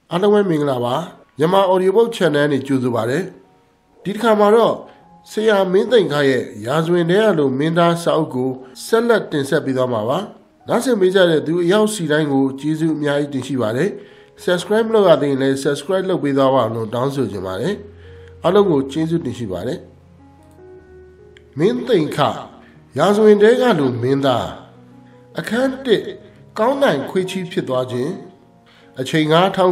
အားလုံးပဲမင်္ဂလာပါမြန်မာ Audiobook Channel နဲ့ကြိုဆိုပါရစေဒီတစ်ခါမှာတော့ဆရာမင်းသိမ့်ခါရဲ့ရာဇဝင်ထဲအလိုမင်းသားစာအုပ်ကိုဆက်လက်တင်ဆက်ပေးသွားမှာပါနောက်ဆက်ပေးကြတဲ့သူအရောက်စီတိုင်းကိုကျေးဇူးအများကြီးတင်ရှိပါတယ် Subscribe လုပ်ရတဲ့လည်း Subscribe လုပ်ပေးသွားပါလို့တောင်းဆိုချင်ပါတယ်အားလုံးကိုကျေးဇူးတင်ရှိပါတယ်မင်းသိမ့်ခါရာဇဝင်ထဲကလိုမင်းသားအခန်း1ကောင်းနိုင်ခွေးချီးဖြစ်သွားခြင်းအချိန်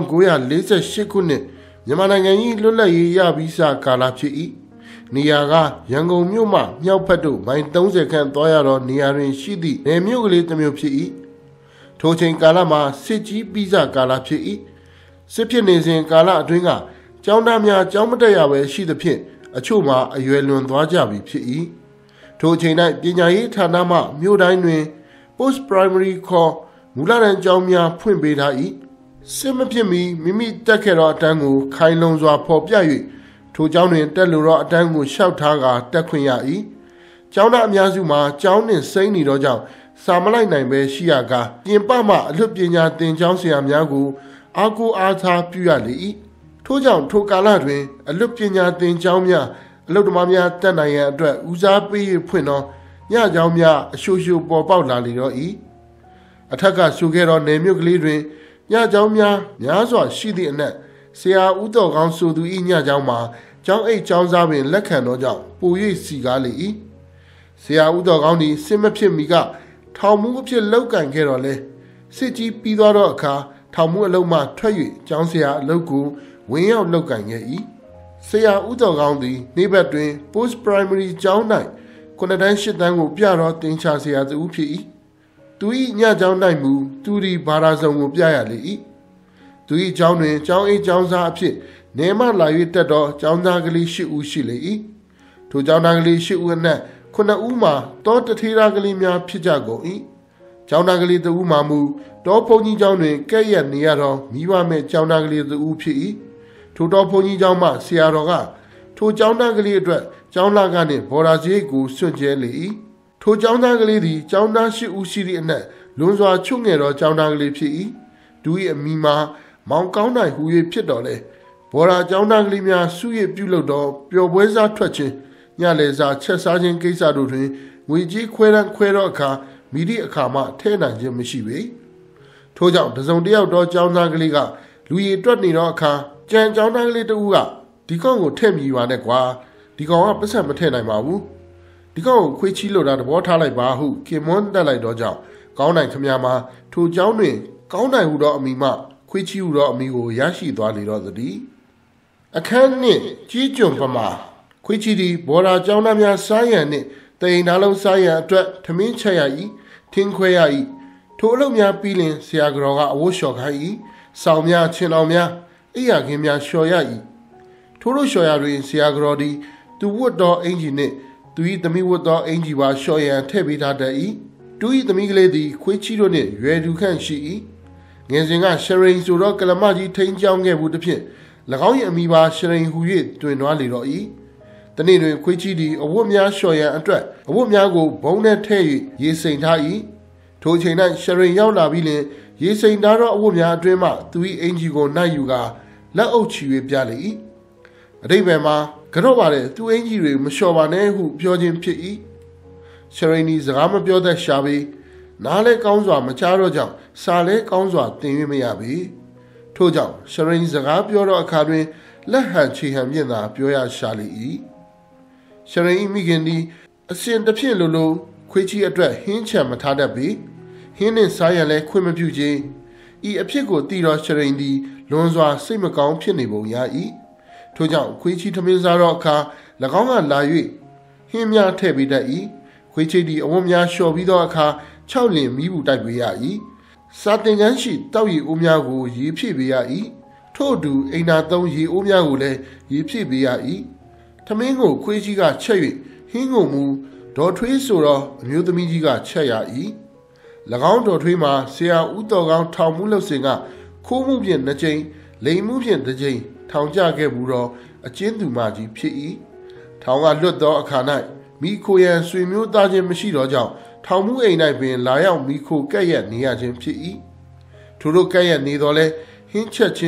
1948ခုနှစ်မြန်မာနိုင်ငံကြီးလွတ်လပ်ရေးရပြီးစကာလဖြစ်၏နေရာကရန်ကုန်မြို့မှမြောက်ဖက်သို့မိုင်30ခန့်သွားရသောနေရာတွင်ရှိသည့်နယ်မြို့ကလေးတစ်မြို့ဖြစ်၏ထိုချိန်ကာလမှာစစ်ကြီးပြီးစကာလဖြစ်၏စစ်ဖြစ်နေစဉ်ကာလအတွင်းကကျောင်းသားများကျောင်းမတက်ရဘဲရှိသဖြင့်အချို့မှာအရွယ်လွန်သွားကြပြီဖြစ်၏ထိုချိန်၌ပညာရေးဌာနမှမြို့တိုင်းတွင် Post Primary ခေါ်မူလတန်းကျောင်းများဖွင့်ပေးထား၏စစ်မဖြစ်မီမိမိတက်ခဲ့သောအတန်းကိုခိုင်လုံစွာဖော်ပြ၍ထိုကျောင်းတွင်တက်လိုသောအတန်းကိုလျှောက်ထားကာတက်ခွင့်ရ၏ကျောင်းသားအများစုမှာကျောင်းနှင့်စိမ့်နေသောကြောင့်စာမလိုက်နိုင်ပဲရှိရကာပြင်ပမှအလွတ်ပညာသင်ကျောင်းဆရာများကိုအားကိုးအားထားပြုရလေ၏ထို့ကြောင့်ထိုကာလတွင်အလွတ်ပညာသင်ကျောင်းများအလုပ်သမားများတက်နိုင်ရန်အတွက်ဦးစားပေး၍ဖွင့်သောညကျောင်းများအရှို့ရှို့ပေါ်ပေါက်လာလေတော့၏အထက်ကဆိုခဲ့သောနယ်မြို့ကလေးတွင်ညကျောင်းများစွာရှိသည့်အနက်ဆရာဦးတော်ကောင်းဆိုသူ၏ညကျောင်းမှာကျောင်းအိတ်ကျောင်းသားပင်လက်ခံသောကြောင့်ပို၍စီကားလေ၏ဆရာဦးတော်ကောင်းသည်စစ်မဖြစ်မီကထောင်မှုအဖြစ်လောက်ကင်ခဲ့တော်လဲစစ်ကြီးပြီးသွားသောအခါထောင်မှုအလုံးမှထွက်၍ကျောင်းဆရာအလုပ်ကိုဝင်ရောက်လောက်ကင်ခဲ့၏ဆရာဦးတော်ကောင်းသည်နေ့ဘက်တွင် Post Primary ကျောင်း၌9တန်း10တန်းကိုပြတော့တင်ချဆရာသူဖြစ်၏သူ၏ညကျောင်း၌မူသူဒီဘာသာစုံကိုပြရလေ၏သူ၏ကျောင်းတွင်ကျောင်းအိတ်ကျောင်းသားအဖြစ်နေမလာ၍တက်သောကျောင်းသားကလေး10ဦးရှိလေ၏ထိုကျောင်းသားကလေး10ဦးအနက်9ဦးမှာတောတထေးသားကလေးများဖြစ်ကြကုန်၏ကျောင်းသားကလေး2ဦးမှာမူတောဘုန်းကြီးကျောင်းတွင်ကဲ့ရဲ့နေရသောမိဘမဲ့ကျောင်းသားကလေး2ဦးဖြစ်၏ထိုတောဘုန်းကြီးကျောင်းမှဆရာတော်ကထိုကျောင်းသားကလေးအတွက်ကျောင်းလာကနှင့်ဘော်ဒါစရိတ်ကိုစွန့်ကြဲလေ၏ထိုကျောင်းသားကလေးသည်ကျောင်းသား10ဦးရှိသည့်အနက်လွန်စွာချွတ်ငယ်သောကျောင်းသားကလေးဖြစ်၏သူ၏အမိမှာမောင်ကောင်းနိုင်ဟူ၍ဖြစ်တော်လဲဘော်ဒါကျောင်းသားကလေးများစုရပြုလုပ်သောပျော်ပွဲစားထွက်ခြင်းညလည်စာချက်စားခြင်းကိစ္စတို့တွင်ငွေကြေးခွဲသောအခါမိသည့်အခါမှထဲနိုင်ခြင်းမရှိပေထို့ကြောင့်တစုံတစ်ယောက်သောကျောင်းသားကလေးကလူရည်တွက်နေသောအခါကြံကျောင်းသားကလေးတဦးကဒီကောင်ကိုထည့်မြည်ပါနဲ့ကွာဒီကောင်ကပတ်စံမထည့်နိုင်ပါဘူးဒီကောင်ကိုခွေးချီးလို့တာသဘောထားလိုက်ပါဟုခင်မွန်းတက်လိုက်တော့ကြောင့်ကောင်းနိုင်ခမများမှာထိုကျောင်းတွင်ကောင်းနိုင်ဟူသောအမိမှခွေးချီးဟူသောအမိကိုရရှိသွားလေတော့သည်အခန်းနှင့်ကြီးကျွံပမာခွေးချီးသည်ဘော်ဒါကျောင်းသားများစားရန်နှင့်တိမ်သားလုံးစားရန်အတွက်ထမင်းချက်ရ၏ထင်းခွဲရ၏ထိုအလုပ်များပြီးလင်ဆရာကတော်ကအဝတ်လျှော်ခိုင်း၏ဆောင်များချင်းတော်များအိယာခင်းများလျှော်ရ၏ထိုလိုလျှော်ရတွင်ဆရာကတော်သည်သူဝတ်တော်အင်ဂျီနှင့်သူ၏သမီးဝတ်သောအင်ဂျီပါလျှော်ရန်ထည့်ပေးထားတတ်၏သူ၏သမီးကလေးသည်ခွေးချီးတို့နှင့်ရွယ်တူခန့်ရှိ၏ငယ်စဉ်ကရှရိန်ဆိုသောကလမကြီးထိန်းကျောင်းခဲ့မှုတစ်ဖြင့်၎င်း၏အမိပါရှရိန်ဟူ၍တွင်သွားလေတော့၏တနေ့တွင်ခွေးချီးသည်အဝတ်များလျှော်ရန်အတွက်အဝတ်များကိုဘုံနှင့်ထည့်၍ရေစိမ်ထား၏ထိုအချိန်၌ရှရိန်ရောက်လာပြီးလျှင်ရေစိမ်ထားသောအဝတ်များအတွင်းမှသူ၏အင်ဂျီကိုနှိုက်ယူကာလက်အုပ်ချီ၍ပြလေ၏အတိပ္ပယ်မှာကတော့ပါလေသူအင်ကြီးတွေမလျှော်ပါနဲ့ဟုပြောခြင်းဖြစ်၏ရှရိန်ဒီစကားမပြောတတ်ရှာပေနားလဲကောင်းစွာမချတော့ကြောင့်စာလဲကောင်းစွာသင်၍မရပေထို့ကြောင့်ရှရိန်စကားပြောတော့အခါတွင်လက်ဟန်ချီဟန်မြင့်သာပြောရရှာလေ၏ရှရိန်မိခင်သည်အစဉ်တစ်ဖြင့်လိုခွေးချီအတွက်ဟင်းချံမထားတတ်ပေဟင်းနှင့်စားရန်လဲခွင့်မပြုခြင်းဤအဖြစ်ကိုသိတော့ရှရိန်သည်လွန်စွာစိတ်မကောင်းဖြစ်နေပုံရ၏ထို့ကြောင့်ခွေးချီထမင်းစားတော့အခါ၎င်းကလာ၍ဟင်းများထည့်ပေးတတ်၏ခွေးချီသည်အဝတ်များလျှော်ပြီးသောအခါ6လင်မီးဘူးတိုက်ပေးရ၏စာတင်ကန်းရှိတောက်ရည်အိုးများကိုရေဖြည့်ပေးရ၏ထို့အတူအိမ်သာသုံးရေအိုးများကိုလည်းရေဖြည့်ပေးရ၏ထမင်းကိုခွေးချီကချက်၍ဟင်းကိုမူဒေါ်ထွေးဆိုတော့အမျိုးသမီးကြီးကချက်ရ၏၎င်းဒေါ်ထွေးမှာဆရာဦးတော်ကောင်းထောင်မှုလုပ်စဉ်ကခိုးမှုဖြင့်2ကြိမ်လိမ်မှုဖြင့်1ကြိမ်ထောင်ကျခဲ့ဘူးတော့အကျဉ်းသူမကြီးဖြစ်၏ထောင်ကလွတ်သောအခါ၌မိခိုရန်ဆွေမျိုးသားချင်းမရှိတော့ကြောင့်ထောင်မှုအိမ်၌ပင်လာရောက်မိခိုကဲ့ရဲ့နေရခြင်းဖြစ်၏ထို့ကဲ့ရဲ့နေတော်လဲဟင်းချက်ချင်း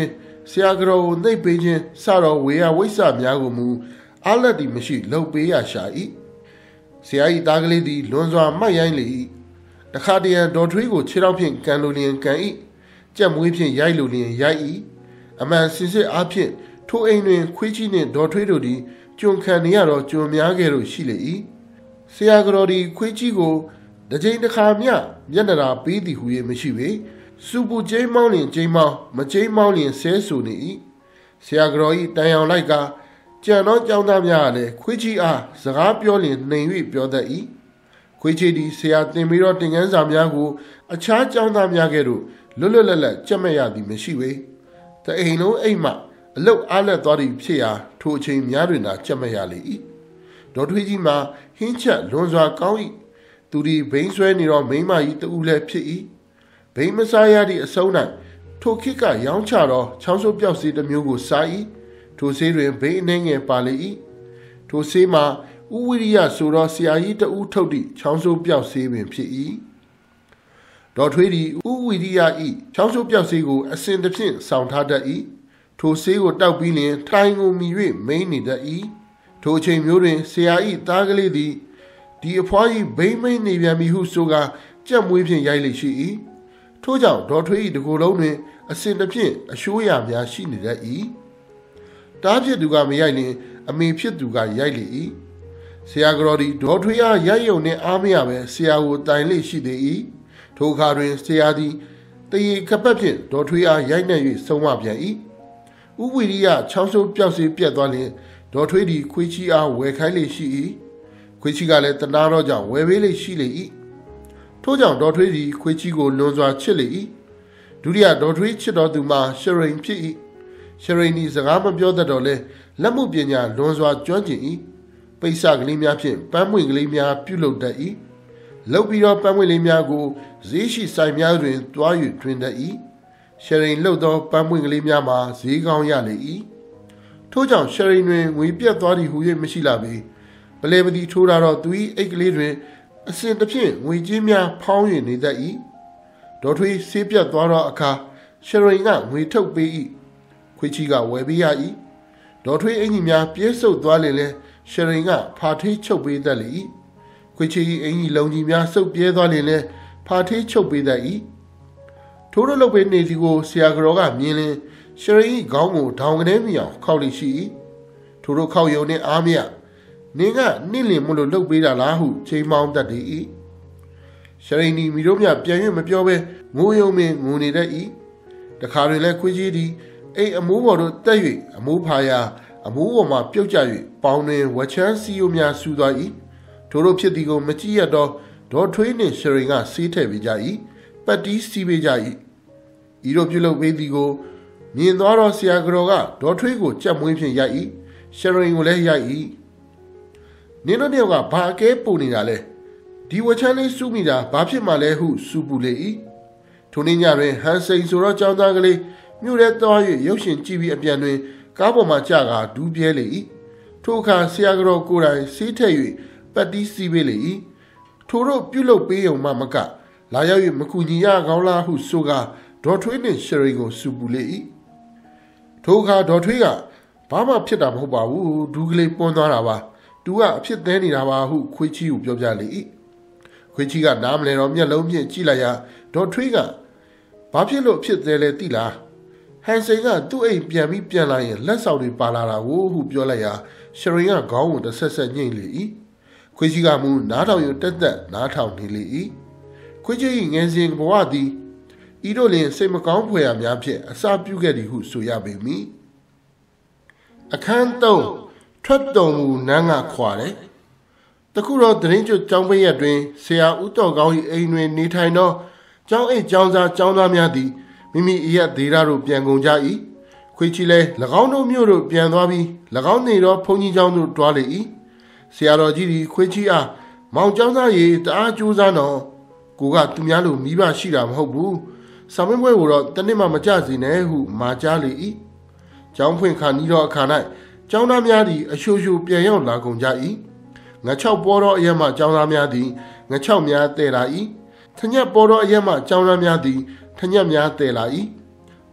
ဆရာကတော်ကိုနှိပ်ပေးခြင်းစတော်ဝေယဝိဆ္စများကိုမူအားလက်တီမရှိလှုပ်ပေးရရှာ၏ဆရာ၏သားကလေးသည်လွန်စွာမိုက်ရိုင်းလေ၏တခါတရံဒေါ်ထွေးကိုခြေထောက်ဖြင့်ကန်လိုလျင်ကန်၏ကြက်မွေးဖြင့်ရိုက်လိုလျင်ရိုက်၏အမှန်စင်စစ်အားဖြင့်ထိုအိမ်တွင်ခွေးကြီးနှင့်ဒေါ်ထွေးတို့သည်ကျွန်ခံနေရတော့ကျွန်များကဲ့သို့ရှိလေ၏ဆရာကတော်သည်ခွေးကြီးကိုတစ်ချိန်တစ်ခါမျှမျက်နှာသာပေးသည်ဟူ၍မရှိပေစူပူကျိမ်းမောင်းလျင်ကျိမ်းမောင်းမကျိမ်းမောင်းလျင်ဆဲဆူနေ၏ဆရာကတော်၏တန်ရောင်လိုက်ကကြံသောကျောင်းသားများကလည်းခွေးကြီးအားစကားပြောလျင်နှိမ်၍ပြောတတ်၏ခွေးကြီးသည်ဆရာတင်ပြီးတော့တင်ငန်းစာများကိုအခြားကျောင်းသားများကဲ့သို့လွတ်လွတ်လပ်လပ်ကြက်မဲ့ရသည်မရှိပေတအိမ်လုံးအိမ်မှအလုတ်အားလက်သွားသည်ဖြစ်ရာထိုအချိန်များတွင်သာကြက်မဲ့ရလေ၏ဒေါ်ထွေးကြီးမှာဟင်းချက်လွန်စွာကောင်း၏သူသည်ဘိန်းဆွဲနေတော့မိန်းမကြီးတူလည်းဖြစ်၏ဘိန်းမစားရသည့်အဆုံး၌ထိုခေတ်ကရောင်းချတော့ချောင်းစိုးပြောက်စေးတစ်မျိုးကိုစား၏ထိုဆေးတွင်ဘိန်းအနှဲငယ်ပါလေ၏ထိုဆေးမှာဥဝိရိယဆိုသောဆရာကြီးတဦးထုတ်သည့်ချောင်းစိုးပြောက်စေးပင်ဖြစ်၏ဒေါ်ထွေးသည်ဥဝိရိယ၏ချောင်းစိုးပြောက်စေးကိုအစဉ်တစ်ဖြင့်ဆောင်ထားတတ်၏ထိုဆေးကိုတောက်ပြီးလျှင်ထိုင်ကိုမြည်၍မိန်နေတတ်၏ထိုအချိန်မျိုးတွင်ဆရာ၏သားကလေးသည်ဒီအဖွားကြီးဘိန်းမိန်နေပြန်ပြီဟုဆိုကာကြက်မွေးဖြင့်ရိုက်လေရှိ၏ထို့ကြောင့်ဒေါ်ထွေး၏တကိုယ်လုံးတွင်အစဉ်တစ်ဖြင့်အရှိုးရများရှိနေတတ်၏တားဖြစ်သူကမရိုက်လျင်အမေဖြစ်သူကရိုက်လေ၏ဆရာကတော်သည်ဒေါ်ထွေးအားရိုက်ယုံနှင့်အားမရပဲဆရာကိုတိုင်လေရှိသေး၏ထိုအခါတွင်ဆရာသည်တရေခပတ်ဖြင့်ဒေါ်ထွေးအားရိုက်နှက်၍ဆုံးမပြန်၏ဥဝိရိယချောင်းစိုးပြောက်စေးပြက်သွားလျင်ဒေါ်ထွေးသည်ခွေးချီအားဝယ်ခိုင်းလေရှိ၏ခွေးချီကလည်းတနာတော့ကြောင့်ဝယ်ပေးလေရှိလေ၏ထို့ကြောင့်ဒေါ်ထွေးသည်ခွေးချီကိုလွန်စွာချစ်လေ၏ဒုတိယဒေါ်ထွေးချစ်တော်သူမှာရှရိန်ဖြစ်၏ရှရိန်သည်စကားမပြောတတ်တော့လဲလက်မှုပညာလွန်စွာကျွမ်းကျင်၏ပိဿကလေးများဖြင့်ပန်းပွင့်ကလေးများပြုလုပ်တတ်၏လုပ်ပြီးတော့ပန်းပွင့်လေးများကိုဈေးရှိဆိုင်များတွင်တွား၍တွင်တတ်၏ရှရိန်လှုပ်သောပန်းပွင့်ကလေးများမှာဈေးကောင်းရလေ၏ထို့ကြောင့်ရှရိန်တွင်ငွေပြတ်သွားသည်ဟူ၍မရှိလာပေပလဲပတိထိုးတာတော့သူ၏အိတ်ကလေးတွင်အစဉ်တစ်ဖြင့်ငွေကြေးများဖောင်း၍နေတတ်၏ဒေါ်ထွေးဆေးပြတ်သွားသောအခါရှရိန်ကငွေထုတ်ပေး၏ခွေးချီကဝယ်ပေးရ၏ဒေါ်ထွေးအင်ကြီးများပြေးဆုပ်သွားလေလေရှရိန်ကဖာထေးချုပ်ပေးတတ်လေ၏ခွေးချီအင်ကြီးလုံးကြီးများဆုပ်ပြဲသွားလေလေဖာထေးချုပ်ပေးတတ်၏ထိုးရလုပ်ပေးနေသည်ကိုဆရာကတော်ကမြင်လင်ရှရိန်၏ခေါင်းကိုထောင်ကနေမြောင်ခောက်လိရှိ၏ထိုတို့ခောက်ယုံနှင့်အားမရနင်ကနှင့်လင်မလို့လုပ်ပေးတာလားဟုချိန်မောင်းတတ်သည်၏ရှရိန်ဒီမိတို့မြပြန်၍မပြောဘဲငိုယုံပင်ငိုနေတတ်၏တခါတွင်လည်းခွေးကြီးသည်အိမ်အမိုးပေါ်သို့တက်၍အမိုးဖာရာအမိုးပေါ်မှပြုတ်ကျ၍ပေါင်တွင်ဝချမ်းစီယိုများဆူသွား၏ထိုတို့ဖြစ်သည်ကိုမကြည့်ရတော့ဒေါ်ထွေးနှင့်ရှရိန်ကဆေးထည့်ပေးကြ၏ပတ်တီးစီးပေးကြ၏ဤတို့ပြုလုပ်ပေးသည်ကိုမြင်သွားတော့ဆရာကတော်ကဒေါ်ထွေးကိုကြက်မွေးဖြင့်ရိုက်၏ရှရိန်ကိုလည်းရိုက်၏နင်တို့တယောက်ကဘာအကဲပို့နေတာလဲဒီဝချမ်းလေးစူးမိတာဘာဖြစ်မှလဲဟုစူပူလေ၏ထိုနေ့ညတွင်ဟန်စိန်ဆိုတော့ကျောင်းသားကလေးမြို့ထဲသွား၍ရုပ်ရှင်ကြည့်ပြီးအပြန်တွင်ကားပေါ်မှကျကာဒူးပြဲလေ၏ထိုအခါဆရာကတော်ကိုယ်တိုင်ဆေးထည့်၍ပတ်တီးစီးပေးလေ၏ထိုတို့ပြုလုပ်ပေးုံမှမကလာရောက်၍မကူညီရကောင်းလားဟုဆိုကာဒေါ်ထွေးနှင့်ရှရိန်ကိုစူပူလေ၏ထိုအခါဒေါ်ထွေးကဘာမှဖြစ်တာမဟုတ်ပါဘူးဒူးကလေးပွန်းသွားတာပါသူကအဖြစ်သေးနေတာပါဟုခွေးချီကိုပြောပြလေ၏ခွေးချီကနားမလဲတော့မျက်လုံးဖြင့်ကြည့်လိုက်ရာဒေါ်ထွေးကဘာဖြစ်လို့ဖြစ်သေးလဲသိလားဟန်စိန်ကသူ့အိမ်ပြန်ပြီးပြန်လာရင်လက်ဆောင်တွေပါလာတာကိုဟုပြောလိုက်ရာရှရိန်ကခေါင်းကိုတစ်ဆက်ဆက်ညှိလေ၏ခွေးချီကမူနားထောင်ရတက်တက်နားထောင်နေလေ၏ခွေးချီငယ်စဉ်ဘဝသည်ဤတို့လင်စိတ်မကောင်းဖွယ်ရာများဖြင့်အစာပြုခဲ့သည်ဟုဆိုရပေမည်အခန်း3ထွက်တော်မူနန်းကခွာတယ်တခုတော့တရင်ကျွတ်ကျောင်းပိတ်ရက်တွင်ဆရာဦးတော်ကောင်း၏အိမ်တွင်နေထိုင်သောကျောင်းအိတ်ကျောင်းသားကျောင်းသားများသည်မိမိအရက်သေးရတို့ပြန်ကုန်ကြ၏ခွေးချီလဲ၎င်းတို့မြို့တို့ပြန်သွားပြီး၎င်းနေသောဘုန်းကြီးကျောင်းသို့တွားလေ၏ဆရာတော်ကြီးသည်ခွေးချီအားမောင်ကျောင်းသားရေတအားကြိုးစားတော့ကိုကသူများလိုမိဘရှိတာမဟုတ်ဘူးစာမင်းပွဲကိုတော့တနစ်မှမကြစေနဲ့ဟုမာကြားလေ၏ကျောင်းဖွင့်ခါနီးသောအခါ၌ကျောင်းသားများသည်အရှိုရှိုပြန်ရောက်လာကုန်ကြ၏ငါ6ပေါ်သောအရက်မှကျောင်းသားများသည်ငါ6များတည်လာ၏ထညက်ပေါ်သောအရက်မှကျောင်းသားများသည်ထညက်များတည်လာ၏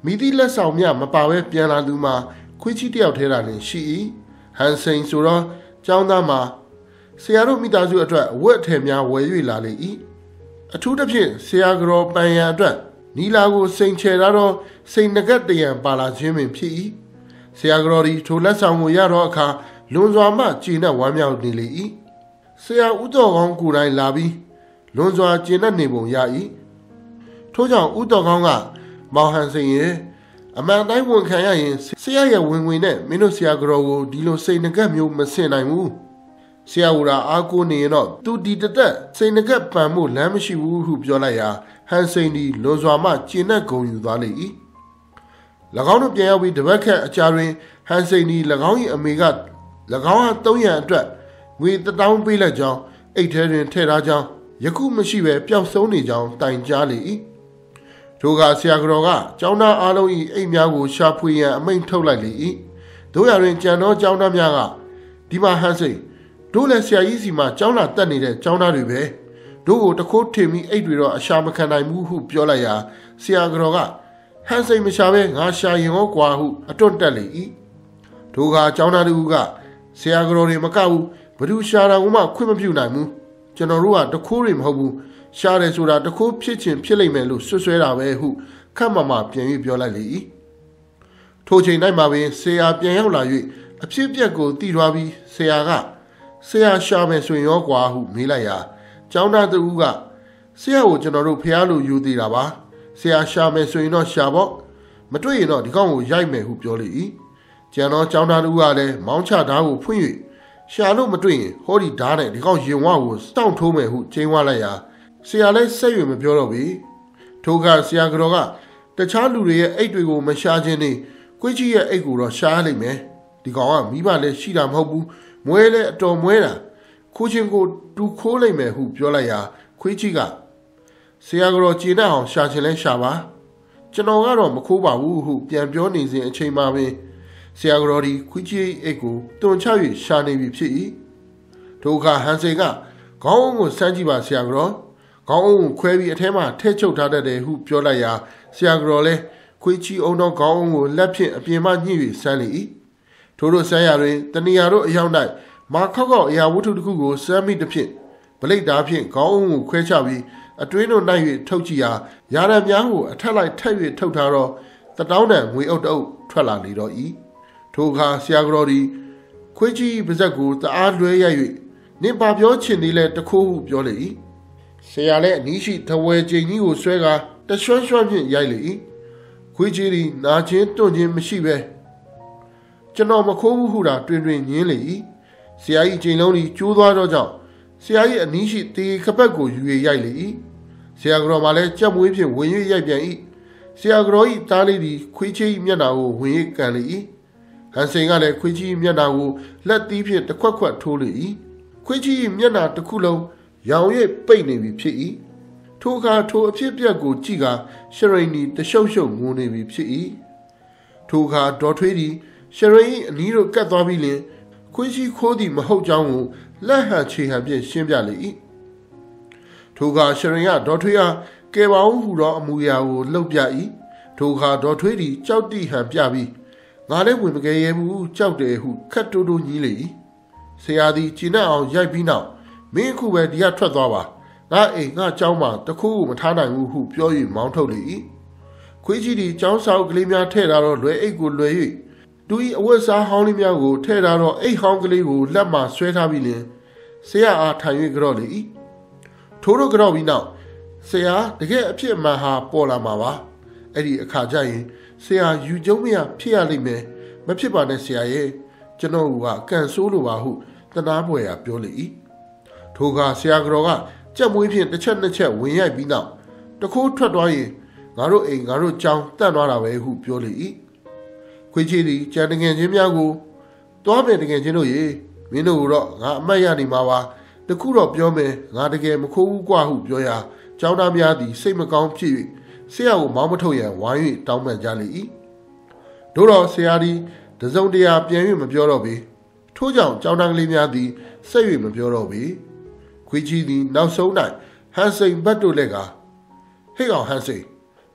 မိသည့်လက်ဆောင်မြမပါဘဲပြန်လာသူမှာခွေးကြီးတယောက်ထဲလာနေရှိ၏ဟန်စိန်ဆိုတော့ကျောင်းသားမှာဆရာတို့မိသားစုအတွက်အဝတ်အထည်များဝယ်၍လာလေ၏အထူးသဖြင့်ဆရာကတော်ပန်ရန်အတွက်နီလာကိုစိန်ချေရတော့စိန်ငကတ်တရံပါလာခြင်းပင်ဖြစ်၏ဆရာကတော်ဒီထိုလက်ဆောင်ကိုရတော့အခါလွန်စွာမှကျေနပ်ဝမ်းမြောက်နေလေ၏ဆရာဦးတော်ကောင်းကိုယ်တိုင်လာပြီးလွန်စွာကျေနပ်နေပုံရ၏ထို့ကြောင့်ဦးတော်ကောင်းကမောင်ဟန်စိန်ရဲ့အမှန်တိုင်းဝန်ခံရရင်ဆရာရဲ့ဝင်ဝင်နဲ့မင်းတို့ဆရာကတော်ကိုဒီလိုစိန်ငကတ်မျိုးမဆင်နိုင်ဘူးဆရာကအားကိုနေရင်တော့သူဒီတသက်စိန်ငကတ်ပန်မှုလမ်းမရှိဘူးဟုပြောလိုက်ရာဟန်စိန်ဒီလွန်စွာမှကျေနပ်ဂုဏ်ယူသွားလေ၏၎င်းတို့ပြန်ရောက်ပြီးတပတ်ခန့်အကြာတွင်ဟန်စိန်ဒီ၎င်း၏အမေက၎င်းဟာ300အတွက်ငွေ1000ပေးလိုက်ကြောင်းအိတ်ထဲတွင်ထည့်ထားကြောင်းယခုမရှိပဲပျောက်ဆုံးနေကြောင်းတိုင်ကြားလေ၏ထိုကဆရာကတော်ကကျောင်းသားအားလုံး၏အိတ်များကိုရှာဖွေရန်အမိန့်ထုတ်လိုက်လေ၏တို့ရတွင်ကြံသောကျောင်းသားများကဒီမှာဟန်စိန်တို့လည်းဆရာကြီးစီမှာကျောင်းလာတက်နေတဲ့ကျောင်းသားတွေပဲတို့ကိုတခိုးထင်ပြီးအိတ်တွေတော့အရှာမခံနိုင်ဘူးဟုပြောလိုက်ရာဆရာကတော်ကဟန်စိန်မရှာပဲငါရှာရင်ဟောကွာဟုအတွန့်တက်လေ၏ထိုကကျောင်းသားတို့ကဆရာကတော်တွေမကဘူးဘသူရှာတာကမှခွင့်မပြုနိုင်ဘူးကျွန်တော်တို့ကတခိုးတွေမဟုတ်ဘူးရှာတယ်ဆိုတာတခိုးဖြစ်ချင်းဖြစ်လိမ့်မယ်လို့ဆွဆွဲတာပဲဟုခက်မမပြန်၍ပြောလိုက်လေ၏ထိုချိန်တိုင်းမှာပင်ဆရာပြန်ရောက်လာ၍အဖြစ်ပြက်ကိုတည်သွားပြီးဆရာကဆရာရှာမယ်ဆိုရင်ရောကွာဟုမေးလိုက်ရာကျောင်းသားတူကဆရာကိုကျွန်တော်တို့ဖះလို့ယူသေးတာပါဆရာရှာမယ်ဆိုရင်တော့ရှာပေါ့မတွေ့ရင်တော့ဒီကောင်ကိုရိုက်မယ်ဟုပြောလေ၏ကျန်တော့ကျောင်းသားတူကလည်းမောင်းချဓာတ်ကိုဖွင့်၍ရှာလို့မတွေ့ရင်ဟောဒီဓာတ်နဲ့ဒီကောင်ရင်ဝါကိုတောင့်ထိုးမယ်ဟုကျင်းဝါလိုက်ရာဆရာလည်းဆက်၍မပြောတော့ပြီထိုကဆရာကတော်ကတခြားလူတွေရဲ့အိတ်တွေကိုမရှာခြင်းနဲ့ကိုကြီးရဲ့အိတ်ကိုတော့ရှားလိုက်မယ်ဒီကောင်ကမိဘလည်းရှိတာမဟုတ်ဘူးမွဲလည်းအတော်မွဲတာခိုးချင်းကိုတူခိုးလိုက်မယ်ဟုပြောလိုက်ရာခွေးကြီးကဆရာကတော်ကျေနပ်အောင်ရှာခြင်းလဲရှာပါကျွန်တော်ကတော့မခိုးပါဘူးဟုပြန်ပြောနေစဉ်အချိန်မှာပင်ဆရာကတော်ဒီခွေးကြီးအိတ်ကိုတွန်ချ၍ရှာနေပြီဖြစ်၏ထိုအခါဟန်စိန်ကခေါင်းအုံးကိုစမ်းကြည့်ပါဆရာကတော်ခေါင်းအုံးကိုခွဲပြီးအထဲမှာထဲချုပ်ထားတတ်တယ်ဟုပြောလိုက်ရာဆရာကတော်လဲခွေးကြီးအုံတော့ခေါင်းအုံးကိုလက်ဖြင့်အပြင်မှညှိ၍စမ်းလေ၏ထို့တို့ဆမ်းရတွင်တဏီယာတို့အရောက်၌မာခောက်အရာဝတ္ထုတစ်ခုကိုစမ်းမိသည်ဖြင့်ဗလိတ်သားဖြင့်ခေါင်းအုံးကိုခွဲချပြီးအတွင်းတို့၌၍ထုတ်ကြည့်ရာယာရံများကိုအထက်လိုက်ထက်၍ထုတ်ထားတော့1000တန်ငွေအုပ်တအုပ်ထွက်လာလေတော့၏ထိုအခါဆရာကတော်သည်ခွေးကြီးပါဇက်ကိုတအားလွှဲရိုက်၍နင်ပါပြောချင်သေးလဲတခိုးဟုပြောလေ၏ဆရာလည်းအနီးရှိထဝဲကျိန်ကြီးကိုဆွဲကာတရွှွှွှဖြင့်ရိုက်လေ၏ခွေးကြီးသည်နာချင်းတွန့်ချင်းမရှိပဲကျွန်တော်မခိုးဘူးဟုတာတွင်တွင်ညင်းလေ၏ဆရာကြီးကျိန်လုံးသည်ကျိုးသွားတော့ကြောင့်ဆရာကြီးအနီးရှိတေခပတ်ကိုယူ၍ရိုက်လေ၏ဆရာကတော်မှလည်းကြက်မွေးဖြင့်ဝင်၍ရိုက်ပြန်၏ဆရာကတော်၏သားလေးသည်ခွေးချီမျက်နှာကိုဝင်၍ကန်လေ၏ဟန်စိန်ကလည်းခွေးချီမျက်နှာကိုလက်သီးဖြင့်တစ်ခွက်ခွက်ထိုးလေ၏ခွေးချီမျက်နှာတစ်ခုလုံးရောင်၍ပိတ်နေပြီဖြစ်၏ထိုအခါထိုအဖြစ်ပြက်ကိုကြည့်ကာရှရိန်ဒီတရှုပ်ရှုပ်ငိုနေပြီဖြစ်၏ထိုအခါဒေါ်ထွေးသည်ရှရိန်၏အနီးတို့ကတ်သွားပြီးလင်ခွေးချီခိုးသည်မဟုတ်ကြောင်းကိုလက်ဟန်ချေဟန်ဖြင့်ရှင်းပြလေ၏ထိုအခါရှရိန်ကဒေါ်ထွေးအားကဲပါဦးဟုသောအမူအရာကိုလှုပ်ပြ၏ထိုအခါဒေါ်ထွေးသည်ကြောက်တိဟန်ပြပြီးငါလည်းဝင်မကယ်ရဘူးကြောက်တယ်ဟုခတ်တိုးတိုးကြီးလေ၏ဆရာသည်ကျဉ်းအောင်ရိုက်ပြီးနောက်မင်းအခုပဲဒီကထွက်သွားပါငါအိမ်ငါเจ้าမှာတခုကိုမထားနိုင်ဘူးဟုပြော၍မောင်းထုတ်လေ၏ခွေးကြီးသည်เจ้าဆောက်ကလေးများထဲ့ထားတော့လွယ်အိတ်ကိုလွယ်၍သူ၏အဝတ်စားဟောင်းလေးများကိုထဲ့ထားတော့အိတ်ဟောင်းကလေးကိုလက်မှဆွဲထားပြီးလင်ဆရာအားထိုင်၍ကြော့လေ၏ထိုးတို့ကြော့ပြီးနောက်ဆရာတကယ်အဖြစ်မှန်ဟာပေါ်လာမှာပါအဲ့ဒီအခါကျရင်ဆရာယူကျုံမရဖြစ်ရလိမ့်မယ်မဖြစ်ပါနဲ့ဆရာရဲ့ကျွန်တော်ကကန်ဆိုးလိုပါဟုတနာပွဲရာပြောလေ၏ထိုကဆရာကတော်ကကြက်မွေးဖြင့်တစ်ချက်နှစ်ချက်ဝင်ရိုက်ပြီးနောက်တခိုးထွက်သွားရင်ငါတို့အိမ်ငါတို့ကြောင်းတန့်သွားတာပဲဟုပြောလေ၏ခွေးချီသည်ကြံတငယ်ချင်းများကိုတွားမယ်တငယ်ချင်းတို့ရေမင်းတို့တော့ငါအမတ်ရနေမှာပါတခုတော့ပြောမယ်ငါတကယ်မခိုးဘူးကွာဟုပြောရာကျောင်းသားများသည်စိတ်မကောင်းဖြစ်၍ဆရာကိုမောင်းမထုတ်ရန်ဝိုင်း၍တောင်းပန်ကြလေ၏တို့တော့ဆရာသည်တစုံတရာပြန်၍မပြောတော့ပေထို့ကြောင့်ကျောင်းသားကလေးများသည်ဆက်၍မပြောတော့ပေခွေးကြီးသည်နောက်ဆုံး၌ဟန်စိန်ဘတ်တို့လက်ကဟေ့ကောင်ဟန်စိန်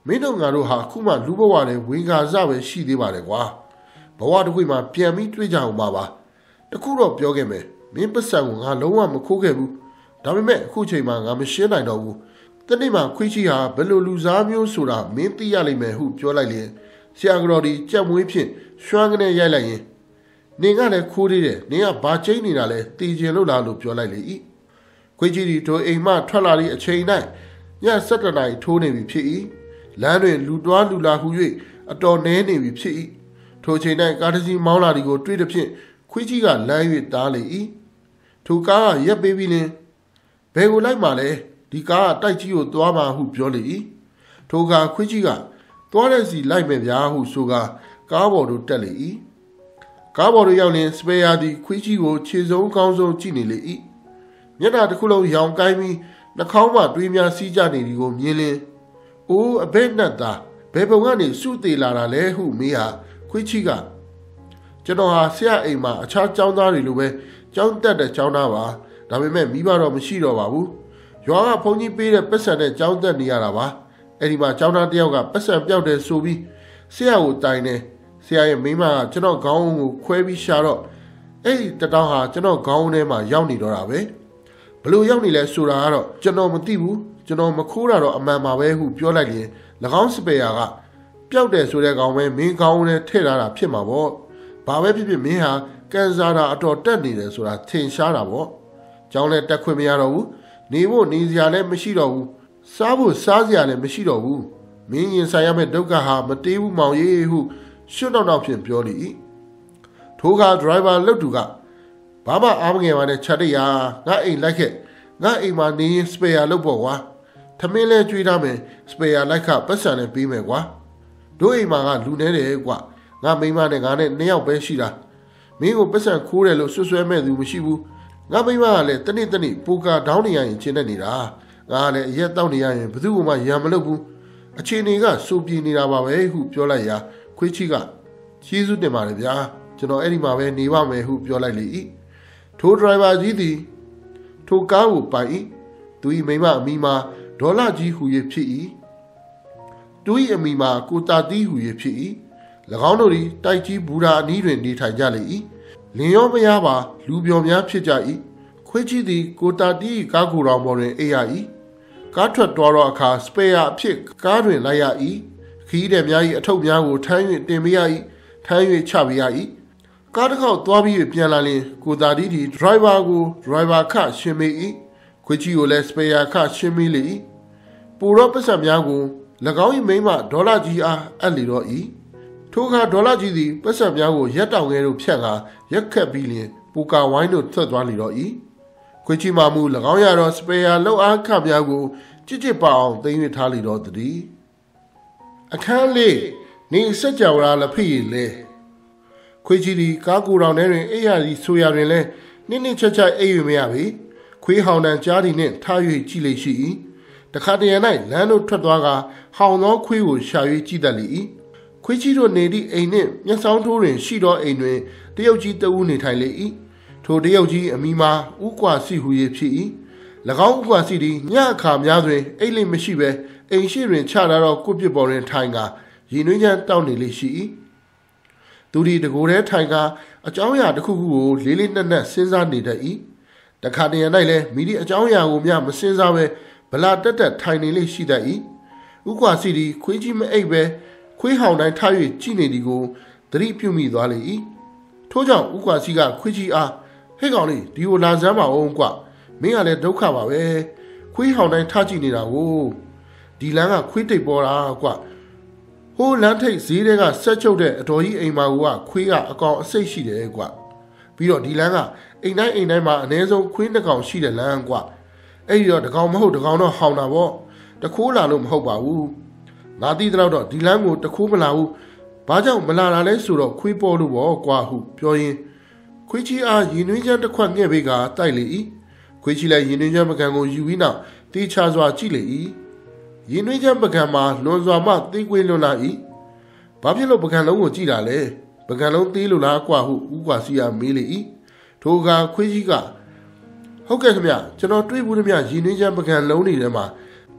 မင်းတို့ငါတို့ဟာခုမှလူဘဝနဲ့ဝင်ကာစပဲရှိသေးပါတယ်ကွာဘဝတစ်ခုမှပြန်ပြီးတွေ့ကြအောင်ပါတခုတော့ပြောခဲ့မယ်မင်းပတ်စံကိုငါလုံးဝမခိုးခဲ့ဘူးဒါပေမဲ့အခုချိန်မှာငါမရှင်းနိုင်တော့ဘူးတနေ့မှခွေးကြီးဟာဘယ်လိုလူစားမျိုးဆိုတာမင်းသိရလိမ့်မယ်ဟုပြောလိုက်ရင်ဆရာကတော်ဒီကြက်မွေးဖြင့်ရွှမ်းကနေရိုက်လိုက်ရင်နင်ကလည်းခိုးသေးတယ်နင်ကဘာကျိန်းနေတာလဲတည်ကျင်လို့လားလို့ပြောလိုက်လေ၏ခွေးကြီးဒီတို့အိမ်မှထွက်လာသည့်အချိန်၌ည7 နာရီထိုးနေပြီဖြစ်၏လမ်းတွင်လူတွားလူလာဟု၍အတော်နှဲနေပြီဖြစ်၏ထိုချိန်၌ကားတစ်စီးမောင်းလာသည်ကိုတွေ့သည်ဖြင့်ခွေးကြီးကလမ်း၍တားလေ၏ထိုကားကရက်ပေးပြီးလင်ဘယ်ကိုလိုက်မှလဲဒီကားကတိုက်ကြီးကိုသွားမှာဟုပြောလေ၏ထိုကားခွေးကြီးကသွားတဲ့စီလိုက်မယ်ဗျာဟုဆိုကားပေါ်သို့တက်လေ၏ကားပေါ်သို့ရောက်လင်စပယ်ယာသည်ခွေးကြီးကိုခြေစုံကောင်းဆုံးကြည့်နေလေ၏မျက်နှာတစ်ခုလုံးရောင်ကိုင်းပြီးနှာခေါင်းမှတွေးများစီးကြနေသည်ကိုမြင်လင်အိုးအဘဲ့နဲ့သားဘယ်ပုံကနေစုသေးလာတာလဲဟုမေးဟာခွေးကြီးကကျွန်တော်ဟာဆရာအိမ်မှာအခြားကျောင်းသားတွေလိုပဲကျောင်းတက်တဲ့ကျောင်းသားပါဒါပေမဲ့မိဘတော့မရှိတော့ပါဘူးရွာကဘုန်းကြီးပေးတဲ့ပတ်စံနဲ့ကျောင်းတက်နေရတာပါအဲ့ဒီမှာကျောင်းသားတယောက်ကပတ်စံပြောက်တယ်ဆိုပြီးဆရာကိုတိုင်တယ်ဆရာရဲ့မိမကကျွန်တော်ခေါင်းကိုခွဲပြီးရှာတော့အဲ့ဒီတတောင်းဟာကျွန်တော်ခေါင်းထဲမှာရောက်နေတော့တာပဲဘလို့ရောက်နေလဲဆိုတာကတော့ကျွန်တော်မသိဘူးကျွန်တော်မခိုးတာတော့အမှန်ပါပဲဟုပြောလိုက်ရင်၎င်းစပယ်ယာကပျောက်တယ်ဆိုတဲ့ကောင်ပဲမင်းခေါင်းထဲထည့်လာတာဖြစ်မှာပေါ့ဘာပဲဖြစ်ဖြစ်မင်းဟာကန်ဆာတာအတော်တက်နေတယ်ဆိုတာထင်ရှားတာပေါ့ကျောင်းလည်းတက်ခွင့်မရတော့ဘူးနေဖို့နေစရာလည်းမရှိတော့ဘူးစားဖို့စားစရာလည်းမရှိတော့ဘူးမင်းရင်ဆိုင်ရမယ့်ဒုက္ခဟာမတေးဘူးမောင်ရေးဟုရှွတ်နောက်ဖြင့်ပြောလေ၏ထိုကဒရိုင်ဘာလွတ်သူကဘာမှအားမငယ်ပါနဲ့ချက်တရငါအိမ်လိုက်ခဲ့ငါအိမ်မှာနေရင်စပယ်ယာလုပ်ပေါ့ကွာထမင်းလဲကျွေးထားမယ်စပယ်ယာလိုက်ခပတ်စံနဲ့ပေးမယ်ကွာတို့အိမ်မှာကလူနေတယ်ကွာငါမိမနဲ့ငါနဲ့2 ယောက်ပဲရှိတာမင်းကိုပတ်စံခိုးတယ်လို့ဆွဆွဲမဲ့သူမရှိဘူးငါမိမကလည်းတနေ့ပူကာဒေါင်းနေရရင်ကျင်းနေနေတာငါကလည်းအရက်တောက်နေရရင်ဘယ်သူမှရံမလုပ်ဘူးအခြေအနေကစိုးပြေနေတာပါပဲဟုပြောလိုက်ရာခွေးချီကကျေးဇူးတင်ပါတယ်ဗျာကျွန်တော်အဲ့ဒီမှာပဲနေပါမယ်ဟုပြောလိုက်လေ၏ထိုဒရိုင်ဘာကြီးသည်ထိုကားကိုပိုင်၏သူ၏မိမအမိမှာဒေါ်လာကြီးဟူ၍ဖြစ်၏သူ၏အမိမှာကိုတာတီးဟူ၍ဖြစ်၏၎င်းတို့သည်တိုက်ကြီးဘူရာအနီးတွင်နေထိုင်ကြလေ၏လင်ရောမရပါလူပျော်များဖြစ်ကြ၏ခွေးကြီးသည်ကိုတာတီးကားကိုယ်တော်ပေါ်တွင်အိပ်ရ၏ကားထွက်သွားသောအခါစပယ်ယာအဖြစ်ကားတွင်လိုက်ရ၏ခီးတဲ့များ၏အထုပ်များကိုထမ်း၍တင်ပေးရ၏ထမ်း၍ချပေးရ၏ကားတစ်ခေါက်သွားပြီးပြန်လာလင်ကိုတာတီးသည်ဒရိုင်ဘာကိုဒရိုင်ဘာခရှင်းပေး၏ခွေးကြီးကိုလည်းစပယ်ယာခရှင်းပေးလေ၏ပူရောပတ်စံများကို၎င်း၏မိန်းမဒေါ်လာကြီးအားအပ်လေတော့၏ထိုအခါဒေါ်လာကြီးသည်ပတ်စံများကိုရက်တောင်ငယ်တို့ဖြတ်ကာရက်ခတ်ပြီးလျင်ပူကာဝိုင်းတို့ထွက်သွားလေတော့၏ခွေးကြီးမှမူ၎င်းရတော့စပယ်ယာလောက်အားခများကိုကြစ်ပါအောင်သိမ်းရထားလေတော့သည်အခန်းလေးနေစကြဝဠာလက်ဖိလေခွေးကြီးသည်ကားကိုယ်တော်ထဲတွင်အိပ်ရသည်ဆိုရတွင်လည်းနစ်ချက်အိပ်၍မရပေခွေးဟောင်တန်ကြားသည်နှင့်ထား၍ကြည့်လေရှိ၏တခါတရံ၌လမ်းတို့ထွက်သွားကဟောင်သောခွေးကိုရှာ၍ကြည့်တတ်လေ၏ခွေးကြီးတို့နေသည့်အိမ်နှင့်မျက်စောင်းထိုးတွင်ရှိသောအိမ်တွင်တရုတ်ကြီးတဦးနေထိုင်လေ၏ထိုတရုတ်ကြီးအမိမှာဥကွာစီဟူ၍ဖြစ်၏၎င်းဥကွာစီသည်ညအခါများတွင်အိတ်လိမရှိဘဲအိမ်ရှိတွင်ချလာသောကိုပြစ်ပေါ်တွင်ထိုင်ကာရည်နှွေးချမ်းတောက်နေလေရှိ၏သူသည်တကိုယ်တည်းထိုင်ကာအကြောင်းအရာတစ်ခုခုကိုလေးလေးနက်နက်စဉ်းစားနေတတ်၏တခါတရံ၌လည်းမိသည့်အကြောင်းအရာကိုမျှမစဉ်းစားဘဲဗလာတက်ထိုင်နေလေရှိတတ်၏ဥကွာစီသည်ခွေးကြီးမအိပ်ပဲခွေးဟောင်တိုင်းထား၍ကြည့်နေသည်ကိုသတိပြုမိသွားလေ၏ထို့ကြောင့်ဥကွာစီကခွေးကြီးအားဟဲ့ကောင်လေးဒီကိုလာစမ်းပါဦးကွမင်းကလည်းဒုက္ခပါပဲခွေးဟောင်တိုင်းထားကြည့်နေတာကိုဒီလမ်းကခွေးတိတ်ပေါ်တာကွဟိုးလမ်းထိပ်ဈေးတွေကဆက်ချုပ်တဲ့အတော်ကြီးအိမ်မာကခွေးကအကောင်အစိတ်ရှိတယ်ကွပြီးတော့ဒီလမ်းကအိမ်တိုင်းမှာအနည်းဆုံးခွေး2 ကောင်ရှိတဲ့လမ်းကွအဲ့ဒီတော့တကောင်မဟုတ်တကောင်တော့ဟောင်တာပေါ့တခိုးလာလို့မဟုတ်ပါဘူးငါသိတော့ဒီလမ်းကိုတခိုးမလာဘူးဘာကြောင့်မလာတာလဲဆိုတော့ခွေးပေါ်လို့ပေါ့ကွာဟုပြောရင်းခွေးကြီးအားရင်နှွေးချမ်းတစ်ခွက်ငှဲ့ပေးကတိုက်လေ၏ခွေးကြီးလည်းရင်နှွေးချမ်းပကံကိုယူပြီးနောက်တေးချစွာကြည့်လေ၏ရင်နှွေးချမ်းပကံမှာလွန်စွာမှသေးကွေးလွန်လာ၏ဘာဖြစ်လို့ပကံလုံးကိုကြည့်တာလဲပကံလုံးသေးလို့လားကွာဟုဥကွာစီအားမေးလေ၏ထိုအခါခွေးကြီးကဟုတ်ကဲ့ခင်ဗျကျွန်တော်တွေးဘူးခင်ဗျရင်နှွေးချမ်းပကံလုံးတွေထဲမှာ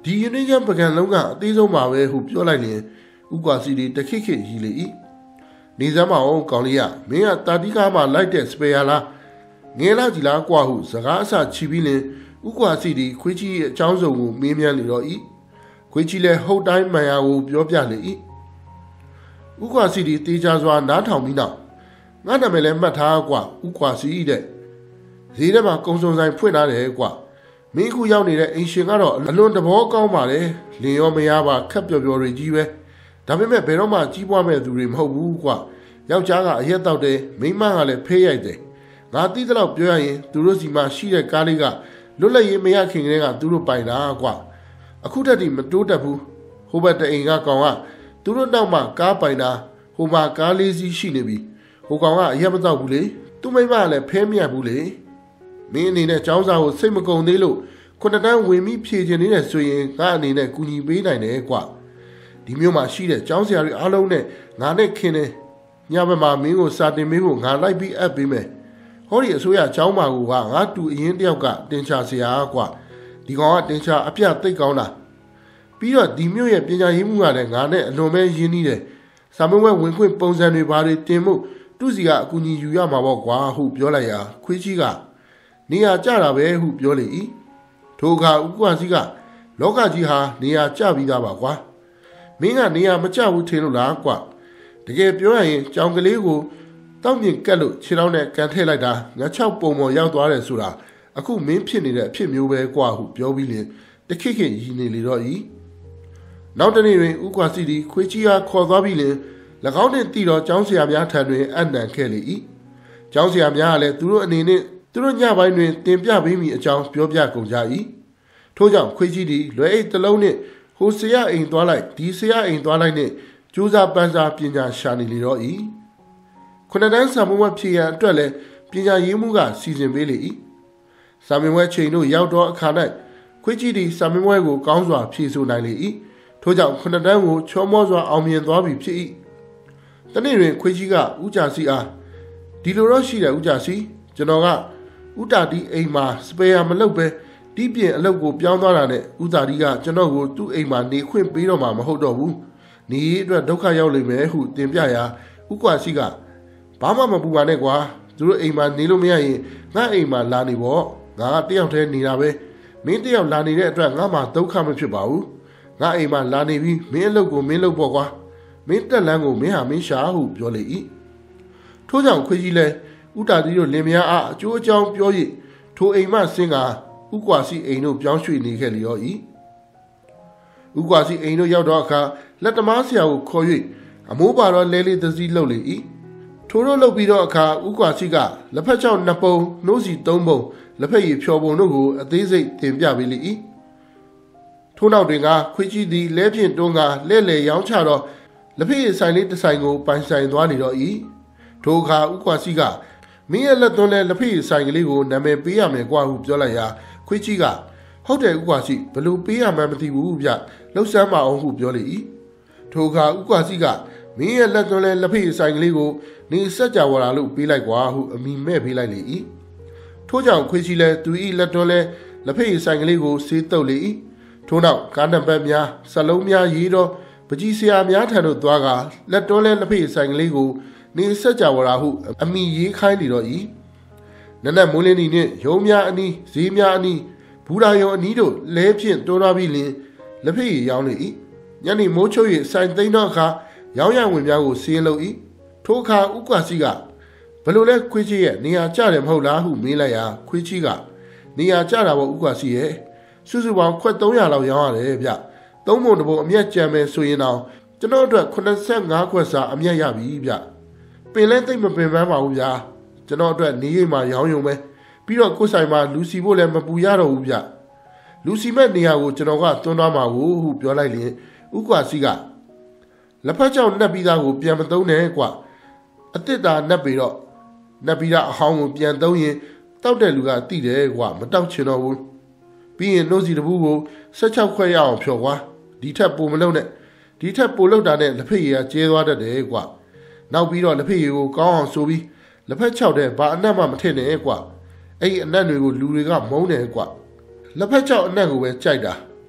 ဒီယင်းရပကံလုံးကအသေးဆုံးပါပဲဟုပြောလိုက်ရင်ဥကွာစီဒီတခိခိရီလေ၏နေစမ်းမအောင်ကောင်းလေးရမင်းကတာတိကားမှာလိုက်တဲ့စပယ်ယာလားငယ်လာကြီးလားကွာဟုစကားအစချီပြီးလင်ဥကွာစီဒီခွေးကြီးရဲ့အကြောင်းစုံကိုမေးမြန်းလေတော့၏ခွေးကြီးလည်းဟုတ်တိုင်းမှန်ရာကိုပြောပြလေ၏ဥကွာစီဒီတေးကြစွာနားထောင်ပြီးနောက်ငါနာမည်လည်းမှတ်ထားကွာဥကွာစီတဲ့ဈေးထဲမှာကုံစုံဆိုင်ဖွင့်ထားတယ်ကွာမင်းခုရောက်နေတဲ့အိမ်ရှင်ကတော့အလွန်တဘောကောင်းပါလေလင်ရောမရပါခက်ပျော်ပျော်တွေကြီးပဲဒါပေမဲ့ဘယ်တော့မှကြီးပွားမဲ့သူတွေမဟုတ်ဘူးကွာယောက်ျားကအရက်တောက်တယ်မိန်းမကလည်းဖေးရိုက်တယ်ငါသိသလောက်ပြောရရင်သူတို့စီမှာရှိတဲ့ကားလေးကလွတ်လပ်ရေးမရခင်ကလေးကသူတို့ပိုင်တာကွာအခုတည်းကမတိုးတက်ဘူးဟိုဘက်တအိမ်ကကောင်ကသူတို့နောက်မှကားပိုင်တာဟိုမှာကားလေးစီးရှိနေပြီဟိုကောင်ကအရက်မတောက်ဘူးလေသူ့မိန်းမကလည်းဖဲမြတ်ဘူးလေမင်းအနေနဲ့ចောင်းစာကိုစိတ်မကုန်သေးလို့ခုနှစ်တန်းဝင်ပြီးဖြည့်ချင်နေတဲ့ဆိုရင်ငါအနေနဲ့ကူညီပေးနိုင်တယ်ကွာဒီမျိုးမှာရှိတဲ့ចောင်းဆရာတွေအားလုံးနဲ့ငါနဲ့ခင်တယ်ညဘက်မှာမင်းကိုစာတင်ပေးဖို့ငါလိုက်ပြီးအပ်ပေးမယ်ဟောဒီအစိုးရចောင်းမာကိုကငါတူအရင်တယောက်ကတင်ချဆရာကွာဒီကောင်ကတင်ချအပြသိတ်ကောင်းတာပြီးတော့ဒီမျိုးရဲ့ပညာရေးမှုကလည်းငါနဲ့အလွန်ပဲရင်းနှီးတယ်စာမွေးဝင်ခွင့်ပုံစံတွေဘာတွေတင်မှုသူစီကအကူအညီယူရမှာပေါ့ကွာဟုပြောလိုက်ရာခွေးကြီးကနေရာကျတာပဲဟုပြောလေ၏ထိုအခါဥကွာစီကလောကကြီးဟာနေရာကျပြီးသားပါကွာမင်းကနေရာမကျဘူးထင်လို့လားကွာတကယ်ပြောရရင်ကြောင်ကလေးကိုတောက်မြင်ကက်လို့ခြေထောက်နဲ့ကန်ထည့်လိုက်တာငါ6ပုံပေါ်ရောက်သွားတယ်ဆိုတာအခုမင်းဖြစ်နေတဲ့အဖြစ်မျိုးပဲကွာဟုပြောပြီးလင်တခိခိရည်နေလေတော့၏နောက်တနေ့တွင်ဥကွာစီသည်ခွေးကြီးအားခေါ်သွားပြီးလင်၎င်းနှင့်တည်သောကျောင်းဆရာများထံတွင်အနံခဲ့လေ၏ကျောင်းဆရာများကလည်းသူတို့အနေနဲ့သူတို့ညပိုင်းတွင်တင်ပြပေးမိအကြောင်းပြောပြကုန်ကြ၏ထို့ကြောင့်ခွေးကြီးသည်လွယ်အိတ်တစ်လုံးနှင့်ဟိုဆရာအိမ်သွားလိုက်ဒီဆရာအိမ်သွားလိုက်နှင့်ကျိုးစားပန်းစားပညာရှာနေလေတော့၏ခုနှစ်တန်းစာမေးပွဲဖြေရန်အတွက်လည်းပညာရေးမှုကစီစဉ်ပေးလေ၏စာမေးပွဲချိန်တို့ရောက်တော့အခါ၌ခွေးကြီးသည်စာမေးပွဲကိုကောင်းစွာဖြေဆိုနိုင်လေ၏ထို့ကြောင့်ခုနှစ်တန်းကိုချောမောစွာအောင်မြင်သွားပြီဖြစ်၏တနေ့တွင်ခွေးကြီးကဥကြစီအားဒီလိုတော့ရှိတယ်ဥကြစီကျွန်တော်ကဥတာတီအိမ်မှာစပယ်ယာမလုပ်ပဲတီးပြင်အလုပ်ကိုပြောင်းသွားတာနဲ့ဥတာတီကကျွန်တော်ကိုသူ့အိမ်မှာနေခွင့်ပေးတော့မှာမဟုတ်တော့ဘူးနေအတွက်ဒုက္ခရောက်လိမ့်မယ်ဟုတင်ပြရာဥကွာစီကဘာမှမပူပါနဲ့ကွာသူတို့အိမ်မှာနေလို့မရရင်ငါအိမ်မှာလာနေပေါ့ငါတယောက်တည်းနေတာပဲမင်းတယောက်လာနေတဲ့အတွက်ငါမှဒုက္ခမဖြစ်ပါဘူးငါအိမ်မှာလာနေပြီးမင်းအလုပ်ကိုမင်းလုပ်ပေါ့ကွာမင်းတက်လန်းကိုမင်းဟာမင်းရှာဟုပြောလေ၏ထို့ကြောင့်ခွေးကြီးလဲဥတာတီတို့လင်မယားအားအကျိုးအကြောင်းပြော၍ထိုအိမ်မှဆင်းကဥကွာစီအိမ်တို့ပြောင်းရွှေ့နေခဲ့လျော၏ဥကွာစီအိမ်တို့ရောက်တော့အခါလက်သမားဆရာကိုခေါ်၍အမိုးပါတော့လဲလေးသစည်းလှုပ်လေ၏ထိုတို့လှုပ်ပြီးတော့အခါဥကွာစီကလက်ဖက်ချောင်း2ပုံနှိုးစီ3ပုံလက်ဖက်ရည်ဖြော်ပုံတို့ကိုအသေးစိတ်တင်ပြပေးလေ၏ထို့နောက်တွင်ကခွေးကြီးသည်လဲဖြင့်တွန်းကလဲ့လေရောင်းချတော့လက်ဖက်ရည်ဆိုင်လေးတစ်ဆိုင်ကိုပိုင်ဆိုင်သွားနေတော့၏ထိုအခါဥကွာစီကမင်းရဲ့လက်သွန်းလဲလက်ဖက်ရည်ဆိုင်ကလေးကိုနာမည်ပေးရမယ်ကွာဟုပြောလိုက်ရာခွေးကြီးကဟုတ်တယ်ဥကွာစီဘလို့ပေးရမှန်းမသိဘူးဗျလှုပ်ဆမ်းမအောင်ဟုပြောလေ၏ထိုအခါဥကွာစီကမင်းရဲ့လက်သွန်းလဲလက်ဖက်ရည်ဆိုင်ကလေးကိုနေစက်ကြဝဠာလို့ပေးလိုက်ကွာဟုအမိမဲ့ပေးလိုက်လေ၏ထို့ကြောင့်ခွေးကြီးလဲသူ၏လက်သွန်းလဲလက်ဖက်ရည်ဆိုင်ကလေးကိုဆေးတုပ်လေ၏ထို့နောက်ကားနံပါတ်များစလုံးများရေးတော့ပကြီးဆရာများထံသို့သွားကလက်သွန်းလဲလက်ဖက်ရည်ဆိုင်ကလေးကိုနေစက်ကြဝဠာဟုအမိရေးခိုင်းလေတော့၏နနက်မိုးလင်းနှင့်ရုံးများအနီးဈေးများအနီးဘူရာယုံအနီးတို့လဲဖြင့်တိုးသွားပြီးလင်လက်ဖက်ရည်ရောင်းလေ၏ညနေမိုးချုပ်၍ဆိုင်သိမ်းသောအခါရောင်းရဝင်များကိုစီးလုပ်၏ထိုအခါဥကွာစီကဘလို့လဲခွေးကြီးရဲ့နေရာကျတယ်မဟုတ်လားဟုမေးလိုက်ရာခွေးကြီးကနေရာကျတာပေါ့ဥကွာစီရဲ့စုစုပေါင်းခွက်300လောက်ရောင်းရတယ်ဗျ3ပုံတစ်ပုံအမျက်ကြံမယ်ဆိုရင်တော့ကျွန်တော်အတွက်85ခွက်စာအမျက်ရပြီဗျပင်လဲသိမ့်မပင်ပန်းပါဘူးဗျာကျွန်တော်အတွက်နေရိပ်မှာရောင်းရုံပဲပြီးတော့ကိုယ်ဆိုင်မှာလူစီဖို့လည်းမပူရတော့ဘူးဗျလူစီမဲ့နေရာကိုကျွန်တော်ကသွန်းသွားမှာကိုဟုပြောလိုက်ရင်ဥကွာစီကလက်ဖက်ချောင်းနှက်ပြီးသားကိုပြန်မသုံးနဲ့ကွာအတစ်တာနှက်ပြီးတော့နှက်ပြီးသားအဟောင်းကိုပြန်သုံးရင်တောက်တဲ့လူကတိတယ်ကွာမတောက်ချင်တော့ဘူးပြီးရင်နှုတ်စီတပူးကို16ခွက်ရအောင်ဖြော်ကွာဒီထက်ပိုမလုပ်နဲ့ဒီထက်ပိုလုပ်တာနဲ့လက်ဖက်ရည်ကကျဲသွားတတ်တယ်ကွာနောက်ပြီးတော့လက်ဖက်ရည်ကိုကောင်းအောင်ဆိုပြီးလက်ဖက်ချောက်တဲ့ဘာအနက်မှမထည့်နဲ့ကွာအဲ့ဒီအနက်တွေကိုလူတွေကမုန်းတယ်ကွာလက်ဖက်ချောက်အနက်ကိုပဲကြိုက်တာ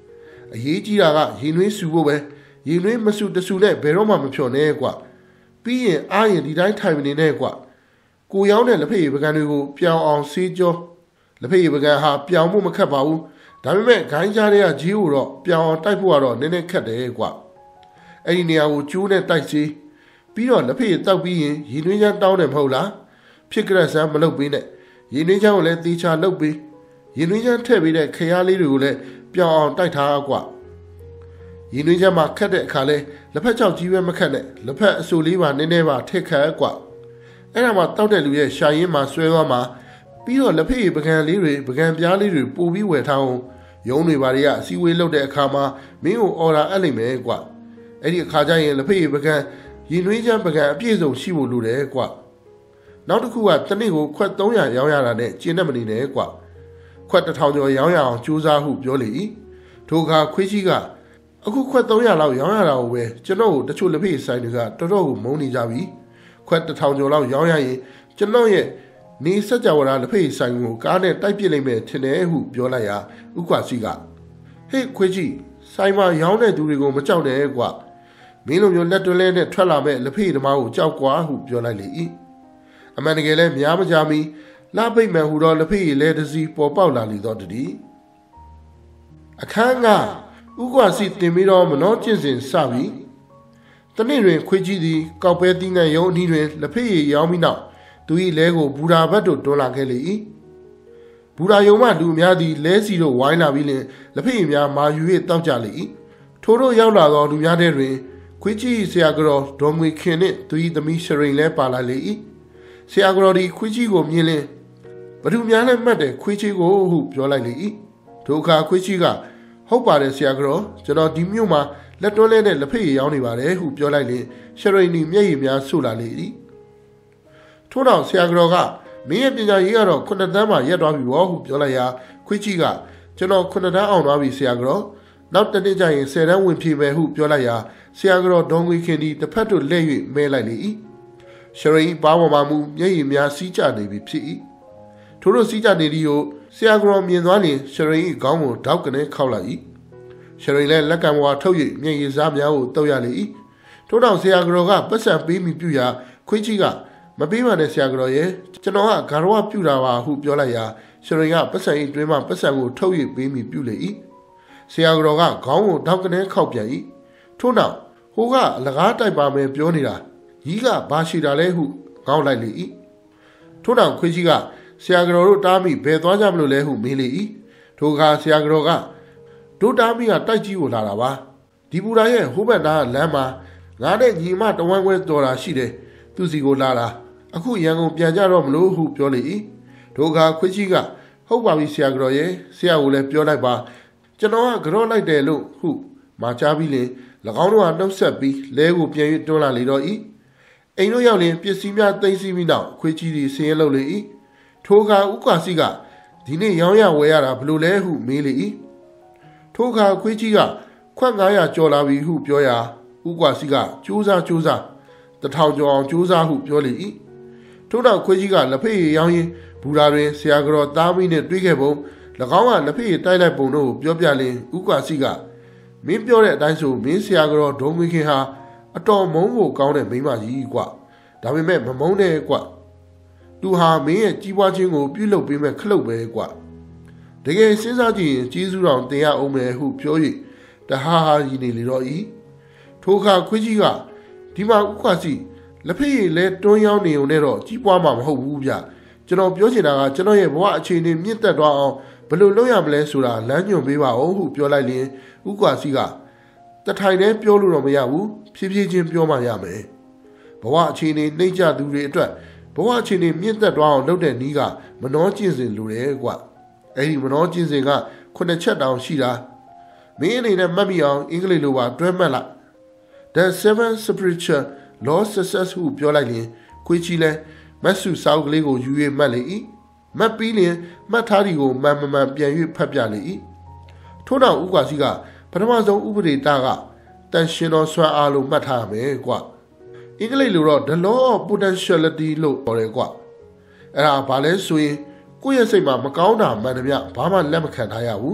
အရေးကြီးတာကရင်နှွေးစုဖို့ပဲရင်နှွေးမစုတစုနဲ့ဘယ်တော့မှမဖြော်နဲ့ကွာပြီးရင်အားရင်ဒီတိုင်းထိုင်နေနဲ့ကွာကိုရောင်းတဲ့လက်ဖက်ရည်ပကံတွေကိုပြောင်းအောင်ဆေးကြောလက်ဖက်ရည်ပကံဟာပြောင်းဖို့မခက်ပါဘူးဒါပေမဲ့ဂိုင်းကြားတွေကဂျီးကိုတော့ပြောင်းအောင်တိုက်ဖို့ကတော့နည်းနည်းခက်တယ်ကွာအဲ့ဒီနေရာကိုကျိုးနဲ့တိုက်စေးပြီးတော့လက်ဖက်ရည်တောက်ပြီးရင်ရင်နှွေးချမ်းတောင်းတယ်မဟုတ်လားဖြစ်ကြက်စမ်းမလုပ်ပေးနဲ့ရင်နှွေးချမ်းကိုလည်းတေချာလုပ်ပေးရင်နှွေးချမ်းထည့်ပေးတဲ့ခရားလေးတွေကိုလည်းပြောင်းအောင်တိုက်ထားကွာရင်နှွေးချမ်းမှာခက်တဲ့အခါလဲလက်ဖက်ချောက်ကြီးပဲမခက်နဲ့လက်ဖက်အဆူလေးပါနည်းနည်းပါထည့်ခတ်ကွာအဲ့ဒါမှတောက်တဲ့လူရဲ့ရှာရင်းမှာဆွဲသွားမှာပြီးတော့လက်ဖက်ရည်ပကံလေးတွေပကံပြားလေးတွေပို့ပြီးဝယ်ထားအောင်ရုံးတွေဘာတွေကအစည်းအဝေးလုပ်တဲ့အခါမှာမင်းကိုအော်ဒါအပ်လိုက်မယ်ကွာအဲ့ဒီအခါကျရင်လက်ဖက်ရည်ပကံရင်နှွေးချမ်းပကံအပြည့်စုံရှိဖို့လိုတယ်ကွာနောက်တစ်ခုကတနေ့ကိုခွက်300ရောင်းရတာနဲ့ကျင်းနဲ့မနေနဲ့ကွာခွက်1000ကျော်ရောင်းရအောင်ကြိုးစားဟုပြောလေ၏ထိုအခါခွေးကြီးကအခုခွက်300လောက်ရောင်းရတာကိုပဲကျွန်တော်တို့တချို့လက်ဖက်ဆိုင်တွေကတော်တော်ကိုမုန်းနေကြပြီခွက်1000ကျော်လောက်ရောင်းရရင်ကျွန်တော်ရဲ့နေစကြဝဠာလက်ဖက်ဆိုင်ကိုကားနဲ့တိုက်ပစ်လိုက်မယ်ထင်တယ်ဟုပြောလိုက်ရာဥက္ကွာစီကဟေ့ခွေးကြီးဆိုင်မှာရောင်းတဲ့သူတွေကိုမကြောက်နဲ့ကွာမင်းလိုမျိုးလက်တွဲလဲနဲ့ထွက်လာမဲ့လက်ဖက်သမားကိုကြောက်ကွာဟုပြောလိုက်လေ၏အမှန်တကယ်လဲများမကြမီလာပိတ်မှန်ဟူသောလက်ဖက်ရည်လဲတစီပေါ်ပေါက်လာလေသောတည်းအခန်းကဥကွာစီတင်ပြီးတော့မနှောကျင့်စဉ်စပြီးတနေ့တွင်ခွေးကြီးသည်ကောက်ပဲသီးနှံရုံအနီးတွင်လက်ဖက်ရည်ရောင်းပြီးနောက်သူ၏လဲကိုဘူရာဘတ်တို့တွန်းလာခဲ့လေ၏ဘူရာယုံမှလူများသည်လဲစီတို့ဝိုင်းလာပြီးလင်လက်ဖက်ရည်များမာယူ၍တောက်ကြလေ၏ထိုတို့ရောက်လာသောလူများထဲတွင်ခွေးကြီးဆရာကတော်ဒေါ်ငွေခင်နှင့်သူ၏သမီးရှရိန်လဲပါလာလေ၏ဆရာကတော်သည်ခွေးကြီးကိုမြင်လင်ဘသူများနဲ့မှတ်တယ်ခွေးကြီးကိုဟုပြောလိုက်လေ၏ထိုအခါခွေးကြီးကဟုတ်ပါတယ်ဆရာကတော်ကျွန်တော်ဒီမြို့မှာလက်တွဲလဲနဲ့လက်ဖက်ရည်ရောင်းနေပါတယ်ဟုပြောလိုက်ရင်ရှရိန်နီမျက်ရည်များဆူလာလေ၏ထို့နောက်ဆရာကတော်ကမင်းရဲ့ပညာရေးကတော့9တန်းမှရက်သွားပြီဘောဟုပြောလိုက်ရာခွေးကြီးကကျွန်တော်9တန်းအောင်သွားပြီဆရာကတော်နောက်တစ်နေ့ကျရင်10တန်းဝင်ဖြည့်မယ်ဟုပြောလိုက်ရာဆရာကတော်ဒေါငွေခင်ဒီတစ်ဖက်သို့လှည့်၍မဲလိုက်လေ၏ရှရိန်ပါပေါ်မှာမူမျက်ရည်များစီးကျနေပြီဖြစ်၏ထို့တို့စီးကြနေသည်ကိုဆရာကတော်မြင်သွားလျင်ရှရိန်၏ခေါင်းကိုထောက်ကနေခောက်လိုက်၏ရှရိန်လည်းလက်ကံဘွားထုတ်၍မျက်ရည်စားများကိုတုပ်ရလေ၏ထို့နောက်ဆရာကတော်ကပတ်စံပေးမိပြုရာခွေးကြီးကမပေးပါနဲ့ဆရာကတော်ရဲ့ကျွန်တော်ကဂါရဝပြုတာပါဟုပြောလိုက်ရာရှရိန်ကပတ်စံ၏တွင်မှပတ်စံကိုထုတ်၍ပေးမိပြုလေ၏ဆရာကတော်ကခေါင်းကိုထောက်ကနေခောက်ပြန်၏ထို့နောက်ဟိုကအလကားတိုက်ပါမယ်ပြောနေတာကြီးကဘာရှိတာလဲဟုခေါင်းလိုက်လေ၏ထို့နောက်ခွေးကြီးကဆရာကတော်တို့တားမိဘယ်သွားကြမလို့လဲဟုမေးလေ၏ထိုအခါဆရာကတော်ကတို့တားမိကတိုက်ကြီးကိုလာတာပါဒီပူရာရဲ့ဟိုဘက်သားလမ်းမှာငါနဲ့ညီမတဝမ်းခွဲတော်တာရှိတယ်သူစီကိုလာတာအခုရန်ကုန်ပြန်ကြတော့မလို့ဟုပြောလေ၏ထိုအခါခွေးကြီးကဟုတ်ပါပြီဆရာကတော်ရဲ့ဆရာကိုလည်းပြောလိုက်ပါကျွန်တော်ကကြော့လိုက်တယ်လို့ဟုမှာကြားပြီးလင်၎င်းတို့ကနှုတ်ဆက်ပြီးလဲကိုပြန်၍တွန်းလာလေတော့၏အိမ်တို့ရောက်လင်ပစ္စည်းများသိမ်းဆည်းပြီးနောက်ခွေးကြီးသည်ဆင်းရဲလုပ်လေ၏ထိုအခါဥက္ကာစီကဒီနေ့ရောင်းရဝယ်ရတာဘလို့လဲဟုမေးလေ၏ထိုအခါခွေးကြီးကခွက်900ကျော်လာပြီဟုပြောရာဥက္ကာစီကကြိုးစား1000ကျော်အောင်ကြိုးစားဟုပြောလေ၏ထို့နောက်ခွေးကြီးကလက်ဖက်ရည်ရောင်းရင်းဘူရာတွင်ဆရာကတော်သားမီးနှင့်တွေ့ခဲ့ပုံ၎င်းကလက်ဖက်ရည်တိုက်လိုက်ပုံတို့ကိုပြောပြလင်ဥက္ကာစီကမင်းပြောတဲ့အတိုင်းဆိုမင်းဆရာကတော်ဒေါငွေခင်ဟာအတော်မုန်းဖို့ကောင်းတဲ့မိန်းမကြီးကွာဒါပေမဲ့မမုန်းနဲ့ကွာသူဟာမင်းရဲ့ကြီးပွားခြင်းကိုပြုလုပ်ပေးမဲ့ခလုတ်ပဲကွာတကယ်စဉ်းစားကြည့်ရင်ကျေးဇူးတော်တင်ရအောင်မယ်ဟုပြော၍တဟာဟာကြီးနေလေတော့ဤထိုအခါခွေးကြီးကဒီမှာဥက္ခစီလက်ဖက်ရည်လဲတွန်းရောင်းနေုံနဲ့တော့ကြီးပွားမှာမဟုတ်ဘူးဗျကျွန်တော်ပြောချင်တာကကျွန်တော်ရဲ့ဘဝအခြေအနေမြင့်တက်သွားအောင်ဘယ်လိုလုပ်ရမလဲဆိုတာလမ်းညွှန်ပေးပါဦးဟုပြောလိုက်ရင်ဥက္ခစီကတထိုင်တည်းပြောလို့တော့မရဘူးဖြည်းဖြည်းချင်းပြောမှရမယ်ဘဝအခြေအနေနှိမ့်ချသူတွေအတွက်ဘဝအခြေအနေမြင့်တက်သွားအောင်လုပ်တဲ့နည်းကမနှောကျင့်စဉ်လိုတယ်ကွအဲ့ဒီမနှောကျင့်စဉ်က9ချက်တောင်ရှိတာမင်းအနေနဲ့မှတ်မိအောင်အင်္ဂလိပ်လိုပါတွဲမှတ်လိုက် The 7 spiritual laws success ဟုပြောလိုက်ရင်ခွေးချီလဲမတ်စုစောက်ကလေးကိုယူ၍မှတ်လေ၏မှတ်ပြီးလျင်မှတ်ထားသည်ကိုမှန်ပြန်၍ဖတ်ပြလေ၏ထို့နောက်ဥက္ကာစီကပထမဆုံးဥပဒေတာကတန်ရှင်တော်ဆွမ်းအားလို့မှတ်ထားရမယ်ကွအင်္ဂလိပ်လိုတော့ the law of potentiality လို့ပြောတယ်ကွအဲ့ဒါဘာလဲဆိုရင်ကိုယ့်ရဲ့စိတ်မှာမကောင်းတာမှန်တယ်ဗျဘာမှလက်မခံထားရဘူး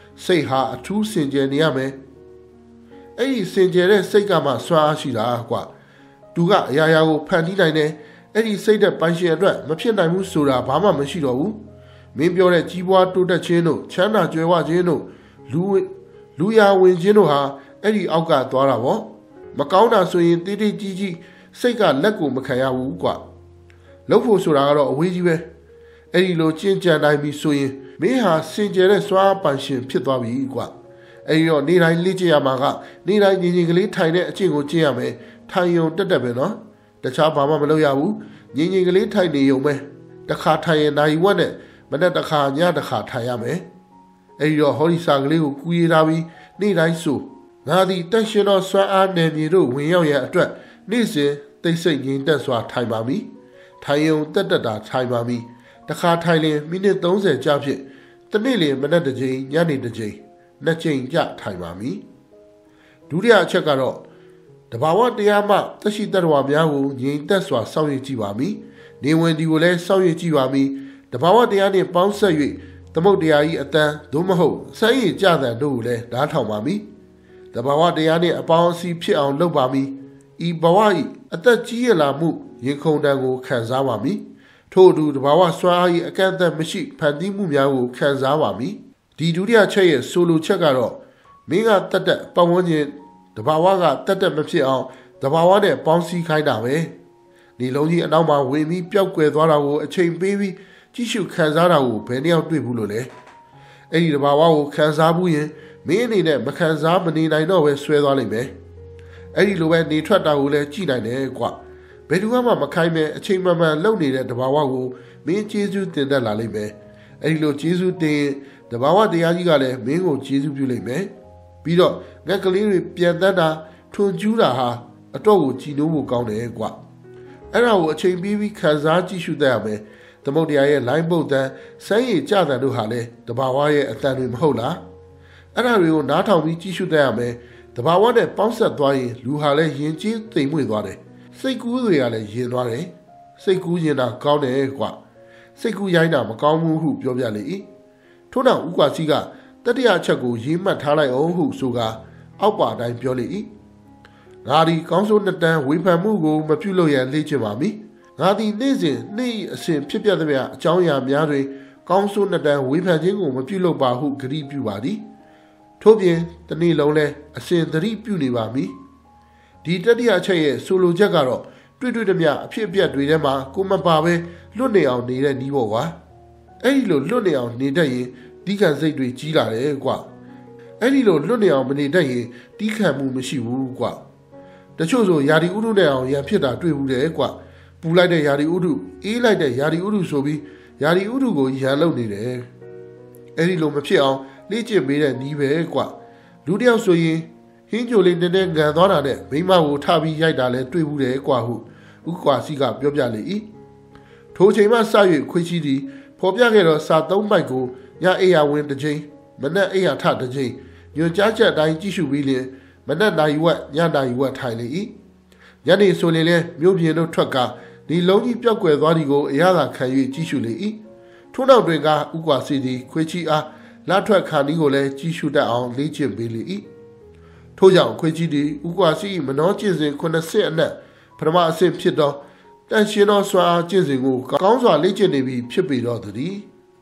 စိတ်ဟာအထူးစင်ကြယ်နေရမယ်အဲ့ဒီစင်ကြယ်တဲ့စိတ်ကမှစွမ်းအားရှိတာကွာသူကအရာရာကိုဖန်တီးနိုင်တယ်အဲ့ဒီစိတ်တဲ့ပိုင်ရှင်အတွက်မဖြစ်နိုင်ဘူးဆိုတာဘာမှမရှိတော့ဘူးမင်းပြောတဲ့ကြီးပွားတိုးတက်ခြင်းတို့ချမ်းသာကြွယ်ဝခြင်းတို့လူရာဝင်ခြင်းတို့ဟာအဲ့ဒီအောက်ကသွားတာပေါ့မကောင်းတာဆိုရင်တိတိကြီးကြီးစိတ်ကလက်ကိုမခံရဘူးကွာလှုပ်ဖို့ဆိုတာကတော့အဝေးကြီးပဲအဲ့ဒီလိုကျင့်ကြံနိုင်ပြီဆိုရင်မင်းဟာစင်ကြယ်တဲ့စွမ်းပိုင်ရှင်ဖြစ်သွားပြီကွာအဲ့ဒီတော့နေတိုင်းလေ့ကျင့်ရမှာကနေတိုင်းငြိမ်ငြိမ်ကလေးထိုင်တဲ့အကျင့်ကိုကျင့်ရမယ်ထိုင်ယုံတက်တက်ပဲနော်တခြားဘာမှမလုပ်ရဘူးငြိမ်ငြိမ်ကလေးထိုင်နေုံပဲတစ်ခါထိုင်ရင်နိုင်ဝက်နဲ့မနေ့တစ်ခါညတစ်ခါထိုင်ရမယ်အဲ့ဒီတော့ဟောဒီစာကလေးကိုကူရထားပြီးနေ့တိုင်းဆိုငါသည်တက်ရှင်သောစွမ်းအားနယ်မြေတို့ဝင်ရောက်ရန်အတွက်နေ့စဉ်သိစိတ်ငြိမ်သက်စွာထိုင်ပါမည်ထိုင်ယုံတက်တက်တာထိုင်ပါမည်တစ်ခါထိုင်ရင်မိနစ်30ကြာဖြင့်တစ်နေ့လင်မနေ့တစ်ချိန်ညနေတစ်ချိန်နှစ်ချိန်ကြာထိုင်ပါမည်ဒုတိယအချက်ကတော့တဘာဝတရားမှသက်ရှိတ attva များကိုငြိမ်သက်စွာစောင့်ရကြည့်ပါမည်နေဝင်ဒီကိုလည်းစောင့်ရကြည့်ပါမည်တဘာဝတရားနှင့်ပေါင်းဆက်၍သမုတ်တရား၏အတန်သို့မဟုတ်စမ်းရည်ကြတဲ့တို့ကိုလည်းနားထောင်ပါမည်တဘာဝတရားနှင့်အပေါင်းအစည်းဖြစ်အောင်လုပ်ပါမည်ဤဘဝ၏အသက်ကြီးရလာမှုရင်ခုန်တန်ကိုခံစားပါမည်ထို့အတူတဘာဝစွမ်းအား၏အကန့်အသတ်မရှိဖန်တီးမှုများကိုခံစားပါမည်ဒီဒုတိယချက်ရဲ့ဆိုလိုချက်ကတော့မင်းကတတ်ပတ်ဝန်းကျင်တဘာဝကတတ်မဖြစ်အောင်တဘာဝနဲ့ပေါင်းစည်းခိုင်းတာပဲဒီလုံးကြီးအနောက်မှာဝင်ပြီးပျောက်ကွယ်သွားတာကိုအချိန်ပေးပြီးကြည့်ရှုခံစားတာကိုဘယ်နှယောက်တွေ့ဘူးလို့လဲအဲ့ဒီတဘာဝကိုခံစားဘူးရင်မင်းအနေနဲ့မခံစားမနေနိုင်တော့ပဲဆွဲသွားလိမ့်မယ်အဲ့ဒီလိုပဲနေထွက်တာကိုလည်းကြည်နိုင်တယ်ကွာဘယ်သူမှမခိုင်းမဲ့အချိန်မှန်မှန်လုံနေတဲ့တဘာဝကိုမင်းကျေးဇူးတင်တတ်လာလိမ့်မယ်အဲ့ဒီလိုကျေးဇူးတင်တဘာဝတရားကြီးကလည်းမင်းကိုကျေးဇူးပြုလိမ့်မယ်ပြီးတော့ငှက်ကလေးတွေပြန်တတ်တာထွန်ကျူးတာဟာအတော့ကိုကြည်နိုးဖို့ကောင်းတယ်ကွာအဲ့ဒါကိုအချိန်ပြီးခံစားကြည့်ရှုတတ်ရမယ်သမုတ်တရားရဲ့လိုင်းပုတ်တန်းစမ်းရည်ကြတဲ့တို့ဟာလည်းတဘာဝရဲ့အတန်တွေမဟုတ်လားအဲ့ဒါတွေကိုနားထောင်ပြီးကြည့်ရှုတတ်ရမယ်တဘာဝနဲ့ပေါင်းဆက်သွားရင်လူဟာလည်းယဉ်ကျေးသိမ်မွေ့သွားတယ်စိတ်ကူးတွေကလည်းယဉ်သွားတယ်စိတ်ကူးရင်တာကောင်းတယ်ကွာစိတ်ကူးရိုင်းတာမကောင်းဘူးဟုပြောပြလေ၏ထို့နောက်ဥက္ကာစီကတတိယအချက်ကိုရေးမှတ်ထားလိုက်အောင်ဟုဆိုကာအောက်ပါတိုင်းပြောလေ၏ငါဒီကောင်းစိုးနှစ်တန်းဝေဖန်မှုကိုမပြုလုပ်ရန်လေ့ကျင့်ပါမည်ငါသည်နေ့စဉ်နေ့အစဉ်ဖြစ်ပျက်သမျှအကြောင်းအရာများတွင်ကောင်းစိုးနှစ်တန်းဝေဖန်ခြင်းကိုမပြုလုပ်ပါဟုဂရုပြုပါသည်ထို့ပြင်တနေ့လုံးလဲအစဉ်သတိပြုနေပါမည်ဒီတတိယအချက်ရဲ့ဆိုလိုချက်ကတော့တွေ့သမျှအဖြစ်အပျက်တွေထဲမှာကိုမပါပဲလွတ်နေအောင်နေတဲ့နီးပေါ့ကွာအဲ့ဒီလိုလွတ်နေအောင်နေတတ်ရင်တီးခံစိတ်တွေကြီးလာတယ်ကွာအဲ့ဒီလိုလွတ်နေအောင်မနေတတ်ရင်တီးခံမှုမရှိဘူးကွာတချို့ဆိုယာဒီဥဒုနဲ့အောင်ရံဖြစ်တာတွေ့ဘူးတယ်ကွာပူလိုက်တဲ့ယာဒီဥဒုအေးလိုက်တဲ့ယာဒီဥဒုဆိုပြီးယာဒီဥဒုကိုရံလုပ်နေတယ်အဲ့ဒီလိုမဖြစ်အောင်လေ့ကျင့်ပေးတဲ့နီးပဲကွာလူတယောက်ဆိုရင်ဟင်းကြိုလေးနည်းနည်းငံသွားတာနဲ့မိမကိုထပြီးရိုက်တာလဲတွေ့ဘူးတယ်ကွာဟုဥက္ကာစီကပြောပြလေ၏ထိုချိန်မှစ၍ခွေးချီသည်ဖော်ပြခဲ့သောစာ၃ပိုက်ကိုညအိယာဝင်တစ်ချိန်မနက်အိယာထတစ်ချိန်ညွန်ကြားချက်အတိုင်းကြည့်ရှုပြီးလျင်မနက်နိုင်ဝက်ညနိုင်ဝက်ထိုင်လေ၏ညနေဆိုရင်လည်းမြို့ပြင်တို့ထွက်ကဒီလုံးကြီးပြောက်ကွယ်သွားသည်ကိုအရသာခံ၍ကြည့်ရှုလေ၏ထို့နောက်တွင်ကဥက္ကာစီသည်ခွေးချီအားလထွက်ခါနီးကိုလည်းကြည့်ရှုတတ်အောင်လေ့ကျင့်ပေးလေ၏ထို့ကြောင့်ခွေးကြီးသည်ဥက္ကာစီမနောကျင့်စဉ်90အနက်ပထမအဆင့်ဖြစ်သောတန်ရှင်သောစွာကျင့်စဉ်ကိုကောင်းစွာလေ့ကျင့်နေပြီးဖြစ်ပေတော့သည်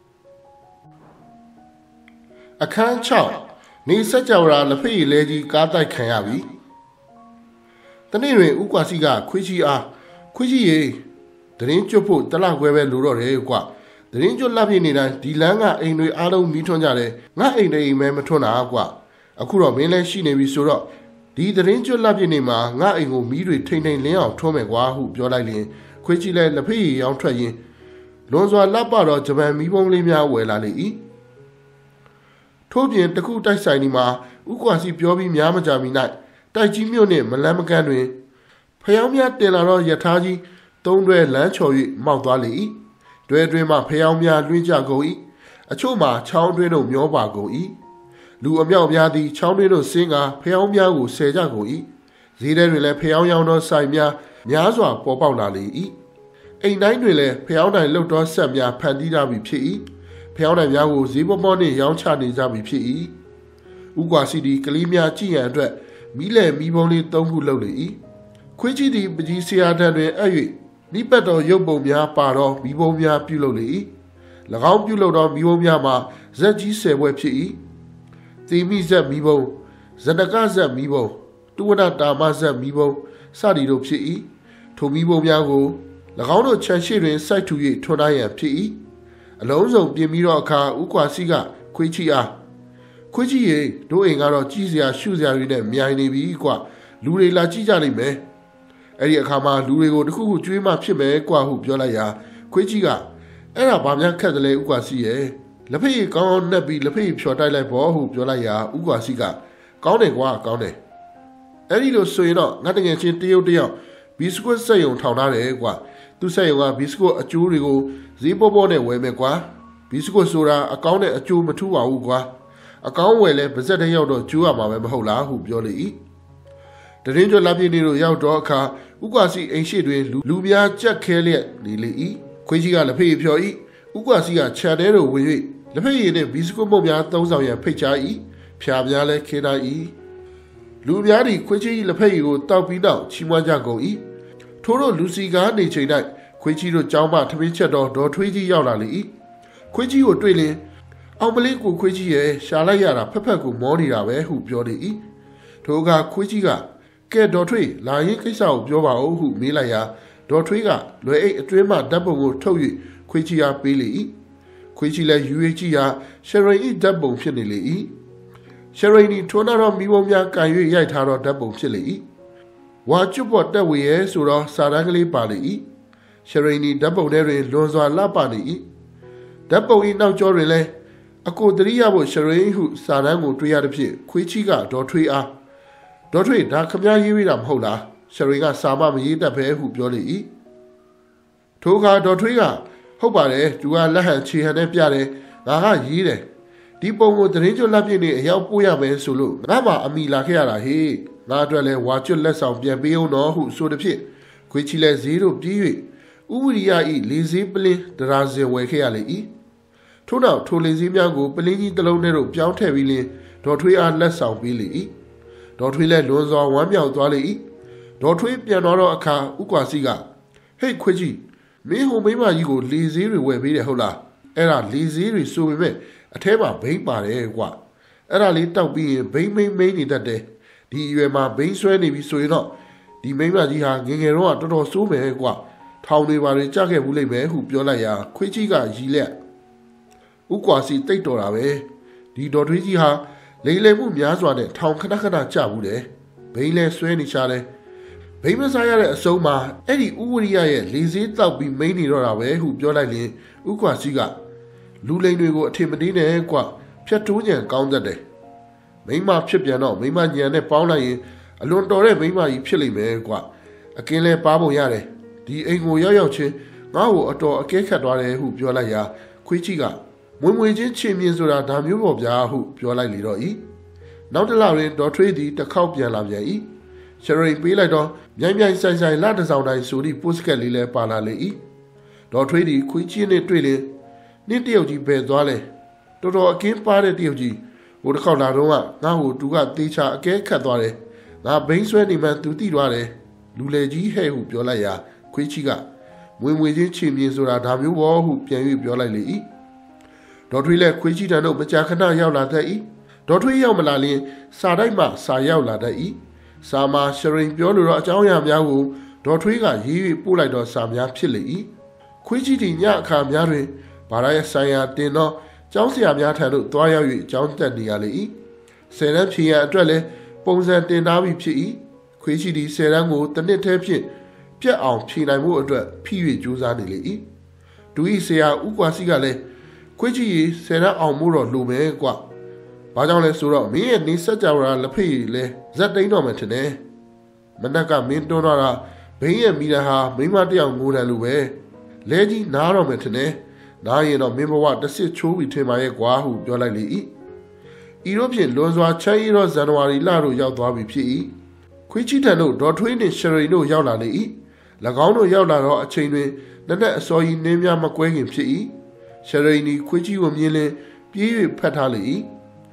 အခန်း6နေစကြဝဠာလက်ဖက်ရည်လဲကြီးကားတိုက်ခံရပြီတနေ့တွင်ဥက္ကာစီကခွေးကြီးအားခွေးကြီးရေတရင်ကျွတ်ဖို့တလခွဲပဲလိုတော့တယ်ကွာတရင်ကျွတ်လက်ဖြစ်နေတိုင်းဒီလမ်းကအိမ်တွေအားလုံးမီးထွန်းကြတယ်ငါအိမ်တွေအိမ်မဲမထွန်းတာကွာအခုတော့မင်းလည်းရှိနေပြီဆိုတော့ဒီသတင်းကျွတ်လက်ပြနေမှာငါအိမ်ကိုမီးတွေထိန်ထိန်လင်းအောင်ထွန်းမယ်ကွာဟုပြောလိုက်ရင်ခွေးကြီးလည်းလက်ဖက်ရည်ရောင်းထွက်ရင်းလွန်စွာလက်ပတော့ဂျပန်မီးပုံးလေးများဝယ်လာလေ၏ထို့ပြင်တခုတိုက်ဆိုင်ဒီမှာဥက္ကာစီပြောပြီးများမကြမီ၌တိုက်ကြီးမြို့နှင့်မလန်းမကန်းတွင်ဖျောင်းများတင်လာတော့ယထာကြီးသုံးတွဲလမ်းချော်၍မောက်သွားလေ၏တွဲတွင်မှဖျောင်းများလွှင့်ကြကုန်၏အချို့မှာချောင်းတွင်းတို့မျောပါကုန်၏လူအမြောက်များသည်ချောင်းတွင်းတို့ဆင်းကာဖျောင်းများကိုဆယ်ကြကုန်၏ဈေးထဲတွင်လည်းဖျောင်းရောင်းသောဆိုင်များစွာပေါ်ပေါက်လာလေ၏အိမ်တိုင်းတွင်လည်းဖျောင်းတိုင်လှုပ်သောဆက်များဖန်တီးထားပြီးဖြစ်၏ဖျောင်းတိုင်များကိုဈေးပေါ်နှင့်ရောင်းချနေကြပြီဖြစ်၏ဥကွာစီဒီကလေးများကြည်ရန်အတွက်မီးလေမီးပုံးလေး၃ခုလုပ်လေ၏ခွေးကြီးသည်ပကြီးဆရာထံတွင်အပ်၍နိပတ်တော်ရုပ်ပုံများပါသောမီးပုံးများပြုလုပ်လေ၏၎င်းပြုလုပ်သောမီးပုံးများမှာဇက်ကြီး10ဘွဲ့ဖြစ်၏သေမိဇက်မီးပုံးဇနကဇက်မီးပုံးတုဝနတာမဇက်မီးပုံးစသည်တို့ဖြစ်၏ထိုမီးပုံးများကို၎င်းတို့ခြံရှိတွင်စိုက်ထူ၍ထွန်းထားရန်ဖြစ်၏အလုံးစုံပြင်ပြီးတော့အခါဥကွာစီကခွေးကြီးအားခွေးကြီးရေတို့အိမ်ကတော့ကြီးစရာရှုစရာတွေနဲ့မြိုင်နေပြီကွာလူတွေလာကြည့်ကြလိမ့်မယ်အဲ့ဒီအခါမှာလူတွေကိုတခုခုကျွေးမှဖြစ်မယ်ကွာဟုပြောလိုက်ရာခွေးကြီးကအဲ့ဒါဘာများခက်တယ်လဲဥကွာစီရဲ့လက်ဖက်ရည်ကောင်းနှက်ပြီးလက်ဖက်ရည်ဖြော်တိုက်လိုက်ဖို့ဟုပြောလိုက်ရာဥကွာစီကကောင်းတယ်ကွာကောင်းတယ်အဲ့ဒီလိုဆိုရင်တော့ငါတကယ်ချင်းတယောက်ဘီစကွတ်စက်ရုံထောင်ထားတယ်ကွာသူစက်ရုံကဘီစကွတ်အကျိုးတွေကိုဈေးပေါ်နဲ့ဝယ်မယ်ကွာဘီစကွတ်ဆိုတာအကောင်းနဲ့အကျိုးမထူပါဘူးကွာအကောင်းဝယ်လဲပါဇက်တဲ့ရောက်တော့ကျိုးရမှာပဲမဟုတ်လားဟုပြောလေ၏တရင်ကျော်လာပြည့်နေတို့ရောက်တော့အခါဥကွာစီအိမ်ရှိတွင်လူများကြက်ခဲလျက်နေလေ၏ခွေးကြီးကလက်ဖက်ရည်ဖြော်၏ဥကွာစီကခြံထဲသို့ဝင်၍လက်ဖက်ရည်နှင့်ဘီစကွတ်မုတ်များသုံးဆောင်ရန်ဖိတ်ချ၏ဖျားများလဲခင်းထား၏လူများသည်ခွေးကြီးလက်ဖက်ရည်ကိုတောက်ပြီးနောက်ချီးမွမ်းကြကုန်၏ထို့သောလူစီကားနေချိန်၌ခွေးကြီးတို့ကျောင်းမှထမင်းချက်တော်ဒေါ်ထွေးကြီးရောက်လာလေ၏ခွေးကြီးကိုတွေ့လျင်အောင်မလေးကိုခွေးကြီးရဲ့ရှာလိုက်ရတာဖက်ဖက်ကိုမောနေတာပဲဟုပြောလေ၏ထိုအခါခွေးကြီးကကဲဒေါ်ထွေးလာရင်ကိစ္စကိုပြောပါဦးဟုမေးလိုက်ရာဒေါ်ထွေးကလွယ်အိတ်အတွင်းမှဓာတ်ပုံကိုထုတ်၍ခွေးကြီးအားပေးလေ၏ခွေးကြီးလည်းယူ၍ကြည့်ရာရှရိန်၏ဓာတ်ပုံဖြစ်နေလေ၏ရှရိန်၏ထွန်းသောမိဘများကန်၍ရိုက်ထားသောဓာတ်ပုံဖြစ်လေ၏ဝါကျွတ်ပေါ်တက်ဝေရဲ့ဆိုတော့စာတန်းကလေးပါလေ၏ရှရိန်၏ဓာတ်ပုံထဲတွင်လွန်စွာလှပနေ၏ဓာတ်ပုံ၏နောက်ကျောတွင်လည်းအကိုတရိယဖို့ရှရိန်ဟုစာတန်းကိုတွေ့ရသည်ဖြင့်ခွေးကြီးကဒေါ်ထွေးအားဒေါ်ထွေးဒါခမည်းရေးရတာမဟုတ်လားရှရိန်ကစာမမရေးတတ်ပဲဟုပြောလေ၏ထိုအခါဒေါ်ထွေးကဟုတ်ပါတယ်သူကလက်ဟန်ခြေဟန်နဲ့ပြတယ်ငါကရေးတယ်ဒီပုံကိုတရင်ကျွတ်လက်ပြည့်နေအရောက်ပို့ရမယ်ဆိုလို့ငါမှအမိလာခဲ့ရတာဟေးငါအတွက်လဲဝါကျွတ်လက်ဆောင်ပြန်ပေးအောင်တော့ဟုဆိုသည်ဖြင့်ခွေးချီလဲဈေးတို့ပြေး၍ဥဝရိယဤလေစည်းပလင်းဒရာစင်ဝယ်ခဲ့ရလေ၏ထို့နောက်ထိုလေစည်းများကိုပလင်းကြီးတစ်လုံးထဲသို့ပြောင်းထည့်ပြီးလင်းဒေါ်ထွေးအားလက်ဆောင်ပေးလေ၏ဒေါ်ထွေးလဲလွန်စွာဝမ်းမြောက်သွားလေ၏ဒေါ်ထွေးပြန်တော့အခါဥကွာစီကဟေ့ခွေးကြီးမင်းဟိုမိမကြီးကိုလေစည်းတွေဝယ်ပေးတယ်ဟုတ်လားအဲ့ဒါလေစည်းတွေဆိုပေမဲ့အထဲမှာဘိန်းပါတယ်ကွာအဲ့ဒါလေးတောက်ပြီးရင်ဘိန်းနေတတ်တယ်ဒီအရွယ်မှာဘိန်းဆွဲနေပြီဆိုရင်တော့ဒီမိမကြီးဟာငယ်ငယ်တော့တော်တော်ဆိုးမယ်ကွာထောင်တွေပါတွေကြခဲ့ဘူးလိမ့်မယ်ဟုပြောလိုက်ရာခွေးကြီးကရီလက်ဥကွာစီတိတ်တော်တာပဲဒီဒေါ်ထွေးကြီးဟာလိမ်လည်မှုများစွာနဲ့ထောင်ခဏကြဘူးတယ်ဘိန်းလဲဆွဲနေချတယ်ဘိန်းမစားရတဲ့အစုံမှာအဲ့ဒီဥဝရိယရဲ့လေစည်းတောက်ပြီးမိန်နေတော့တာပဲဟုပြောလိုက်ရင်ဥကွာစီကလူလိမ်တွေကိုအထင်မသေးနဲ့ကွာဖြတ်တိုးညံကောင်းတတ်တယ်မိမဖြစ်ပြန်တော့မိမညံနဲ့ပေါင်းလိုက်ရင်အလွန်တော်တဲ့မိမကြီးဖြစ်လိမ့်မယ်ကွာအကင်းလဲပါပုံရတယ်ဒီအိမ်ကိုရောက်ချင်းငါ့ကိုအတော်အကဲခတ်သွားတယ်ဟုပြောလိုက်ရာခွေးကြီးကမွေချင်းချင်းမြင်ဆိုတာဒါမျိုးပေါ့ဗျာဟုပြောလိုက်လေတော့ဤနောက်တစ်လတွင်ဒေါ်ထွေးသည်တစ်ခေါက်ပြန်လာပြန်၏ရှရိန်ပေးလိုက်တော့မြိုင်ဆိုင်လာတစောင်းတိုင်းဆိုသည့်ပို့စကက်လေးလဲပါလာလေ၏ဒေါ်ထွေးသည်ခွေးကြီးနဲ့တွေ့လင်နင့်တယောက်ကြီးဘယ်သွားလဲတော်တော်အကင်းပါတဲ့တယောက်ကြီးဟိုတစ်ခေါက်လာတော့ငါ့ကိုသူကတေးချအကဲခတ်သွားတယ်ငါဘိန်းဆွဲနေမှသူတိသွားတယ်လူလေကြီးဟဲ့ဟုပြောလိုက်ရာခွေးကြီးကမွေချင်းချင်းမြင်ဆိုတာဒါမျိုးဘောဟုပြန်၍ပြောလိုက်လေ၏ဒေါ်ထွေးလည်းခွေးကြီးတန်တို့မကြာခဏရောက်လာတတ်၏ဒေါ်ထွေးရောက်မလာလျင်စာတိုက်မှစာရောက်လာတတ်၏စာမှာရှရိန်ပြောလိုတော့အကြောင်းအရာများကိုဒေါ်ထွေးကရေး၍ပို့လိုက်တော့စာများဖြစ်လေ၏ခွေးကြီးသည်ညအခါများတွင်ဘာသာရေးဆိုင်ရာတင်သောကျောင်းဆရာများထံသို့သွားရောက်၍ကျောင်းတက်နေရလေ၏ဆယ်တန်းဖြေရန်အတွက်လည်းပုံစံတင်ထားပြီးဖြစ်၏ခွေးကြီးသည်ဆယ်တန်းကိုတစ်နှစ်တည်းဖြင့်ပြတ်အောင်ဖြေနိုင်မှုအတွက်ဖိ၍ကြိုးစားနေလေ၏ဒူ၏ဆရာဥကွာစီကလည်းခွေးကြီးဆယ်တန်းအောင်မှုတော့လိုမယ်ကွာဘာကြောင့်လဲဆိုတော့မင်းရဲ့နေဆက်ကြဝဠာလက်ဖက်ရည်လဲဇက်တိန်တော်မယ်ထင်တယ်မနက်ကမင်းတွန်းတော့တာဘိန်းရဲ့မိသားဟာမိမတယောက်ငိုတယ်လို့ပဲလဲကြီးနားတော့မယ်ထင်တယ်နားရင်တော့မင်းဘဝတစ်စစ်ချိုးပြီးထင်ပါရဲ့ကွာဟုပြောလိုက်လေ၏ဤတို့ဖြင့်လွန်စွာချမ်းရည်သောဇန်နဝါရီလသို့ရောက်သွားပြီဖြစ်၏ခွေးချီတန်တို့ဒေါ်ထွေးနှင့်ရှရိန်တို့ရောက်လာလေ၏၎င်းတို့ရောက်လာသောအချိန်တွင်နက်နက်အစောကြီးနင်းများမကွဲခင်ဖြစ်၏ရှရိန်သည်ခွေးချီကိုမြင်လျင်ပြေး၍ဖတ်ထားလေ၏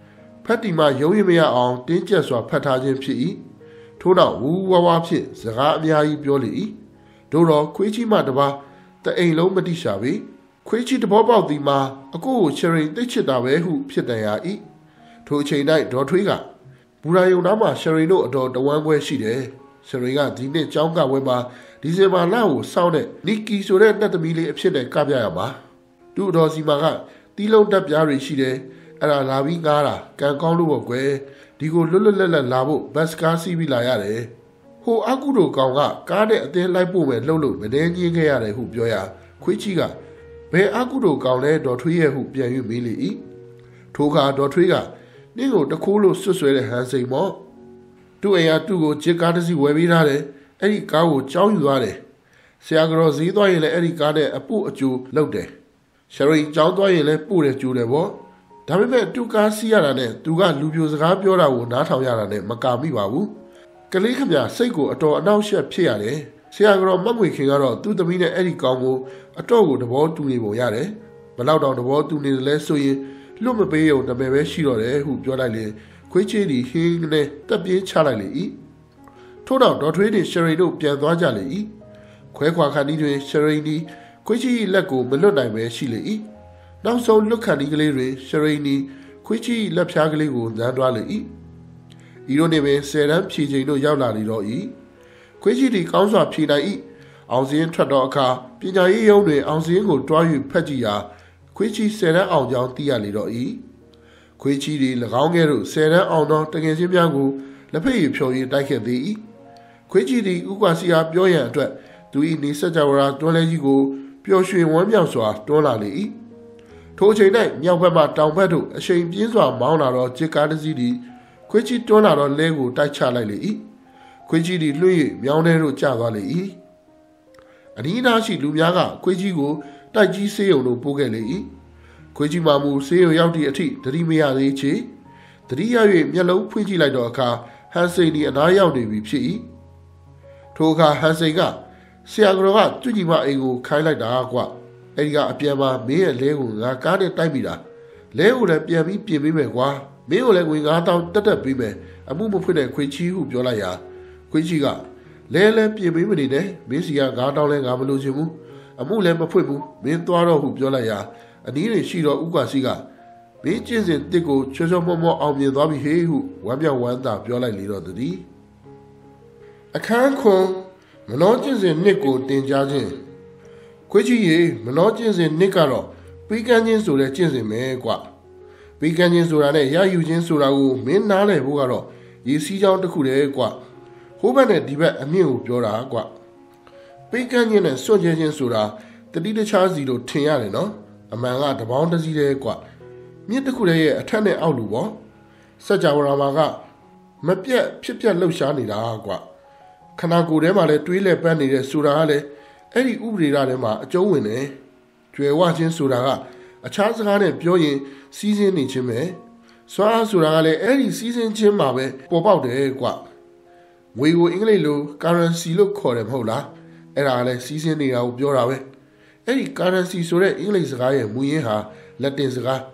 ဖတ်တီမှာရုံးရမရအောင်တင်းကျပ်စွာဖတ်ထားခြင်းဖြစ်၏ထို့နောက်ဝူဝါဝါဖြင့်စကားအများကြီးပြောလေ၏သို့တော့ခွေးကြီးမှတပါတအိမ်လုံးမတိရှာပေခွေးကြီးတဘောပေါက်သည်မှာအကိုကိုချရိန်သိချစ်တာပဲဟုဖြစ်တန်ရ၏ထိုအချိန်၌ဒေါ်ထွေးကဘူရာယုံသားမှာချရိန်တို့အတော်တဝမ်းပွဲရှိတယ်ချရိန်ကဒီနှစ်ကျောင်းကဝဲမှာဒီဇင်ဘာလကိုစောင့်တဲ့နီကီဆိုတဲ့တပ်သမီးလေးအဖြစ်နဲ့ကပြရမှာသူ့အတော်စီမာကတီးလုံးတက်ပြားတွေရှိတယ်အဲ့ဒါလာပြီးငားတာကံကောင်းလို့ပေါ့ကွယ်ဒီကိုလွတ်လွတ်လပ်လပ်လာဖို့ဘတ်စကားစီးပြီးလာရတယ်ဟိုအကူတို့ကောင်ကကားနဲ့အတင်းလိုက်ပို့မယ်လှုပ်လို့မနေငင်းခဲ့ရတယ်ဟုပြောရခွေးကြီးကဘယ်အကူတို့ကောင်လဲဒေါ်ထွေးရဲ့ဟုပြန်၍မေးလေ၏ထိုအခါဒေါ်ထွေးကနင့်ကိုတခိုးလို့ဆွတ်ဆွဲတဲ့ဟန်စိန်မော့သူ့အိမ်ကသူ့ကိုဂျစ်ကားတစ်စီးဝယ်ပေးထားတယ်အဲ့ဒီကားကိုကြောင်းယူသွားတယ်ဆရာကတော့ဈေးသွားရင်လည်းအဲ့ဒီကားနဲ့အပုအကျိုးလုပ်တယ်ရှရိန်ကြောင်းသွားရင်လည်းပို့တယ်ကျိုးတယ်ပေါ့ဒါပေမဲ့သူကားစီးရတာနဲ့သူကလူပြိုစကားပြောတာကိုနားထောင်ရတာနဲ့မကာမိပါဘူးကလေးခမစိတ်ကိုအတော်အနှောက်အယှက်ဖြစ်ရတယ်ဆရာကတော့မတ်ငွေခင်ကတော့သူ့သမီးနဲ့အဲ့ဒီကောင်ကိုအတော့ကိုသဘောတူနေပုံရတယ်ဘလောက်တောင်သဘောတူနေတယ်လဲဆိုရင်လွတ်မပေးရုံတပည့်ပဲရှိတော့တယ်ဟုပြောလိုက်လေခွေးချေးဒီဟင်းနဲ့တက်ပြေးချလိုက်လေ၏ထို့နောက်ဒေါ်ထွေးနှင့်ရှရိန်တို့ပြန်သွားကြလေ၏ခွဲခွာခန်းဒီတွင်ရှရိန်ဒီခွေးချေးလက်ကိုမလွတ်နိုင်ပဲရှိလေ၏နောက်ဆုံးလွတ်ခန်းဒီကလေးတွင်ရှရိန်ဒီခွေးချေးလက်ဖြားကလေးကိုနမ်းသွားလေ၏ဤတို့နေပင်10တန်းဖြည့်ချိန်တို့ရောက်လာလေတော့၏ခွေးချေးဒီကောင်းစွာဖြည့်နိုင်၏အောင်စင်းထွက်တော့အခါပညာရေးရုံးတွင်အောင်စင်းကိုတွား၍ဖတ်ကြည့်ရာခွေးချီ10တန်းအောင်ကြောင်းသိရလေတော့၏ခွေးချီတွေ၎င်းကဲ့သို့10တန်းအောင်သောတကယ်ချင်းများကိုလက်ဖက်ရည်ဖြော်ရည်တိုက်ခဲ့သေး၏ခွေးချီသည်ဥကွာစီအားပြောရန်အတွက်သူ၏နေဆက်ကြဝဠာတွန်းလဲကြီးကိုပျော်ရွှင်ဝမ်းမြောက်စွာတွန်းလာလေ၏ထိုအချိန်၌မြောက်ဘက်မှတောင်ဘက်သို့အရှိန်ပြင်းစွာမောင်းလာသောဂျစ်ကားတစ်စီးသည်ခွေးချီတွန်းလာသောလဲကိုတိုက်ချလိုက်လေ၏ခွေးချီသည်လွှင့်၍မြောင်းထဲသို့ကျသွားလေ၏အနီးနားရှိလူများကခွေးချီကိုတိုက်ကြီးဆေးရုံတို့ပို့ခဲ့လေ၏ခွေးကြီးမှမူဆေးရုံရောက်သည့်အထိတတိမရသေးချေတတိရ၍မျက်လုံးဖွင့်ကြည့်လိုက်တော့အခါဟန်စိန်ဒီအနားရောက်နေပြီဖြစ်၏ထိုအခါဟန်စိန်ကဆရာတော်ကသူ့ညီမအိမ်ကိုခိုင်းလိုက်တာကွအဲ့ဒီကအပြန်မှာမင်းရဲ့လဲကိုငါကားနဲ့တိုက်မိတာလဲကိုလည်းပြန်ပြီးပြင်ပေးမယ်ကွာမင်းကိုလည်းငွေ9000တက်ပေးမယ်အမှုမဖွင့်တဲ့ခွေးချီဟုပြောလိုက်ရာခွေးချီကလဲပြင်ပေးမနေနဲ့မင်းစီက9000လဲငါမလို့ချင်ဘူးအမှုလည်းမဖွင့်ဘူးမင်းသွားတော့ဟုပြောလိုက်ရာအနည်းတွေရှိတော့ဥကွာစီကမင်းကျင့်စဉ်တစ်ကိုချွတ်မောအောင်မြင်သွားပြီဟေးဟုဝမ်းမြောက်ဝမ်းသာပြောလိုက်လေတော့တည်းအခန်းခွန်မနောကျင့်စဉ်နှစ်ကိုတင်ကြားခြင်းခွေးကြီးရေမနောကျင့်စဉ်နှစ်ကတော့ပေးကမ်းခြင်းဆိုတဲ့ကျင့်စဉ်ပဲကွပေးကမ်းခြင်းဆိုတာနဲ့ရယူခြင်းဆိုတာကိုမင်းနားလည်ဖို့ကတော့ရေစီးကြောင်းတစ်ခုတည်းကွဟိုးဘက်နဲ့ဒီဘက်အမြင့်ကိုပြောတာကွပေးကမ်းခြင်းနဲ့စွန့်ကြဲခြင်းဆိုတာတတိတခြားစီလို့ထင်ရတယ်နော်အမှန်ကတပေါင်းတစည်းတည်းကွမြင့်တစ်ခုတည်းရဲ့အထက်နဲ့အောက်လူပေါ့စัจ java မှာကမပြတ်ဖြစ်ပြတ်လှုပ်ရှားနေတာကွခန္ဓာကိုယ်ထဲမှာလည်းတွေးလဲပန်းနေတဲ့ဆိုတာကလည်းအဲ့ဒီဥပဒေထဲမှာအကျုံးဝင်တယ်ကျွယ်ဝခြင်းဆိုတာကအခြားစကားနဲ့ပြောရင်စီးစင်းနေခြင်းပဲစွာဆိုတာကလည်းအဲ့ဒီစီးစင်းခြင်းမှာပဲပေါ်ပေါက်တယ်ကွငွေကိုအင်္ဂလိပ်လို currency လို့ခေါ်တယ်မဟုတ်လားအဲ့ဒါလည်းစီးစင်းနေတာကိုပြောတာပဲအဲ့ဒီ currency ဆိုတဲ့အင်္ဂလိပ်စကားရဲ့မူရင်းဟာလက်တင်စကား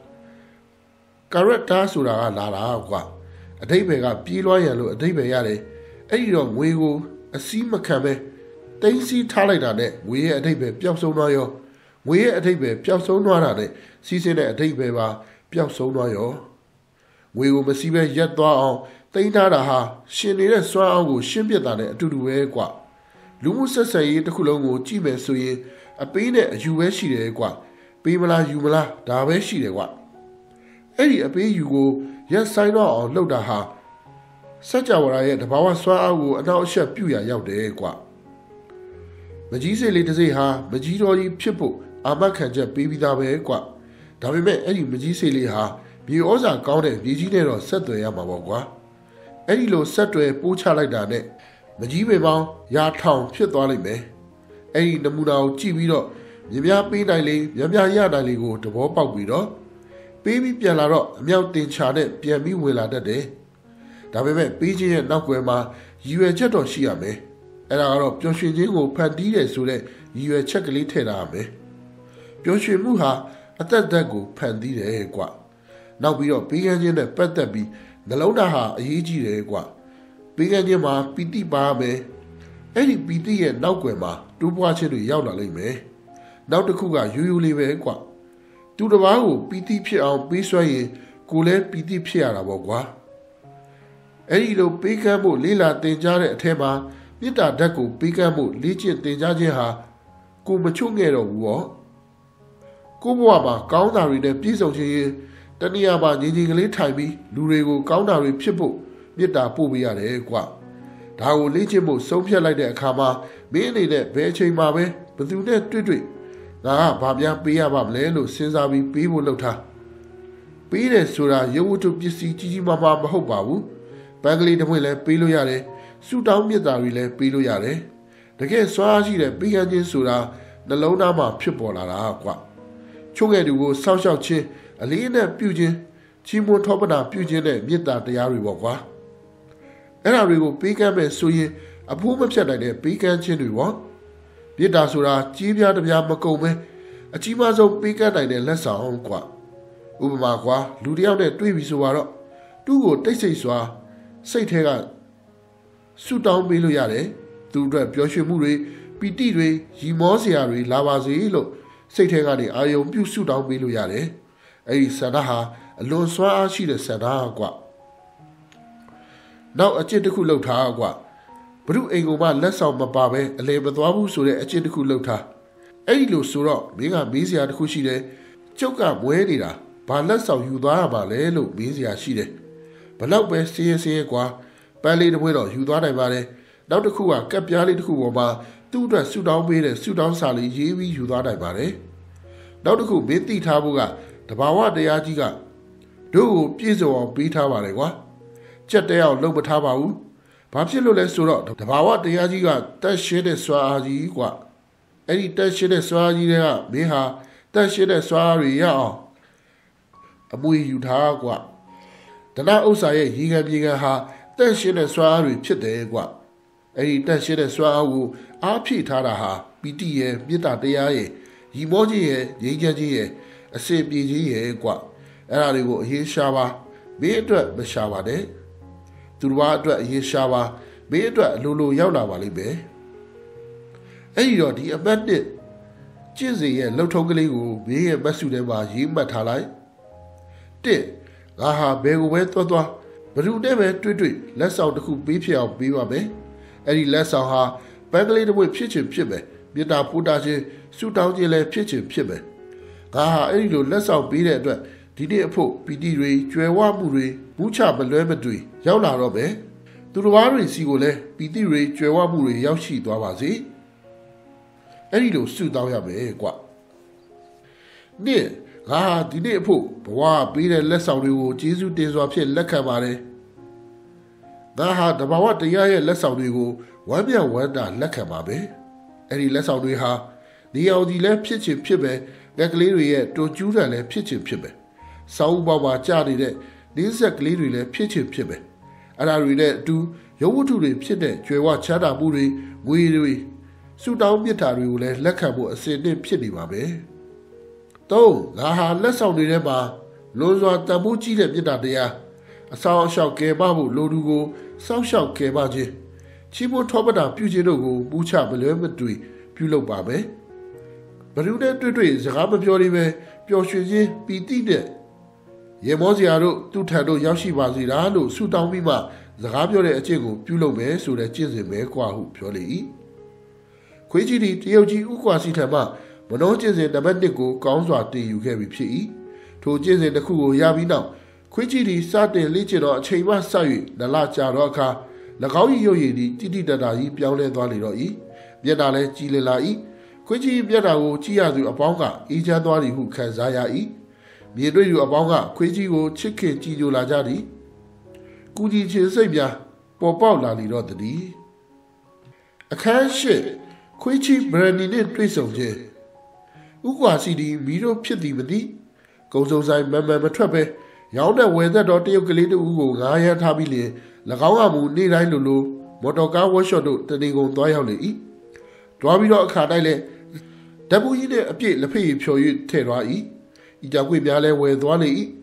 character ဆိုတာကလာတာကွာအဓိပ္ပာယ်ကပြေးလွှားရန်လို့အဓိပ္ပာယ်ရတယ်အဲ့ဒီတော့ငွေကိုအစည်းမခံပဲတင်းစီထားလိုက်တာနဲ့ငွေရဲ့အဓိပ္ပာယ်ပျောက်ဆုံးသွားရောငွေရဲ့အဓိပ္ပာယ်ပျောက်ဆုံးသွားတာနဲ့စီးစင်းတဲ့အဓိပ္ပာယ်ပါပျောက်ဆုံးသွားရောငွေကိုမစည်းပဲရက်သွားအောင်တင်းထားတာဟာရှင်နေတဲ့စွမ်းအားကိုရှင်းပြတာနဲ့အတူတူပဲကွာလူမှုဆက်ဆံရေးတစ်ခုလုံးကိုကြည့်မယ်ဆိုရင်အပေးနဲ့အယူပဲရှိတယ်ကွာပေးမလားယူမလားဒါပဲရှိတယ်ကွာအဲ့ဒီအပေးယူကိုရက်ဆိုင်တော့အောင်လှုပ်တာဟာစัจ java ရဲ့တဘာဝစွမ်းအားကိုအနောက်အရှက်ပြုရရောက်တယ်ကွာမကြီးစိတ်လေးတစ်စိတ်ဟာမကြီးတော်ကြီးဖြစ်ဖို့အာမခံချက်ပေးပြီးသားပဲကွာဒါပေမဲ့အဲ့ဒီမကြီးစိတ်လေးဟာမြေဩဇာကောင်းတဲ့မြေကြီးနဲ့တော့ဆက်သွယ်ရမှာပေါ့ကွာအဲ့ဒီလိုဆက်သွယ်ပိုးချလိုက်တာနဲ့မကြီးပေပေါင်းရာထောင်ဖြစ်သွားလိမ့်မယ်အဲ့ဒီနမူနာကိုကြည့်ပြီးတော့မြများပေးနိုင်လေမြများရနိုင်လေကိုသဘောပေါက်ပြီးတော့ပေးပြီးပြန်လာတော့အမြောက်တင်ချာနဲ့ပြန်ပြီးဝင်လာတတ်တယ်ဒါပေမဲ့ပေးခြင်းရဲ့နောက်ွယ်မှာရည်ရွယ်ချက်တော့ရှိရမယ်အဲ့ဒါကတော့ပျော်ရွှင်ခြင်းကိုဖန်တီးတယ်ဆိုတဲ့ရည်ရွယ်ချက်ကလေးထည့်ထားရမယ်ပျော်ရွှင်မှုဟာအသက်ကိုဖန်တီးတယ်ကွနောက်ပြီးတော့ပေးကမ်းခြင်းနဲ့ပတ်သက်ပြီးနှလုံးသားဟာအရေးကြီးတယ်ကွာပေးကမ်းခြင်းမှာပီတိပါမယ်အဲ့ဒီပီတိရဲ့နောက်ွယ်မှာတိုးပွားခြင်းတွေရောက်လာလိမ့်မယ်နောက်တစ်ခုကရိုးရိုးလေးပဲကွာသူတစ်ပါးကိုပီတိဖြစ်အောင်ပေးစွမ်းရင်ကိုလည်းပီတိဖြစ်ရတာပေါ့ကွာအဲ့ဒီလိုပေးကမ်းဖို့လေးလာတင်ကြားတဲ့အထက်မှာမေတ္တာဓာတ်ကိုပေးကမ်းဖို့လေ့ကျင့်တင်ကြားခြင်းဟာကိုမချုံငဲ့တော့ဘူးပေါ့ကိုဘဝမှာကောင်းတာတွေနဲ့ပြည့်စုံခြင်းရင်တနည်းအားဖြင့်ညီညီကလေးထိုင်ပြီးလူတွေကိုကောင်းတာတွေဖြစ်ဖို့မေတ္တာပို့ပေးရတယ်ကွာဒါကိုလေ့ကျင့်ဖို့ဆုံးဖြတ်လိုက်တဲ့အခါမှာမင်းအနေနဲ့ဘယ်အချိန်မှာပဲဘယ်သူနဲ့တွေ့ငါကဘာများပေးရပါမလဲလို့စဉ်းစားပြီးပေးဖို့လုပ်ထားပေးတယ်ဆိုတာရုပ်ဝတ္ထုပစ္စည်းကြီးကြီးမားမားမဟုတ်ပါဘူးပန်းကလေးတစ်ပွင့်လည်းပေးလို့ရတယ်ဆူတောင်းမြတ်တာတွေလည်းပေးလို့ရတယ်တကယ်စွမ်းအားရှိတဲ့ပေးကမ်းခြင်းဆိုတာနှလုံးသားမှာဖြစ်ပေါ်လာတာကွာချုံငယ်သူကိုစောင့်ရှောက်ခြင်းအလေးနဲ့ပြုခြင်းချီးမွမ်းထောပနာပြုခြင်းနဲ့မေတ္တာတရားတွေပေါ့ကွာအဲ့ဒါတွေကိုပေးကမ်းမယ်ဆိုရင်အဖိုးမဖြတ်နိုင်တဲ့ပေးကမ်းခြင်းတွေပေါ့မေတ္တာဆိုတာကြီးပြားတပြားမကုန်ပဲအကြီးမားဆုံးပေးကမ်းနိုင်တဲ့လက်ဆောင်ကွာဥပမာကွာလူတစ်ယောက်နဲ့တွေ့ပြီဆိုတော့သူ့ကိုတိတ်ဆိတ်စွာစိတ်ထဲကဆူတောင်းပေးလို့ရတယ်သူအတွက်ပျော်ရွှင်မှုတွေပီတိတွေရီမောစရာတွေလာပါစေလို့စိတ်ထဲကနေအာယုံပြုဆူတောင်းပေးလို့ရတယ်အဲ့ဒီဆန္ဒဟာအလွန်စွမ်းအားရှိတဲ့ဆန္ဒကွာနောက်အကျင့်တစ်ခုလုပ်ထားကွာဘုရုအိမ်ကောင်မလက်ဆောင်မပါပဲအလေမသွားဘူးဆိုတဲ့အကျင့်တစ်ခုလုပ်ထားအဲ့ဒီလိုဆိုတော့မင်းကမေးစရာတစ်ခုရှိတယ်ကျုပ်ကမွဲနေတာဘာလက်ဆောင်ယူသွားရပါလဲလို့မေးစရာရှိတယ်ဘလောက်ပဲစင်းရဲကွာပန်းလေးတစ်ပွဲတော့ယူသွားနိုင်ပါတယ်နောက်တစ်ခုကကက်ပြားလေးတစ်ခုပေါ်မှာသူ့အတွက်ဆူတောင်းပေးတဲ့ဆူတောင်းစာလေးရေးပြီးယူသွားနိုင်ပါတယ်နောက်တစ်ခုမင်းသိထားဖို့ကတဘာဝတရားကြီးကတို့ကိုပြည့်စုံအောင်ပေးထားပါတယ်ကွာကြက်တဲအောင်လုပ်မထားပါဘူးဘာဖြစ်လို့လဲဆိုတော့တဘာဝတရားကြီးကတက်ရှင်းတဲ့စွာအားကြီးကွာအဲ့ဒီတက်ရှင်းတဲ့စွာအားကြီးတွေကမင်းဟာတက်ရှင်းတဲ့စွာအားတွေရအောင်အမွေယူထားကွာတဏှာဥစ္စာရဲ့ရေခံပြေခံဟာတက်ရှင်းတဲ့စွာအားတွေဖြစ်တယ်ကွာအဲ့ဒီတက်ရှင်းတဲ့စွာအားကိုအားဖြည့်ထားတာဟာပီတိရဲ့မေတ္တာတရားရဲ့ရီမောခြင်းရဲ့ငြိမ်းချမ်းခြင်းရဲ့အစေပြေခြင်းရဲ့ကွာအဲ့ဒါတွေကိုအရင်ရှာပါမင်းအတွက်မရှာပါနဲ့သူတို့ဘာအတွက်အရင်ရှာပါမင်းအတွက်အလိုလိုရောက်လာပါလိမ့်မယ်အဲ့ဒီတော့ဒီအပတ်နဲ့ကျင့်စဉ်ရဲ့လှုပ်ထုံးကလေးကိုမင်းရဲ့မတ်စုထဲမှာရေးမှတ်ထားလိုက်တစ်ငါဟာဘယ်ကိုပဲသွားဘယ်သူနဲ့ပဲတွေ့လက်ဆောင်တစ်ခုပေးဖြစ်အောင်ပေးပါမယ်အဲ့ဒီလက်ဆောင်ဟာပန်းကလေးတစ်ပွင့်ဖြစ်ချင်ဖြစ်မယ်မေတ္တာပို့တာခြင်းဆုတောင်းခြင်းလည်းဖြစ်ချင်ဖြစ်မယ်ငါဟာအဲ့ဒီလိုလက်ဆောင်ပေးတဲ့အတွက်ဒီနေ့အဖို့ပီတိတွေကျွယ်ဝမှုတွေဘူးချမလွဲမသွေရောက်လာတော့မယ်သူတစ်ပါးတွေစီကိုလည်းပီတိတွေကျွယ်ဝမှုတွေရောက်ရှိသွားပါစေအဲ့ဒီလိုဆုတောင်းရမယ်ကွာနေ့ငါဟာဒီနေ့အဖို့ဘဝပေးတဲ့လက်ဆောင်တွေကိုကျေးဇူးတင်စွာဖြင့်လက်ခံပါတယ်ငါဟာတဘာဝတရားရဲ့လက်ဆောင်တွေကိုဝမ်းမြောက်ဝမ်းသာလက်ခံပါမယ်အဲ့ဒီလက်ဆောင်တွေဟာနေအောင်ဒီလည်းဖြစ်ချင်ဖြစ်ပဲငက်ကလေးတွေရဲ့တိုကျူးတန်လည်းဖြစ်ချင်ဖြစ်ပဲစောင်းပေါပါကြနေတဲ့နင်းဆက်ကလေးတွေလည်းဖြစ်ချင်ဖြစ်ပဲအဲ့ဒါတွေနဲ့အတူရုပ်ဝတ္ထုတွေဖြစ်တဲ့ကျွယ်ဝချမ်းသာမှုတွေငွေတွေဆူတောင်းမြတ်တာတွေကိုလည်းလက်ခံဖို့အစဉ်အသင့်ဖြစ်နေပါမယ်သုံးငါဟာလက်ဆောင်တွေထဲမှာလွန်စွာတန်ဖိုးကြီးတဲ့မြတ်တာတရားအဆောင်အရှောက်ကယ်မဖို့လိုသူကိုစောင့်ရှောက်ကယ်မခြင်းချီးမွမ်းထောပတာပြုခြင်းတို့ကိုပူချမလွဲမသွေပြုလုပ်ပါမယ်ဘယ်သူနဲ့တွေ့စကားမပြောသေးပဲပျော်ရွှင်ခြင်းပီတိနဲ့ရေမောစရာတို့သူ့ထံတို့ရောက်ရှိပါစေလားလို့ဆုတောင်းပြီးမှစကားပြောတဲ့အကျင့်ကိုပြုလုပ်မယ်ဆိုတဲ့ကျင့်စဉ်ပဲကွာဟုပြောလေ၏ခွေးကြီးဒီတရုတ်ကြီးဥကွာစီထံမှမနောကျင့်စဉ်နံပါတ်1ကိုကောင်းစွာတင်ယူခဲ့ပြီဖြစ်၏ထိုကျင့်စဉ်တစ်ခုကိုရပြီးနောက်ခွေးကြီးဒီစတင်လေ့ကျင့်တော့အချိန်မှဆက်၍နလကြာတော့အခါ၎င်း၏ရုပ်ရည်သည်တိတိတတ်တာကြီးပြောင်းလဲသွားလေတော့၏မျက်နှာလည်းကြည်လင်လာ၏ခွေးကြီးမျက်နှာကိုကြည့်ရသူအပေါင်းကအေးချမ်းသွားသည်ဟုခံစားရ၏မြေတွေ့သူအပေါင်းကခွေးကြီးကိုချစ်ခင်ကြည်ညိုလာကြသည်ကူကြီးချင်းစိတ်များပေါ်ပေါက်လာလေတော့သည်အခန်းရှိခွေးကြီးဘရန်နီနှင့်တွေ့ဆုံခြင်းဥကွာစီဒီမီတို့ဖြစ်သည်မသိကုံစုံဆိုင်မထွက်ပဲရောင်းတဲ့ဝယ်သက်တော်တရုတ်ကလေးတူကိုငားရမ်းထားပြီးလျင်၎င်းကမူနေ့တိုင်းလိုမော်တော်ကားဝက်ရှော့တို့တနေကုန်သွားရောက်လေ၏တွားပြီးတော့အခါတိုင်းလဲဓာတ်ပူကြီးနဲ့အပြည့်လက်ဖက်ရည်ဖြော်၍ထည့်သွား၏ဤကြောင့်ကွေများလဲဝယ်သွားလေ၏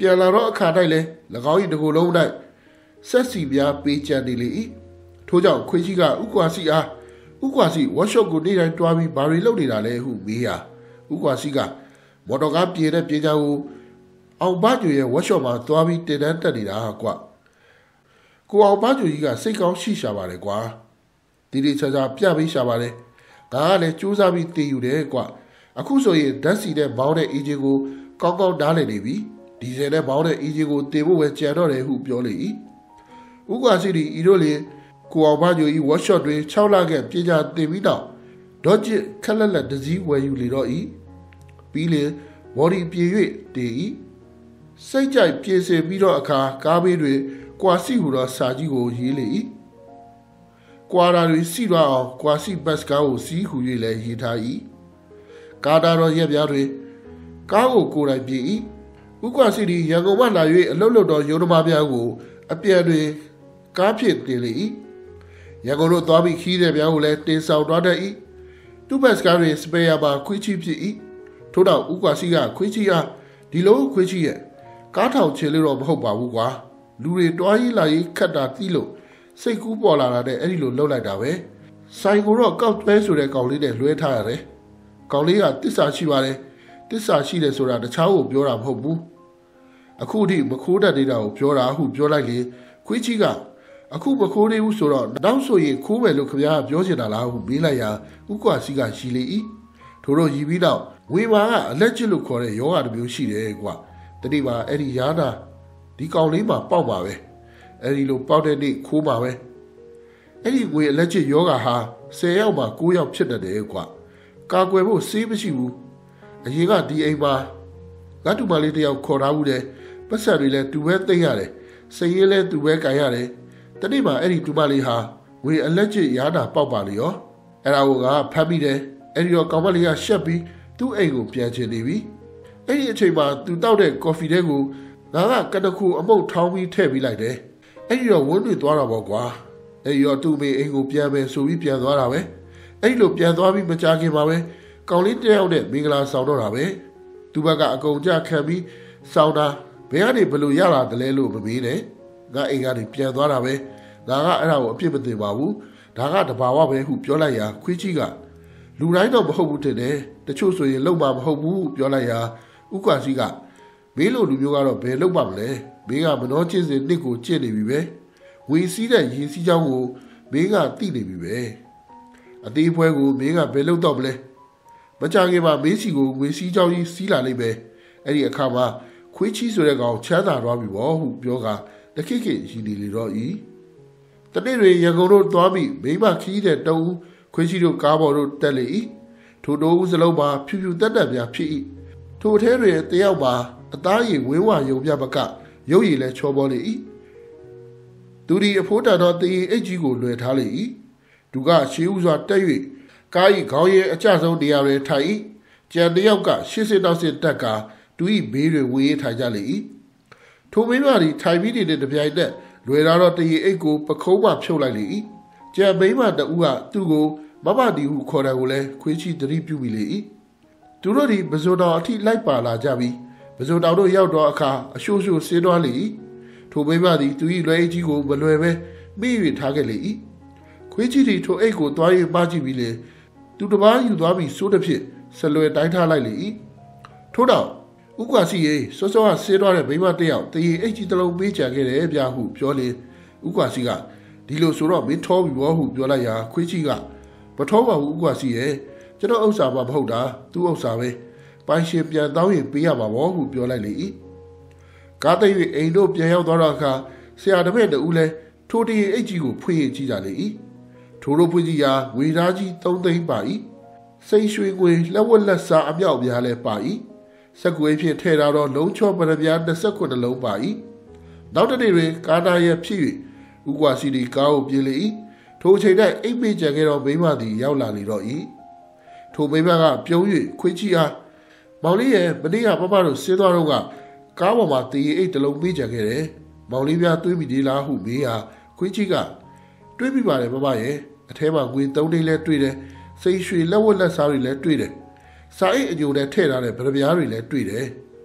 ပြန်လာတော့အခါတိုက်လဲ၎င်း၏တကူလုံး၌ဆက်စီများပေးချန်နေလေ၏ထို့ကြောင့်ခွေးကြီးကဥကွာစီအားဥကွာစီဝါရှော့ကိုနေ့တိုင်းတွားပြီးဘာတွေလုပ်နေတာလဲဟုမေးရာဥကွာစီကမော်တော်ကားပြေတဲ့ပြေချာကိုအောင်ဘကျူရဲ့ဝါရှော့မှာတွားပြီးတင်တန်းတက်နေတာကွာကိုအောင်ဘကျူကြီးကစိတ်ကောင်းရှိရှာပါတယ်ကွာဒီဒီချာချာပြပေးရှာပါတယ်ငါကလည်းစူးစမ်းပြီးတင်ယူတယ်ကွာအခုဆိုရင်ဓာတ်စီတဲ့ဘောင်းတဲ့အေဂျင်ကိုကောင်းကောင်းဓာတ်လည်နေပြီဒီဇယ်နဲ့ဘောင်းတဲ့အေဂျင်ကိုတင်ဖို့ပဲကြံတော့တယ်ဟုပြောလေ၏ဥကွာစီဒီဤတို့လေကိုအောင်ဘကျူဤဝါရှော့တွင်6လခန့်ပြေချာတင်ပြီးတော့ဒေါ့ဂျစ်ခက်လက်လက်တစည်းဝယ်ယူလေတော့၏ပြီးလေဘော်ဒီပြေ၍တည်၏စိတ်ကြိုက်ပြေစင်ပြီးတော့အခါကားဘေးတွင်ကွာစီဟူသောစာကြီးကိုရေးလေ၏ကွာရာတွေစီတော့အောင်ကွာစီဘတ်ကားကိုစီးဟူ၍လည်းရေးထား၏ကာတာတော်ရက်ပြားတွင်ကားကိုကိုယ်တိုင်ပြေ၏ဥကွာစီဒီရန်ကုန်မှလာ၍အလုတ်လုတ်တော်ရုံးသမားများကိုအပြန်တွင်ကားဖြစ်တင်လေ၏ရန်ကုန်တို့သွားပြီးခီးတဲ့ပြားကိုလည်းတင်ဆောင်သွားတတ်၏သူ့ဘတ်ကားတွင်စပယ်ယာမှာခွေးချီဖြစ်၏ထို့တော့ဥကွာစီကခွေးချီအားဒီလိုခွေးချီရဲ့ကားထောင်ချေလို့တော့မဟုတ်ပါဘူးကွာလူတွေတွားရေးလာရေးခတ်တာတီးလို့စိတ်ကူးပေါ်လာတဲ့အဲ့ဒီလိုလှုပ်လိုက်တာပဲဆိုင်ကိုတော့ကောက်ပဲဆိုတဲ့ကောင်လေးနဲ့လွှဲထားရတယ်ကောင်လေးကတစ္ဆာရှိပါတယ်တစ္ဆာရှိတယ်ဆိုတာတခြားကိုပြောတာမဟုတ်ဘူးအခုထိမခိုးတတ်သေးတာကိုပြောတာဟုပြောလိုက်လေခွေးချီကအခုမခိုးသေးဘူးဆိုတော့နောက်ဆိုရင်ခိုးမယ်လို့ခင်ဗျားပြောချင်တာလားဟုမေးလိုက်ရာဥကွာစီကရှိလေ၏ထို့တော့ရီပြီးတော့ဝေမာကအလက်ကျစ်လို့ခေါ်တဲ့ယောဂတစ်မျိုးရှိတယ်ကွာတတိပါအဲ့ဒီရာနာဒီကောင်လေးမှာပေါက်ပါပဲအဲ့ဒီလိုပေါက်တဲ့နေ့ခိုးပါပဲအဲ့ဒီဝေအလက်ကျစ်ယောဂဟာ10ယောက်မှာ9ယောက်ဖြစ်တတ်တယ်ကွာကာကွယ်ဖို့စေးမရှိဘူးအရင်ကဒီအိမ်မှာငါတူမလေးတယောက်ခေါ်ထားဘူးတယ်ပတ်ဆက်တွေလည်းတူပဲသိမ့်ရတယ်စိတ်ရည်လည်းတူပဲကန်ရတယ်တနေ့မှာအဲ့ဒီတူမလေးဟာဝေအလက်ကျစ်ရာနာပေါက်ပါလေရောအဲ့ဒါကိုကဖမ်းပြီးတယ်အဲ့ဒီတော့ကောင်မလေးကရှက်ပြီးသူ့အိမ်ကိုပြန်ချင်နေပြီအဲ့ဒီအချိန်မှာသူတောက်တဲ့ကော်ဖီတဲကိုငါကကတခုအမုတ်ထောင်းပြီးထည့်ပေးလိုက်တယ်အဲ့ဒီတော့ဝန်းတွေသွားတာပေါ့ကွာအဲ့ဒီတော့သူ့မေအိမ်ကိုပြန်မယ်ဆိုပြီးပြန်သွားတာပဲအဲ့ဒီလိုပြန်သွားပြီးမကြခင်ပါပဲကောင်လေးတယောက်နဲ့မင်္ဂလာဆောင်တော့တာပဲသူ့ဘက်ကအကုန်ကြခံပြီးဆောင်တာဘယ်ကနေဘလို့ရလာတယ်လဲလို့မမေးနဲ့ငါအိမ်ကနေပြန်သွားတာပဲငါကအဲ့ဒါကိုအပြစ်မတင်ပါဘူးဒါကတဘာဝပဲဟုပြောလိုက်ရာခွေးကြီးကလူတိုင်းတော့မဟုတ်ဘူးတဲ့တချို့ဆိုရင်လုံမှာမဟုတ်ဘူးပြောလိုက်ရာဥက္ကာစီကမေးလို့လူမျိုးကတော့ဘယ်လုံပါမလဲမင်းကမနှောချင်းစင်နှစ်ကိုကျင့်နေပြီပဲဝေစီးတဲ့ရင်စီးချောင်းကိုမင်းကတိနေပြီပဲအသေးဖွဲကိုမင်းကဘယ်လုံတော့မလဲမကြခင်မှာမေးစီကိုဝေစီးချောင်းကြီးစီးလာလိမ့်မယ်အဲ့ဒီအခါမှာခွေးချီဆိုတဲ့ကောင်ချမ်းသာသွားပြီပေါ့ဟုပြောကတခိခိရှိနေလေတော့ဤတနေ့တွေရန်ကုန်တို့သွားပြီးမိမခီးတဲ့တုံးခွေးချီတို့ကားပေါ်တို့တက်လေ၏ထိုတိုးဦးစလုံးမှာဖြူဖြူတက်တက်များဖြစ်၏ထိုထဲတွင်တယောက်မှာအသားရည်ဝင်းဝယုံပြပကရုပ်ရည်လည်းချောပေါ်လေ၏သူဒီအဖိုးတန်သောတည်အိတ်ကြီးကိုလွယ်ထားလေ၏သူကရှေးဥစွာတက်၍ကား၏ခေါင်းရည်အကျဆုံးတရားတွင်ထိုင်၏ကြံတယောက်က80တောက်စစ်တက်ကသူ၏ဘေးတွင်ဝေးထိုင်ကြလေ၏ထိုမိန်းမသည်ထိုင်ပြီးနေတဲ့တပြိုင်နက်လွယ်လာတော့တည်အိတ်ကိုပခုံးမှဖြုတ်လိုက်လေ၏ကြံမိန်းမတဦးကသူ့ကိုမမတီဟုခေါ်တယ်ကိုလည်းခွေးချီသတိပြုပြီးလေ၏သူတို့သည်ပဇွန်တော်အထိလိုက်ပါလာကြပြီးပဇွန်တော်တို့ရောက်တော့အခါအရှိုးရှိုးဆင်းသွားလေ၏ထိုမိန်းမသည်သူ၏လွယ်အိတ်ကြီးကိုမလွယ်ပဲမိ၍ထားခဲ့လေ၏ခွေးချီသည်ထိုအိတ်ကိုသွား၍ပါကြည့်ပြီးလေသူတစ်ပါးယူသွားပြီးစိုးတစ်ဖြစ်ဆလွယ်တိုင်းထားလိုက်လေ၏ထို့တော့ဥက္ကာစီရေစောစောကဆင်းသွားတဲ့မိန်းမတစ်ယောက်တရေအိတ်ကြီးတစ်လုံးပေးချခဲ့တယ်ဗျာဟုပြောလေဥက္ကာစီကဒီလိုဆိုတော့မင်းထောပြီဘောဟုပြောလိုက်ရာခွေးချီကမထောပါဘူးဥက္ကာစီရဲ့ကျွန်တော်ဥစ္စာမဟုတ်တာသူ့ဥစ္စာပဲပိုင်ရှင်ပြန်တောင်းရင်ပေးရမှာဘောဟုပြောလိုက်လေ၏ကားသိ၍အိမ်တို့ပြန်ရောက်သွားတော့အခါဆရာတပည့်တူလည်းထိုတရေအိတ်ကြီးကိုဖွင့်ရကြည့်ကြလေ၏ထိုတို့ဖွင့်ကြည့်ရာဝေသားကြီး3သိန်းပါ၏စိတ်ရွှေငွေလက်ဝက်လက်စားအမြောက်များလည်းပါ၏စက်ကွေးဖြင့်ထဲထားသောလုံးချောပရပြား29လုံးပါ၏နောက်တစ်နေ့တွင်ကားသားရဲ့ဖြစ်၍ဥကွာစီဒီကားကိုပြေးလေ၏ထိုအချိန်၌အိမ်မေ့ကြံခဲ့သောမိန်းမသည်ရောက်လာလေတော့၏ထိုမိန်းမကပြုံး၍ခွေးချီအားမောင်လေးရဲ့မနေ့ကပပတို့ဆင်းသွားတော့ကကားပေါ်မှာတည်အိတ်တစ်လုံးပေးကြခဲ့တယ်မောင်လေးပြတွေးမိသေးလားဟုမေးရာခွေးချီကတွေးမိပါတယ်ပပရဲ့အထဲမှာငွေ3သိန်းလဲတွေ့တယ်စိတ်ရွှေလက်ဝက်လက်စားတွေလည်းတွေ့တယ်စာအိတ်အညိုနဲ့ထည့်ထားတဲ့ဗရပြားတွေလည်းတွေ့တယ်ဘ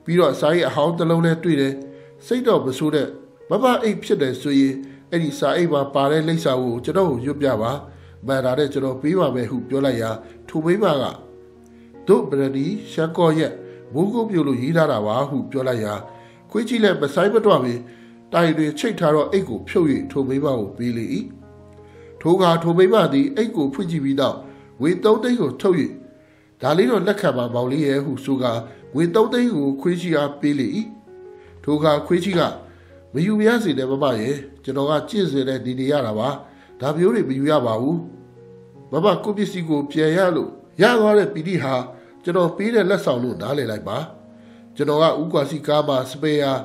ပြီးတော့စာအိတ်အဟောင်းတစ်လုံးနဲ့တွေ့တယ်စိတ်တော့မဆိုးတဲ့မမအိတ်ဖြစ်တယ်ဆိုရင်အဲ့ဒီစာအိတ်မှာပါတဲ့လိပ်စာကိုကျွန်တော်ကိုရွတ်ပြပါမှန်တာတဲ့ကျွန်တော်ပေးပါမယ်ဟုပြောလိုက်ရာထိုမိမကတို့ဗရဒီရှက်ကော့ရဲ့မိုးကုတ်ပြုတ်လို့ရေးထားတာပါဟုပြောလိုက်ရာခွေးကြီးလည်းမဆိုင်မတော့ပင်တိုင်တွေချိတ်ထားတော့အိတ်ကိုဖြုတ်၍ထိုမိမကိုပေးလေ၏ထိုကထိုမိမသည်အိတ်ကိုဖွင့်ကြည့်ပြီးတော့ဝေသုံးသိန်းကိုထုတ်၍ဒါလေးတော့လက်ခံပါမောင်လေးရဲ့ဟုဆိုကဝေသုံးသိန်းကိုခွေးကြီးအားပေးလေ၏ထိုကခွေးကြီးကမယူရစေတဲ့မမရဲ့ကျွန်တော်ကကြည့်စေတဲ့ဒီနေရတာပါဒါမျိုးတွေမယူရပါဘူးမမကိုပစ္စည်းကိုပြန်ရလို့ရသွားတဲ့ပီတိဟာကျွန်တော်ပေးတဲ့လက်ဆောင်လို့နားလည်လိုက်ပါကျွန်တော်ကဥကွာစီကားမှာစပယ်ယာ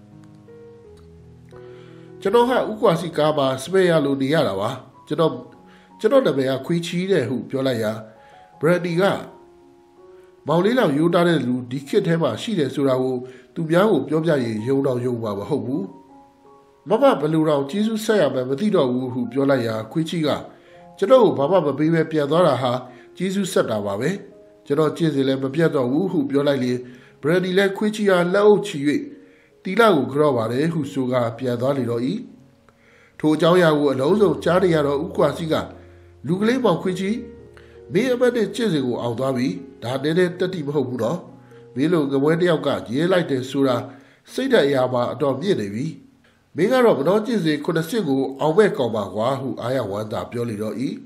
လို့နေရတာပါကျွန်တော်နာမည်ကခွေးချီးတဲ့ဟုပြောလိုက်ရာဘရဒီကမောင်လေးလောက်ယူထားတဲ့လူဒီခေတ်ထဲမှာရှိတယ်ဆိုတာကိုသူများကိုပြောပြရင်ယုံတော့ယုံပါမဟုတ်ဘူးမမဘလူတော်ကျေးဇူးဆက်ရမယ်မသိတော့ဘူးဟုပြောလိုက်ရာခွေးချီးကကျွန်တော်ကိုဘာမှမပေးပဲပြန်သွားတာဟာကျေးဇူးဆက်တာပါပဲကျွန်တော်ကြည့်စီလည်းမပြတ်တော့ဘူးဟုပြောလိုက်လေဘရဒီလည်းခွေးချီးအားလက်အုပ်ချီ၍တီလာကိုကြော့ပါတယ်ဟုဆိုကပြန်သွားလေတော့၏ထိုအကြောင်းအရာကိုအလုံးစုံကြားရတော့ဥကွာစီကလူကလေးမောင်ခွေးချီးမင်းအမတ်တဲ့ကျင့်စဉ်ကိုအောင်သွားပြီဒါတည်းတက်တိမဟုတ်ဘူးနော်မင်းလိုငပွဲတယောက်ကရေးလိုက်တယ်ဆိုတာစိတ်ဓာတ်အရာမှာအတော်မြင့်နေပြီမင်းကတော့ဘတော်ကျင့်စဉ်ခုနှစ်စစ်ကိုအောင်မဲ့ကောင်းပါကွာဟုအားရဝမ်းသာပြောလေတော့၏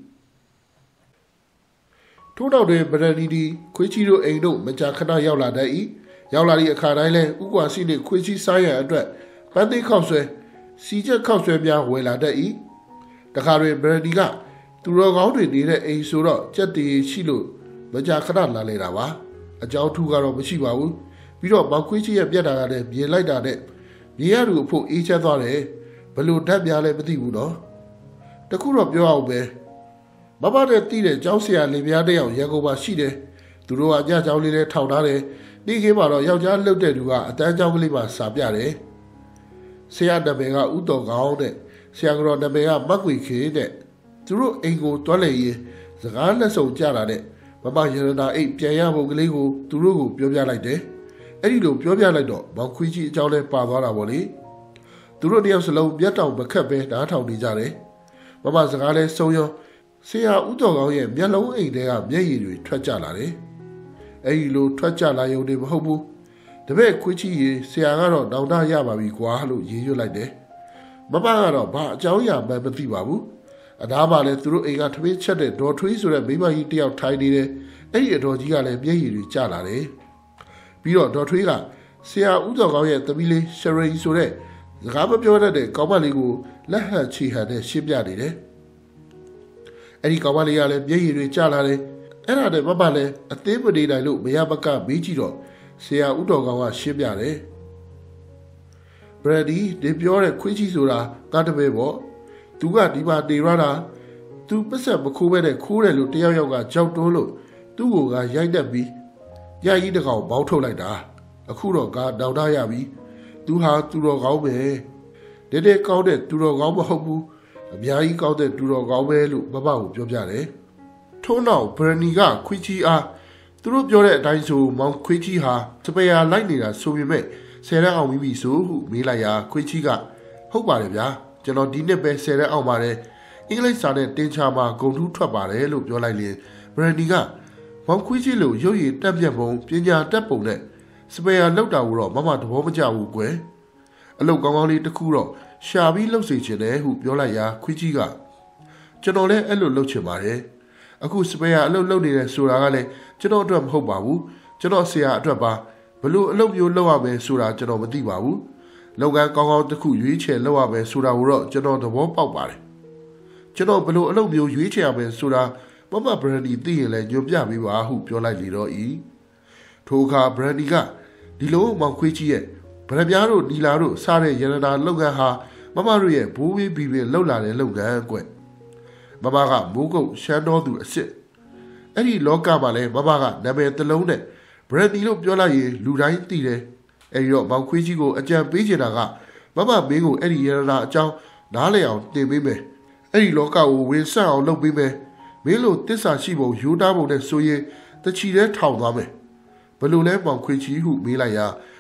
ထို့နောက်တွင်ဗရဒီဒီခွေးချီတို့အိမ်တို့မကြာခဏရောက်လာတတ်၏ရောက်လာသည့်အခါတိုင်းလဲဥကွာစီနှင့်ခွေးချီစားရန်အတွက်ပန်းသိခောက်ဆွဲစီချက်ခောက်ဆွဲများဝယ်လာတတ်၏တခါတွင်ဗရဒီကသူတော်ကောင်းတွေနေတဲ့အိမ်ဆိုတော့ကြက်တည်ရှိလို့မကြာခဏလာလေတာပါအကြောင်းထူးကတော့မရှိပါဘူးပြီးတော့မောင်ခွေးချီရဲ့ပြက်တာကလည်းမြင်လိုက်တာနဲ့မြေရသူအဖို့အေးချမ်းသွားတယ်ဘလို့ဓာတ်များလည်းမသိဘူးနော်တခုတော့ပြောအောင်ပဲမမတဲ့တီးတဲ့ကျောင်းဆရာလင်မယားတယောက်ရန်ကုန်မှာရှိတယ်သူတို့ကအကြကျောင်းလေးနဲ့ထောင်ထားတယ်နေ့ခင်းမှာတော့ယောက်ျားလှုပ်တဲ့သူကအတန်းကျောင်းကလေးမှာစာပြတယ်ဆရာနာမည်ကဦးတော်ကောင်းတဲ့ဆရာကတော့နာမည်ကမတ်ကွေခေတဲ့သူတို့အိမ်ကိုတွားလေရင်စကားလက်ဆောင်ကြတာတဲ့မမရတနာအိတ်ပြန်ရဖို့ကလေးကိုသူတို့ကိုပြောပြလိုက်တယ်အဲ့ဒီလိုပြောပြလိုက်တော့မောင်ခွေးကြီးအကြောင်းလဲပါသွားတာပေါ့လေသူတို့တယောက်စလုံးမျက်တောင်မခက်ပဲနားထောင်နေကြတယ်မမစကားလဲဆုံးရောဆရာဦးတော်ကောင်းရဲ့မျက်လုံးအိမ်ထဲကမျက်ရည်တွေထွက်ကြလာတယ်အဲ့ဒီလိုထွက်ကြလာရုံနဲ့မဟုတ်ဘူးတပည့်ခွေးကြီးရေဆရာကတော့တောင်းတရပါပြီကွာလို့ရေးရွတ်လိုက်တယ်မမကတော့ဘာအကြောင်းအရာမှမသိပါဘူးအနားမှာလည်းသူတို့အိမ်ကထမင်းချက်တဲ့ဒေါ်ထွေးဆိုတဲ့မိမကြီးတယောက်ထိုင်နေတယ်အဲ့ဒီအတော်ကြီးကလည်းမျက်ရည်တွေကျလာတယ်ပြီးတော့ဒေါ်ထွေးကဆရာဦးတော်ကောင်းရဲ့သမီးလေးရှရီဆိုတဲ့စကားမပြောတတ်တဲ့ကောင်မလေးကိုလက်ဟန်ချီဟန်နဲ့ရှင်းပြနေတယ်အဲ့ဒီကောင်မလေးကလည်းမျက်ရည်တွေကျလာတယ်အဲ့ဒါနဲ့မမလည်းအသေးမနေနိုင်လို့မရမကမေးကြည့်တော့ဆရာဦးတော်ကောင်းကရှင်းပြတယ်ဘရဒီဒီပြောတဲ့ခွေးကြီးဆိုတာကားတပည့်ပေါ့သူကဒီမှာနေရတာသူပတ်ဆက်မခိုးပဲနဲ့ခိုးတယ်လို့တယောက်ကကြောက်တွန်းလို့သူ့ကိုကရိုက်တတ်ပြီးရကြီးတကောင်ဘောင်းထုတ်လိုက်တာအခုတော့ကတောင်းတရပြီသူဟာသူတော်ကောင်းပဲတဲ့ကောင်းတဲ့သူတော်ကောင်းမဟုတ်ဘူးအများကြီးကောင်းတဲ့သူတော်ကောင်းပဲလို့မမကိုပြောပြတယ်ထို့နောက်ဘရနီကခွေးကြီးအားသူတို့ပြောတဲ့အတိုင်းဆိုမောင်ခွေးကြီးဟာစပယ်ယာလိုက်နေတာဆိုပေမဲ့ဆယ်ရက်အောင်ပြီဆိုဟုမေးလိုက်ရာခွေးကြီးကဟုတ်ပါတယ်ဗျာကျွန်တော်ဒီနှစ်ပဲ10ရက်အောင်ပါတယ်အင်္ဂလိပ်စာနဲ့တင်ချာမှာဂုံထူးထွက်ပါတယ်လို့ပြောလိုက်ရင်ဘရန်ဒီကမောင်ခွေးကြီးလိုရုပ်ရည်တက်ပြတ်ပုံပညာတက်ပုံနဲ့စပယ်ယာလောက်တာကိုတော့မမသဘောမကျဘူးကွယ်အလုပ်ကောင်းကောင်းလေးတစ်ခုတော့ရှာပြီးလှုပ်စေချင်တယ်ဟုပြောလိုက်ရာခွေးကြီးကကျွန်တော်လည်းအဲ့လိုလှုပ်ချင်ပါတယ်အခုစပယ်ယာအလုပ်လုပ်နေတယ်ဆိုတာကလည်းကျွန်တော်အတွက်မဟုတ်ပါဘူးကျွန်တော်ဆရာအတွက်ပါဘလို့အလုပ်မျိုးလုပ်ရမယ်ဆိုတာကျွန်တော်မသိပါဘူးလုပ်ငန်းကောင်းကောင်းတစ်ခုရွေးချယ်လုပ်ရမယ်ဆိုတာကိုတော့ကျွန်တော်သဘောပေါက်ပါတယ်ကျွန်တော်ဘလို့အလုပ်မျိုးရွေးချယ်ရမယ်ဆိုတာမမဘရန်ဒီသိရင်လည်းညွှန်ပြပေးပါဟုပြောလိုက်လေတော့ဤထိုအခါဘရန်ဒီကဒီလိုမောင်ခွေးကြီးရဲ့ဗရမ ्या တို့နီလာတို့စားတဲ့ရတနာလုပ်ငန်းဟာမမတို့ရဲ့ဘိုးဘေးဘီဘီလှုပ်လာတဲ့လုပ်ငန်းကွမမကမိုးကုတ်ရှမ်းတော်သူအစ်စ်အဲ့ဒီလောကမှာလည်းမမကနာမည်တစ်လုံးနဲ့ဘရန်ဒီလို့ပြောလိုက်ရင်လူတိုင်းသိတယ်အဲ့ဒီတော့မောင်ခွေးကြီးကိုအကြံပေးချင်တာကမမမင်းကိုအဲ့ဒီရတနာအကြောင်းနားလည်အောင်တင်ပေးမယ်အဲ့ဒီလောကကိုဝင်ဆန့်အောင်လုပ်ပေးမယ်မင်းလိုတစ္ဆာရှိပုံယူတာပုံနဲ့ဆိုရင်တချီတဲ့ထောင်သွားမယ်ဘလို့လဲမောင်ခွေးကြီးဟုမေးလိုက်ရာ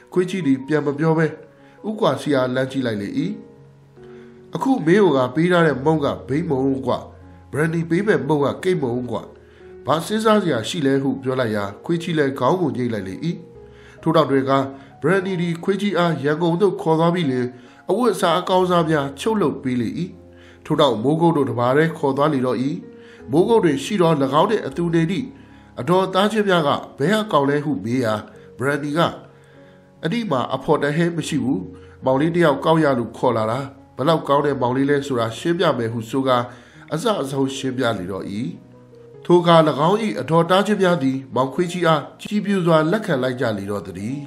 ခွေးကြီးဒီပြန်မပြောပဲဥကွာစီယာလမ်းကြည့်လိုက်လေ၏အခုမင်းကပေးထားတဲ့မုံကဘိမ့်မုံကွာဘရန်ဒီပေးမဲ့မုံကကိတ်မုံကွာဘာစဉ်းစားစရာရှိလဲဟုပြောလိုက်ရာခွေးကြီးလည်းခေါင်းကိုညှိလိုက်လေ၏ထို့တော့တွေကဘရန်ဒီဒီခွေးကြီးအားရန်ကုန်သို့ခေါ်သွားပြီးလင်အဝတ်အစားအကောင်းစားများချုပ်လုပ်ပေးလေ၏ထို့တော့မိုးကုတ်တို့တပါးရဲခေါ်သွားလေတော့၏မိုးကုတ်တွင်ရှိသော၎င်းတဲ့အသူနေသည့်အတော်သားချင်းများကဘဲအကောင်လဲဟုမေးရာဘရန်ဒီကအဒီမှာအဖော်တဟဲမရှိဘူးမောင်လေးတယောက်ကောက်ရလို့ခေါ်လာတာဘလောက်ကောင်းတဲ့မောင်လေးလဲဆိုတာရှင်းပြမယ်ဟုဆိုကအစအဆုံးရှင်းပြလေတော့၏ထိုအခါ၎င်း၏အတော်သားချင်းများသည်မောင်ခွေးကြီးအားကြီးပြူစွာလက်ခံလိုက်ကြလေတော့သည်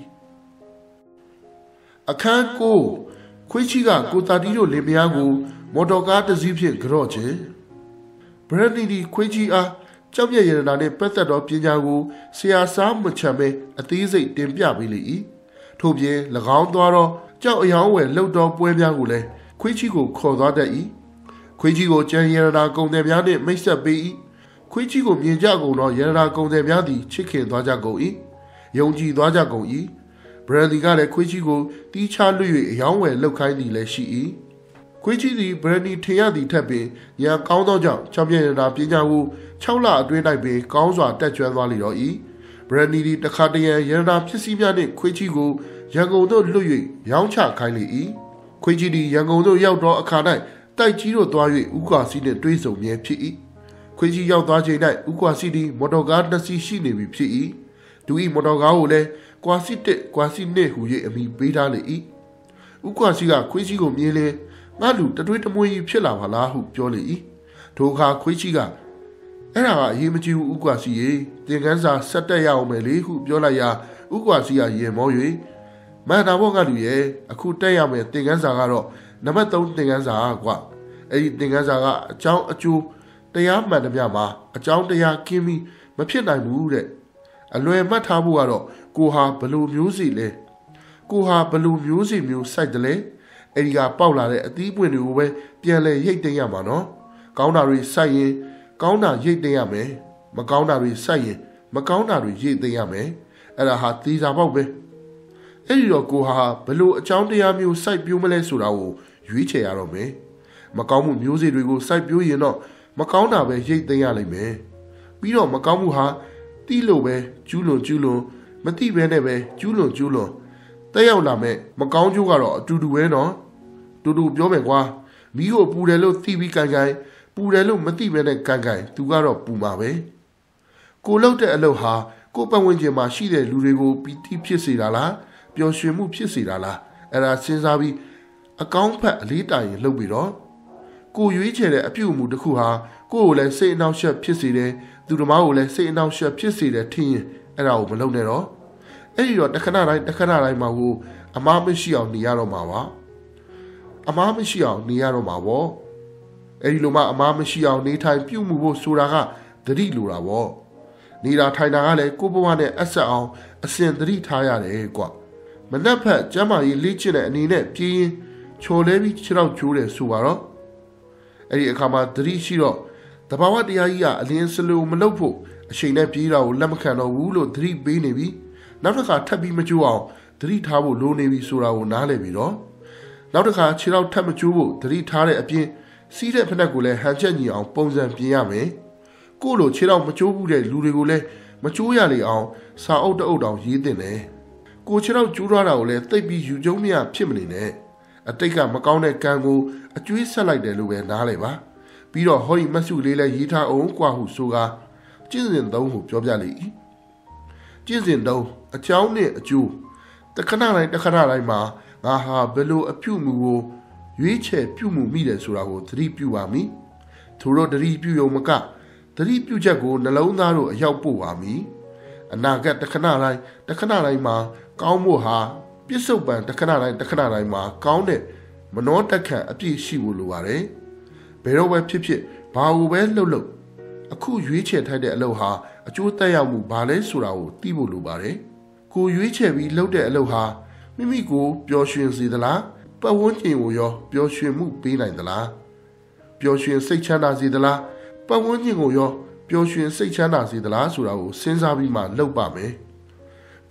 အခန်းကိုခွေးကြီးကကိုတာတီတို့လင်မယားကိုမော်တော်ကားတစ်စီးဖြင့်ကြော့ခြင်းဘရန်ဒီခွေးကြီးအားကြောက်မြတ်ရတနာနှင့်ပတ်သက်သောပညာကိုဆရာစားမချမ်းပဲအသေးစိတ်တင်ပြပေးလေ၏ထို့ပြင်၎င်းသွားသောကြောက်အယောင်ဝယ်လှုပ်သောပွဲများကိုလည်းခွေးကြီးကိုခေါ်သွားတတ်၏ခွေးကြီးကိုကျန်ရတနာကုံတယ်များနှင့်မိတ်ဆက်ပေး၏ခွေးကြီးကိုမြင်ကြကုန်သောရတနာကုံတယ်များသည်ချစ်ခင်သွားကြကုန်၏ယုံကြည်သွားကြကုန်၏ဘရန်ဒီကလည်းခွေးကြီးကိုတီးခြားလွတ်၍အယောင်ဝယ်လှုပ်ခိုင်းသည်လည်းရှိ၏ခွေးကြီးသည်ဘရန်ဒီထင်ရသည်ထက်ပင်ဉာဏ်ကောင်းသောကြောင့်ချောင်းပြရတနာပညာကို6လအတွင်း၌ပင်ကောင်းစွာတက်ကျွမ်းသွားလေတော့၏ဘရန်ဒီသည်တခါတရံရတနာဖြစ်စည်းများနှင့်ခွေးကြီးကိုရန်ကုန်သို့လွတ်၍ရောင်းချခိုင်းလေ၏ခွေးကြီးသည်ရန်ကုန်သို့ရောက်သောအခါ၌တိုက်ကြီးတို့သွား၍ဥကွာစီနှင့်တွေ့ဆုံမြဲဖြစ်၏ခွေးကြီးရောက်သွားချိန်၌ဥကွာစီသည်မော်တော်ကား2စီးရှိနေပြီဖြစ်၏သူ၏မော်တော်ကားကိုလည်းကွာစီ1ကွာစီ2ဟူ၍အမည်ပေးထားလေ၏ဥကွာစီကခွေးကြီးကိုမြင်လျင်ငါလူတတွေးတမွေးကြီးဖြစ်လာပါလားဟုပြောလေ၏ထိုအခါခွေးကြီးကအဲ့ဒါကအရေးမကြီးဘူးဥကွာစီရေသင်ခန်းစာဆက်တက်ရအောင်မယ်လေဟုပြောလိုက်ရာဥကွာစီကရင်မော၍မန္တာဘောကလူရဲ့အခုတက်ရမယ်သင်ခန်းစာကတော့နံပါတ်3သင်ခန်းစာကွာအဲ့ဒီသင်ခန်းစာကအကြောင်းအကျိုးတရားမှန်သမျှမှာအကြောင်းတရားကင်းပြီးမဖြစ်နိုင်ဘူးတဲ့အလွယ်မှတ်ထားဖို့ကတော့ကိုဟာဘလူမျိုးစီလဲကိုဟာဘလူမျိုးစီမျိုးစိုက်တယ်လေအဲ့ဒီကပေါက်လာတဲ့အသီးပွင့်တွေကိုပဲပြန်လဲရိတ်သိမ်းရမှာနော်ကောင်းတာတွေစိုက်ရင်ကောင်းတာရိတ်သိမ်းရမယ်မကောင်းတာတွေစိုက်ရင်မကောင်းတာတွေရိတ်သိမ်းရမယ်အဲ့ဒါဟာသီးစာပေါက်ပဲအဲ့ဒီတော့ကိုဟာဘလို့အကြောင်းတရားမျိုးစိုက်ပြိုးမလဲဆိုတာကိုရွေးချယ်ရတော့မယ်မကောင်းမှုမျိုးစေ့တွေကိုစိုက်ပြိုးရင်တော့မကောင်းတာပဲရိတ်သိမ်းရလိမ့်မယ်ပြီးတော့မကောင်းမှုဟာတီးလို့ပဲကျူးလွန်မတိပဲနဲ့ပဲကျူးလွန်တက်ရောက်လာမဲ့မကောင်းကျိုးကတော့အတူတူပဲနော်တူတူပြောမယ်ကွာမိကိုပူတယ်လို့သိပြီးကန်ပူတယ်လို့မသိပဲနဲ့ကန်သူကတော့ပူမှာပဲကိုလှုပ်တဲ့အလုပ်ဟာကိုပတ်ဝန်းကျင်မှာရှိတဲ့လူတွေကိုပီတိဖြစ်စေတာလားပျော်ရွှင်မှုဖြစ်စေတာလားအဲ့ဒါစဉ်းစားပြီးအကောင်းဖက်အလေးတာရင်လှုပ်ပြီးတော့ကိုရွေးချယ်တဲ့အပြုအမူတစ်ခုဟာကိုကိုလည်းစိတ်အနှောက်အယှက်ဖြစ်စေတယ်သူတစ်ပါးကိုလည်းစိတ်အနှောက်အယှက်ဖြစ်စေတယ်ထင်ရင်အဲ့ဒါကိုမလုပ်နဲ့တော့အဲ့ဒီတော့တခဏတိုင်းမှာကိုအမားမရှိအောင်နေရတော့မှာပါအမားမရှိအောင်နေရတော့မှာပေါ့အဲ့ဒီလိုမှအမားမရှိအောင်နေထိုင်ပြုမှုဖို့ဆိုတာကသတိလိုတာပေါ့နေတာထိုင်တာကလည်းကိုဘဝနဲ့အဆက်အောင်အစဉ်သတိထားရတယ်ကွာမနှက်ဖက်ကျမ်းမာရေးလေ့ကျင့်တဲ့အနေနဲ့ပြေးရင်ချော်လဲပြီးခြေထောက်ကျိုးတယ်ဆိုပါတော့အဲ့ဒီအခါမှာသတိရှိတော့တဘာဝတရားကြီးကအလင်းစလိုမလုပ်ဖို့အချိန်နဲ့ပြေးတာကိုလက်မခံတော့ဘူးလို့သတိပေးနေပြီနောက်တစ်ခါထပ်ပြီးမကျိုးအောင်သတိထားဖို့လိုနေပြီဆိုတာကိုနားလည်ပြီတော့နောက်တစ်ခါခြေထောက်ထပ်မကျိုးဖို့သတိထားတဲ့အပြင်စီးတဲ့ဖက်ကိုလည်းဟန်ချက်ညီအောင်ပုံစံပြင်ရမယ်ကိုလိုခြေထောက်မကျိုးဘူးတဲ့လူတွေကိုလည်းမကျိုးရလေအောင်စာအုပ်တအုပ်တောင်ရေးတင်တယ်ကိုခြေထောက်ကျိုးထားတာကိုလည်းသိပ်ပြီးယူကျုံမရဖြစ်မနေနဲ့အတိတ်ကမကောင်းတဲ့ကံကိုအကျွေးဆက်လိုက်တယ်လို့ပဲနားလည်ပါပြီးတော့ဟောဒီမတ်စုလေးလည်းရေးထားအောင်ကွာဟုဆိုကာကျင့်စဉ်သုံးကိုပြောပြလိမ့်ကျင့်စဉ်သုံးအကြောင်းနဲ့အကျိုးတခဏတိုင်းမှာငါဟာဘယ်လိုအပြုမှုကိုရွေးချယ်ပြုမှုမိတယ်ဆိုတာကိုသတိပြုပါမည်သူတို့သတိပြုရုံမကသတိပြုချက်ကိုနှလုံးသားတို့အရောက်ပို့ပါမည်အနာဂတ်တခဏတိုင်းမှာကောင်းဖို့ဟာပြစ္ဆုတ်ပံတခဏတိုင်းမှာကောင်းတဲ့မနောတက္ကံအပြည့်ရှိဖို့လိုပါတယ်ဘယ်တော့ပဲဖြစ်ဘာကိုပဲလှုပ်အခုရွေးချယ်ထိုက်တဲ့အလုပ်ဟာအကျိုးသက်ရောက်မှုဘာလဲဆိုတာကိုသိဖို့လိုပါတယ်ကိုရွေးချယ်ပြီးလုပ်တဲ့အလုပ်ဟာမိမိကိုပျော်ရွှင်စေသလားပတ်ဝန်းကျင်ကိုရောပျော်ရွှင်မှုပေးနိုင်သလားပျော်ရွှင်စိတ်ချမ်းသာစေသလားပတ်ဝန်းကျင်ကိုရောပျော်ရွှင်စိတ်ချမ်းသာစေသလားဆိုတာကိုစဉ်းစားပြီးမှလုပ်ပါမယ်မ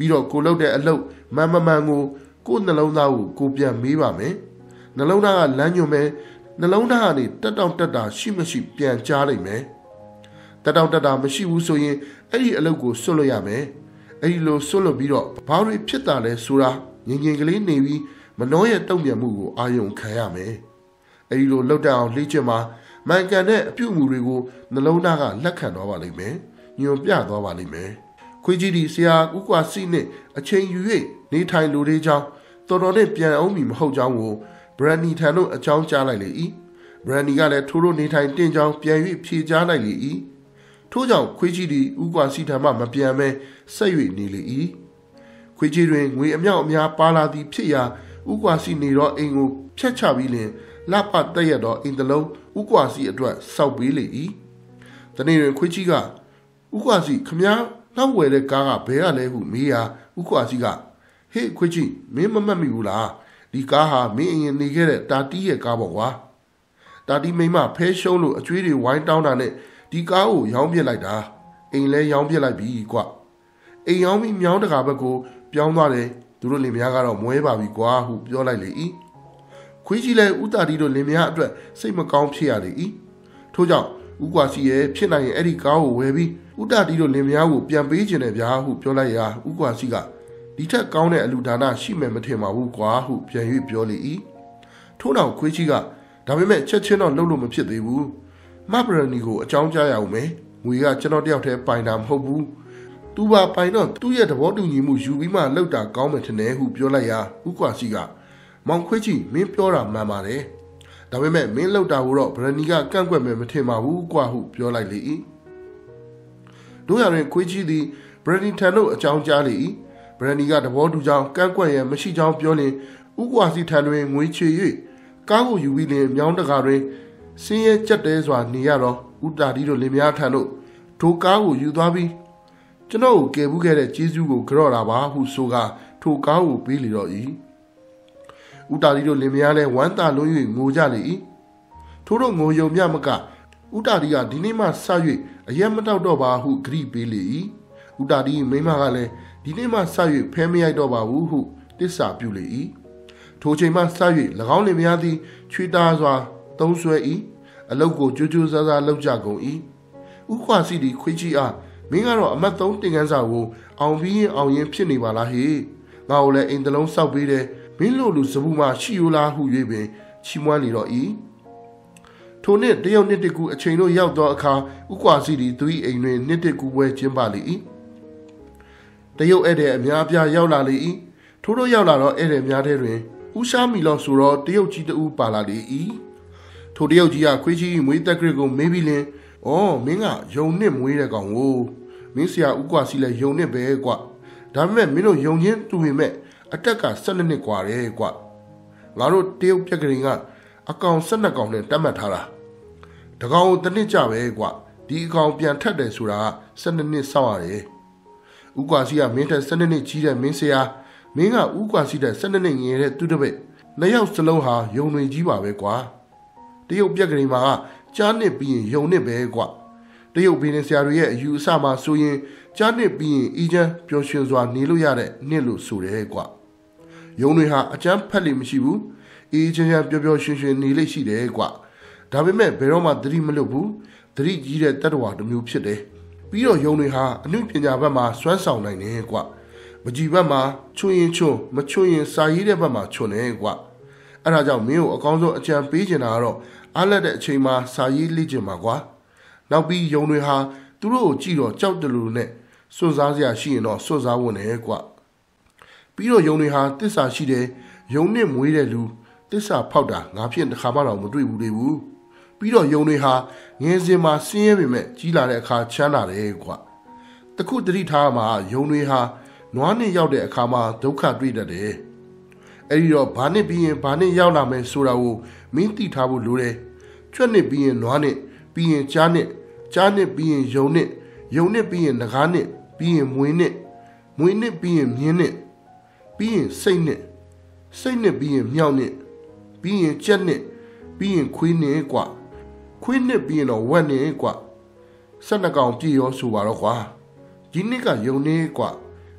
ပြီးတော့ကိုလုပ်တဲ့အလုပ်မန်ကိုကိုနှလုံးသားကိုကိုပြန်မေးပါမယ်နှလုံးသားကလမ်းညွှန်မယ်နှလုံးသားကနေတက်တောင့်တက်တာရှိမရှိပြန်ကြားလိုက်မယ်တက်တောင့်တက်တာမရှိဘူးဆိုရင်အဲ့ဒီအလုပ်ကိုစွန့်လို့ရမယ်အဲ့ဒီလိုစွန့်လို့ပြီးတော့ဘာတွေဖြစ်တာလဲဆိုတာငြင်ကလေးနေပြီးမနှောရဲ့တုံ့ပြန်မှုကိုအာရုံခံရမယ်အဲ့ဒီလိုလှုပ်တတ်အောင်လေ့ကျင့်မှာမှန်ကန်တဲ့အပြုအမူတွေကိုနှလုံးသားကလက်ခံတော့ပါလိမ့်မယ်ညွန်ပြသွားပါလိမ့်မယ်ခွေးကြီးဒီဆရာဥကွာစီနဲ့အချိန်ယူ၍နေထိုင်လူတွေကြောင်းတော်တော်နဲ့ပြန်အောင်မီမဟုတ်ကြောင်းကိုဘရန်နီထံတို့အကြောင်းကြားလိုက်လေ၏ဘရန်နီကလည်းထိုးတို့နေထိုင်တင်ကြောင်းပြန်၍ဖြေကြားလိုက်လေ၏ထို့ကြောင့်ခွေးကြီးဒီဥကွာစီထံမှမပြန်မဲဆက်၍နေလေ၏ခွေးကြီးတွင်ငွေအမြောက်အများပါလာသည်ဖြစ်ရာဥကွာစီနေတော့အိမ်ကိုဖြတ်ချပြီးလင်လပတက်ရတော့အိမ်တလုံးဥကွာစီအတွက်စောက်ပေးလေ၏တနေ့တွင်ခွေးကြီးကဥကွာစီခမားနောက်ဝယ်တဲ့ကားကဘဲရလဲဟုမေးရာဥကွာစီကဟေးခွေးကြီးမင်းမမှတ်မိဘူးလားဒီကားဟာမင်းအရင်နေခဲ့တဲ့တာတီးရဲ့ကားပေါ့ကွာတာတီးမိမဖဲရှုံးလို့အကျွေးတွေဝိုင်းတောင်းတာနဲ့ဒီကားကိုရောင်းပြစ်လိုက်တာအိမ်လဲရောင်းပြစ်လိုက်ပြီကွာအိမ်ရောင်းပြီးမြောင်းတကာဘက်ကိုပြောင်းသွားတယ်သူတို့လင်မယားကတော့မွဲပါပြီကွာဟုပြောလိုက်လေ၏ခွေးကြီးလည်းဥတာတီတို့လင်မယားအတွက်စိတ်မကောင်းဖြစ်ရလေ၏ထို့ကြောင့်ဥကွာစီရဲ့ဖြစ်နိုင်ရင်အဲ့ဒီကားကိုဝယ်ပြီးဥတာတီတို့လင်မယားကိုပြန်ပေးခြင်းနဲ့ဗျာဟုပြောလိုက်ရာဥကွာစီကဒီထက်ကောင်းတဲ့အလူဒါနရှိမယ်မထင်ပါဘူးကွာဟုပြန်၍ပြောလေ၏ထို့နောက်ခွေးကြီးကဒါပေမဲ့ချက်ချင်းတော့လှုပ်လို့မဖြစ်သေးဘူးမဘရနီကိုအကြောင်းကြားရအောင်မယ်ငွေကကျွန်တော်တယောက်တည်းပိုင်တာမဟုတ်ဘူးသူပါပိုင်တော့သူ့ရဲ့သဘောတူညီမှုယူပြီးမှလှုပ်တာကောင်းမယ်ထင်တယ်ဟုပြောလိုက်ရာဥကွာစီကမောင်ခွေးကြီးမင်းပြောတာမှန်ပါတယ်ဒါပေမဲ့မင်းလှုပ်တာကိုတော့ဘရနီကကန့်ကွက်မယ်မထင်ပါဘူးကွာဟုပြောလိုက်လေ၏တို့ရရင်ခွေးကြီးသည်ဘရနီထံတို့အကြောင်းကြားလေ၏ဘရနီကသဘောတူကြောင်းကန့်ကွက်ရန်မရှိကြောင်းပြောလင်ဥကွာစီထံတွင်ငွေချေ၍ကားကိုယူပြီးလင်မြောင်းတကာတွင်စင်းရဲကြက်တဲစွာနေရတော့ဥတာတီတို့လင်မယားထံတို့ထိုကားကိုယူသွားပြီးကျွန်တော်ကိုကယ်ဘူးခဲ့တဲ့ကျေးဇူးကိုကြော့တာပါဟုဆိုကာထိုကားကိုပေးလေတော့၏ဥတာတီတို့လင်မယားလည်းဝမ်းသာလွန်း၍ငိုကြလေ၏ထို့တို့ငိုယုံမြမကဥတာတီကဒီနေ့မှစ၍အရက်မတောက်တော့ပါဟုဂရိပေးလေ၏ဥတာတီမိမကလည်းဒီနေ့မှစ၍ဖဲမရိုက်တော့ပါဘူးဟုတစ္ဆာပြုလေ၏ထိုချိန်မှစ၍၎င်းလင်မယားသည်ချွေတာစွာသုံးဆွဲ၏အလုတ်ကိုကြိုးကြိုးစားစားလုပ်ကြကုန်၏ဥခွာစီသည်ခွေးကြီးအားမင်းကတော့အမတ်3တင်ကန်းစာကိုအောင်ပြီးရင်အောင်ရင်ဖြစ်နေပါလားဟေ့ငါ့ကိုလည်းအိမ်တလုံးစောက်ပေးတယ်မင်းလိုလူစပူမှရှိယူလားဟု၍ပင်ချီးမွမ်းလေတော့၏ထိုနှစ်တရုတ်နှစ်တကူအချိန်တို့ရောက်သောအခါဥခွာစီသည်သူ၏အိမ်တွင်နှစ်တကူပွဲကျင်းပလေ၏တရုတ်ဧည့်သည်အများပြားရောက်လာလေ၏ထို့တို့ရောက်လာတော့ဧည့်သည်များထဲတွင်ဥရှာမီလောဆိုတော့တရုတ်ကြီးတဦးပါလာလေ၏ထိုတရုတ်ကြီးကခွေးကြီးမွေးတက်ဂရစ်ကိုမေးပြီးလင်ဩမင်းကယုံနှစ်မွေးတဲ့ကောင်ကိုမင်းဆရာဥကွာစီလဲယုံနှစ်ပဲကွာဒါပေမဲ့မင်းတို့ယုံချင်းတူပေမဲ့အတက်က12နှစ်กว่าတယ်ကွာငါတို့တရုတ်ပြက်ကလေးကအကောင်12ကောင်နဲ့တတ်မှတ်ထားတာတကောင်ကိုတစ်နှစ်ကြပဲကွာဒီအကောင်ပြန်ထက်တယ်ဆိုတာက12နှစ်စောင့်ရတယ်ဥကွာစီကမင်းထက်12နှစ်ကြီးတဲ့မင်းဆရာမင်းကဥကွာစီတဲ့12နှစ်ငယ်တဲ့သူတပည့်နှစ်ယောက်စလုံးဟာယုံတွေကြီးပါပဲကွာတရုတ်ပြက်ကလေးမှာကကြားနှစ်ပြီးရင်ယုံနှစ်ပဲကွာတရုတ်ဘီနဆရာတွေရဲ့အယူအဆမှာဆိုရင်ကြားနှစ်ပြီးရင်အီချမ်းပျော်ရွှင်စွာနေလို့ရတဲ့နှစ်လို့ဆိုတယ်ကွာယုံတွေဟာအကျမ်းဖက်လိမရှိဘူးအေးချမ်းချမ်းပျော်ပျော်ရွှင်ရွှင်နေလိမ့်ရှိတယ်ကွာဒါပေမဲ့ဘယ်တော့မှသတိမလွတ်ဘူးသတိကြီးတဲ့တတ္တဝါတစ်မျိုးဖြစ်တယ်ပြီးတော့ယုံတွေဟာအနုပညာဘက်မှာစွမ်းဆောင်နိုင်တယ်ကွာမကြည်ဘက်မှာချွင်ရင်ချွန်းမချွင်ရင်စာရေးတဲ့ဘက်မှာချွန်းတယ်ကွာအဲ့ဒါကြောင့်မင်းကိုအကောင်းဆုံးအကြံပေးချင်တာကတော့အားလက်တဲ့အချိန်မှာစာရေးလေ့ကျင့်ပါကွာနောက်ပြီးယုံတွေဟာသူတို့ကိုကြည့်တော့ကြောက်တယ်လို့နဲ့စွန့်စားစရာရှိရင်တော့စွန့်စားဝင်တယ်ကွာပြီးတော့ယုံတွေဟာတစ္ဆာရှိတယ်ယုံနဲ့မွေးတဲ့လူတစ္ဆာဖောက်တာငါဖြင့်တစ်ခါမှတော့မတွေ့ဘူးလေဘူးပြီးတော့ယုံတွေဟာငယ်စဉ်မှာဆင်းရဲပေမဲ့ကြီးလာတဲ့အခါချမ်းသာတယ်ကွာတခုတတိထားမှာယုံတွေဟာနွားနဲ့ရောက်တဲ့အခါမှာဒုက္ခတွေ့တတ်တယ်အဲ့ဒီတော့ဘာနဲ့ပြီးရင်ဘာနဲ့ရောက်လာမယ်ဆိုတာကိုမင်းသိထားဖို့လိုတယ်ကြွက်နဲ့ပြီးရင်နွားနဲ့ပြီးရင်ကြားနဲ့ကြားနဲ့ပြီးရင်ယုံနဲ့ယုံနဲ့ပြီးရင်ငကားနဲ့ပြီးရင်မွေးနဲ့မွေးနဲ့ပြီးရင်မြင်းနဲ့ပြီးရင်စိတ်နဲ့စိတ်နဲ့ပြီးရင်မြောက်နဲ့ပြီးရင်ကြက်နဲ့ပြီးရင်ခွေးနဲ့ကွာခွေးနဲ့ပြီးရင်တော့ဝက်နဲ့ကွာ12ကောင်ပြည့်ရောဆိုပါတော့ကွာဒီနှစ်ကယုံနဲ့ကွာ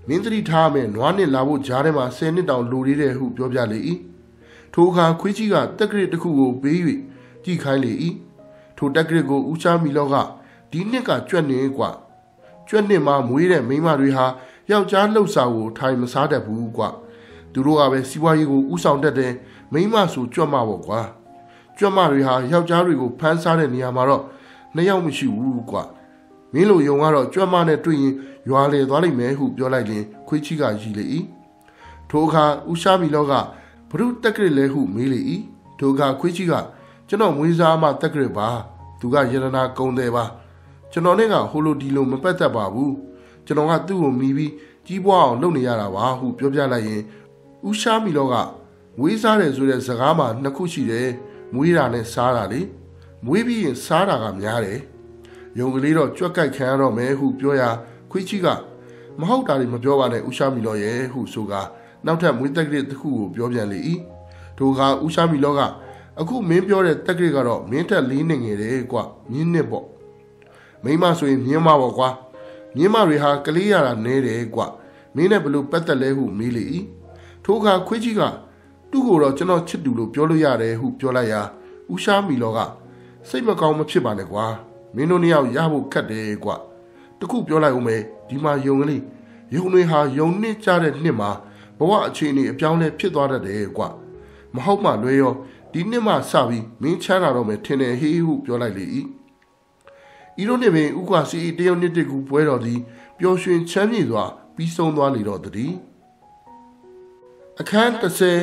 မင်းသတိထားမယ်နွားနဲ့လာဖို့ကြားထဲမှာ10နှစ်တောင်လိုသေးတယ်ဟုပြောပြလေ၏ထိုအခါခွေးကြီးကတက်ကရစ်တစ်ခုကိုပေး၍ကြည့်ခိုင်းလေ၏ထိုတက်ကရစ်ကိုဦးချမီလောကဒီနှစ်ကကြွက်နေกว่าကြွက်နှစ်မှာမွေးတဲ့မိန်းမတွေဟာယောက်ျားလှုပ်ရှားကိုထိုင်မစားတတ်ဘူးกว่าသူတို့ကပဲစီးပွားရေးကိုဥဆောင်တတ်တယ်မိန်းမဆိုကြွက်မပေါ့ကွာကြွက်မတွေဟာယောက်ျားတွေကိုဖမ်းစားတဲ့နေရာမှာတော့နှစ်ယောက်မရှိဘူးกว่าမင်းလိုယုံကတော့ကြွက်မနဲ့တွေ့ရင်ရွာလေသွားလိမ့်မယ်ဟုပြောလိုက်ရင်ခွေးချီကရည်လေ၏ထိုအခါဦးရှာမီလောကဘုရုတက်ကရစ်လဲဟုမေးလေ၏ထိုအခါခွေးချီကကျွန်တော်မွေးစားမှတက်ကရစ်ပါသူကယရနာကုံတယ်ပါကျွန်တော်နဲ့ကဟိုလိုဒီလိုမပတ်သက်ပါဘူးကျွန်တော်ကသူ့ကိုမီပြီးကြီးပွားအောင်လုပ်နေရတာပါဟုပြောပြလိုက်ရင်ဦးရှာမီလောကမွေးစားတယ်ဆိုတဲ့စကားမှာနှစ်ခုရှိတယ်မွေးတာနဲ့စားတာလေမွေးပြီးရင်စားတာကများတယ်ယုံကလေးတော့ကြွက်ကြိုက်ခံရတော့မယ်ဟုပြောရာခွေးချီကမဟုတ်တာတွေမပြောပါနဲ့ဦးရှာမီလောရဲ့ဟုဆိုကနောက်ထပ်မွေးတက်ကရစ်တစ်ခုကိုပြောပြန်လေ၏ထိုအခါဦးရှာမီလောကအခုမင်းပြောတဲ့တက်ကရစ်ကတော့မင်းထက်လေးနေငယ်တယ်ကွာမြင်းနှစ်ပေါ့မိမဆိုရင်မြင်းမပေါ့ကွာမြင်းမတွေဟာကလေးရတာနဲတယ်ကွာမင်းနဲ့ဘလို့ပတ်သက်လဲဟုမေးလေ၏ထိုအခါခွေးကြီးကသူ့ကိုတော့ကျွန်တော်ချစ်သူလို့ပြောလို့ရတယ်ဟုပြောလိုက်ရာဦးရှာမီလောကစိတ်မကောင်းမဖြစ်ပါနဲ့ကွာမင်းတို့နှစ်ယောက်ရဖို့ခက်တယ်ကွာတခုပြောလိုက်ဦးမယ်ဒီမှာယုံကလေးယုံတွေဟာယုံနှစ်ကြတဲ့နှစ်မှာဘဝအခြေအနေအပြောင်းလဲဖြစ်သွားတတ်တယ်ကွာမဟုတ်မှလွဲရောဒီနှစ်မှစပြီးမင်းချမ်းသာတော့မယ်ထင်တယ်ဟေးဟုပြောလိုက်လေ၏ဤတို့နှစ်ပင်ဥကွာစီတရုတ်နှစ်တကူပွဲတော်သည်ပျော်ရွှင်ချမ်းမြေ့စွာပြီးဆုံးသွားလေတော့သည်အခန်း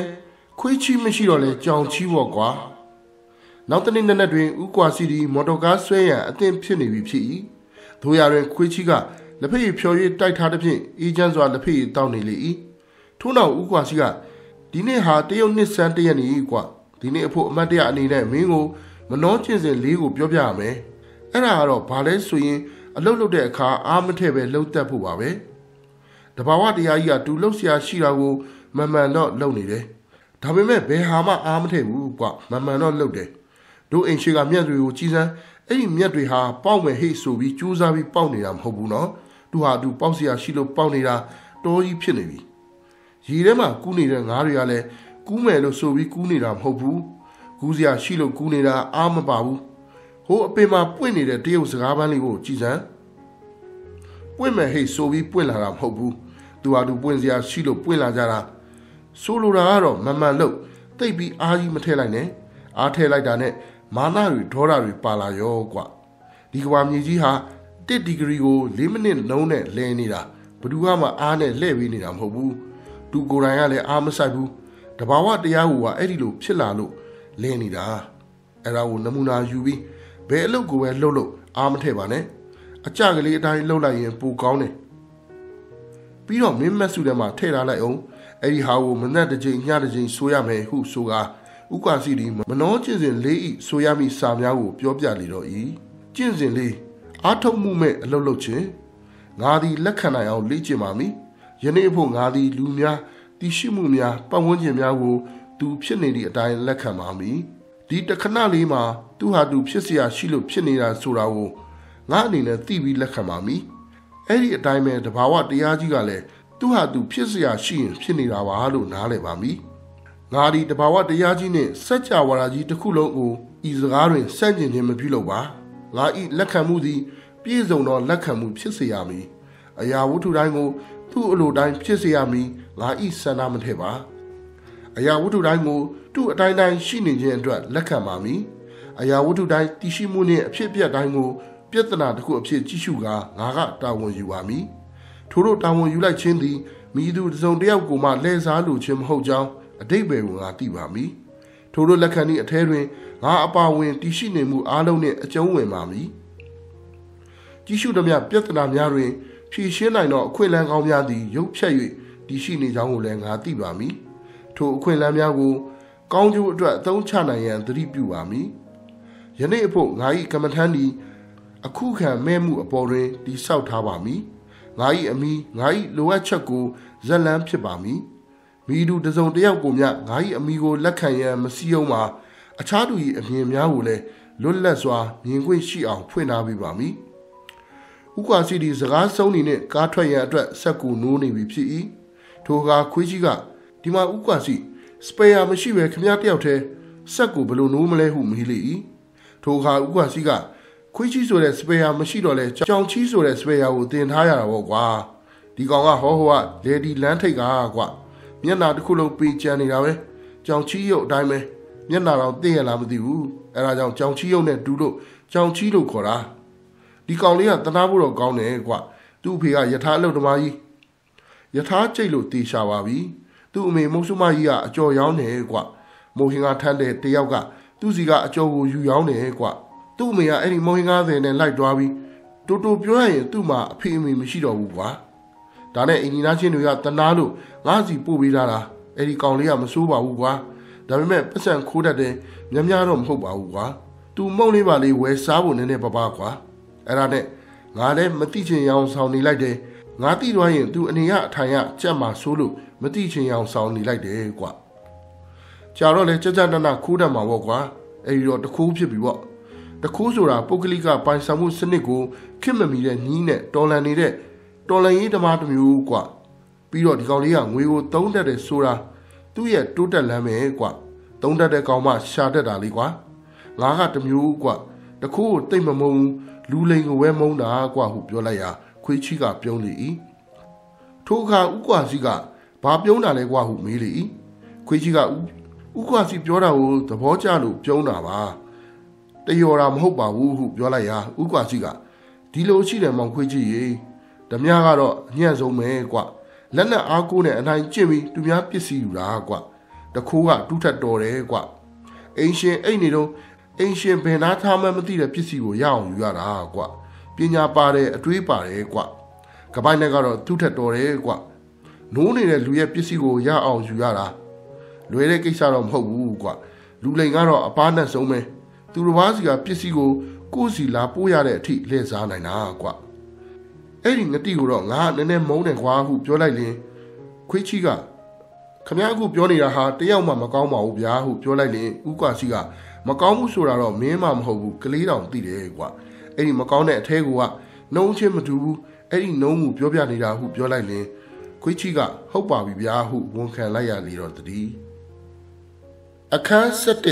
30ခွေးချီမရှိတော့လဲကြောင်ချီပေါ့ကွာနောက်တနေ့နက်နက်တွင်ဥကွာစီသည်မော်တော်ကားဆွဲရန်အသင့်ဖြစ်နေပြီဖြစ်၏တို့ရတွင်ခွေးချီကလက်ဖက်ရည်ဖြော်ရည်တိုက်ထားသည်ဖြင့်အေးချမ်းစွာလက်ဖက်ရည်တောင်းနေလေ၏ထို့နောက်ဥကွာစီကဒီနေ့ဟာတရုတ်နှစ်ဆန်းတရက်နေ၏ကွာဒီနေ့အဖို့အမတ်တရအနေနဲ့မင်းကိုမနှောကျင့်စဉ်လေးကိုပြောပြရမယ်အဲ့ဒါကတော့ဘာလဲဆိုရင်အလုတ်လုတ်တဲ့အခါအားမထည့်ပဲလှုပ်တက်ဖို့ပါပဲတဘာဝတရားကြီးကတူလှုပ်ရှားရှိတာကိုမမှန်တော့လှုပ်နေတယ်ဒါပေမဲ့ဘယ်ဟာမှအားမထည့်ဘူးကွာမမှန်တော့လှုပ်တယ်တို့အိမ်ရှိကမြက်တွေကိုကြီးစမ်းအဲ့ဒီမြက်တွေဟာပေါက်မယ်ဟိတ်ဆိုပြီးကြိုးစားပြီးပေါက်နေတာမဟုတ်ဘူးနော်သူဟာသူပေါက်စရာရှိလို့ပေါက်နေတာတော်ကြီးဖြစ်နေပြီရေထဲမှာကူးနေတဲ့ငါးတွေကလည်းကူးမယ်လို့ဆိုပြီးကူးနေတာမဟုတ်ဘူးကူးစရာရှိလို့ကူးနေတာအားမပါဘူးဟိုအပင်မှာပွင့်နေတဲ့တရုတ်စကားပန်းလေးကိုကြည်စမ်းပွင့်မယ်ဟိတ်ဆိုပြီးပွင့်လာတာမဟုတ်ဘူးသူဟာသူပွင့်စရာရှိလို့ပွင့်လာကြတာဆိုလိုတာကတော့မမှန်လို့တိတ်ပြီးအားကြီးမထည့်လိုက်နဲ့အားထည့်လိုက်တာနဲ့မာနတွေဒေါသတွေပါလာရောကွာဒီကဘာမြေကြီးဟာ1ဒီဂရီကို4မိနစ်လုံးနဲ့လဲနေတာဘယ်သူမှအားနဲ့လှည့်ပေးနေတာမဟုတ်ဘူးသူကိုယ်တိုင်ကလည်းအားမဆိုင်ဘူးတဘာဝတရားကိုကအဲ့ဒီလိုဖြစ်လာလို့လဲနေတာအဲ့ဒါကိုနမူနာယူပြီးဘယ်အလုပ်ကိုပဲလှုပ်လို့အားမထည့်ပါနဲ့အကြကလေးအတိုင်းလှုပ်လိုက်ရင်ပိုကောင်းတယ်ပြီးတော့မင်းမက်စုထဲမှာထည့်ထားလိုက်အောင်အဲ့ဒီဟာကိုမနက်တစ်ချိန်ညတစ်ချိန်ဆိုရမယ်ဟုဆိုကာဥက္ကာစီဒီမနှောကျင့်စဉ်လေးဤဆိုရမည့်စာများကိုပြောပြလေတော့၏ကျင့်စဉ်လေးအားထုတ်မှုမဲ့အလုပ်လုပ်ခြင်းငါသည်လက်ခံနိုင်အောင်လေ့ကျင့်ပါမည်ယနေ့အဖို့ငါသည်လူများတည်ရှိမှုများပတ်ဝန်းကျင်များကိုသူဖြစ်နေသည့်အတိုင်းလက်ခံပါမည်ဒီတခဏလေးမှာသူဟာသူဖြစ်เสียရှိလို့ဖြစ်နေတာဆိုတာကိုငါအနေနဲ့သိပြီးလက်ခံပါမည်အဲ့ဒီအတိုင်းပဲတဘာဝတရားကြီးကလည်းသူဟာသူဖြစ်เสียရှိရင်ဖြစ်နေတာပါလို့နားလည်ပါမည်ငါဒီတဘာဝတရားကြီးနဲ့စัจ java ရာကြီးတစ်ခုလုံးကိုဤစကားတွင်ဆန့်ကျင်ခြင်းမပြုလုပ်ပါငါဤလက်ခံမှုသည်ပြည့်စုံသောလက်ခံမှုဖြစ်စေရမည်အရာဝတ္ထုတိုင်းကိုသူ့အလိုတိုင်းဖြစ်စေရမည်ငါဤဆန္ဒမထည့်ပါအရာဝတ္ထုတိုင်းကိုသူ့အတိုင်းတိုင်းရှိနေခြင်းအတွက်လက်ခံပါမည်အရာဝတ္ထုတိုင်းတည်ရှိမှုနှင့်အဖြစ်အပျက်တိုင်းကိုပြဿနာတစ်ခုအဖြစ်ကြည့်ရှုကာငါကတာဝန်ယူပါမည်ထို့သောတာဝန်ယူလိုက်ခြင်းသည်မိသူတစ်စုံတစ်ယောက်ကိုမှလှည့်စားလိုခြင်းမဟုတ်ကြောင်းအတိတ်ပဲကိုငါသိပါမည်ထို့သောလက်ခံသည့်အထဲတွင်ငါအပါဝင်တည်ရှိနေမှုအားလုံးနှင့်အကျုံးဝင်ပါမည်ကြည့်ရှုသမျှပြဿနာများတွင်ဖြေရှင်းနိုင်သောအခွင့်အလမ်းကောင်းများသည်ရုပ်ဖြတ်၍တည်ရှိနေကြောင်းကိုလည်းငါသိပါမည်ထိုအခွင့်အလမ်းများကိုကောင်းကျိုးအတွက်အသုံးချနိုင်ရန်သတိပြုပါမည်ယနေ့အဖို့ငါ၏ကမ္မထမ်းသည်အခုခံမဲ့မှုအပေါ်တွင်တည်ဆောက်ထားပါမည်ငါ၏အမိငါ၏လိုအပ်ချက်ကိုဇက်လန်းဖြစ်ပါမည်မိသူတစုံတစ်ယောက်ကိုမျှငါ၏အမိကိုလက်ခံရန်မစည်းရုံးမှာအခြားသူ၏အမြင်များကိုလည်းလွတ်လပ်စွာမြင်ခွင့်ရှိအောင်ဖွင့်ထားပေးပါမည်ဥကွာစီဒီစကားဆုံးနေနဲ့ကားထွက်ရန်အတွက်ဆက်ကူနိုးနေပြီဖြစ်၏ထိုအခါခွေးကြီးကဒီမှာဥကွာစီစပယ်ယာမရှိပဲခမရတယောက်တည်းဆက်ကူဘလို့နိုးမလဲဟုမေးလေ၏ထိုအခါဥကွာစီကခွေးကြီးဆိုတဲ့စပယ်ယာမရှိတော့လဲကြောင်ချီဆိုတဲ့စပယ်ယာကိုတင်ထားရတာပေါ့ကွာဒီကောင်ကဟောကလေဒီလမ်းထိတ်ကကွာမျက်နာတစ်ခုလုံးပေးကြံနေတာပဲကြောင်ချီရုပ်အတိုင်းပဲမျက်နာတော့သိရလားမသိဘူးအဲဒါကြောင့်ကြောင်ချီရုပ်နဲ့တူလို့ကြောင်ချီလို့ခေါ်တာဒီကောင်လေးကတနာဖို့တော့ကောင်းတယ်ကွာသူ့အဖေကယထာအလုပ်သမားကြီးယထာကျိတ်လို့တေရှာပါပြီသူ့အမေမုတ်ဆုမကြီးကအကြော်ရောင်းတယ်ကွာမိုဟင်ကထမ်းတဲ့တယောက်ကသူ့စီကအကြော်ကိုယူရောင်းတယ်ကွာသူ့အမေကအဲ့ဒီမိုဟင်ကားတွေနဲ့လိုက်သွားပြီးတူတူပြောရရင်သူ့မှာအဖေအမေမရှိတော့ဘူးကွာဒါနဲ့အင်ဂျင်နာချင်းတွေကတနာလို့ငါးစီပို့ပေးတာလားအဲ့ဒီကောင်လေးကမစိုးပါဘူးကွာဒါပေမဲ့ပတ်စံခိုးတတ်တယ်များတော့မဟုတ်ပါဘူးကွာသူမုံလေးပါလေးဝယ်စားဖို့နည်းနည်းပါကွာအဲ့ဒါနဲ့ငါလည်းမတိချင်ရအောင်ဆောင်နေလိုက်တယ်ငါတိသွားရင်သူအနေရအထိုင်ရကြက်မှာဆိုးလို့မတိချင်ရအောင်ဆောင်နေလိုက်တယ်ကွာကြာတော့လေကြက်နနခိုးတတ်မှာပေါ့ကွာအဲ့ဒီတော့တခိုးဖြစ်ပြီပေါ့တခိုးဆိုတာပုဂ္ဂလိကပိုင်ဆိုင်မှုစနစ်ကိုခင်မမီတဲ့ညီးနဲ့တော်လန်နေတဲ့တော်လန်ရေးဓမ္မတစ်မျိုးကွာပြီးတော့ဒီကောင်လေးကငွေကိုသုံးတတ်တယ်ဆိုတာသူ့ရဲ့တိုးတက်လမ်းပဲကွာသုံးတတ်တဲ့ကောင်မှရှာတတ်တာလေးကွာငါကတစ်မျိုးကွာတခိုးကိုတိတ်မမုံလူလိန်ကိုဝဲမုံတာကွာဟုပြောလိုက်ရာခွေးချီကပြုံးလေ၏ထိုအခါဥကွာစီကဘာပြုံးတာလဲကွာဟုမေးလေ၏ခွေးချီကဥကွာစီပြောတာကိုသဘောကျလို့ပြုံးတာပါတယော်တာမဟုတ်ပါဘူးဟုပြောလိုက်ရာဥကွာစီကဒီလိုရှိတယ်မောင်ခွေးချီရေဓမြကတော့အညံ့ဆုံးပဲကွာလက်နဲ့အားကိုးနဲ့အနိုင်ကျင့်ပြီးသူများပစ္စည်းယူတာကွာတခိုးကတူးထက်တော်တယ်ကွာအင်ရှင်အိတ်နေတော့အင်ရှင်ဘယ်နာထားမှမသိတဲ့ပစ္စည်းကိုရအောင်ယူရတာကွာပညာပါတယ်အတွေးပါတယ်ကွာကပိုင်နဲ့ကတော့တူးထက်တော်တယ်ကွာနိုးနေတဲ့လူရဲ့ပစ္စည်းကိုရအောင်ယူရတာလွယ်တဲ့ကိစ္စတော့မဟုတ်ဘူးကွာလူလိန်ကတော့အပားနဲ့ဆုံးပဲသူတစ်ပါးစီကပစ္စည်းကိုကိုယ်စီလာပို့ရတဲ့အထိလှည့်စားနိုင်တာကွာအဲ့ဒီငတိကိုတော့ငါနည်းနည်းမုန်းတယ်ကွာဟုပြောလိုက်ရင်ခွေးချီကခမည်းအခုပြောနေတာဟာတယောက်မှမကောင်းပါဘူးဗျာဟုပြောလိုက်ရင်ဥကွာစီကမကောင်းဘူးဆိုတာတော့မင်းမှမဟုတ်ဘူးကလေးတောင်သိတယ်ကွာအဲ့ဒီမကောင်းတဲ့အထဲကနှုံးချင်းမတူဘူးအဲ့ဒီနှုံးမှုပြောပြနေတာဟုပြောလိုက်ရင်ခွေးချီကဟုတ်ပါပြီဗျာဟုဝန်ခံလိုက်ရလေတော့တည်းအခန်း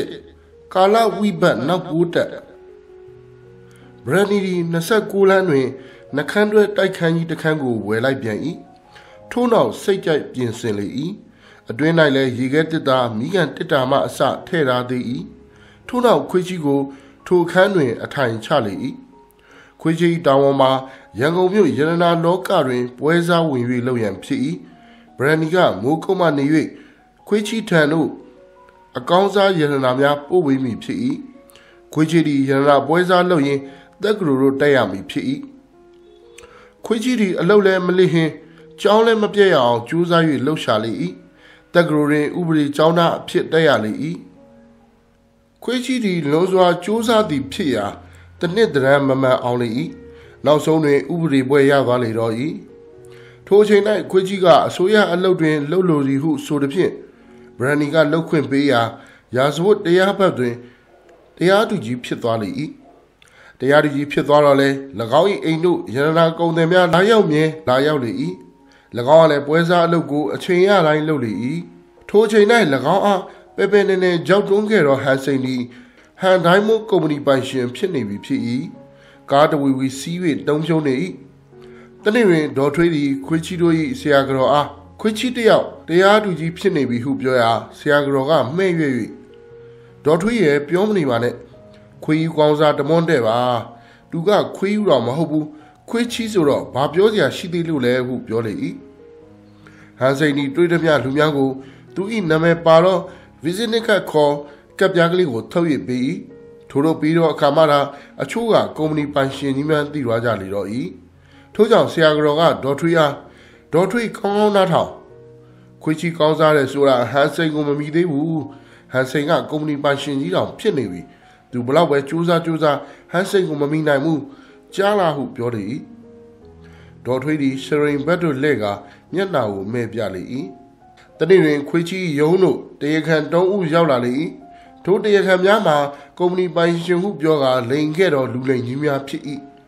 7ကာလဝိဘတ်နောက်ပိုးတက်ဘရနီဒီ29လမ်းတွင်နှခမ်းတွဲတိုက်ခန်းကြီးတစ်ခန်းကိုဝယ်လိုက်ပြန်၏ထို့နောက်စိတ်ကြိုက်ပြင်ဆင်လေ၏အတွင်း၌လည်းရေခဲတစ်သားမိကန်တစ်တာမှအစထဲ့ထားသေး၏ထို့နောက်ခွေးကြီးကိုထိုခန်းတွင်အထိုင်ချလေ၏ခွေးကြီးတောင်ပေါ်မှာရန်ကုန်မြို့ရတနာလောကတွင်ပွဲစားဝင်၍လုပ်ရန်ဖြစ်၏ဘရနီကမိုးကုတ်မှနေ၍ခွေးကြီးထံသို့အကောင်းစားရတနာများပို့ဝေးမိဖြစ်၏ခွေးကြီးသည်ရတနာပွဲစားလုပ်ရင်တက်ကလူတို့တက်ရမည်ဖြစ်၏ခွေးကြီးသည်အလုတ်လည်းမလိဟင်းကြောင်းလည်းမပြည့်ရအောင်ကြိုးစား၍လှုပ်ရှားလေ၏တက်ကလူတွင်ဥပဒေကျောင်းသားအဖြစ်တက်ရလေ၏ခွေးကြီးသည်လုံးစွာကြိုးစားသည်ဖြစ်ရာတနစ်တရံမမှန်အောင်လေ၏နောက်ဆုံးတွင်ဥပဒေပွဲရသွားလေတော့၏ထိုအချိန်၌ခွေးကြီးကအစိုးရအလုတ်တွင်လှုပ်လိုသည်ဟုဆိုသည်ဖြင့်ဘရန်နီကလှုပ်ခွင့်ပေးရာရာဇဝတ်တရားဘက်တွင်တရားသူကြီးဖြစ်သွားလေ၏တရားသူကြီးဖြစ်သွားတော့လဲ၎င်း၏အိမ်တို့ရတနာကုန်သည်များလာရောက်မြဲလာရောက်လေ၏၎င်းကလည်းပွဲစားအလုပ်ကိုအချိန်ရတိုင်းလုပ်လေ၏ထိုအချိန်၌၎င်းအားပဲပဲနေနေကြောက်တွန်းခဲ့တော့ဟန်စိန်သည်ဟန်တိုင်းမို့ကုမ္ပဏီပိုင်ရှင်ဖြစ်နေပြီဖြစ်၏ကားတဝီဝီစီး၍တုံးဖြုံးနေ၏တနေ့တွင်ဒေါ်ထွေးသည်ခွေးချီတို့၏ဆရာကတော်အားခွေးချီတယောက်တရားသူကြီးဖြစ်နေပြီဟုပြောရာဆရာကတော်ကမှဲ့၍ဒေါ်ထွေးရဲ့ပြောမနေပါနဲ့ခွေးကောင်းစားတမွန်းတဲ့ပါသူကခွေးယူတော့မဟုတ်ဘူးခွေးချီဆိုတော့ဘာပြောစရာရှိသေးလို့လဲဟုပြောလေ၏ဟန်စိန်ဒီတွေးသမျှလူများကိုသူ၏နာမည်ပါတော့ visit ကခေါ်ကပ်ပြားကလေးကိုထုတ်ရပေး၏ထို့တော့ပြီးတော့အခါမှသာအချို့ကကုမ္ပဏီပိုင်ရှင်ကြီးများသိသွားကြလေတော့၏ထို့ကြောင့်ဆရာကတော်ကဒေါ်ထွေးအားဒေါ်ထွေးကောင်းကောင်းနားထောင်ခွေးချီကောင်းစားတယ်ဆိုတာဟန်စိန်ကိုမမီသေးဘူးဟန်စိန်ကကုမ္ပဏီပိုင်ရှင်ကြီးတောင်ဖြစ်နေပြီသူဘလောက်ပဲကြိုးစားဟန်စိန်ကိုမမီနိုင်ဘူးကြားလာဟုပြောလေ၏ဒေါ်ထွေးသည်ရှရင်ဘတ်တို့လက်ကမျက်နှာကိုမဲပြလေ၏တနေ့တွင်ခွေးချီယုံတို့တရားခံ3ဦးရောက်လာလေ၏ထိုတရားခံများမှာကုမ္ပဏီပိုင်ရှင်ဟုပြောကာလိန်ခဲ့တော်လူလိန်ကြီးများဖြစ်၏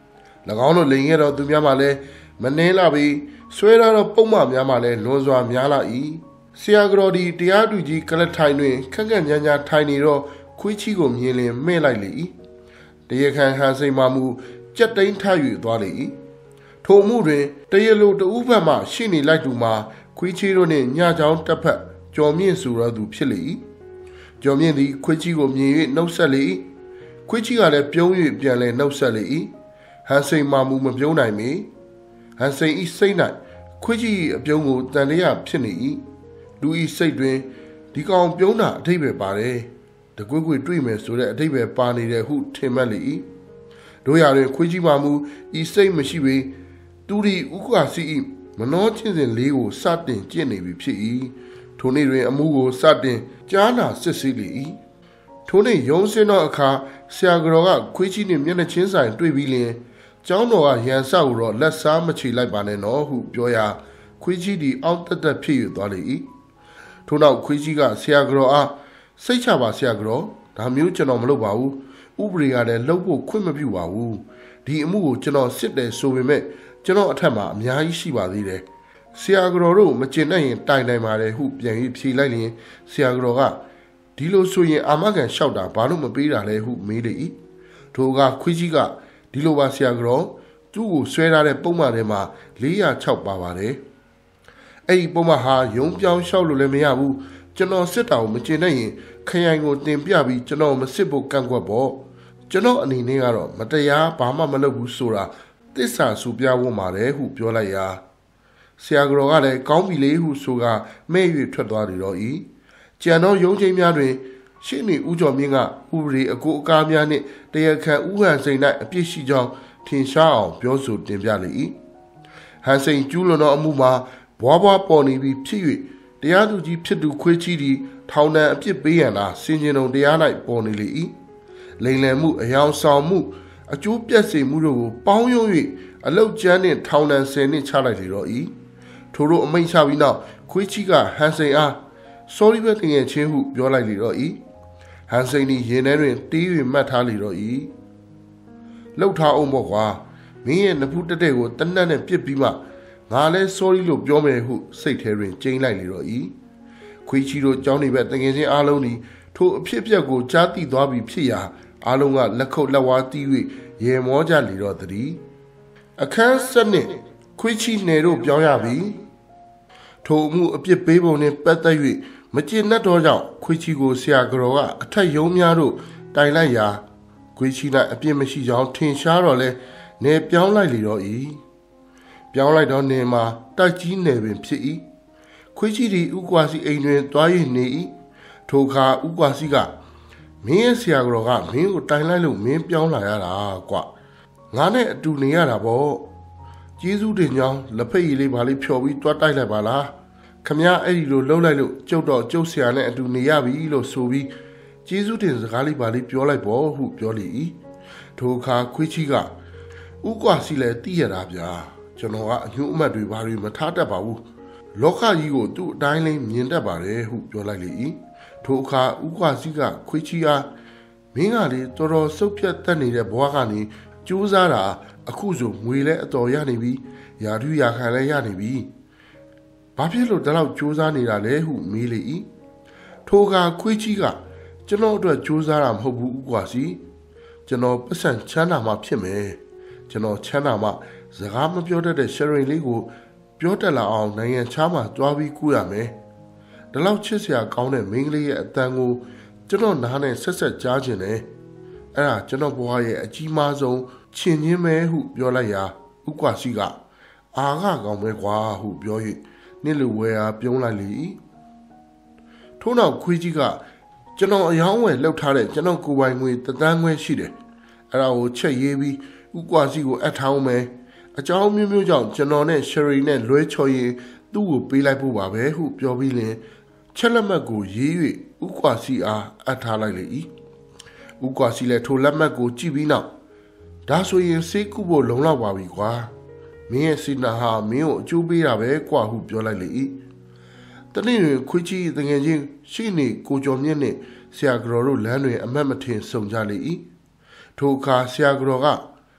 ၎င်းတို့လိန်ခဲ့တော့သူများမှလည်းမနှင်းလာပြီးဆွဲလာတော့ပုံမှန်များမှလည်းလွန်စွာများလာ၏ဆရာကတော်ဒီတရားသူကြီးကလထိုင်တွင်ခက်ခက်ညာညာထိုင်နေတော့ခွေးချီကိုမြင်လင်မဲ့လိုက်လေ၏တရားခံဟန်စိန်မှမူကြက်တိန်ထ၍သွားလေ၏ထိုမှုတွင်တရလိုတဦးဘက်မှရှိနေလိုက်သူမှာခွေးချီတို့နှင့်ညချောင်းတစ်ဖက်ကျော်မြင့်ဆိုသောသူဖြစ်လေ၏ကျော်မြင့်သည်ခွေးချီကိုမြင်၍နှုတ်ဆက်လေ၏ခွေးချီကလည်းပြုံး၍ပြန်လဲနှုတ်ဆက်လေ၏ဟန်စိန်မှမူမပြုံးနိုင်မီဟန်စိန်၏စိတ်၌ခွေးချီအပြုံးကိုတန်လျာဖြစ်နေ၏လူ၏စိတ်တွင်ဒီကောင်ပြုံးတာအထိပ္ပယ်ပါတယ်တကွေ့ကွေ့တွေ့မယ်ဆိုတဲ့အထိပ္ပယ်ပါနေတယ်ဟုထင်မှတ်လေ၏တို့ရတွင်ခွေးချီမှမူဤစိတ်မရှိပေသူရီဥက္ကာစီ၏မနောချင်းစဉ်လေးကိုစတင်ကျင့်နေပြီဖြစ်၏ထိုနေ့တွင်အမှုကိုစတင်ကြားနာစစ်ဆေးလေ၏ထိုနေ့ရုံးစင်းသောအခါဆရာကတော်ကခွေးချီနှင့်မျက်နှာချင်းဆိုင်တွေ့ပြီးလျှင်ကျောင်းတော်ကရန်ဆောက်တော့လက်စားမချေလိုက်ပါနဲ့နော်ဟုပြောရာခွေးချီသည်အောက်တက်တက်ဖြစ်၍သွားလေ၏ထို့နောက်ခွေးချီကဆရာကတော်အားစိတ်ချပါဆရာကတော်ဒါမျိုးကျွန်တော်မလုပ်ပါဘူးဥပဒေကလည်းလှုပ်ဖို့ခွင့်မပြုပါဘူးဒီအမှုကိုကျွန်တော်စစ်တယ်ဆိုပေမဲ့ကျွန်တော်အထက်မှာအများကြီးရှိပါသေးတယ်ဆရာကတော်တို့မကျင်နိုင်ရင်တိုင်နိုင်ပါတယ်ဟုပြန်၍ဖြေလိုက်လျင်ဆရာကတော်ကဒီလိုဆိုရင်အာမခံလျှောက်တာဘာလို့မပေးတာလဲဟုမေးလေ၏ထိုကခွေးကြီးကဒီလိုပါဆရာကတော်သူ့ကိုဆွဲထားတဲ့ပုံမှန်ထဲမှာ406ပါပါတယ်အဲ့ဒီပုံမှန်ဟာရုံးပြောင်းလျှောက်လို့လည်းမရဘူးကျွန်တော်စစ်တာကိုမကျင်နိုင်ရင်ခရိုင်ကိုတင်ပြပြီးကျွန်တော်မစစ်ဖို့ကန့်ကွက်ပေါ့ကျွန်တော်အနေနဲ့ကတော့မတရားဘာမှမလုပ်ဘူးဆိုတာသစ္စာဆူပြဝတ်ပါတယ်ဟုပြောလိုက်ရာဆရာကတော်ကလည်းကောင်းပြီလေဟုဆိုကမဲ့၍ထွက်သွားတယ်တော့ဤကြံသောရုံးချိန်များတွင်ရှင်းနေဦးကျော်မြင့်ကဥပဒေအကိုအကားများနှင့်တရားခံဦးဟန်စိန်၌အပြစ်ရှိကြောင်းထင်ရှားအောင်ပြောဆိုတင်ပြလေ၏ဟန်စိန်ကျူးလွန်သောအမှုမှာဘွားပေါ်နေပြီးဖြစ်၍တရားသူကြီးဖြစ်သူခွေးချီသည်ထောင်ဒဏ်အပြစ်ပေးရန်သာစင်ကြင်တော်တရား၌ပေါ်နေလေ၏လိမ်လည်မှုအယောင်ဆောင်မှုအကျိုးပြတ်စေမှုတို့ကိုပေါင်းယုံ၍အလုတ်ကျန်းနှင့်ထောင်ဒဏ်10နှစ်ချလိုက်လေတော့၏ထိုတို့အမိန့်ချပြီးနောက်ခွေးချီကဟန်စိန်အား sorry ပဲတကယ်ချင်းဟုပြောလိုက်လေတော့၏ဟန်စိန်သည်ရင်ထဲတွင်တီး၍မှတ်ထားလေတော့၏လှုပ်ထားအောင်ပေါ့ကွာမင်းရဲ့နဖူးတက်တဲ့ကိုတနတ်နဲ့ပြစ်ပြီးမှငါလဲ sorry လို့ပြောမယ်ဟုစိတ်ထဲတွင်ကျိန်းလိုက်လေတော့၏ခွေးချီတို့ကြောင်းနေပဲတကယ်ချင်းအားလုံးသည်ထိုအဖြစ်အပျက်ကိုကြားသိသွားပြီးဖြစ်ရာအားလုံးကလက်ခုပ်လက်ဝါးတီး၍ရေမောကြလေတော့သည်အခန်း7နှစ်ခွေးချီနယ်တို့ပြောင်းရပြီထိုအမှုအပြစ်ပေးပုံနှင့်ပတ်သက်၍မကျေနပ်တော့ကြောင့်ခွေးချီကိုဆရာကတော်ကအထက်ယုံများတို့တိုင်လိုက်ရာခွေးချီ၌အပြစ်မရှိကြောင်းထင်ရှားတော့လဲနေပြောင်းလိုက်လေတော့၏ပြောင်းလိုက်တော့နေမှာတိုက်ကြီးနေပင်ဖြစ်၏ခွေးချီသည်ဥကွာစီအိမ်တွင်တွား၍နေ၏ထိုအခါဥကွာစီကမင်းရဲ့ဆရာကတော်ကမင်းကိုတိုင်လိုက်လို့မင်းပြောင်းလာရတာကွာငါနဲ့အတူနေရတာပေါ့ကျေးဇူးတင်ကြောင်းလက်ဖက်ရည်လေးပါလေးဖြော်ပြီးတွားတိုက်လိုက်ပါလားခမည်းအဲ့ဒီလိုလှုပ်လိုက်လို့ကျုပ်တော့ကျုပ်ဆရာနဲ့အတူနေရပြီလို့ဆိုပြီးကျေးဇူးတင်စကားလေးပါလေးပြောလိုက်ပေါ့ဟုပြောလေ၏ထိုအခါခွေးချီကဥကွာစီလည်းသိရတာဗျာကျွန်တော်ကအညှို့အမတ်တွေဘာတွေမထားတတ်ပါဘူးလောကကြီးကိုသူ့အတိုင်းလေးမြင်တတ်ပါတယ်ဟုပြောလိုက်လေ၏ထိုအခါဥကွာစီကခွေးချီအားမင်းကလေတော်တော်စုပ်ဖြတ်တတ်နေတဲ့ဘဝကနေကြိုးစားတာအခုဆိုငွေလဲအတော်ရနေပြီယာဓုရာခံလဲရနေပြီဘာဖြစ်လို့ဒီလောက်ကြိုးစားနေတာလဲဟုမေးလေ၏ထိုအခါခွေးချီကကျွန်တော်အတွက်ကြိုးစားတာမဟုတ်ဘူးဥကွာစီကျွန်တော်ပတ်စံချမ်းသာမှဖြစ်မယ်ကျွန်တော်ချမ်းသာမှစကားမပြောတတ်တဲ့ရှရင်လေးကိုပြောတတ်လာအောင်နိုင်ငံခြားမှာတွားပြီးကူးရမယ်ဒီလောက်ချစ်စရာကောင်းတဲ့မိန်းကလေးရဲ့အတန်ကိုကျွန်တော်နားနဲ့ဆက်ဆက်ကြားခြင်းတယ်အဲ့ဒါကျွန်တော်ဘဝရဲ့အကြီးမားဆုံးချင်ချင်းပဲဟုပြောလိုက်ရာဥကွာစီကအာဃကောင်းပဲကွာဟုပြော၍နှစ်လူဝဲအားပြုံးလိုက်လေ၏ထို့နောက်ခွေးကြီးကကျွန်တော်အယောင်းဝယ်လှုပ်ထားတဲ့ကျွန်တော်ကိုယ်ပိုင်ငွေတသန်းခွဲရှိတယ်အဲ့ဒါကိုချက်ရေးပြီးဥကွာစီကိုအပ်ထောင်းမယ်အကြောင်းမျိုးမျိုးကြောင့်ကျွန်တော်နဲ့ရှရီနဲ့လွဲချော်ရင်သူ့ကိုပေးလိုက်ဖို့ပါပဲဟုပြောပြီးလင်ချက်လက်မှတ်ကိုရေး၍ဥကွာစီအားအပ်ထားလိုက်လေ၏ဥကွာစီလည်းထိုလက်မှတ်ကိုကြည့်ပြီးနောက်ဒါဆိုရင်စေးကုဖို့လုံလောက်ပါပြီကွာမင်းရဲ့စိတ်နာဟာမင်းကိုအကျိုးပေးတာပဲကွာဟုပြောလိုက်လေ၏တနေ့တွင်ခွေးကြီးတငယ်ချင်းရှိနေကိုကျော်မြင့်နှင့်ဆရာကတော်တို့လမ်းတွင်အမတ်မထင်ဆုံကြလေ၏ထိုအခါဆရာကတော်က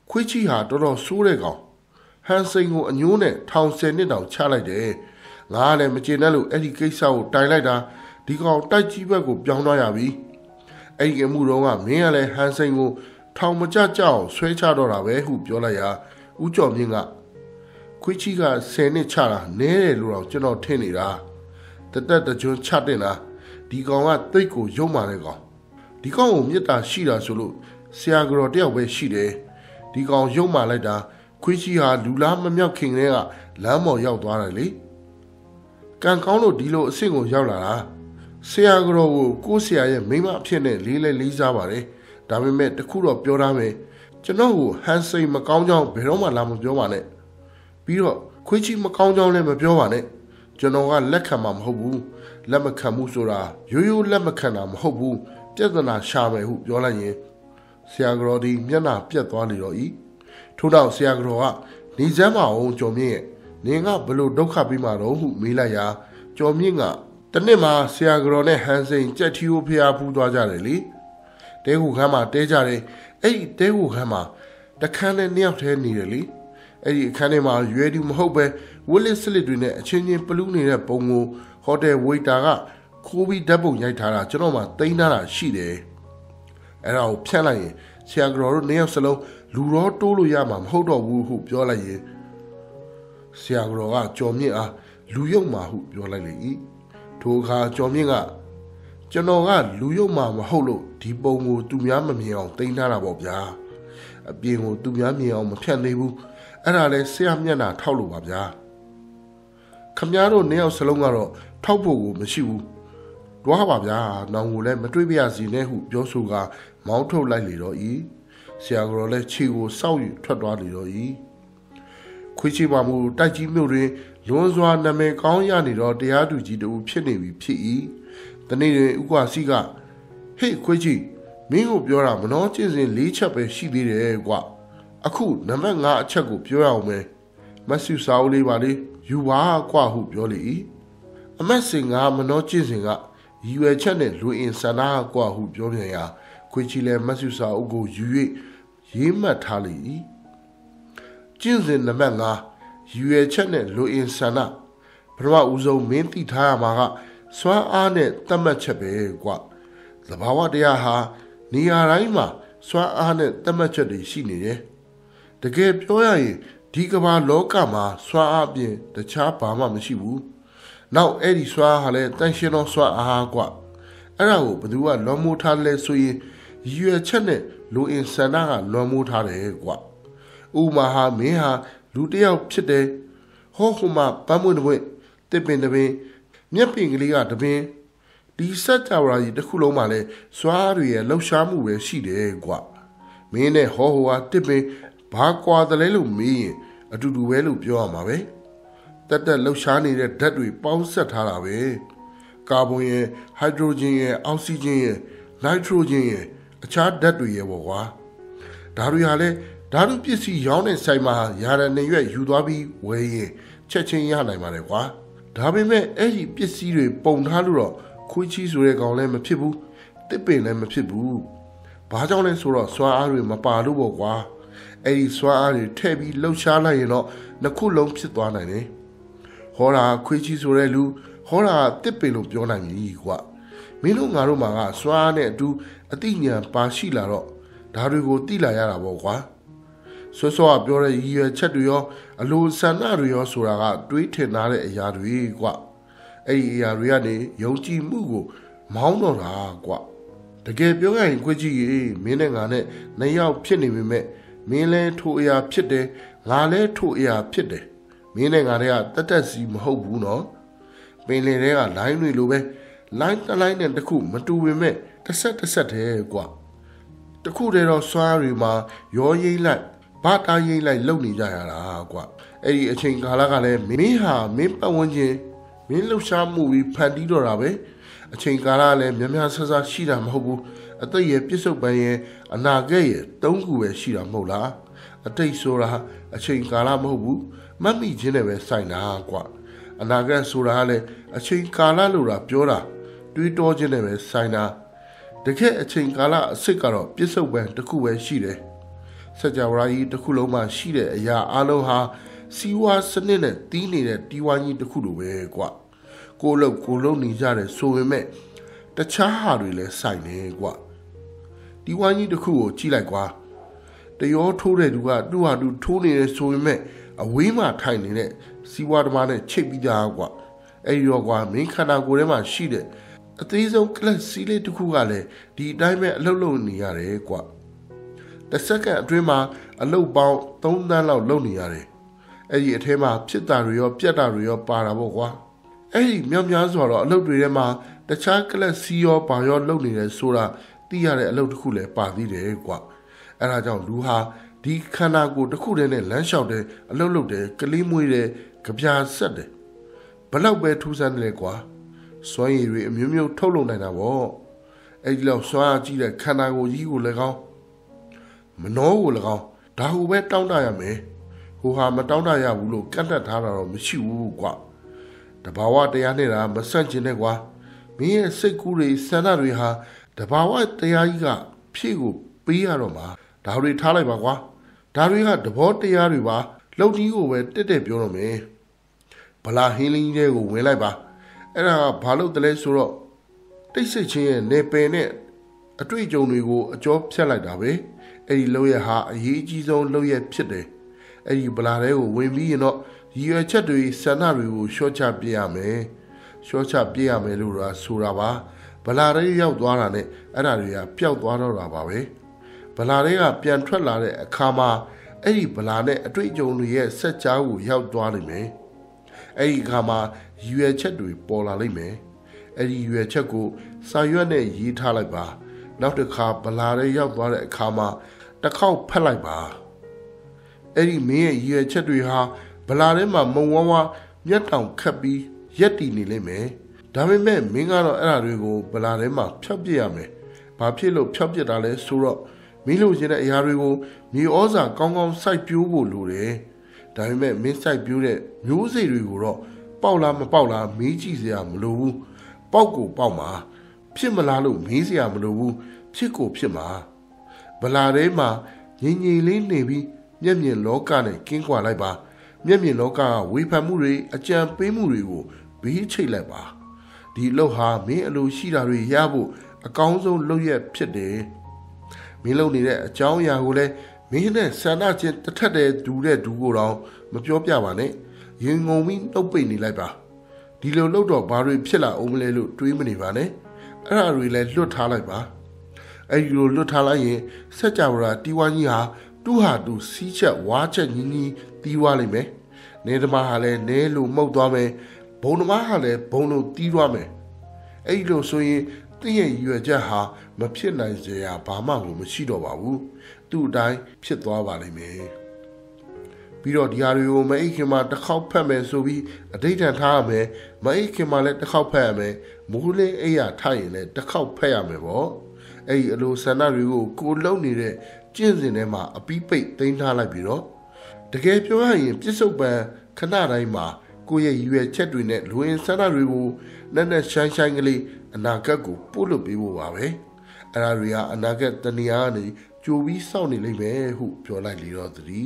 ခွေးကြီးဟာတော်တော်ဆိုးတဲ့ကောင်ဟန်စိန်ကိုအညိုးနဲ့ထောင်10နှစ်တောင်ချလိုက်တယ်ငါကလည်းမကျေနပ်လို့အဲ့ဒီကိစ္စကိုတိုင်လိုက်တာဒီကောင်တိုက်ကြီးဘက်ကိုပြောင်းသွားရပြီအဲ့ဒီအမှုတော့ကမင်းကလည်းဟန်စိန်ကိုထောင်မကြကြအောင်ဆွဲချတော့တာပဲဟုပြောလိုက်ရာဦးကျော်မြင့်ကခွေးကြီးက10နှစ်ချတာနဲတယ်လို့တော့ကျွန်တော်ထင်နေတာတသက်တကျွန်းချတင်တာဒီကောင်ကတိတ်ကိုယုံမာတဲ့ကောင်ဒီကောင်ကိုမြစ်တာရှိတာဆိုလို့ဆရာကတော်တယောက်ပဲရှိတယ်ဒီကောင်ယုံမာလိုက်တာခွေးကြီးဟာလူလားမမြောက်ခင်ကလမ်းပေါ်ရောက်သွားတယ်လေကံကောင်းလို့ဒီလိုအဆင့်ကိုရောက်လာတာဆရာကတော်ကိုဆရာရဲ့မိမအဖြစ်နဲ့လေးစားပါတယ်ဒါပေမဲ့တခုတော့ပြောထားမယ်ကျွန်တော်ကိုဟန်စိန်မကောင်းကြောင်းဘယ်တော့မှလာမပြောပါနဲ့ပြီးတော့ခွေးကြီးမကောင်းကြောင်းလည်းမပြောပါနဲ့ကျွန်တော်ကလက်ခံမှာမဟုတ်ဘူးလက်မခံမှုဆိုတာရိုးလက်မခံတာမဟုတ်ဘူးပြဿနာရှာမယ်ဟုပြောလိုက်ရင်ဆရာကတော်ဒီမျက်နှာပြတ်သွားလေတော့ဤထို့နောက်ဆရာကတော်ကနေစမ်းမအောင်ကျော်မြင့်ရဲ့နင်ကဘလို့ဒုက္ခပြီးမှတော့ဟုမေးလိုက်ရာကျော်မြင့်ကတနေ့မှာဆရာကတော်နဲ့ဟန်စိန်ကြက်ထီကိုဖျားဖူးသွားကြတယ်လေတဲခုခန်းမှာတဲကြတယ်အဲ့ဒီတဲခုခန်းမှာတခန်းနဲ့2ယောက်တည်းနေတယ်လေအဲ့ဒီအခန်းထဲမှာရွယ်သူမဟုတ်ပဲဝစ်လစ်စလစ်တွေနဲ့အချင်းချင်းပလူးနေတဲ့ပုံကိုဟိုတယ်ဝေတာကခိုးပြီးဓာတ်ပုံရိုက်ထားတာကျွန်တော်မှသိမ်းထားတာရှိတယ်အဲ့ဒါကိုဖြတ်လိုက်ရင်ဆရာကတော်တို့2ယောက်စလုံးလူတော်တိုးလို့ရမှာမဟုတ်တော့ဘူးဟုပြောလိုက်ရင်ဆရာကတော်ကကျော်မြင့်အားလူယုံမှာဟုပြောလိုက်လေ၏ထိုအခါကျော်မြင့်ကကျွန်တော်ကလူယုံမှာမဟုတ်လို့ဒီပုံကိုသူများမမြင်အောင်သိမ်းထားတာပေါ့ဗျာအပြင်ကိုသူများမြင်အောင်မဖြတ်သေးဘူးအဲ့ဒါလဲဆရာမျက်နှာထောက်လို့ပါဗျာခမည်းတော်2ယောက်စလုံးကတော့ထောက်ဖို့ကိုမရှိဘူးတွားပါဗျာနောင်ကိုလည်းမတွေးပြရစီနဲ့ဟုပြောဆိုကမောင်းထုတ်လိုက်လေတော့ဤဆရာကတော်လည်းခြေကိုစောက်ယူထွက်သွားလေတော့ဤခွေးချပါမှုတိုက်ကြီးမြို့တွင်လွန်စွာနာမည်ကောင်းရနေတော့တရားသူကြီးတူဖြစ်နေပြီဖြစ်၏တနေ့တွင်ဥက္ကစီကဟေ့ခွေးကြီးမင်းကိုပြောတာမနှောကျင့်စဉ်4ချက်ပဲရှိသေးတယ်ကွာအခုနံပါတ်5အချက်ကိုပြောရအောင်မယ်မဆုစာအုပ်လေးပါလေယူပါကွာဟုပြောလေ၏အမတ်စင်ကမနှောကျင့်စဉ်ကရည်ရွယ်ချက်နဲ့လူအင်ဆန္ဒကွာဟုပြောပြန်ရာခွေးကြီးလည်းမဆုစာအုပ်ကိုယူ၍ရေးမှတ်ထားလေ၏ကျင့်စဉ်နံပါတ်5ရည်ရွယ်ချက်နဲ့လူအင်ဆန္ဒပထမဦးဆုံးမင်းသိထားရမှာကစွမ်းအားနဲ့တတ်မှတ်ချက်ပဲကွာသဘာဝတရားဟာနေရာတိုင်းမှာစွမ်းအားနဲ့တတ်မှတ်ချက်တွေရှိနေတယ်တကယ်ပြောရရင်ဒီကမ္ဘာလောကမှာစွမ်းအားပြင်တခြားဘာမှမရှိဘူးနောက်အဲ့ဒီစွမ်းအားဟာလည်းတန်ရှင်းသောစွမ်းအားကွာအဲ့ဒါကိုဘယ်သူကလွန်မိုးထားလဲဆိုရင်ရည်ရွယ်ချက်နဲ့လူအင်ဆန္ဒကလွန်မိုးထားတယ်ကွာဥမာဟာမင်းဟာလူတစ်ယောက်ဖြစ်တယ်ဟောဟိုမှာပန်းမွင့်တစ်ပွင့်တစ်ပင်တစ်ပင်မျက်ပင်ကလေးကတစ်ပင်ဒီစက်ကြဝဠာကြီးတစ်ခုလုံးမှာလဲစွမ်းအားတွေရဲ့လှုပ်ရှားမှုပဲရှိတယ်ကွာမင်းနဲ့ဟောဟိုဟာတစ်ပင်ဘာကွာတယ်လဲလို့မေးရင်အတူတူပဲလို့ပြောရမှာပဲတက်လှုပ်ရှားနေတဲ့ဓာတ်တွေပေါင်းဆက်ထားတာပဲကာဗွန်ရဲ့ဟိုက်ဒရိုဂျင်ရဲ့အောက်ဆီဂျင်ရဲ့နိုင်ထရိုဂျင်ရဲ့အခြားဓာတ်တွေရဲ့ပေါ့ကွာဒါတွေဟာလဲဓာတုပစ္စည်းရောင်းတဲ့ဆိုင်မှာယာရနေရွက်ယူသွားပြီးဝယ်ရင်ချက်ချင်းရနိုင်ပါတယ်ကွာဒါပေမဲ့အဲ့ဒီပစ္စည်းတွေပုံထားလို့တော့ခွေးချီဆိုတဲ့ကောင်လည်းမဖြစ်ဘူးတစ်ပင်လည်းမဖြစ်ဘူးဘာကြောင့်လဲဆိုတော့စွမ်းအားတွေမပါလို့ပေါ့ကွာအဲ့ဒီစွမ်းအားတွေထည့်ပြီးလှုပ်ရှားလိုက်ရင်တော့နှစ်ခုလုံးဖြစ်သွားနိုင်တယ်ဟောတာခွေးချီဆိုတဲ့လူဟောတာတစ်ပင်လို့ပြောနိုင်ပြီကွာမင်းတို့ငါတို့မှာကစွမ်းအားနဲ့အတူအသိဉာဏ်ပါရှိလာတော့ဒါတွေကိုသိလာရတာပေါ့ကွာဆွဆွကပြောတဲ့ရည်ရွယ်ချက်တွေရောအလိုဆန္ဒတွေရောဆိုတာကတွေးထင်ထားတဲ့အရာတွေကွာအဲ့ဒီအရာတွေကနေယုံကြည်မှုကိုမောင်းတော့တာကွာတကယ်ပြောရရင်ခွေးကြီးကြီးမင်းနဲ့ငါနဲ့နှစ်ယောက်ဖြစ်နေပေမဲ့မင်းလဲထိုအရာဖြစ်တယ်ငါလဲထိုအရာဖြစ်တယ်မင်းနဲ့ငါတွေကတက်စီမဟုတ်ဘူးနော်ပင်လယ်တွေကလိုင်းတွေလိုပဲလိုင်းတစ်လိုင်းနဲ့တစ်ခုမတူပေမဲ့တစ်ဆက်တည်းကွာတခုတည်းတော့စွားတွေမှာရောရိမ့်လိုက်ဘာတာရိမ့်လိုက်လုံနေကြရတာကွာအဲ့ဒီအချိန်ကာလကလည်းမင်းဟာမင်းပတ်ဝန်းကျင်မင်းလှူရှားမှုပြီးဖန်တီးတော့တာပဲအချိန်ကာလလည်းများဆဆရှိတာမဟုတ်ဘူးအသက်ရဲ့ပြစ္ဆုတ်ပန်းရဲ့အနာဂတ်ရဲ့၃ခုပဲရှိတာမဟုတ်လားအတိတ်ဆိုတာအချိန်ကာလမဟုတ်ဘူးမှတ်မိခြင်းနဲ့ပဲဆိုင်တာကွာအနာဂတ်ဆိုတာကလည်းအချိန်ကာလလို့တာပြောတာတွေးတောခြင်းနဲ့ပဲဆိုင်တာတကယ်အချိန်ကာလအစ်စ်ကတော့ပြစ္ဆုတ်ပန်းတစ်ခုပဲရှိတယ်ဆစကြဝဠာကြီးတစ်ခုလုံးမှာရှိတဲ့အရာအလုံးဟာစီဝါစနစ်နဲ့တီးနေတဲ့တီးဝိုင်းကြီးတစ်ခုလိုပဲကွာကိုလုံးနေကြတယ်ဆိုပေမဲ့တခြားဟာတွေလည်းဆိုင်နေကွာတီးဝိုင်းကြီးတစ်ခုကိုကြည့်လိုက်ကွာတရောထိုးတဲ့သူကသူ့ဟာသူထိုးနေတယ်ဆိုပေမဲ့အဝေးမှာထိုင်နေတဲ့စီဝါသမားနဲ့ချိတ်ပြီးသားကွာအဲ့ဒီတော့ကွာမင်းခန္ဓာကိုယ်ထဲမှာရှိတဲ့အသေးဆုံးကလပ်စီးလေးတစ်ခုကလည်းဒီအတိုင်းပဲအလုပ်လုပ်နေရတယ်ကွာတစ်စက္ကန့်အတွင်းမှာအလုပ်ပေါင်း3 သန်းလောက်လုပ်နေရတယ်အဲ့ဒီအထဲမှာဖြစ်တာတွေရောပြတ်တာတွေရောပါတာပေါ့ကွာအဲ့ဒီမြောက်များစွာတော့အလုပ်တွေထဲမှာတခြားကလပ်စီးရောဘာရောလုပ်နေတယ်ဆိုတာသိရတဲ့အလုပ်တစ်ခုလည်းပါသေးတယ်ကွာအဲ့ဒါကြောင့်လူဟာဒီခန္ဓာကိုယ်တစ်ခုတည်းနဲ့လမ်းလျှောက်တယ်အလုပ်လုပ်တယ်ကလေးမွေးတယ်ကြပြာဆက်တယ်ဘလောက်ပဲထူးဆန်းတယ်ကွာစွမ်းရည်တွေအမျိုးမျိုးထုတ်လုပ်နိုင်တာပေါ့အဲ့ဒီလောက်စွမ်းအားကြီးတဲ့ခန္ဓာကိုယ်ကြီးကိုလည်းကောင်းမနှောကိုလည်းကောင်းဒါဟုပဲတောင်းတရမယ်ဟိုဟာမတောင်းတရဘူးလို့ကန့်တတ်ထားတာတော့မရှိဘူးကွာတဘာဝတရားနဲ့တာမဆန့်ကျင်နဲ့ကွာမင်းရဲ့စိတ်ကူးတွေဆန္ဒတွေဟာတဘာဝတရားကြီးကဖြည့်ကိုပေးရတော့မှာဒါတွေထားလိုက်ပါကွာဒါတွေကသဘောတရားတွေပါလှုပ်ကြီးကိုပဲတက်ပြောတော့မယ်ဗလာဟင်းလင်းတွေကိုဝင်လိုက်ပါအဲ့ဒါကဘာလို့တလဲဆိုတော့တိတ်ဆိတ်ချင်းရဲ့နေပယ်နဲ့အတွေ့အကြုံတွေကိုအကျော်ဖြတ်လိုက်တာပဲအဲ့ဒီလောက်ရဟာအရေးကြီးဆုံးလောက်ရဖြစ်တယ်အဲ့ဒီဗလာတွေကိုဝင်ပြီးရင်တော့ရည်ရွယ်ချက်တွေဆန္ဒတွေကိုရှော့ချပြရမယ်လို့ဆိုတာပါဗလာတွေရောက်သွားတာနဲ့အဲ့ဒါတွေကပျောက်သွားတော့တာပါပဲဗလာတွေကပြန်ထွက်လာတဲ့အခါမှာအဲ့ဒီဗလာနဲ့အတွေ့အကြုံတွေရဲ့ဆက်ကြားကိုရောက်သွားလိမ့်မယ်အဲ့ဒီအခါမှာရည်ရွယ်ချက်တွေပေါ်လာလိမ့်မယ်အဲ့ဒီရည်ရွယ်ချက်ကိုစာရွက်နဲ့ရေးထားလိုက်ပါနောက်တစ်ခါဗလာတွေရောက်သွားတဲ့အခါမှာတစ်ခေါက်ဖတ်လိုက်ပါအဲ့ဒီမင်းရဲ့ရည်ရွယ်ချက်တွေဟာဗလာထဲမှာမုံဝါးဝါမျက်တောင်ခတ်ပြီးရက်တည်နေလိမ့်မယ်ဒါပေမဲ့မင်းကတော့အဲ့ဒါတွေကိုဗလာထဲမှာဖျောက်ပစ်ရမယ်ဘာဖြစ်လို့ဖျောက်ပစ်တာလဲဆိုတော့မင်းလို့ရှင်တဲ့အရာတွေကိုမြေဩဇာကောင်းကောင်းစိုက်ပျိုးဖို့လိုတယ်ဒါပေမဲ့မင်းစိုက်ပျိုးတဲ့မျိုးစေ့တွေကိုတော့ပေါက်လားမပေါက်လားမေးကြည့်စရာမလိုဘူးပေါက်ကိုပေါက်မှာဖြစ်မလားလို့မေးစရာမလိုဘူးဖြစ်ကိုဖြစ်မှာဗလာထဲမှာငြိမ်ငြိမ်လေးနေပြီးမျက်မြင်လောကနဲ့ကင်းကွာလိုက်ပါမျက်မြင်လောကကဝေဖန်မှုတွေအကြံပေးမှုတွေကိုဘေးချိတ်လိုက်ပါဒီအလုပ်ဟာမင်းအလိုရှိတာတွေရဖို့အကောင်းဆုံးလုပ်ရဖြစ်တယ်မင်းလုပ်နေတဲ့အကြောင်းအရာကိုလည်းမင်းနဲ့ဆန္ဒချင်းတစ်ထက်တည်းဒူတဲ့ဒူကိုတော့မပြောပြပါနဲ့ရင်ငုံပြီးနှုတ်ပိတ်နေလိုက်ပါဒီလိုလုပ်တော့ဘာတွေဖြစ်လာအောင်မလဲလို့တွေးမနေပါနဲ့အဲ့ဒါတွေလည်းလွတ်ထားလိုက်ပါအဲ့ဒီလိုလွတ်ထားလိုက်ရင်စက်ကြဝဠာတီးဝါးကြီးဟာသူ့ဟာသူစီးချက်ဝါချက်ညီညီတီးဝါလိမ့်မယ်နေသမားဟာလည်းနဲလို့မှုတ်သွားမယ်ဘုံသမားဟာလည်းဘုံလို့တီးသွားမယ်အဲ့ဒီလိုဆိုရင်တင့်ရဲ့ရွယ်ချက်ဟာမဖြစ်နိုင်စရာဘာမှမရှိတော့ပါဘူးသူ့အတိုင်းဖြစ်သွားပါလိမ့်မယ်ပြီးတော့ဒီဟာတွေကိုမအိတ်ခင်မှာတစ်ခေါက်ဖတ်မယ်ဆိုပြီးအဋိဌာန်ထားရမယ်မအိတ်ခင်မှာလည်းတစ်ခေါက်ဖတ်ရမယ်မိုးလေးအိယာထိုက်ရင်လည်းတစ်ခေါက်ဖတ်ရမယ်ပေါ့အဲ့ဒီအလိုဆန္ဒတွေကိုကိုလုံနေတဲ့ကျင့်စဉ်ထဲမှာအပီးပိတ်သိမ်းထားလိုက်ပြီးတော့တကယ်ပြောရရင်ပြစ္ဆုတ်ပံခဏတိုင်းမှာကိုယ့်ရဲ့ရည်ရွယ်ချက်တွေနဲ့လူဝင်ဆန္ဒတွေကိုနဲ့ရှိုင်းကလေးအနာဂတ်ကိုပို့လွတ်ပေးဖို့ပါပဲအဲ့ဒါတွေကအနာဂတ်တဏှာကနေကြိုပြီးစောင့်နေလိမ့်မယ်ဟုပြောလိုက်လေတော့သည်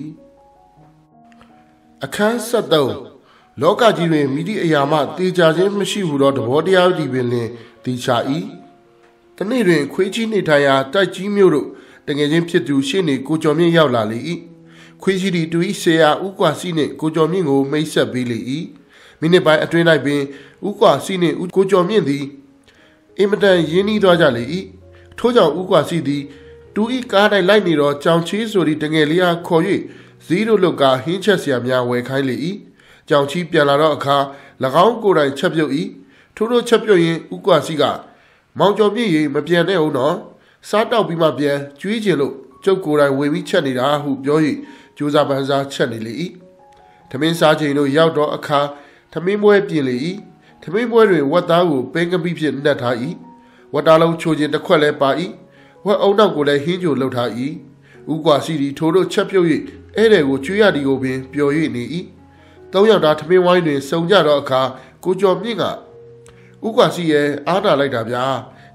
အခန်း73လောကကြီးတွင်မိသည့်အရာမှတေချာခြင်းမရှိဘူးသောသဘောတရားသည်ပင်လင်တေချာ၏တနေ့တွင်ခွေးကြီးနေထိုင်ရာတိုက်ကြီးမြို့တို့တငယ်ချင်းဖြစ်သူရှေ့နေကိုကျော်မြင့်ရောက်လာလေ၏ခွေးကြီးသည်သူ၏ဆရာဥကွာစီနှင့်ကိုကျော်မြင့်ကိုမိတ်ဆက်ပေးလေ၏မိနစ်ပိုင်းအတွင်း၌ပင်ဥကွာစီနှင့်ကိုကျော်မြင့်သည်အင်မတန်ရင်းနှီးသွားကြလေ၏ထို့ကြောင့်ဥကွာစီသည်သူ၏ကား၌လိုက်နေတော့ကြောင်ချီးဆိုသည့်တငယ်လေးအားခေါ်၍ဇီးတို့လုတ်ကာဟင်းချက်ဆရာများဝယ်ခိုင်းလေ၏ကြောင်ချီးပြန်လာတော့အခါ၎င်းကိုယ်တိုင်ချက်ပြုတ်၏ထို့တို့ချက်ပြုတ်ရင်ဥကွာစီကမောင်ကျော်ပြည့်ရေမပြန်တဲ့ဦးနော်စားတောက်ပြီးမှပြန်ကျွေးချင်လို့ကျုပ်ကိုယ်တိုင်ဝေပြီးချက်နေတာဟုပြော၍ကြိုးစားပန်းစားချက်နေလေ၏ထမင်းစားချိန်တို့ရောက်တော့အခါထမင်းပွဲပြင်လေ၏ထမင်းပွဲတွင်ဝက်သားကိုပင်ကပိဖြင့်နှက်ထား၏ဝက်သားလုံးချိုခြင်းတစ်ခွက်လည်းပါ၏ဝက်အုံနောက်ကိုလည်းဟင်းချိုလှုပ်ထား၏ဥကွာစီသည်ထိုတို့ချက်ပြုတ်၍ဧည့်သည်ကိုကျွေးရသည်ကိုပင်ပျော်၍နေ၏သုံးယောက်သားထမင်းဝိုင်းတွင်စုံကြတော့အခါကိုကျော်မြင့်ကဥကွာစီရဲ့အားတာလိုက်တာဗျာ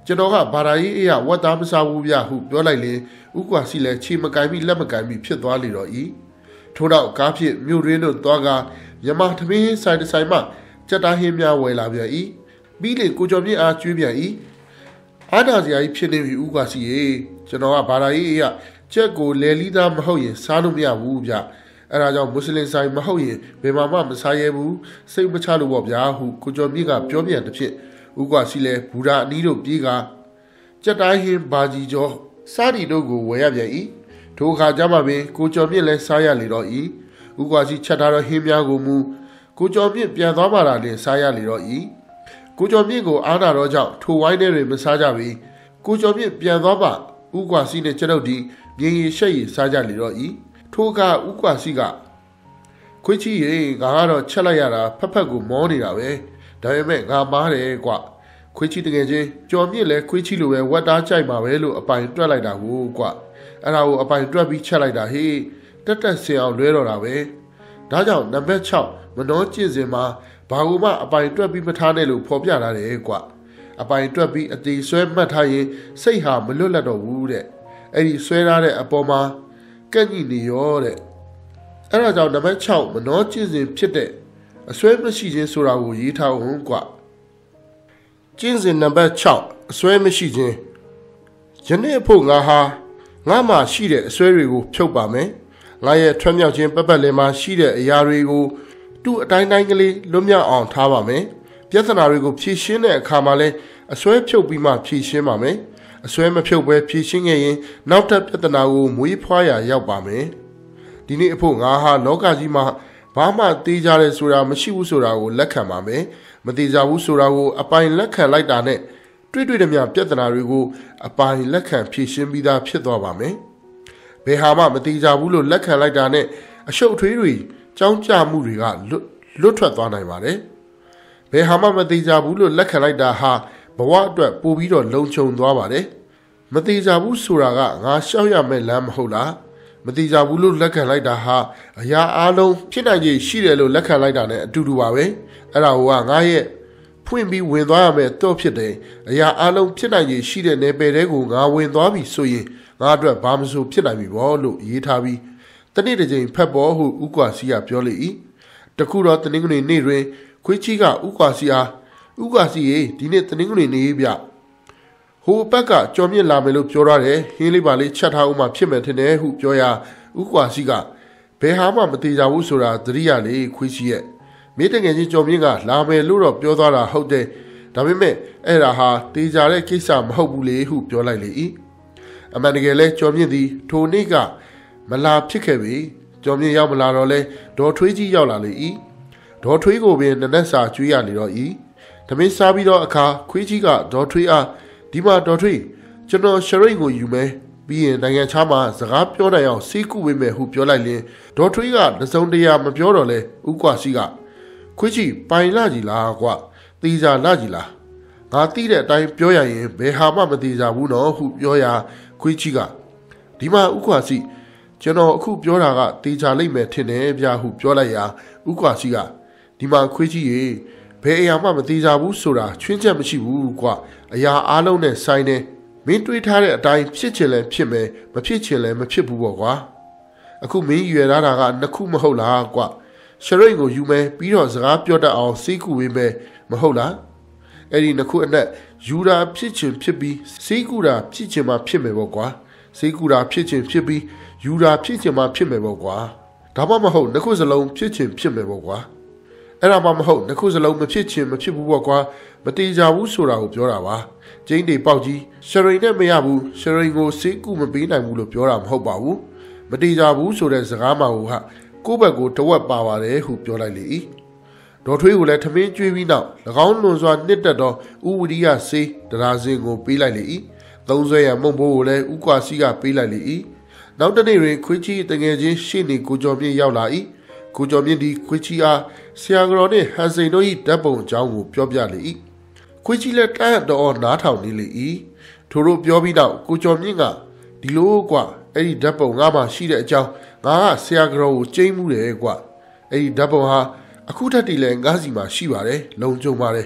ကျွန်တော်ကဘာသာရေးအရာဝတ်သားမစားဘူးဗျဟုပြောလိုက်လေဥကွာစီလည်းချီမကိုင်ပြီးလက်မကိုင်ပြီးဖြစ်သွားလေတော့ဤထို့တော့ကားဖြစ်မြို့ရင်းတို့သွားကမြမသမင်းဆိုင်တစ်ဆိုင်မှကြက်သားဟင်းများဝယ်လာပြန်ဤပြီးလေကိုကျော်မြင့်အားကျွေးပြန်ဤအားနာစရာကြီးဖြစ်နေပြီဥကွာစီရေကျွန်တော်ကဘာသာရေးအရာချက်ကိုလဲလီသားမဟုတ်ရင်စားလို့မရဘူးဗျအဲ့ဒါကြောင့်မွတ်စလင်ဆိုင်မဟုတ်ရင်ဘယ်မှမစားရဘူးစိတ်မချလို့ပေါ့ဗျာဟုကိုကျော်မြင့်ကပြောပြန်တစ်ဖြစ်ဥကွာစီလဲဘူရာအနီးတို့ပြေးကကြက်သားဟင်းဘာကြီးကျော်စားဒီတို့ကိုဝယ်ရပြန်ဤထိုအခါကျမှပင်ကိုကျော်မြင့်လဲစားရလေတော့ဤဥကွာစီချက်ထားတော့ဟင်းများကိုမူကိုကျော်မြင့်ပြန်သွားပါလားတင်စားရလေတော့ဤကိုကျော်မြင့်ကိုအားနာတော့ကြောင့်ထိုဝိုင်းထဲတွေမစားကြပြီကိုကျော်မြင့်ပြန်သွားပါဥကွာစီနဲ့ကျတော့ဒီမြင်ရရှက်ရစားကြလေတော့ဤထိုအခါဥကွာစီကခွေးချီရေငါကတော့ချက်လိုက်ရတာဖက်ဖက်ကိုမောနေတာပဲဒါပေမဲ့ငါမားတယ်ကွခွေးချီတကယ်ချင်းကျော်မြင့်လဲခွေးချီလိုပဲဝတ်သားကြိုက်မှာပဲလို့အပိုင်တွက်လိုက်တာကိုကွအဲ့ဒါကိုအပိုင်တွက်ပြီးချက်လိုက်တာဟေးတက်ဆင်အောင်လွဲတော့တာပဲဒါကြောင့်နံပါတ်6မနှောကျင့်စဉ်မှာဘာလို့မှအပိုင်တွက်ပြီးမထားနဲ့လို့ဖော်ပြထားတယ်ကွအပိုင်တွက်ပြီးအတီဆွဲမှတ်ထားရင်စိတ်ဟာမလွတ်လပ်တော့ဘူးတဲ့အဲ့ဒီဆွဲထားတဲ့အပေါ်မှာကန့်ညိနေရောတဲ့အဲ့ဒါကြောင့်နံပါတ်6မနှောကျင့်စဉ်ဖြစ်တဲ့အဆွဲမရှိခြင်းဆိုတာကိုရေးထားအောင်ကွကျင့်စဉ်နံပါတ်6အဆွဲမရှိခြင်းယနေ့ဖို့ငါမှရှိတဲ့အဆွဲတွေကိုဖြုတ်ပါမယ်ငါရဲ့ထွန်းမြောက်ခြင်းပတ်လည်မှာရှိတဲ့အရာတွေကိုသူ့အတိုင်းတိုင်းကလေးလွတ်မြောက်အောင်ထားပါမယ်ပြဿနာတွေကိုဖြေရှင်းတဲ့အခါမှာလဲအဆွဲဖြုတ်ပြီးမှဖြေရှင်းပါမယ်အဆွဲမဖြုတ်ဘဲဖြေရှင်းခဲ့ရင်နောက်ထပ်ပြဿနာကိုမွေးဖွားရာရောက်ပါမယ်ဒီနေ့အဖို့ငါလောကကြီးမှာဘာမှသိကြရဲဆိုတာမရှိဘူးဆိုတာကိုလက်ခံပါမယ်မသိကြဘူးဆိုတာကိုအပိုင်လက်ခံလိုက်တာနဲ့တွေ့သမျှပြဿနာတွေကိုအပိုင်လက်ခံဖြေရှင်းပြီးသားဖြစ်သွားပါမယ်ဘယ်ဟာမှမသိကြဘူးလို့လက်ခံလိုက်တာနဲ့အရှုပ်အထွေးတွေကြောင်းကြမှုတွေကလွတ်ထွက်သွားနိုင်ပါတယ်ဘယ်ဟာမှမသိကြဘူးလို့လက်ခံလိုက်တာဟာဘဝအတွက်ပိုပြီးတော့လုံခြုံသွားပါတယ်မသိကြဘူးဆိုတာကငါရှောက်ရမယ့်လမ်းမဟုတ်လားမသိကြဘူးလို့လက်ခံလိုက်တာဟာအရာအလုံးဖြစ်နိုင်ခြေရှိတယ်လို့လက်ခံလိုက်တာနဲ့အတူတူပါပဲအဲ့ဒါကငါရဲ့ဖွင့်ပြီးဝင်သွားရမယ်တော့ဖြစ်တယ်အရာအလုံးဖြစ်နိုင်ခြေရှိတဲ့နယ်ပယ်တွေကိုငါဝင်သွားပြီဆိုရင်ငါအတွက်ဘာမှမဆိုဖြစ်နိုင်ပြီပေါ့လို့ရေးထားပြီးတနေ့တစ်ချိန်ဖက်ပေါ်ဟုဥကွာစီကပြောလေ၏တခုတော့တနင်္ဂနွေနေ့တွင်ခွေးချီကဥကွာစီအားဥကွာစီရေဒီနေ့တနင်္ဂနွေနေ့ပြဟိုဘက်ကကြော်မြင့်လာမယ်လို့ပြောရတယ်ဟင်းလေးပါလေးချက်ထားအောင်မှဖြစ်မယ်ထင်တယ်ဟုပြောရာဥကွာစီကဘယ်ဟာမှမသေးကြဘူးဆိုတာသတိရလေခွေးချီရဲ့မိတငယ်ချင်းကြော်မြင့်ကလာမယ်လို့တော့ပြောသွားတာဟုတ်တယ်ဒါပေမဲ့အဲ့ဒါဟာတေးကြတဲ့ကိစ္စမဟုတ်ဘူးလေဟုပြောလိုက်လေ၏အမှန်တကယ်လဲကြော်မြင့်သည်ထိုနေ့ကမလာဖြစ်ခဲ့ပြီကြော်မြင့်ရောက်မလာတော့လဲဒေါ်ထွေးကြီးရောက်လာလေ၏ဒေါ်ထွေးကိုပင်နနက်စာကျွေးရလေတော့၏သမင်းစားပြီးတော့အခါခွေးကြီးကဒေါ်ထွေးအားဒီမှာဒေါ်ထွေးကျွန်တော်ရှရိတ်ကိုယူမယ်ပြီးရင်နိုင်ငံခြားမှာစကားပြောနိုင်အောင်စီးကူပေးမယ်ဟုပြောလိုက်ရင်ဒေါ်ထွေးကတစုံတရာမပြောတော့လဲဥကွာစီကခွေးကြီးပိုင်လာကြီးလားကွတီးစားလာကြီးလားငါတီးတဲ့အတိုင်းပြောရရင်ဘယ်ဟာမှမတီးစားဘူးနော်ဟုပြောရာခွေးကြီးကဒီမှာဥကွာစီကျွန်တော်အခုပြောတာကတီးစားလိမ့်မယ်ထင်တယ်ဗျာဟုပြောလိုက်ရာဥကွာစီကဒီမှာခွေးကြီးရေဘယ်အရာမှမတီးစားဘူးဆိုတာချွင်းချက်မရှိဘူးကွအရာအားလုံးနဲ့ဆိုင်တယ်မင်းတွေးထားတဲ့အတိုင်းဖြစ်ချင်လဲဖြစ်မယ်မဖြစ်ချင်လဲမဖြစ်ဘူးပေါ့ကွာအခုမင်းရွယ်ထားတာကနှစ်ခုမဟုတ်လားကွရှရိတ်ကိုယူမယ်ပြီးတော့စကားပြောတတ်အောင်စိတ်ကူဝေးမယ်မဟုတ်လားအဲ့ဒီနှစ်ခုအနက်ယူတာဖြစ်ချင်ဖြစ်ပြီးစိတ်ကူတာဖြစ်ချင်မှဖြစ်မယ်ပေါ့ကွာစိတ်ကူတာဖြစ်ချင်ဖြစ်ပြီးယူတာဖြစ်ချင်မှဖြစ်မယ်ပေါ့ကွာဒါမှမဟုတ်နှစ်ခုစလုံးဖြစ်ချင်ဖြစ်မယ်ပေါ့ကွာအဲ့ဒါမှမဟုတ်နှစ်ခုစလုံးမဖြစ်ချင်မဖြစ်ဘူးပေါ့ကွာမတေးကြဘူးဆိုတာကိုပြောတာပါကျင်းတေပေါက်ကြီးရှရိတ်နဲ့မရဘူးရှရိတ်ကိုစိတ်ကူမပေးနိုင်ဘူးလို့ပြောတာမဟုတ်ပါဘူးမတေးကြဘူးဆိုတဲ့စကားမှကိုဟာကိုယ့်ဘက်ကိုတဝက်ပါပါတယ်ဟုပြောလိုက်လေ၏ဒေါ်ထွေးကိုလည်းထမင်းကျွေးပြီးနောက်၎င်းလွန်စွာနှစ်တက်သောဥဝရိယစေးတရားစင်ကိုပေးလိုက်လေ၏သုံးဆွဲရမုံဘိုးကိုလည်းဥကွာစီကပေးလိုက်လေ၏နောက်တနေ့တွင်ခွေးကြီးတငယ်ချင်းရှေ့နေကိုကျော်မြင့်ရောက်လာ၏ကိုကျော်မြင့်သည်ခွေးကြီးအားဆရာကတော်နှင့်ဟန်စိန်တို့၏ဓာတ်ပုံအကြောင်းကိုပြောပြလေ၏ခွေးကြီးလည်းတန်းတော်နားထောင်နေလေ၏ထို့တို့ပြောပြီးနောက်ကိုကျော်မြင့်ကဒီလိုကွာအဲ့ဒီဓာတ်ပုံငါမှရှိတဲ့အကြောင်းငါကဆရာကတော်ကိုကျိန်းမှုတယ်ကွာအဲ့ဒီဓာတ်ပုံဟာအခုထက်တည်းလဲငါးစီမှာရှိပါတယ်လုံခြုံပါတယ်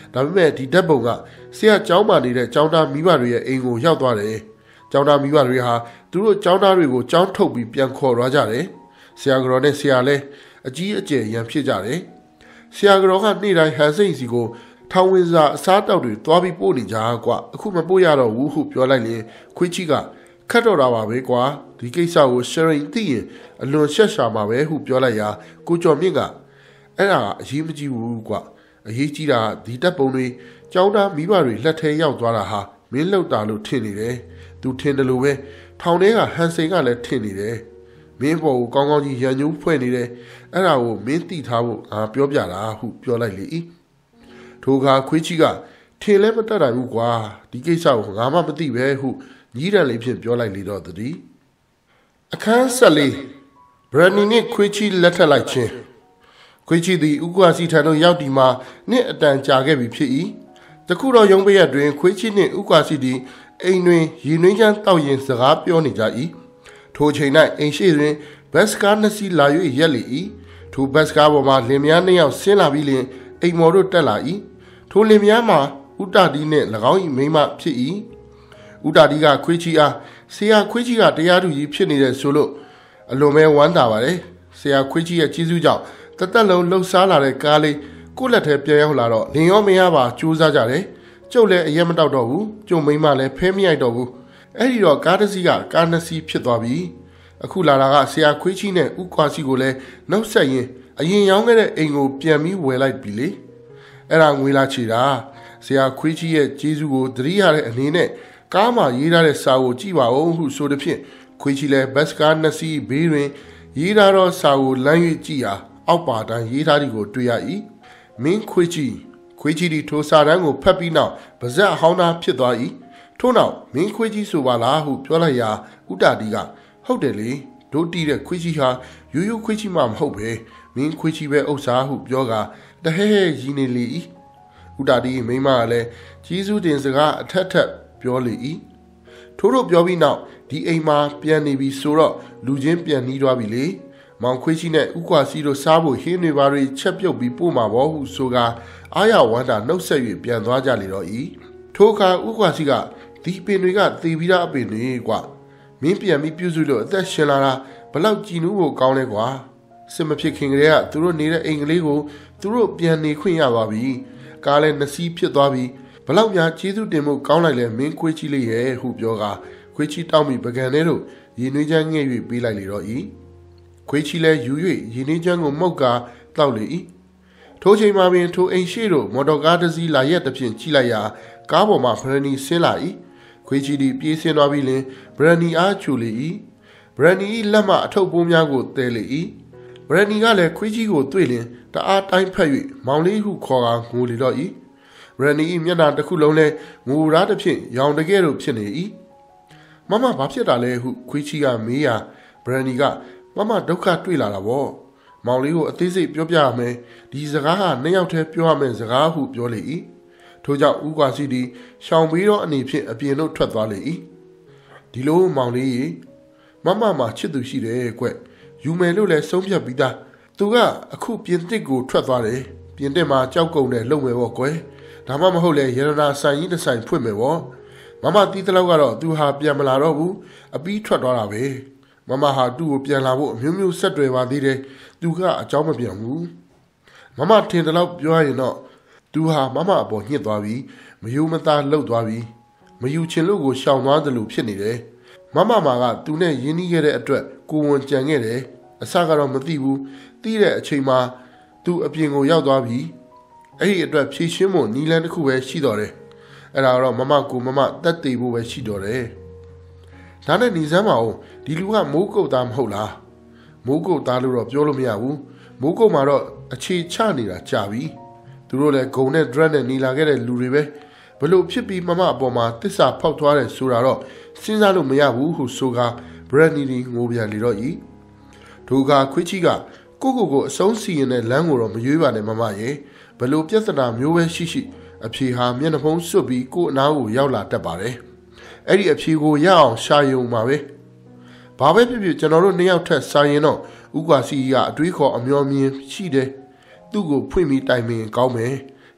ဒါပေမဲ့ဒီဓာတ်ပုံကဆရာကျောင်းမှာနေတဲ့ကျောင်းသားမိဘတွေရဲ့အိမ်ကိုရောက်သွားတယ်ကျောင်းသားမိဘတွေဟာသူတို့ကျောင်းသားတွေကိုကျောင်းထုတ်ပြီးပြန်ခေါ်သွားကြတယ်ဆရာကတော်နဲ့ဆရာလည်းအကြီးအကျယ်ရန်ဖြစ်ကြတယ်ဆရာကတော်ကနေ့တိုင်းဟန်စိတ်စီကိုထောင်ဝင်စာအစားတောက်တွေသွားပြီးပို့နေကြကွာအခုမပို့ရတော့ဘူးဟုပြောလိုက်ရင်ခွေးချီကခတ်တော့တာပါပဲကွာဒီကိစ္စကိုရှရင်သိရင်အလွန်ရှက်ရှာမှာပဲဟုပြောလိုက်ရာကိုကျော်မြင့်ကအဲ့ဒါအရေးမကြီးဘူးကွာအရေးကြီးတာဒီတပ်ပုံတွေကျောင်းသားမိဘတွေလက်ထဲရောက်သွားတာဟာမင်းလောက်တာလို့ထင်နေတယ်သူထင်တယ်လို့ပဲထောင်ထဲကဟန်စိန်ကလည်းထင်နေတယ်မင်းဘော်ကိုကောင်းကောင်းကြီးရန်ညိုးဖွဲ့နေတယ်အဲ့ဒါကိုမင်းသိထားဖို့ငါပြောပြတာဟုပြောလိုက်လေထိုအခါခွေးချီကထင်လဲမတတ်နိုင်ဘူးကွာဒီကိစ္စကိုငါမှမသိပဲဟုညီးတန်လေးဖြင့်ပြောလိုက်လေတော့တည်းအခန်း14ဘရန်နီနဲ့ခွေးချီလက်ထပ်လိုက်ခြင်းခွေးချီသည်ဥကွာစီထံသို့ရောက်ဒီမှာနှစ်အတန်ကြာခဲ့ပြီဖြစ်၏တခုတော့ရုံးပရက်တွင်ခွေးချီနှင့်ဥကွာစီသည်အိမ်တွင်ရေနှွေးချမ်းတောက်ရင်စကားပြောနေကြ၏ထိုချိန်၌အိမ်ရှိတွင်ဘတ်စကားနှစ်စီးလာ၍ရက်လေ၏ထိုဘတ်စကားပေါ်မှလင်မယားနှစ်ယောက်ဆင်းလာပြီးလျှင်အိမ်မော်တို့တက်လာ၏ထိုလင်မယားမှာဥတာတီနှင့်၎င်း၏မိန်းမဖြစ်၏ဥတာတီကခွေးချီအားဆရာခွေးချီကတရားသူကြီးဖြစ်နေတဲ့ဆိုလို့အလွန်ပဲဝမ်းသာပါတယ်ဆရာခွေးချီရဲ့ကြီးစုကြောင့်တသက်လုံးလှုပ်ရှားလာတဲ့ကားလေးကိုယ့်လက်ထဲပြန်ရောက်လာတော့လင်ရောမရပါကြိုးစားကြတယ်ကျုပ်လည်းအရက်မတောက်တော့ဘူးကျုပ်မိန်းမလည်းဖဲမရိုက်တော့ဘူးအဲ့ဒီတော့ကားတစ်စီးကကားနှစ်စီးဖြစ်သွားပြီအခုလာတာကဆရာခွေးချီနဲ့ဥကွာစီကိုလည်းနှုတ်ဆက်ရင်အရင်ရောင်းခဲ့တဲ့အိမ်ကိုပြန်ပြီးဝယ်လိုက်ပြီလေအဲ့ဒါငွေလာချေတာဆရာခွေးချီရဲ့ကျေးဇူးကိုသတိရတဲ့အနေနဲ့ကားမှာရေးထားတဲ့စာကိုကြည့်ပါဦးဟုဆိုသည်ဖြင့်ခွေးချီလည်းဘတ်စကားနှစ်စီးဘေးတွင်ရေးထားသောစာကိုလမ်း၍ကြည့်ရာအောက်ပါတန်းရေးထားသည်ကိုတွေ့ရ၏မင်းခွေးချီသည်ထိုစာတန်းကိုဖတ်ပြီးနောက်ပါဇက်အဟောင်းသားဖြစ်သွား၏ထို့နောက်မင်းခွေးချီဆိုပါလားဟုပြောလိုက်ရာဥတာတီကဟုတ်တယ်လေတို့တီးတဲ့ခွေးချီဟာရိုးရိုးခွေးချီမှမဟုတ်ပဲမင်းခွေးချီပဲဥစ္စာဟုပြောကတဟဲဟဲရင်းနေလေ၏ဥတာတီမိန်းမကလည်းကြီးစုတင်စကားအထက်ထက်ပြောလေ၏ထို့တို့ပြောပြီးနောက်ဒီအိမ်မှာပြန်နေပြီဆိုတော့လူချင်းပြန်နှီးသွားပြီလေမောင်ခွေးချီနဲ့ဥကွာစီတို့စားဖို့ဟင်းတွေပါတွေချက်ပြုတ်ပြီးပို့မှာပေါ့ဟုဆိုကအာရဝန္တာနှုတ်ဆက်၍ပြန်သွားကြလေတော့၏ထိုအခါဥကွာစီကဒီပင်တွေကသေပြီးသားအပင်တွေကွာမင်းပြန်ပြီးပြုစုလို့အသက်ရှင်လာတာဘလောက်ကြည်နူးဖို့ကောင်းလဲကွာစစ်မဖြစ်ခင်ကလေးကသူတို့နေတဲ့အိမ်ကလေးကိုသူတို့ပြန်နေခွင့်ရပါပြီကားလည်းနှစ်စီးဖြစ်သွားပြီဘလောက်များကျေးဇူးတင်မှုကောင်းလိုက်လဲမင်းခွေးချီလေးရဲ့ဟုပြောကခွေးချီတောင်းပြီးပကံထဲသို့ရေနွေးချမ်းငဲ့၍ပေးလိုက်လေတော့၏ခွေးချီလည်းယူ၍ရေနွေးချမ်းကိုမှုတ်ကာတောက်လေ၏ထိုချိန်မှာပင်ထိုအိမ်ရှိတို့မော်တော်ကားတစ်စီးလာရက်တစ်ဖြင့်ကြည့်လိုက်ရာကားပေါ်မှာဘရန်နီဆင်းလာ၏ခွေးချီသည်ပြေးဆင်းသွားပြီးလင်ဘရန်နီအားချူလေ၏ဘရန်နီ၏လက်မှအထုပ်ပိုးများကိုတဲလေ၏ဘရန်နီကလည်းခွေးချီကိုတွေ့လင်တအားတိုင်းဖက်၍မောင်လေးဟုခေါ်ကာငိုလေတော့၏ဘရန်နီ၏မျက်နှာတစ်ခုလုံးလည်းငိုရားတစ်ဖြင့်ရောင်တကဲ့သို့ဖြစ်နေ၏မမဘာဖြစ်တာလဲဟုခွေးချီကမေးရာဘရန်နီကမမဒုက္ခတွေ့လာတာပေါ့မောင်လေးကိုအသေးစိတ်ပြောပြရမယ်ဒီစကားဟာနှစ်ယောက်တည်းပြောရမယ်စကားဟုပြောလေ၏ထို့ကြောင့်ဥကွာစီသည်ရှောင်ပြီးတော့အနေဖြင့်အပြင်သို့ထွက်သွားလေ၏ဒီလိုမောင်လေးမမမှာချစ်သူရှိတယ်ကွယူမယ်လို့လည်းဆုံးဖြတ်ပြီးသားသူကအခုပြင်တစ်ကိုထွက်သွားတယ်ပြင်တစ်မှာကြောက်ကုန်တယ်လုံမယ်ပေါ့ကွယ်ဒါမှမဟုတ်လေရတနာဆိုင်ကြီးတစ်ဆိုင်ဖွင့်မယ်ပေါ့မမတီးတလောက်ကတော့သူဟာပြန်မလာတော့ဘူးအပီးထွက်သွားတာပဲမမဟာသူ့ကိုပြန်လာဖို့အမျိုးမျိုးဆက်တွေပါသေးတယ်သူကအကြောင်းမပြန်ဘူးမမထင်တယ်လို့ပြောရင်တော့သူဟာမမအပေါ်ညှစ်သွားပြီးမယုံမသားလှုပ်သွားပြီးမယူချင်လို့ကိုရှောင်သွားတယ်လို့ဖြစ်နေတယ်မမမာကသူနဲ့ရင်းနှီးခဲ့တဲ့အတွက်ကိုဝန်ကြံခဲ့တယ်အစကတော့မသိဘူးသိတဲ့အချိန်မှာသူအပြင်ကိုရောက်သွားပြီးအဲ့ဒီအတွက်ဖြည့်ရှင်းဖို့နီလန်တစ်ခုပဲရှိတော့တယ်အဲ့ဒါတော့မမကိုမမတက်တည်ဖို့ပဲရှိတော့တယ်ဒါနဲ့နေစမ်းမအောင်ဒီလူကမိုးကုတ်သားမဟုတ်လားမိုးကုတ်သားလို့တော့ပြောလို့မရဘူးမိုးကုတ်မှာတော့အခြေချနေတာကြာပြီသူတို့လည်းဂုံနဲ့ drag နဲ့နေလာခဲ့တဲ့လူတွေပဲဘလို့ဖြစ်ပြီးမမအပေါ်မှာတစ္ဆာဖောက်သွားတယ်ဆိုတာတော့စဉ်းစားလို့မရဘူးဟုဆိုကာဘရန်နီငိုပြန်လေတော့ဤဒုကခွေးချီကကိုအဆုံးစီရင်တဲ့လမ်းကိုတော့မရွေးပါနဲ့မမရဲ့ဘလို့ပြဿနာမျိုးပဲရှိရှိအဖြေဟာမျက်နှာဖုံးစွတ်ပြီးကိုအနားကိုရောက်လာတတ်ပါတယ်အဲ့ဒီအဖြေကိုရအောင်ရှာယုံပါပဲဘာပဲဖြစ်ဖြစ်ကျွန်တော်တို့နှစ်ယောက်ထက်စာရင်တော့ဥကွာစီကအတွေးခေါ်အမျော်မြင်ရှိတယ်သူ့ကိုဖွင့်ပြီးတိုင်ပင်ကောင်းမယ်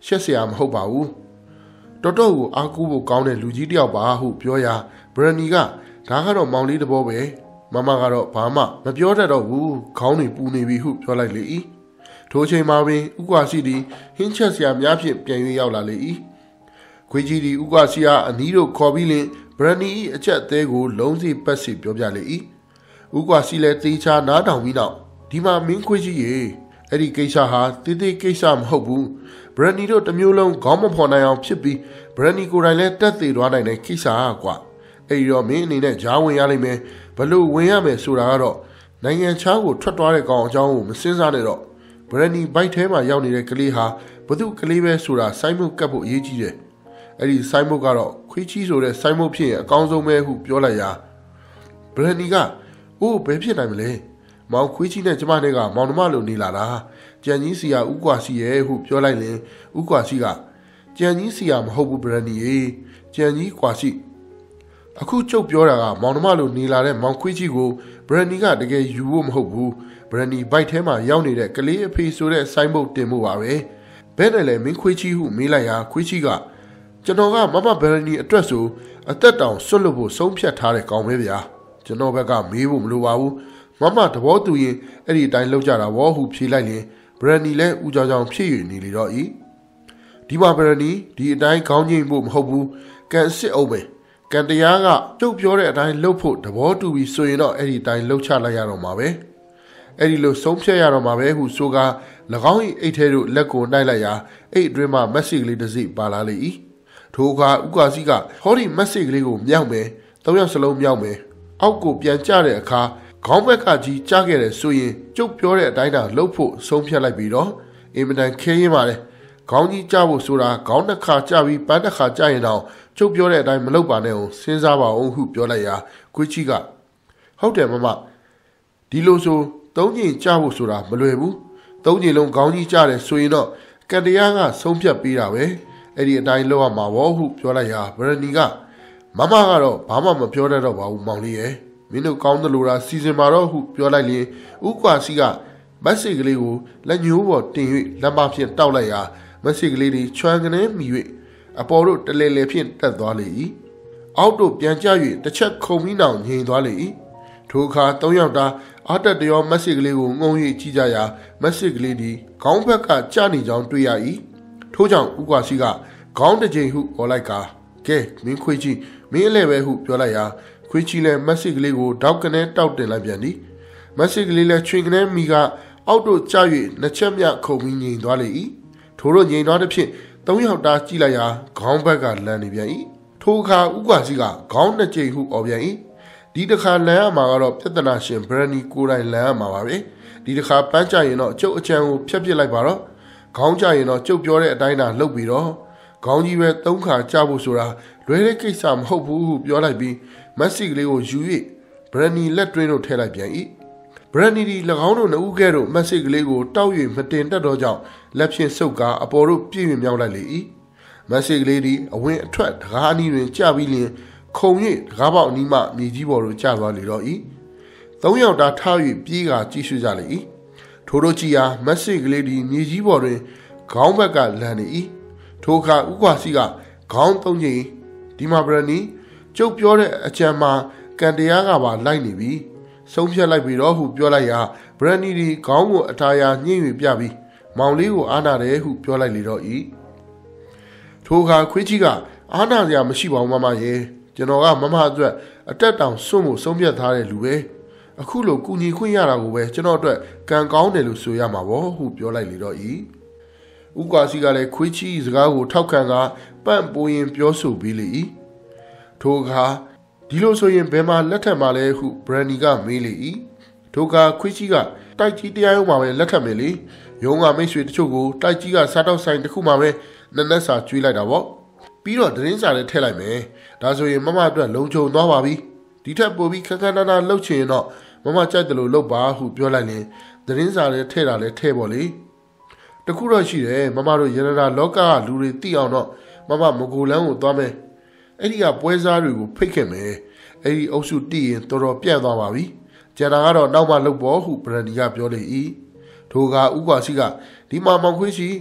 ရှက်เสียမဟုတ်ပါဘူးတော်တော်ကိုအားကိုးဖို့ကောင်းတဲ့လူကြီးတယောက်ပါဟုပြောရာဘရန်နီကဒါကတော့မောင်လေးတဘောပဲမမကတော့ဘာမှမပြောတတ်တော့ဘူးခေါင်းတွေပူနေပြီဟုပြောလိုက်လေ၏ထိုချိန်မှာပင်ဥကွာစီသည်ဟင်းချက်စရာများဖြင့်ပြန်၍ရောက်လာလေ၏ခွေးကြီးသည်ဥကွာစီအားအနီးတို့ခေါ်ပြီးလင်ဘရန်နီ၏အချက်အသေးကိုလုံးစီပတ်စီပြောပြလေ၏ဥကွာစီလည်းတေချာနားထောင်ပြီးနောက်ဒီမှာမင်းခွေးကြီးရေအဲ့ဒီကိစ္စဟာတိတိကိစ္စမဟုတ်ဘူးဘရန်နီတို့တစ်မျိုးလုံးခေါင်းမဖော်နိုင်အောင်ဖြစ်ပြီးဘရန်နီကိုယ်တိုင်လည်းတက်သေးသွားနိုင်တဲ့ကိစ္စဟာကွာအဲ့ဒီတော့မင်းအနေနဲ့ဂျားဝင်ရလိမ့်မယ်ဘလို့ဝင်ရမယ်ဆိုတာကတော့နိုင်ငံခြားကိုထွက်သွားတဲ့ကောင်အကြောင်းကိုမစင်စားနဲ့တော့ဘရန်နီဘိုက်ထဲမှာရောက်နေတဲ့ကလေးဟာဘသူကလေးပဲဆိုတာစိုင်းမုတ်ကပ်ဖို့အရေးကြီးတယ်အဲ့ဒီစိုင်းမုတ်ကတော့ခွေးကြီးဆိုတဲ့စိုင်းမုတ်ဖြစ်ရင်အကောင်းဆုံးပဲဟုပြောလိုက်ရာဘရန်နီကအိုးဘယ်ဖြစ်နိုင်မလဲမောင်ခွေးကြီးနဲ့ကျမနဲ့ကမောင်နှမလိုနေလာတာကြံကြီးစီယာဥကွာစီရဲ့ဟုပြောလိုက်ရင်ဥကွာစီကကြံကြီးစီယာမဟုတ်ဘူးဘရန်နီရေကြံကြီးကွာစီအခုကျုပ်ပြောတာကမောင်နှမလိုနေလာတဲ့မောင်ခွေးကြီးကိုဘရန်နီကတကယ်ယူဖို့မဟုတ်ဘူးဘရန်နီဘိုက်ထဲမှာရောက်နေတဲ့ကလေးအဖေဆိုတဲ့ဆိုင်းဘုတ်တင်မှုပါပဲဘယ်နဲ့လဲမင်းခွေးကြီးဟုမေးလိုက်ရာခွေးကြီးကကျွန်တော်ကမမဘရန်နီအတွက်ဆိုအသက်တောင်ဆွတ်လို့ဖို့ဆုံးဖြတ်ထားတဲ့ကောင်ပဲဗျာကျွန်တော်ဘက်ကမေးဖို့မလိုပါဘူးမမတဘောသူရင်အဲ့ဒီအတိုင်းလောက်ကြတာဘောဟုဖြေလိုက်ရင်ဘရန်နီလည်းဦးကြောင်ကြောင်ဖြစ်ရနေလေတော့ဤဒီမှာဘရန်နီဒီအတိုင်းခေါင်းငိမ့်ဖို့မဟုတ်ဘူးကန်စစ်အောင်ပဲကန်တရားကကျုပ်ပြောတဲ့အတိုင်းလှုပ်ဖို့တဘောတူပြီးဆိုရင်တော့အဲ့ဒီအတိုင်းလှုပ်ချလိုက်ရတော့မှာပဲအဲ့ဒီလိုဆုံးဖြတ်ရတော့မှာပဲဟုဆိုကာ၎င်း၏အိတ်ထဲသို့လက်ကိုနှိုက်လိုက်ရာအိတ်အတွင်းမှာမက်ဆေ့ကလေးတစ်စိပါလာလေ၏ထိုအခါဥက္ကာစီကဟောဒီမက်ဆေ့ကလေးကိုမြောက်မယ်၃ယောက်စလုံးမြောက်မယ်အောက်ကိုပြန်ကျတဲ့အခါခေါင်းဘက်ကကြီးကြားခဲ့တယ်ဆိုရင်ကျုပ်ပြောတဲ့အတိုင်းသာလှုပ်ဖို့ဆုံးဖြတ်လိုက်ပြီးတော့အင်မတန်ခဲရင်ပါလေခေါင်းကြီးကြားဖို့ဆိုတာခေါင်းတစ်ခါကြားပြီးပန်းတစ်ခါကြားရင်တော့ကျုပ်ပြောတဲ့အတိုင်းမလုပ်ပါနဲ့အောင်စဉ်းစားပါအောင်ဟုပြောလိုက်ရာခွေးကြီးကဟုတ်တယ်မမဒီလိုဆို၃ညင်ကြားဖို့ဆိုတာမလွယ်ဘူး၃ညင်လုံးခေါင်းကြီးကြားတယ်ဆိုရင်တော့ကတရားကဆုံးဖြတ်ပေးတာပဲအဲ့ဒီအတိုင်းလုပ်ရမှာဘောဟုပြောလိုက်ရာဘရနီကမမကတော့ဘာမှမပြောတတ်တော့ပါဘူးမောင်လေးရဲ့မင်းတို့ကောင်းသလိုလားစီစဉ်ပါတော့ဟုပြောလိုက်ရင်ဥကွာစီကမက်ဆေ့ကလေးကိုလက်ညှိုးပေါ်တင်၍လက်မဖြင့်တောက်လိုက်ရာမက်ဆေ့ကလေးတွေချွမ်းကနေမိ၍အပေါ်တို့တလဲလဲဖြင့်တက်သွားလေ၏အောက်တို့ပြန်ကျ၍တစ်ချက်ခုံပြီးနောက်ငြိမ်သွားလေ၏ထိုအခါ၃ယောက်သားအာတက်တရောမက်ဆေ့ကလေးကိုငုံ၍ကြည့်ကြရာမက်ဆေ့ကလေးသည်ခေါင်းဘက်ကကျနေကြောင်းတွေ့ရ၏ထို့ကြောင့်ဥကွာစီကခေါင်းတစ်ချိန်ဟုဟောလိုက်ကာကဲမင်းခွေးကြီးမင်းအလဲပဲဟုပြောလိုက်ရာခွေးကြီးလည်းမက်ဆေ့ကလေးကိုတောက်ကနေတောက်တင်လိုက်ပြန်သည်မက်ဆေ့ကလေးလည်းချွင်ကနေမိကအောက်တို့ကျ၍နှစ်ချက်မြခုံပြီးငြိမ်သွားလေ၏ထို့တို့ငြိမ်သွားတဲ့ဖြင့်၃ယောက်သားကြည့်လိုက်ရာခေါင်းဘက်ကလန်နေပြန်၏ထိုအခါဥကွာစီကခေါင်းနှစ်ကြိမ်ဟုអော်ပြန်၏ဒီတစ်ခါလန်ရမှာကတော့ပြဿနာရှင်ဘရန်နီကိုယ်တိုင်လန်ရမှာပါပဲဒီတစ်ခါပန်းကြရင်တော့ကျုပ်အချမ်းကိုဖျက်ပစ်လိုက်ပါတော့ခေါင်းကြရင်တော့ကျုပ်ပြောတဲ့အတိုင်းသာလှုပ်ပြီးတော့ခေါင်းကြီးပဲ၃ခါကြဖို့ဆိုတာလွယ်တဲ့ကိစ္စမဟုတ်ဘူးဟုပြောလိုက်ပြီးမက်ဆေ့ကလေးကိုယူ၍ဘရန်နီလက်တွင်းတို့ထည့်လိုက်ပြန်၏ဘရန်နီဒီ၎င်းတို့နှစ်ဦးကဲ့သို့မက်ဆေ့ကလေးကိုတောက်၍မတင်တတ်တော့ကြောင့်လက်ဖြင့်ဆုပ်ကာအပေါ်တို့ပြည့်မြမြောက်လိုက်လေ၏မက်ဆေ့ကလေးသည်အဝင်အထွက်တကားအနီးတွင်ကျပြီးလျင်ခုံ၍တကားပေါက်အနီးမှမြေကြီးပေါ်သို့ကျသွားလေတော့၏၃ယောက်သားထား၍ပြေးကာကြည့်ရှုကြလေ၏ထိုတို့ကြည့်ရာမက်ဆေ့ကလေးသည်မြေကြီးပေါ်တွင်ခေါင်းဘက်ကလန်နေ၏ထိုအခါဥကွာစီကခေါင်း၃ချိန်ဒီမှာဘရန်နီကျုပ်ပြောတဲ့အကြံမှာကန်တရားကပါလိုက်နေပြီဆုံးဖြတ်လိုက်ပြီတော့ဟုပြောလိုက်ရာဘရန်နီဒီခေါင်းကိုအထာယာညှိ၍ပြပြီးမောင်လေးကိုအားနာတယ်ဟုပြောလိုက်လေတော့၏ထိုအခါခွေးကြီးကအားနာစရာမရှိပါဘူးမမရဲ့ကျွန်တော်ကမမအတွက်အတက်တောင်စွန့်ဖို့ဆုံးဖြတ်ထားတဲ့လူပဲအခုလိုကူညီခွင့်ရတာကိုပဲကျွန်တော်အတွက်ကံကောင်းတယ်လို့ဆိုရမှာပေါ့ဟုပြောလိုက်လေတော့၏ဥကွာစီကလည်းခွေးကြီးစကားကိုထောက်ခံကပန့်ပိုးရင်ပြောဆိုပြီးလေ၏ထိုအခါဒီလိုဆိုရင်ဘယ်မှာလက်ထပ်မှာလဲဟုဘရန်နီကမေးလေ၏ထိုအခါခွေးကြီးကတိုက်ကြီးတရားရုံးမှာပဲလက်ထပ်မယ်လေရုံးကမိတ်ဆွေတချို့ကိုတိုက်ကြီးကစားတော့ဆိုင်တစ်ခုမှာပဲနက်နက်စာကျွေးလိုက်တာပေါ့ပြီးတော့သတင်းစာလည်းထည့်လိုက်မယ်ဒါဆိုရင်မမအတွက်လုံခြုံသွားပါပြီဒီထက်ပိုပြီးခက်ခက်နာနာလှုပ်ချင်ရင်တော့မမကြိုက်တယ်လို့လှုပ်ပါဟုပြောလိုက်ရင်သတင်းစာလည်းထည့်တာလည်းထည့်ပေါ့လေတခုတော့ရှိတယ်မမတို့ရတနာလောကကလူတွေသိအောင်တော့မမမကူလန်းကိုသွားမယ်အဲ့ဒီကပွဲစားတွေကိုဖိတ်ခဲ့မယ်အဲ့ဒီအုပ်စုတည်ရင်တော်တော်ပြန့်သွားပါပြီကျန်တာကတော့နောက်မှလုပ်ဖို့ဟုဘရန်ဒီကပြောလေ၏ထိုကဥကွာစီကဒီမှာမောင်ခွေးစီ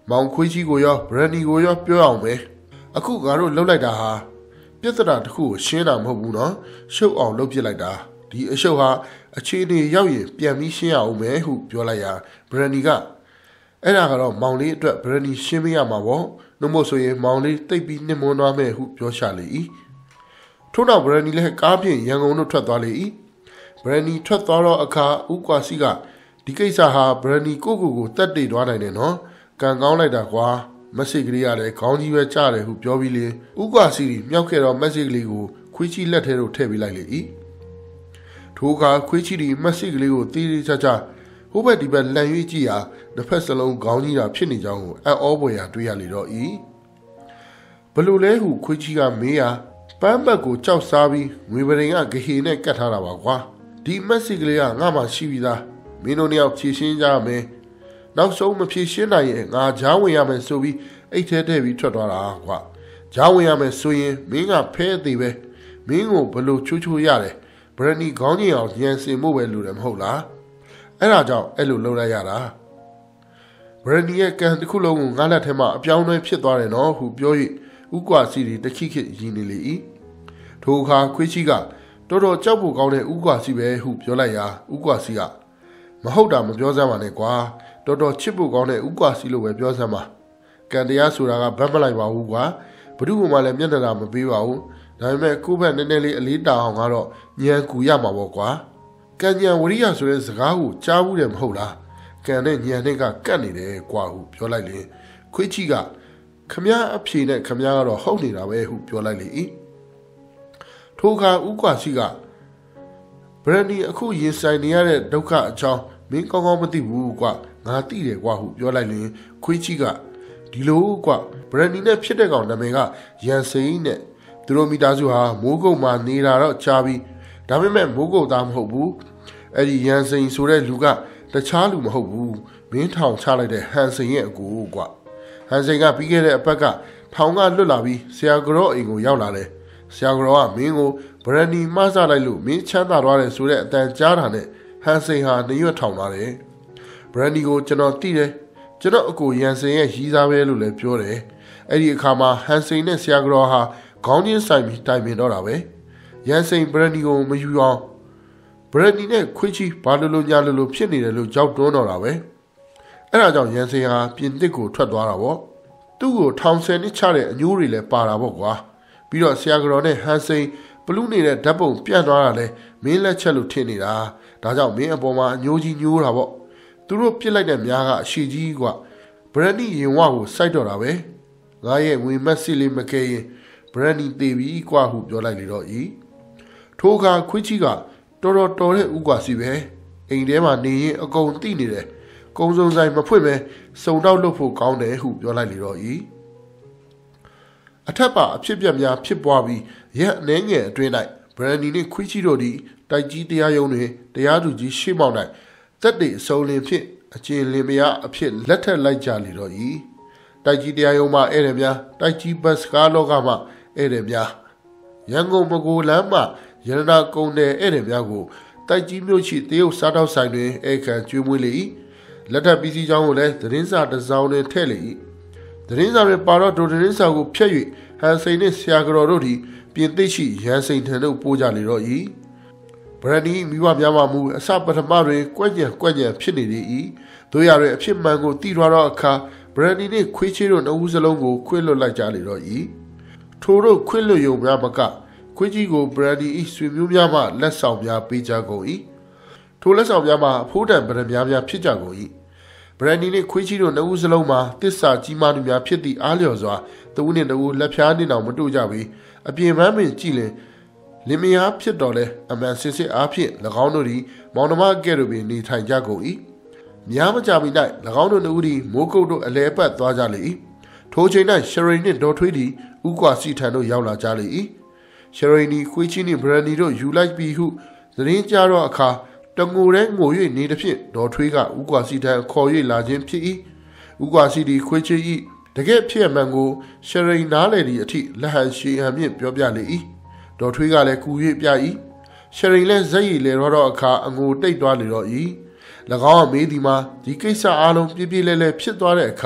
မောင်ခွေးကြီးကိုရောဘရန်နီကိုရောပြောအောင်ပဲအခုငါတို့လှုပ်လိုက်တာဟာပြဿနာတစ်ခုကိုရှင်းတာမဟုတ်ဘူးနော်ရှုပ်အောင်လုပ်ပြလိုက်တာဒီအရှုပ်ဟာအခြေအနေရောက်ရင်ပြန်ပြီးရှင်းရအောင်မယ်ဟုပြောလိုက်ရာဘရန်နီကအဲ့ဒါကတော့မောင်လေးအတွက်ဘရန်နီရှင်းမရမှာပေါ့နှုတ်မို့ဆိုရင်မောင်လေးတိတ်ပြီးနှိမ့်မွန်းသွားမယ်ဟုပြောရှာလေ၏ထို့နောက်ဘရန်နီလည်းကားဖြင့်ရန်ကုန်တို့ထွက်သွားလေ၏ဘရန်နီထွက်သွားတော့အခါဥကွာစီကဒီကိစ္စဟာဘရန်နီကိုတက်တေသွားနိုင်တယ်နော်ကံကောင်းလိုက်တာကွာမက်ဆေ့ကလေးရတယ်ခေါင်းကြီးပဲကြားတယ်ဟုပြောပြီးလေဥကွာစီမြောက်ခဲ့တော့မက်ဆေ့ကလေးကိုခွေးချီလက်ထဲသို့ထည့်ပေးလိုက်လေ၏ထိုအခါခွေးချီဒီမက်ဆေ့ကလေးကိုတီးတီးချာချာဟိုဘက်ဒီဘက်လန်၍ကြည့်ရာတစ်ဖက်စလုံးခေါင်းကြီးတာဖြစ်နေကြောင်းကိုအံ့ဩဖွယ်ရာတွေ့ရလေတော့၏ဘလို့လဲဟုခွေးချီကမေးရာပန်းဘက်ကိုကြောက်စားပြီးငွေပရင်ကဂဟေနဲ့ကတ်ထားတာပါကွာဒီမက်ဆေ့ကလေးကငါမှရှိပြီးသားမင်းတို့နှစ်ယောက်ဖြည့်ရှင်းကြမယ်နောက်ဆုံးမဖြည့်ရှင်းနိုင်ရင်ငါဂျားဝင်ရမယ်ဆိုပြီးအိတ်ထဲထည့်ပြီးထွက်သွားတာကွာဂျားဝင်ရမယ်ဆိုရင်မင်းကဖဲအသေးပဲမင်းကိုဘလို့ချိုးရတယ်ဘရန်နီခေါင်းကြီးအောင်ညံစင်ဖို့ပဲလိုတယ်မဟုတ်လားအဲ့ဒါကြောင့်အဲ့လိုလုပ်လိုက်ရတာဘရန်နီရဲ့ကံတစ်ခုလုံးကိုငါလက်ထဲမှာအပြောင်းအလဲဖြစ်သွားတယ်နော်ဟုပြော၍ဥကွာစီတီတခိခိရင်းနေလေ၏ထိုအခါခွေးချီကတော်တော်ကြောက်ဖို့ကောင်းတဲ့ဥကွာစီပဲဟုပြောလိုက်ရာဥကွာစီကမဟုတ်တာမပြောစမ်းပါနဲ့ကွာတော်တော်ချစ်ဖို့ကောင်းတဲ့ဥကွာစီလို့ပဲပြောစမ်းပါကံတရားဆိုတာကဗတ်မလိုက်ပါဘူးကွာဘ누구မှလည်းမျက်နှာတာမပေးပါဘူးဒါပေမဲ့ကိုယ့်ဘက်နည်းနည်းလေးအလေးတာအောင်ကတော့ညံကူရမှာပေါ့ကွာကံညံဝရိယဆိုတဲ့စကားကိုကြားဘူးတယ်မဟုတ်လားကံနဲ့ညံနဲ့ကကတ်နေတယ်ကွာဟုပြောလိုက်လေခွေးချီကခမည်းအဖြေနဲ့ခမည်းကတော့ဟုတ်နေတာပဲဟုပြောလိုက်လေ၏ထိုအခါဥကွာစီကဘရန်နီအခုရင်ဆိုင်နေရတဲ့ဒုက္ခအကြောင်းမင်းကောင်းကောင်းမသိဘူးကွာငါသိတယ်ကွာဟုပြောလိုက်ရင်ခွေးချီကဒီလိုကွာဘရန်နီနဲ့ဖြစ်တဲ့ကောင်နာမည်ကရန်စိန်နဲ့သူတို့မိသားစုဟာမိုးကုတ်မှာနေတာတော့ကြားပြီးဒါပေမဲ့မိုးကုတ်သားမဟုတ်ဘူးအဲ့ဒီရန်စိန်ဆိုတဲ့လူကတခြားလူမဟုတ်ဘူးမင်းထောင်ချလိုက်တဲ့ဟန်စိန်ရဲ့အကူကွာဟန်စိန်ကပြီးခဲ့တဲ့အပတ်ကထောင်ကလွတ်လာပြီးဆရာကြောအိမ်ကိုရောက်လာတယ်ဆရာကြောကမင်းကိုဘရန်နီမဆလိုက်လို့မင်းချမ်းသာသွားတယ်ဆိုတဲ့အတန်ကြားတာနဲ့ဟန်စိန်ဟာနှရွက်ထောင်လာတယ်ဘရန်နီကိုကျွန်တော်သိတယ်ကျွန်တော်အကိုရန်စိန်ရဲ့ရီးစားပဲလို့လည်းပြောတယ်အဲ့ဒီအခါမှာဟန်စိန်နဲ့ဆရာကြောဟာခေါင်းချင်းဆိုင်ပြီးတိုင်ပင်တော့တာပဲရန်စိန်ဘရန်နီကိုမယူအောင်ဘရန်နီနဲ့ခွေးချီဘာလို့ညာလို့ဖြစ်နေတယ်လို့ကြောက်တွန်းတော့တာပဲအဲ့ဒါကြောင့်ရန်စိန်ဟာပြင်သစ်ကိုထွက်သွားတာပေါ့သူ့ကိုထောင်ဆယ်နှစ်ချတဲ့အညိုးတွေလည်းပါတာပေါ့ကွာပြီးတော့ဆရာကြောနဲ့ဟန်စိန်ဘလူးနေတဲ့ဓာတ်ပုံပြန့်သွားတာလဲမင်းလက်ချက်လို့ထင်နေတာဒါကြောင့်မင်းအပေါ်မှာအညိုးကြီးညိုးတာပေါ့သူတို့ပြစ်လိုက်တဲ့များကအရှိကြီးကွာဘရန်နီရင်ဝကိုစိုက်တော့တာပဲငါရဲ့ငွေမက်စစ်လေးမကဲရင်ဘရန်နီတေပြီကွာဟုပြောလိုက်လေတော့ဤထိုအခါခွေးချီကတော်တဲ့ဥကွာစီပဲအိမ်ထဲမှာနေရင်အကုန်သိနေတယ်ကုံစုံဆိုင်မဖွင့်ပဲစုံတော့လုပ်ဖို့ကောင်းတယ်ဟုပြောလိုက်လေတော့ဤအထက်ပါအဖြစ်ပြက်များဖြစ်ပွားပြီးရက်အနှဲငယ်အတွင်း၌ဘရန်နီနှင့်ခွေးချီတို့သည်တိုက်ကြီးတရားရုံးတွင်တရားသူကြီးရှေ့မှောက်၌တက်တေအစုံလင်ဖြင့်အကျဉ်လင်မယားအဖြစ်လက်ထက်လိုက်ကြလေတော့ဤတိုက်ကြီးတရားရုံးမှဧည့်သည်များတိုက်ကြီးဘတ်စကားလောကမှဧည့်သည်များရန်ကုန်မကိုလမ်းမှရတနာကုန်းနယ်ဧည့်သည်များကိုတိုက်ကြီးမြို့ရှိတရုတ်စားတောက်ဆိုင်တွင်ဧကန်ကျွေးမွေးလေ၏လက်ထပ်ပစ္စည်းကြောင်းကိုလည်းသတင်းစာတစ်စောင်တွင်ထည့်လေ၏သတင်းစာတွင်ပါတော့ဒိုသတင်းစာကိုဖျက်၍ဟန်စိန်နှင့်ဆရာကြော်တို့သည်ပြင်သစ်ရှိရန်စိန်ထံသို့ပို့ကြလေတော့၏ဘရန်နီမိဘများမှမူအစပထမတွင်ကွက်ညံဖြစ်နေ၏တို့ရတွင်အဖြစ်မှန်ကိုသိသွားတော့အခါဘရန်နီနှင့်ခွေးချေတို့နှစ်ဦးစလုံးကိုခွေလွတ်လိုက်ကြလေတော့၏ထိုတို့ခွေလွတ်ယုံများမကခွေးကြီးကိုဘရန်နီ၏ဆွေမျိုးများမှလက်ဆောင်များပေးကြကုန်၏ထိုလက်ဆောင်များမှာအဖိုးတန်ဗရန်များဖြစ်ကြကုန်၏ဘရန်နီနှင့်ခွေးချီတို့နှစ်ဦးစလုံးမှာတစ္ဆာကြီးမားသူများဖြစ်သည့်အားလျော်စွာတဦးနှင့်တဦးလက်ဖြားနေအောင်မတို့ကြပေအပြင်ပန်းပင်ကြည့်လင်မယားဖြစ်တော်လဲအမှန်စစ်အားဖြင့်၎င်းတို့သည်မောင်နှမကဲ့သို့ပင်နေထိုင်ကြကုန်၏များမကြမီ၌၎င်းတို့နှစ်ဦးသည်မိုးကုတ်တို့အလဲပတ်သွားကြလေ၏ထိုချိန်၌ရှရိန်နှင့်ဒေါ်ထွေးသည်ဥကွာစီထံသို့ရောက်လာကြလေ၏ရှရိန်သည်ခွေးချီနှင့်ဘရန်နီတို့ယူလိုက်ပြီးဟုသတင်းကြားတော့အခါတငိုတဲ့ငို၍နေသည်ဖြင့်ဒေါ်ထွေးကဥကွာစီထံခေါ်၍လာခြင်းဖြစ်၏ဥကွာစီသည်ခွေးချီ၏တကယ်ဖြစ်မှန်ကိုရှရိန်နားလေသည့်အထိလက်ဟန်ရှည်ဟန်ဖြင့်ပြောပြလေ၏ဒေါ်ထွေးကလည်းကူ၍ပြ၏ရှရိန်လည်းဇက်ရည်လေတော့အခါအငိုတိတ်သွားလေတော့၏၎င်းကမေးသည်မှာဒီကိစ္စအားလုံးပြပြလဲဖြစ်သွားတဲ့အခါ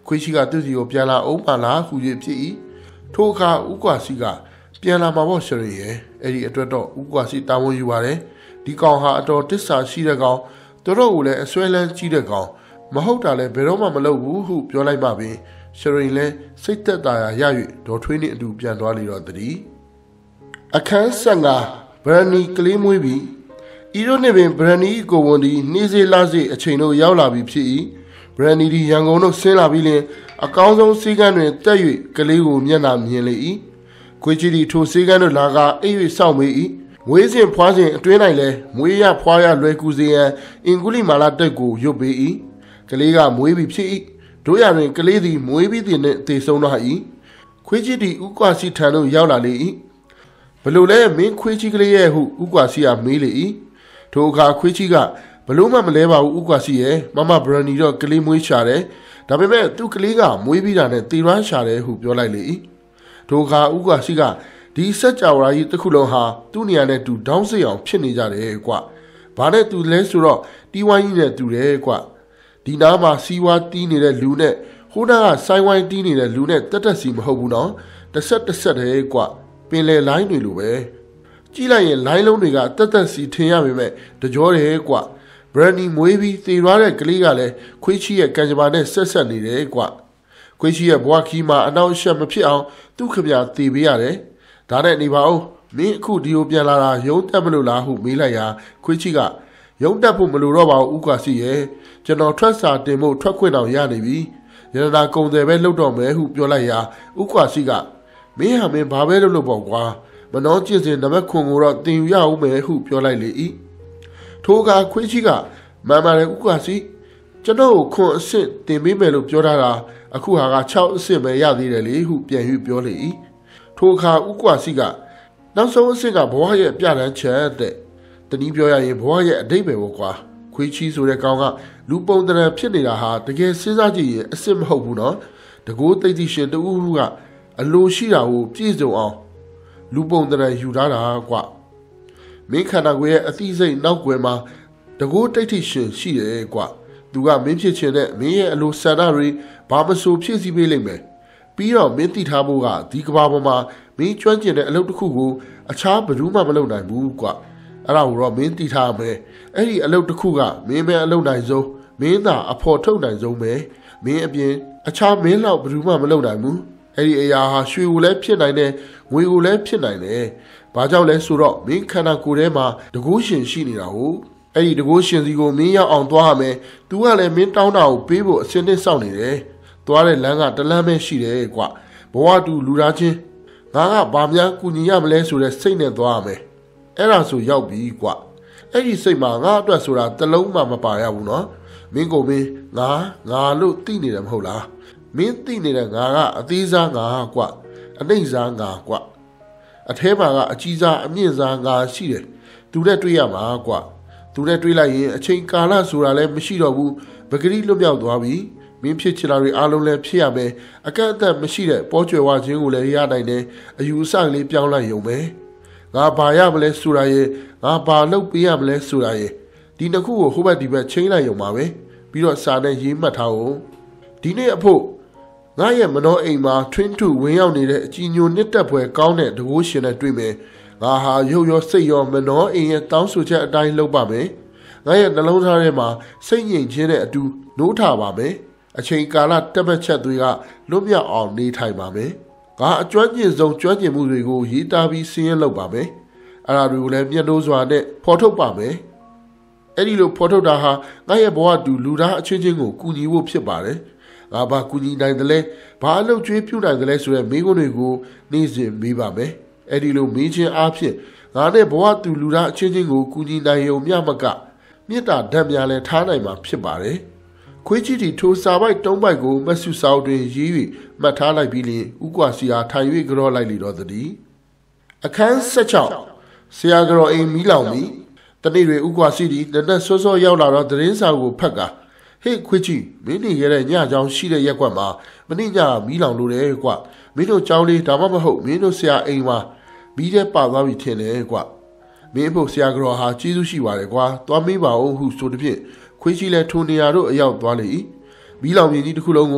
ခွေးချီကသူ့စီကိုပြန်လာအောင်ပါလားဟူ၍ဖြစ်၏ထိုအခါဥကွာစီကပြန်လာမှာပေါ့ရှရင်ရဲ့အဲ့ဒီအတွက်တော့ဥကွာစီတာဝန်ယူပါတယ်ဒီကောင်ဟာအတော်တစ္ဆာရှိတဲ့ကောင်တို့ကိုလည်းအစွဲလန်းကြီးတဲ့ကောင်မဟုတ်တာလည်းဘယ်တော့မှမလုပ်ဘူးဟုပြောလိုက်မှပင်ရှရင်လည်းစိတ်သက်သာရာရ၍ဒေါ်ထွေးနှင့်အတူပြန်သွားလေတော့တည်းအခန်း15ဗရနီကလေးမွေးပြီးဤတို့နှင့်ပင်ဗရနီကိုဝန်ဒီနေ့စေလစေအချိန်တို့ရောက်လာပြီဖြစ်၏ဗရနီဒီရန်ကုန်တို့ဆင်းလာပြီးလင်အကောင်းဆုံးစီးကန်းတွင်တက်၍ကလေးကိုမျက်နှာမြင်လေ၏ခွေးချီဒီထိုစီးကန်းတို့လာကအိပ်၍စောင့်မေ၏မွေးစဉ်ဖွားစဉ်အတွင်း၌လည်းမွေးရဖွားရလွယ်ကူစေရန်အင်္ဂုလိမာလာတက်ကိုရွတ်ပေး၏ကလေးကမွေးပြီးဖြစ်၏တို့ရတွင်ကလေးသည်မွေးပြီးသည်နှင့်သေဆုံးတော့၏ခွေးချီဒီဥကွာစီထံသို့ရောက်လာလေ၏ဘလို့လဲမင်းခွေးချီကလေးရဲ့ဟုဥကွာစီကမေးလေ၏ထိုအခါခွေးချီကဘလို့မှမလဲပါဘူးဥကွာစီရဲ့မမဗရနီတော့ကလေးမွေးရှာတယ်ဒါပေမဲ့သူ့ကလေးကမွေးပြီးတာနဲ့တေရွမ်းရှာတယ်ဟုပြောလိုက်လေ၏ထိုအခါဥကွာစီကဒီစက်ကြော်ရာကြီးတစ်ခုလုံးဟာသူ့နေရာနဲ့တူဒေါင်းစိတ်အောင်ဖြစ်နေကြတယ်ကွဘာနဲ့တူလဲဆိုတော့တီးဝိုင်းကြီးနဲ့တူတယ်ကွဒီနားမှာစီဝါတီးနေတဲ့လူနဲ့ဟိုးနားကဆိုင်ဝိုင်းတီးနေတဲ့လူနဲ့တက်စီမဟုတ်ဘူးနော်တစ်ဆက်တယ်ကွပင်လေလိုင်းတွေလိုပဲကြည့်လိုက်ရင်လိုင်းလုံးတွေကတက်စီထင်ရပေမဲ့တကြောတယ်ကွဘရန်နီမွေးပြီးသေသွားတဲ့ကလေးကလည်းခွေးချီရဲ့ကံကြမ္မာနဲ့ဆက်နေတယ်ကွခွေးချီရဲ့ဘွားခီမှာအနောက်ရှက်မဖြစ်အောင်သူ့ခမရသေပေးရတယ်ဒါနဲ့နေပါဦးမင်းအခုဒီကိုပြန်လာတာရုံးတက်မလို့လားဟုမေးလိုက်ရာခွေးချီကရုံးတက်ဖို့မလိုတော့ပါဘူးဥကွာစီရဲ့ကျွန်တော်ထွက်စာတင်ဖို့ထွက်ခွင့်အောင်ရနေပြီရတနာကုံတယ်ပဲလှုပ်တော့မယ်ဟုပြောလိုက်ရာဥကွာစီကမင်းဟာမင်းဘာပဲလုပ်ပေါ့ကွာမနှောကျင့်စဉ်နံပါတ်ခွန်ကိုတော့တင်ယူရအောင်မယ်ဟုပြောလိုက်လေ၏ထိုအခါခွေးချီကမှန်ပါတယ်ဥကွာစီကျွန်တော်ကိုခွန်အစ်စ်တင်ပေးမယ်လို့ပြောထားတာအခုဟာက6အစ်စ်ပဲရသေးတယ်လေဟုပြန်ယူပြောလေ၏ထိုအခါဥကွာစီကနောက်ဆုံးအစ်စ်ကဘဝရဲ့ပြဋ္ဌာန်းချက်တဲ့တနည်းပြောရရင်ဘဝရဲ့အဓိပ္ပာယ်ပေါ့ကွာခွေးချီဆိုတဲ့ကောင်ကလူပုံတရံဖြစ်နေတာဟာတကယ်စဉ်းစားကြည့်ရင်အစ်စ်မဟုတ်ဘူးနော်တကူသိသိရှင်တူဦးကအလိုရှိတာကိုပြည့်စုံအောင်လူပုံတရံယူထားတာကွာမင်းခန္ဓာကိုယ်ရဲ့အသိစိတ်နောက်ွယ်မှာတကူတိတ်ထိရှင်ရှိတယ်ကွာသူကမင်းဖြစ်ချင်တဲ့မင်းရဲ့အလိုဆန္ဒတွေဘာမဆိုဖြစ်စီပေးလိမ့်မယ်ပြီးတော့မင်းသိထားဖို့ကဒီကဘာပေါ်မှာမင်းကျွမ်းကျင်တဲ့အလုပ်တစ်ခုကိုအခြားဘယ်သူမှမလုပ်နိုင်ဘူးကွာအဲ့ဒါကိုတော့မင်းသိထားမယ်အဲ့ဒီအလုပ်တစ်ခုကမင်းပဲအလုပ်နိုင်ဆုံးမင်းသာအဖို့ထုတ်နိုင်ဆုံးပဲမင်းအပြင်အခြားမင်းလောက်ဘယ်သူမှမလုပ်နိုင်ဘူးအဲ့ဒီအရာဟာရွှေကိုလည်းဖြစ်နိုင်တယ်ငွေကိုလည်းဖြစ်နိုင်တယ်ဘာကြောင့်လဲဆိုတော့မင်းခန္ဓာကိုယ်ထဲမှာတကူရှင်ရှိနေတာဟုတ်အဲ့ဒီတကူရှင်စီကိုမင်းရောက်အောင်သွားရမယ်သူကလည်းမင်းတောင်းတာကိုပေးဖို့အစင်းနဲ့စောင့်နေတယ်သွားတဲ့လမ်းကတလမ်းပဲရှိတယ်ကွဘဝတူလူသားချင်းငါကဘာများကူညီရမလဲဆိုတဲ့စိတ်နဲ့သွားရမယ်အဲ့ဒါဆိုရောက်ပြီကွအဲ့ဒီစိတ်မှာငါအတွက်ဆိုတာတလုံးမှမပါရဘူးနော်မင်းကိုမင်းငါလို့သိနေတယ်မဟုတ်လားမင်းသိနေတဲ့ငါကအသေးစားငါကွအနှိမ့်စားငါကွအထဲမှာကအကြီးစားအမြင့်စားငါရှိတယ်သူနဲ့တွေ့ရမှာကွသူနဲ့တွေ့လိုက်ရင်အချိန်ကာလဆိုတာလည်းမရှိတော့ဘူးပဂရိလွတ်မြောက်သွားပြီမင်းဖြစ်ချင်တာတွေအားလုံးလည်းဖြစ်ရမယ်အကန့်အသတ်မရှိတဲ့ပေါ်ကျွယ်ဝခြင်းကိုလည်းရနိုင်တယ်အယူအဆကလေးပြောင်းလိုက်ရုံပဲငါဘာရမလဲဆိုတာရဲ့ငါဘာလုပ်ပေးရမလဲဆိုတာရဲ့ဒီနှစ်ခုကိုဟိုဘက်ဒီဘက်ချိန်လိုက်ရုံပါပဲပြီးတော့စာနဲ့ရေးမှတ်ထားအောင်ဒီနေ့အဖို့ငါရဲ့မနှောအိမ်မှာထွင်းထုဝင်ရောက်နေတဲ့အကြည်ညိုနှစ်သက်ဖွယ်ကောင်းတဲ့တကိုးရှင်နဲ့တွေ့မယ်ငါဟာရုပ်ရောစိတ်ရောမနှောအိမ်ရဲ့တောင်းဆိုချက်အတိုင်းလုပ်ပါမယ်ငါရဲ့နှလုံးသားထဲမှာစိတ်ငြိမ်ခြင်းနဲ့အတူနိုးထပါမယ်အချိန်ကာလတက်ပတ်ချက်တွေကလွတ်မြောက်အောင်နေထိုင်ပါမယ်ငါအကျွမ်းကျင်ဆုံးကျွမ်းကျင်မှုတွေကိုရေးသားပြီးစင်းရဲလုပ်ပါမယ်အဲ့ဒါတွေကိုလည်းမျက်နှိုးစွာနဲ့ဖော်ထုတ်ပါမယ်အဲ့ဒီလိုဖော်ထုတ်တာဟာငါရဲ့ဘဝတူလူသားအချင်းချင်းကိုကူညီဖို့ဖြစ်ပါတယ်ငါဘာကူညီနိုင်တယ်လဲဘာအလုပ်ကျွေးပြုနိုင်တယ်လဲဆိုတဲ့မိကုန်းတွေကိုနေ့စဉ်မေးပါမယ်အဲ့ဒီလိုမေးခြင်းအားဖြင့်ငါနဲ့ဘဝတူလူသားအချင်းချင်းကိုကူညီနိုင်ရုံမျှမကမေတ္တာဓာတ်များလည်းထားနိုင်မှာဖြစ်ပါတယ်ခွေးချီတီထိုစာပိုက်တုံးပိုက်ကိုမဆုစာအုပ်တွင်ရေး၍မှတ်ထားလိုက်ပြီးလျှင်ဥကွာစီအားထိုင်၍ကြောလိုက်လေတော့သည်အခန်း16ဆရာကြောအိမ်မီးလောင်ပြီတနေ့တွေဥကွာစီတီနက်နက်စောစောရောက်လာတော့သတင်းစာကိုဖတ်ကာဟေ့ခွေးချီမင်းနေခဲ့တဲ့ညချောင်းရှိတဲ့ရက်ကွက်မှာမနေ့ညမီးလောင်လို့တယ်ကွမင်းတို့ကြောင်းလေးဒါမှမဟုတ်မင်းတို့ဆရာအိမ်မှာမီးတဲ့ပါသွားပြီထင်တယ်ကွမင်းဖို့ဆရာကြောဟာကျေးဇူးရှိပါတယ်ကွာသွားမေးပါဦးဟုဆိုသည်ဖြင့်ခွေးချီလည်းထိုနေရာတို့အရောက်သွားလေ၏မီးလောင်မြင်ကြီးတစ်ခုလုံးကို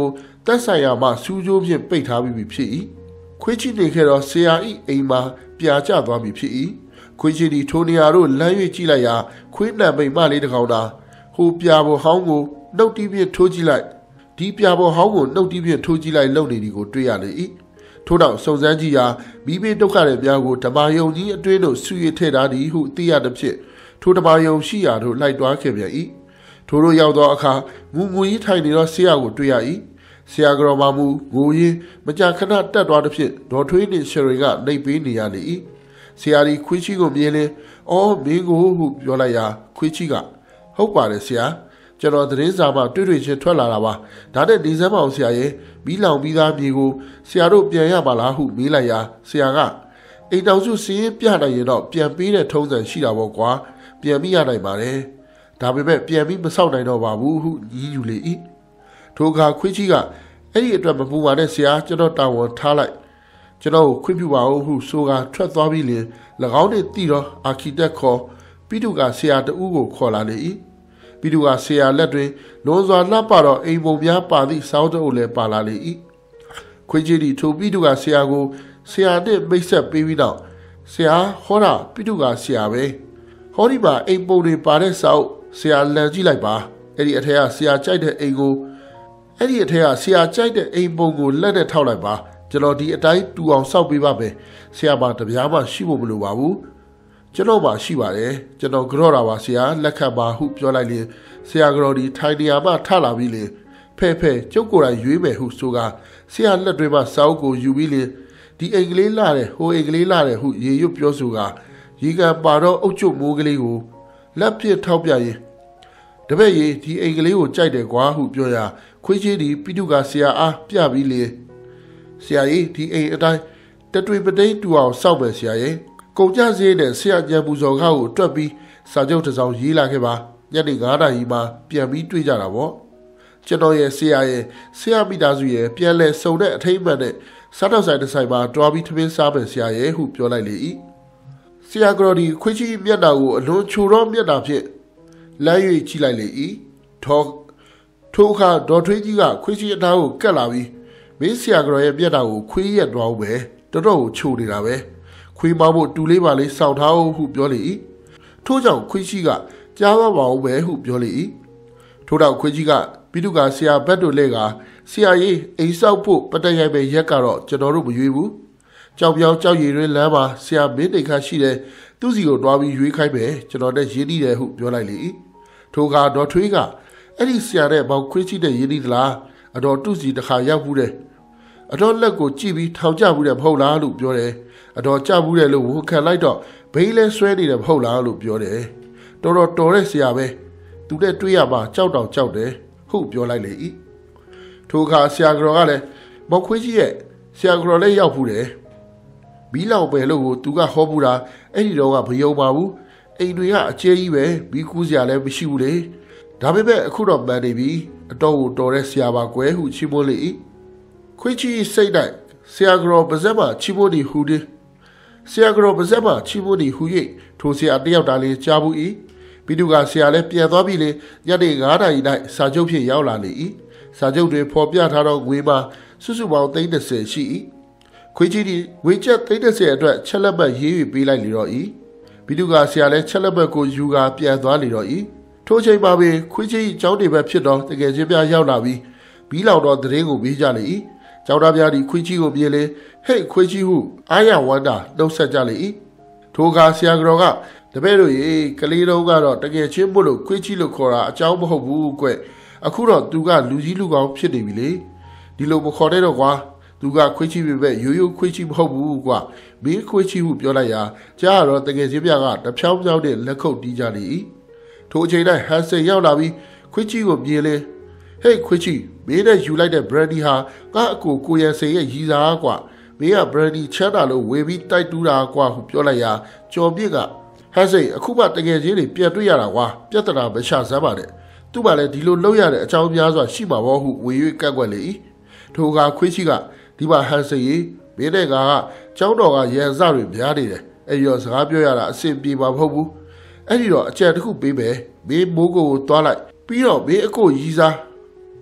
တက်ဆိုင်ရာမှစူးကျိုးဖြင့်ပိတ်ထားပြီးဖြစ်၏ခွေးချီနေခဲ့တော့ဆရာ၏အိမ်မှာပြာကျသွားပြီဖြစ်၏ခွေးချီဒီထိုနေရာတို့လမ်း၍ကြည့်လိုက်ရာခွေးနှံပိန်မလေးတစ်ကောင်သာဟိုပြာပေါ်ဟောင်းကိုနှုတ်တီးဖြင့်ထိုးကြည့်လိုက်ဒီပြာပေါ်ဟောင်းကိုနှုတ်တီးဖြင့်ထိုးကြည့်လိုက်လုံနေသည်ကိုတွေ့ရလေ၏ထို့နောက်စုံစမ်းကြည့်ရာမိဘဒုက္ခတွေများကိုဓမ္မယုံကြီးအတွင်းသို့ဆူရထည့်ထားသည်ဟုသိရသည်ဖြင့်ထိုဓမ္မယုံရှိရာသို့လိုက်တွားခဲ့ပြန်၏ထိုတို့ရောက်သောအခါငူကြီးထိုင်နေသောဆရာကိုတွေ့ရ၏ဆရာကတော်မမူငိုရင်းမကြာခဏတက်သွားသည်ဖြင့်ဒေါ်ထွေးနှင့်ရှရင်ကနှိပ်ပေးနေရလေ၏ဆရာဒီခွေးချီကိုမြင်လင်အော်မင်းကိုဟုပြောလိုက်ရာခွေးချီကဟုတ်ပါတယ်ဆရာကျွန်တော်သတင်းစာမှတွေ့ချင်းထွက်လာတာပါဒါနဲ့နေစမ်းမအောင်ဆရာရဲ့မီးလောင်ပြီးသားမြေကိုဆရာတို့ပြန်ရပါလားဟုမေးလိုက်ရာဆရာကအိမ်တော်စုစည်ရင်ပြနိုင်ရင်တော့ပြန်ပေးတဲ့ထုံးစံရှိတာပေါ့ကွာပြန်ပြီးရနိုင်ပါတယ်ဒါပေမဲ့ပြန်ပြီးမဆောက်နိုင်တော့ပါဘူးဟုညီးယူလေ၏ထိုအခါခွေးချီကအဲ့ဒီအတွက်မပူပါနဲ့ဆရာကျွန်တော်တာဝန်ထားလိုက်ကျွန်တော်ကိုခွင့်ပြုပါဦးဟုဆိုကာထွက်သွားပြီးလင်၎င်းနှင့်တည်သောအာခီတက်ခေါ်ပိတုကဆရာတဦးကိုခေါ်လာလေ၏ပိတုကဆရာလက်တွင်လွန်စွာလှပသောအိမ်ပုံများပါသည့်စောင်းတအုပ်လည်းပါလာလေ၏ခွေးချီဒီထိုပိတုကဆရာကိုဆရာနှင့်မိတ်ဆက်ပေးပြီးနောက်ဆရာဟောတာပိတုကဆရာပဲဟောဒီမှာအိမ်ပုံတွေပါတဲ့စောင်းဆရာလန်ကြည့်လိုက်ပါအဲ့ဒီအထက်ကဆရာကြိုက်တဲ့အိမ်ကိုအဲ့ဒီအထက်ကဆရာကြိုက်တဲ့အိမ်ပုံကိုလက်နဲ့ထောက်လိုက်ပါကျွန်တော်ဒီအတိုင်းတူအောင်စောက်ပေးပါမယ်ဆရာမတပြားမှရှိဖို့မလိုပါဘူးကျွန်တော်မှရှိပါတယ်ကျွန်တော်ကြော့တာပါဆရာလက်ခံပါဟုပြောလိုက်ရင်ဆရာကြော်ဒီထိုင်နေရာမှထလာပြီးလေဖဲကျုပ်ကိုယ်တိုင်ရွေးမယ်ဟုဆိုကဆရာလက်တွေမှစောက်ကိုယူပြီးလေဒီအင်္ဂလိပ်လာတယ်ဟိုအင်္ဂလိပ်လာတယ်ဟုရေရွတ်ပြောဆိုကရေကန်ပါတော့အုတ်ကျွတ်မိုးကလေးကိုလက်ပြထောက်ပြရင်တပည့်ကြီးဒီအင်္ဂလိပ်ကိုကြိုက်တယ်ကွာဟုပြောရာခွေးချီဒီပိတုကဆရာအားပြပြီးလေဆရာကြီးဒီအိမ်အတိုင်းတတွေ့ပသိန်းတူအောင်စောက်မယ်ဆရာကြီးကုန်ကြစည်းနဲ့ဆရာကြံပူဇော်ကားကိုတွက်ပြီးစာချုပ်တစ်စောင်ရေးလာခဲ့ပါညနေ9 နာရီမှပြန်ပြီးတွေ့ကြတာပေါ့ကျွန်တော်ရဲ့ဆရာမိသားစုရဲ့ပြန်လဲစုံတဲ့အထိမ်းအမှတ်နဲ့စားတော့ဆိုင်တစ်ဆိုင်မှာတွားပြီးထမင်းစားမယ်ဆရာရဲ့ဟုပြောလိုက်လေ၏ဆရာကတော်ဒီခွေးချီမျက်နှာကိုအလွန်ချိုတော့မျက်နှာဖြင့်လမ်း၍ကြည့်လိုက်လေ၏ထိုအခါဒေါ်ထွေးကြီးကခွေးချီအသားကိုကက်လာပြီးမင်းဆရာကတော်ရဲ့မျက်နှာကိုခွေးရက်သွားဦးပဲတော်တော်ကိုချိုနေတာပဲခွေးမဖို့တူလေးပါလေးစောင့်ထားဟုပြောလေ၏ထို့ကြောင့်ခွေးချီကကြားသွားပါဦးပဲဟုပြောလေ၏ထို့တော့ခွေးချီကပိတုကဆရာဘက်တို့လဲကဆရာကြီးအိမ်ဆောက်ဖို့ပတရိုက်ပဲရက်ကတော့ကျွန်တော်တို့မရွေးဘူးကြောက်ပြောင်းကြောက်ရည်ရင်းလမ်းမှာဆရာမင်းတိတ်ခါရှိတယ်သူ့စီကိုတွားပြီးရွေးခိုင်းမယ်ကျွန်တော်နဲ့ရင်းနှီးတယ်ဟုပြောလိုက်လေ၏ထိုအခါဒေါ်ထွေးကအဲ့ဒီဆရာနဲ့မောင်ခွေးချီနဲ့ရင်းနှီးသလားအတော်သူ့စီတစ်ခါရောက်ဘူးတယ်အတော်လက်ကိုကြည့်ပြီးထောင်ကျဘူးတယ်မဟုတ်လားလို့ပြောတယ်အတော်ကြဘူးတယ်လို့ဝန်ခံလိုက်တော့ဘိန်းလဲဆွဲနေတယ်မဟုတ်လားလို့ပြောတယ်တော်တဲ့ဆရာပဲသူနဲ့တွေ့ရမှာကြောက်တောင်ကြောက်တယ်ဟုတ်ပြောလိုက်လေ၏ထိုအခါဆရာကတော်ကလည်းမောင်ခွေးကြီးရဲ့ဆရာကတော်လည်းရောက်ဘူးတယ်မီးလောင်ပဲလို့ကိုသူကဟောဘူးတာအဲ့ဒီတော့ကမယုံပါဘူးအိမ်တွေကအကျဲကြီးပဲမီးကူးစရာလည်းမရှိဘူးလေဒါပေမဲ့အခုတော့မှန်နေပြီအတော်ကိုတော်တဲ့ဆရာပါကွယ်ဟုချီးမွမ်းလေ၏ခွေးကြီးစိတ်၌ဆရာကတော်ပါဇက်မှချီးမွမ်းသည်ဟူသည်ဆရာကတော်ပါဇက်မှချီးမွမ်းသည်ဟူ၍ထိုဆရာတယောက်တာလေးကြားဘူး၏ပိတုကဆရာလည်းပြန်သွားပြီလေညနေ9 နာရီ၌စာချုပ်ဖြင့်ရောက်လာလေ၏စာချုပ်တွင်ဖော်ပြထားသောငွေမှာစုစုပေါင်း30ရှိ၏ခွေးကြီးသည်ငွေကျပ်30အတွက်ချက်လက်မှတ်ရေး၍ပေးလိုက်လေတော့၏ပိတုကဆရာလည်းချက်လက်မှတ်ကိုယူကာပြန်သွားလေတော့၏ထိုချိန်မှာပင်ခွေးကြီးကျောင်းနေဘက်ဖြစ်သောတကယ်ချင်းများရောက်လာပြီးမီးလောင်သောသတင်းကိုမေးကြလေ၏ကျောင်းသားများသည်ခွေးကြီးကိုမြင်လေဟဲ့ခွေးကြီးဟုအားရဝမ်းသာနှုတ်ဆက်ကြလေ၏ထိုအခါဆရာကတော်ကတပည့်တို့ရေကလေးတော်ကတော့တကယ်ချင်းမို့လို့ခွေးကြီးလို့ခေါ်တာအကြောင်းမဟုတ်ဘူးကွအခုတော့သူကလူကြီးလူကောင်းဖြစ်နေပြီလေဒီလိုမခေါ်တဲ့တော့ကွာသူကခွေးကြီးပဲရိုးရိုးခွေးကြီးမဟုတ်ဘူးကွာမင်းခွေးကြီးဟုပြောလိုက်ရာကြားတော့တကယ်ချင်းပြကတဖြောင်းဖြောင်းနဲ့လက်ခုပ်တီးကြလေ၏ထိုအချိန်တိုင်းဟန်ဆင်ရောက်လာပြီးခွေးကြီးကိုမြင်လေဟေးခွေးကြီးမင်းနဲ့ယူလိုက်တဲ့ brandy ဟာငါအကိုရန်စိန်ရဲ့ရီစားကွာမင်းက brandy ချမ်းတာလို့ဝေပြီးတိုက်တူးတာကွာဟုပြောလိုက်ရာကျော်ပြစ်ကဟန်စိန်အခုမှတကယ်ချင်းတွေပြန်တွေ့ရတာကွာပြဿနာမချစမ်းပါနဲ့သူ့မှာလည်းဒီလိုလုပ်ရတဲ့အကြောင်းများစွာရှိမှာပေါ့ဟုဝေ၍ကန့်ကွက်လေ၏ထိုအခါခွေးကြီးကဒီမှာဟန်စိန်ရေမင်းနဲ့ကကျောင်းတော်ကရန်စတွေများနေတယ်အဲ့ဒီတော့စကားပြောရတာအဆင်ပြေမှာမဟုတ်ဘူးအဲ့ဒီတော့အကြံတစ်ခုပေးမယ်မင်းမိုးကိုသွားလိုက်ပြီးတော့မင်းအကိုရီစား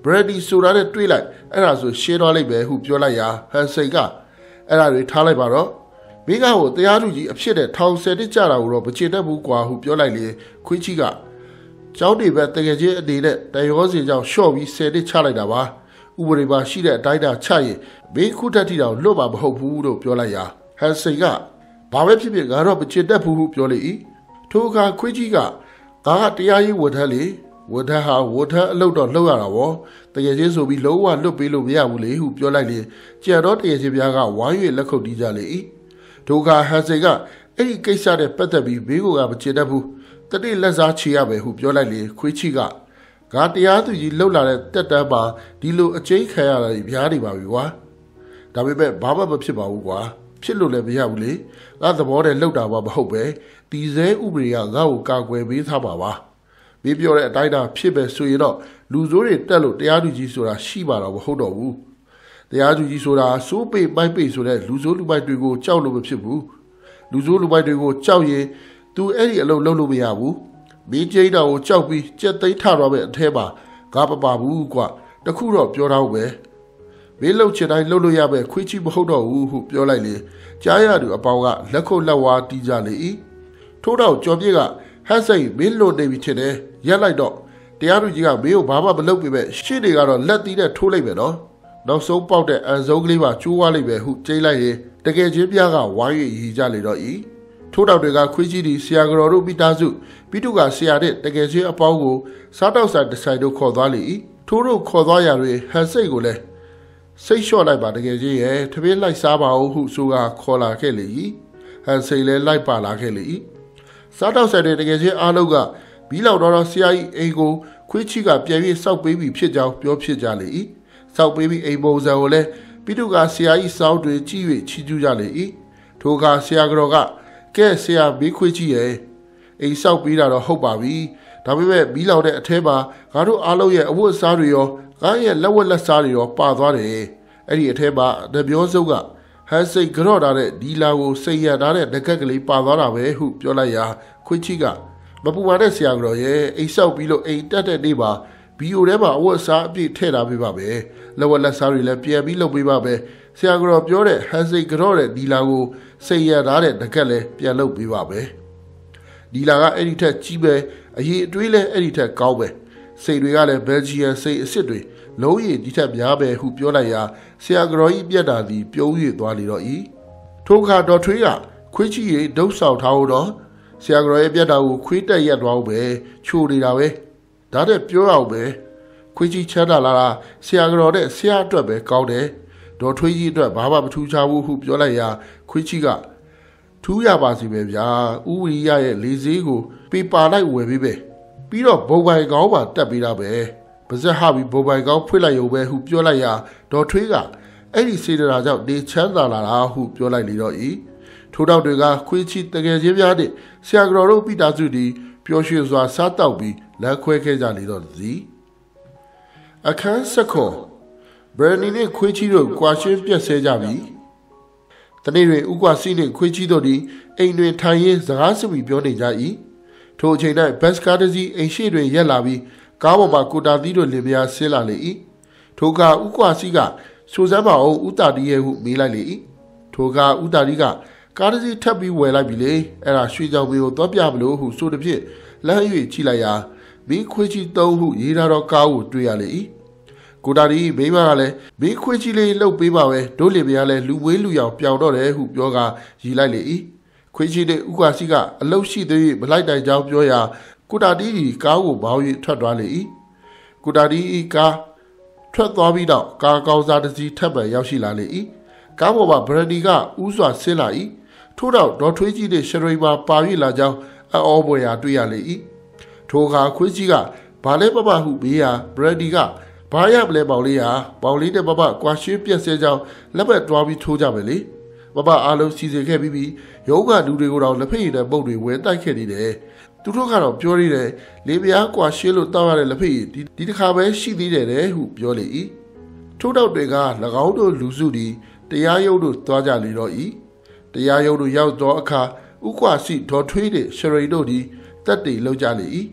ဘရဒီဆိုတာနဲ့တွေးလိုက်အဲ့ဒါဆိုရှင်းသွားလိုက်ပဲဟုပြောလိုက်ရာဟန်စိန်ကအဲ့ဒါတွေထားလိုက်ပါတော့မိကကိုတရားသူကြီးအဖြစ်တဲ့ထောင်ဆယ်တစ်ကြတာကိုတော့မချေတတ်ဘူးကွာဟုပြောလိုက်လေခွေးကြီးကကျောင်းတွေပဲတကယ်ချင်းအနေနဲ့တရောစီကြောင့်ရှော့ပြီးဆယ်တစ်ချလိုက်တာပါဥပဒေပါရှိတဲ့အတိုင်းတာချရင်ဘေးခုတက်တီတောင်လွတ်မှာမဟုတ်ဘူးလို့ပြောလိုက်ရာဟန်စိန်ကဘာပဲဖြစ်ဖြစ်ငါတော့မချေတတ်ဘူးဟုပြောလေ၏ထိုအခါခွေးကြီးကငါကတရားရေးဝန်ထမ်းလေဝန်ထမ်းဟာဝန်ထမ်းအလုပ်တော့လုပ်ရတာဗောတကယ်ချင်းဆိုပြီးလုံးဝလွတ်ပေးလို့မရဘူးလေဟုပြောလိုက်လေကြံတော့တကယ်ချင်းပြားကဝိုင်း၍လက်ခုပ်တီးကြလေ၏ထိုအခါဟန်စိန်ကအဲ့ဒီကိစ္စနဲ့ပတ်သက်ပြီးဘေးကမချေတတ်ဘူးတတိလက်စားချေရမယ်ဟုပြောလိုက်လေခွေးချီကငါတရားသူကြီးလှုပ်လာတဲ့တက်တန်းပါဒီလိုအကျိန်းခံရတာပြားနေပါပြီကွာဒါပေမဲ့ဘာမှမဖြစ်ပါဘူးကွာဖြစ်လို့လည်းမရဘူးလေငါသဘောနဲ့လှုပ်တာမှမဟုတ်ပဲဒီစဲဥပဒေကငါ့ကိုကာကွယ်ပေးထားပါပါမင်းပြောတဲ့အတိုင်းတာဖြစ်ပဲဆိုရင်တော့လူဆိုးတွေတက်လို့တရားသူကြီးဆိုတာရှိပါတော့မဟုတ်တော့ဘူးတရားသူကြီးဆိုတာစိုးပေပိုက်ပေဆိုတဲ့လူဆိုးလူပိုက်တွေကိုကြောက်လို့မဖြစ်ဘူးလူဆိုးလူပိုက်တွေကိုကြောက်ရင်သူအဲ့ဒီအလုပ်လုပ်လို့မရဘူးမင်းကျိန်းတာကိုကြောက်ပြီးကြက်သိမ်းထတော့မဲ့အထဲမှာငါပပါဘူးကွတခုတော့ပြောတော့ပဲမင်းလှုပ်ချင်တိုင်းလှုပ်လို့ရပဲခွေးချီမဟုတ်တော့ဘူးဟုပြောလိုက်လေကြားရသူအပေါင်းကလက်ခုပ်လက်ဝါးတီးကြလေ၏ထို့တော့ကျော်ပြည့်ကဟတ်စိတ်မင်းလွန်နေပြီထင်တယ်ရက်လိုက်တော့တရားသူကြီးကမင်းကိုဘာမှမလုပ်ပြပဲရှေ့တွေကတော့လက်သီးနဲ့ထိုးလိုက်မယ်နော်နောက်ဆုံးပေါက်တဲ့အန်ဆုံးကလေးပါကျိုးသွားလိုက်ပဲဟုကျိတ်လိုက်ရင်တကယ်ချင်းပြားကဝိုင်းရည်ကြလေတော့၏ထို့တော့တွေကခွေးကြီးဒီဆရာကတော်တို့မိသားစုပြီးတော့ကဆရာတဲ့တကယ်ချင်းအပေါင်းကိုစားတောက်စားတဆိုင်တို့ခေါ်သွားလေ၏ထို့တို့ခေါ်သွားရာတွင်ဟန်စိတ်ကိုလည်းစိတ်လျှော့လိုက်ပါတကယ်ချင်းရဲ့တပည့်လိုက်စားပါဦးဟုဆိုကခေါ်လာခဲ့လေ၏ဟန်စိတ်လည်းလိုက်ပါလာခဲ့လေ၏စားတောက်ဆိုင်တဲ့တကယ်ချင်းအားလုံးကဘီလောက်တော့ဆရာကြီးအိမ်ကိုခွေးချီကပြန်ပြီးစောက်ပေးပြီးဖြစ်ကြောင်းပြောဖြစ်ကြလေ၏စောက်ပေးပြီးအိမ်ပုံစံကိုလည်းပြီးတော့ကဆရာကြီးစောင်းတွေကြည့်၍ချီးကျူးကြလေ၏ထိုအခါဆရာတော်ကကဲဆရာဘေးခွေးကြီးရဲ့အိမ်စောက်ပေးတာတော့ဟုတ်ပါပြီဒါပေမဲ့ဘီလောက်တဲ့အထဲမှာငါတို့အားလုံးရဲ့အဝတ်အစားတွေရောငါရဲ့လက်ဝတ်လက်စားတွေရောပါသွားတယ်အဲ့ဒီအထဲမှာတပြောစုပ်ကဟန်စိတ်ကြော့ထားတဲ့ဒီလာကိုစိတ်ရထားတဲ့ငကက်ကလေးပါသွားတာပဲဟုပြောလိုက်ရာခွေးချီကမပူပါတဲ့ဆရာတော်ရဲ့အိမ်ဆောက်ပြီးလို့အိမ်တက်တဲ့နေ့မှာဘီယိုထဲမှာအဝတ်အစားအပြည့်ထည့်ထားပေးပါပဲလက်ဝတ်လက်စားတွေလည်းပြန်ပြီးလုပ်ပေးပါပဲဆရာတော်ပြောတဲ့ဟန်စိတ်ကြော့တဲ့ဒီလာကိုစိတ်ရထားတဲ့ငကက်လည်းပြန်လုပ်ပေးပါပဲဒီလာကအဲ့ဒီထက်ကြီးပဲအရေးအတွေးလည်းအဲ့ဒီထက်ကောင်းပဲစိတ်တွေကလည်းဘယ်လ်ဂျီယန်စိတ်အစ်စ်တွေလုံးရည်ဒီထက်များပဲဟုပြောလိုက်ရာဆရာတော်ကြီးပြက်တာသည်ပြုံး၍သွားလေတော့၏ထိုအခါတော်ထွေးကခွေးချီရီဒုတ်ဆောင်ထားတော့ဆရာတော်ရဲ့ပြက်တာကိုခွေးတက်ရက်သွားအောင်ပဲချိုနေတာပဲဒါတဲ့ပြောရအောင်ပဲခွေးချီချမ်းသာလာတာဆရာတော်တဲ့ဆရာအတွက်ပဲကောင်းတယ်ဒေါ်ထွေးကြီးအတွက်ဘာမှမထူးခြားဘူးဟုပြောလိုက်ရာခွေးချီကထူးရပါစီပဲဗျာဥဝိရိယရဲ့လေစည်းကိုပေပါလိုက်ဝယ်ပေးပဲပြီးတော့ဘုံပိုင်ကောင်းပါတက်ပေးတာပဲပါဇက်ဟပြီးဘုံပိုင်ကောင်းဖွင့်လိုက်ရုံပဲဟုပြောလိုက်ရာဒေါ်ထွေးကအဲ့ဒီစေတနာကြောင့်နေချမ်းသာလာတာဟုပြောလိုက်လေတော့၏ထိုတော့တွေကခွေးချီတကယ်ချင်းများတဲ့ဆရာတော်တို့ပိတာစုသည်ပျော်ရွှင်စွာစားတောက်ပြီးလက်ခွဲခဲ့ကြလေတော့သည်အခန်းစခွန်ဘရနီနဲ့ခွေးချီတို့ကွာရှင်းပြက်ဆဲကြပြီတနေ့တွင်ဥကွာစီနှင့်ခွေးချီတို့သည်အိမ်တွင်ထိုင်ရင်းစကားစပြီးပြောနေကြ၏ထိုအချိန်၌ဘတ်စကားတစ်စီးအိမ်ရှိတွင်ရက်လာပြီးကားပေါ်မှာကိုတာသီးတို့လင်မယားဆင်းလာလေ၏ထိုကဥကွာစီကစူစမ်းပါအောင်ဥတာတီရဲ့ဟုမေးလိုက်လေ၏ထိုကဥတာတီကကားတစ်စီးထပ်ပြီးဝယ်လိုက်ပြီလေအဲ့ဒါရွှေကြောင်မျိုးကိုသွားပြမလို့ဟုဆိုသည်ဖြင့်လမ်း၍ကြည့်လိုက်ရာမင်းခွေးချီသုံးဟုရေးထားသောကားကိုတွေ့ရလေ၏ကိုတာတီမိမကလည်းမင်းခွေးချီလေးလှုပ်ပေးပါပဲတို့လင်မယားလည်းလူဝေးလူရောင်ပြောင်တော့တယ်ဟုပြောကာရီလိုက်လေ၏ခွေးချီတဲ့ဥကွာစီကအလုတ်ရှိသေး၍မလိုက်တိုင်ကြောင်းပြောရာကိုတာတီကားကိုဘောင်း၍ထွက်သွားလေ၏ကိုတာတီကားထွက်သွားပြီးတော့ကားကောင်းစားတစ်စီးထပ်မံရောက်ရှိလာလေ၏ကားပေါ်မှာဗရန်ဒီကဥစွာဆင်းလာ၏ထို့တော့ဒေါ်ထွေးကြီးတဲ့ရှရိမာပါ၍လာကြောင်းအော်ပေါ်ရာတွေ့ရလေ၏ထိုအခါခွေးကြီးကဘာလဲပပဟုမေးရာဗရန်ဒီကဘာရမလဲပေါင်လေးဟာပေါင်လေးနဲ့ပပကွာရှင်းပြက်ဆဲကြောင်းလက်ပတ်တွားပြီးထိုးကြမယ်လေပပအားလုံးစီစဉ်ခဲ့ပြီးရုံးကလူတွေကိုတော့လက်ဖက်ရည်နဲ့ပုတ်တွေဝဲတိုက်ခဲ့နေတယ်သူတို့ကတော့ပြောနေတယ်လေပြားကွာရှင်းလို့တောက်ရတဲ့လက်ဖက်ရည်ဒီတစ်ခါပဲရှိသေးတယ်တဲ့ဟုပြောလေ၏ထို့တော့တွေက၎င်းတို့လူစုသည်တရားရုံးတို့သွားကြလေတော့၏တရားရုံးတို့ရောက်သောအခါဥကွာစီဒေါ်ထွေးတဲ့ရှရိတို့သည်တက်တေလောက်ကြလေ၏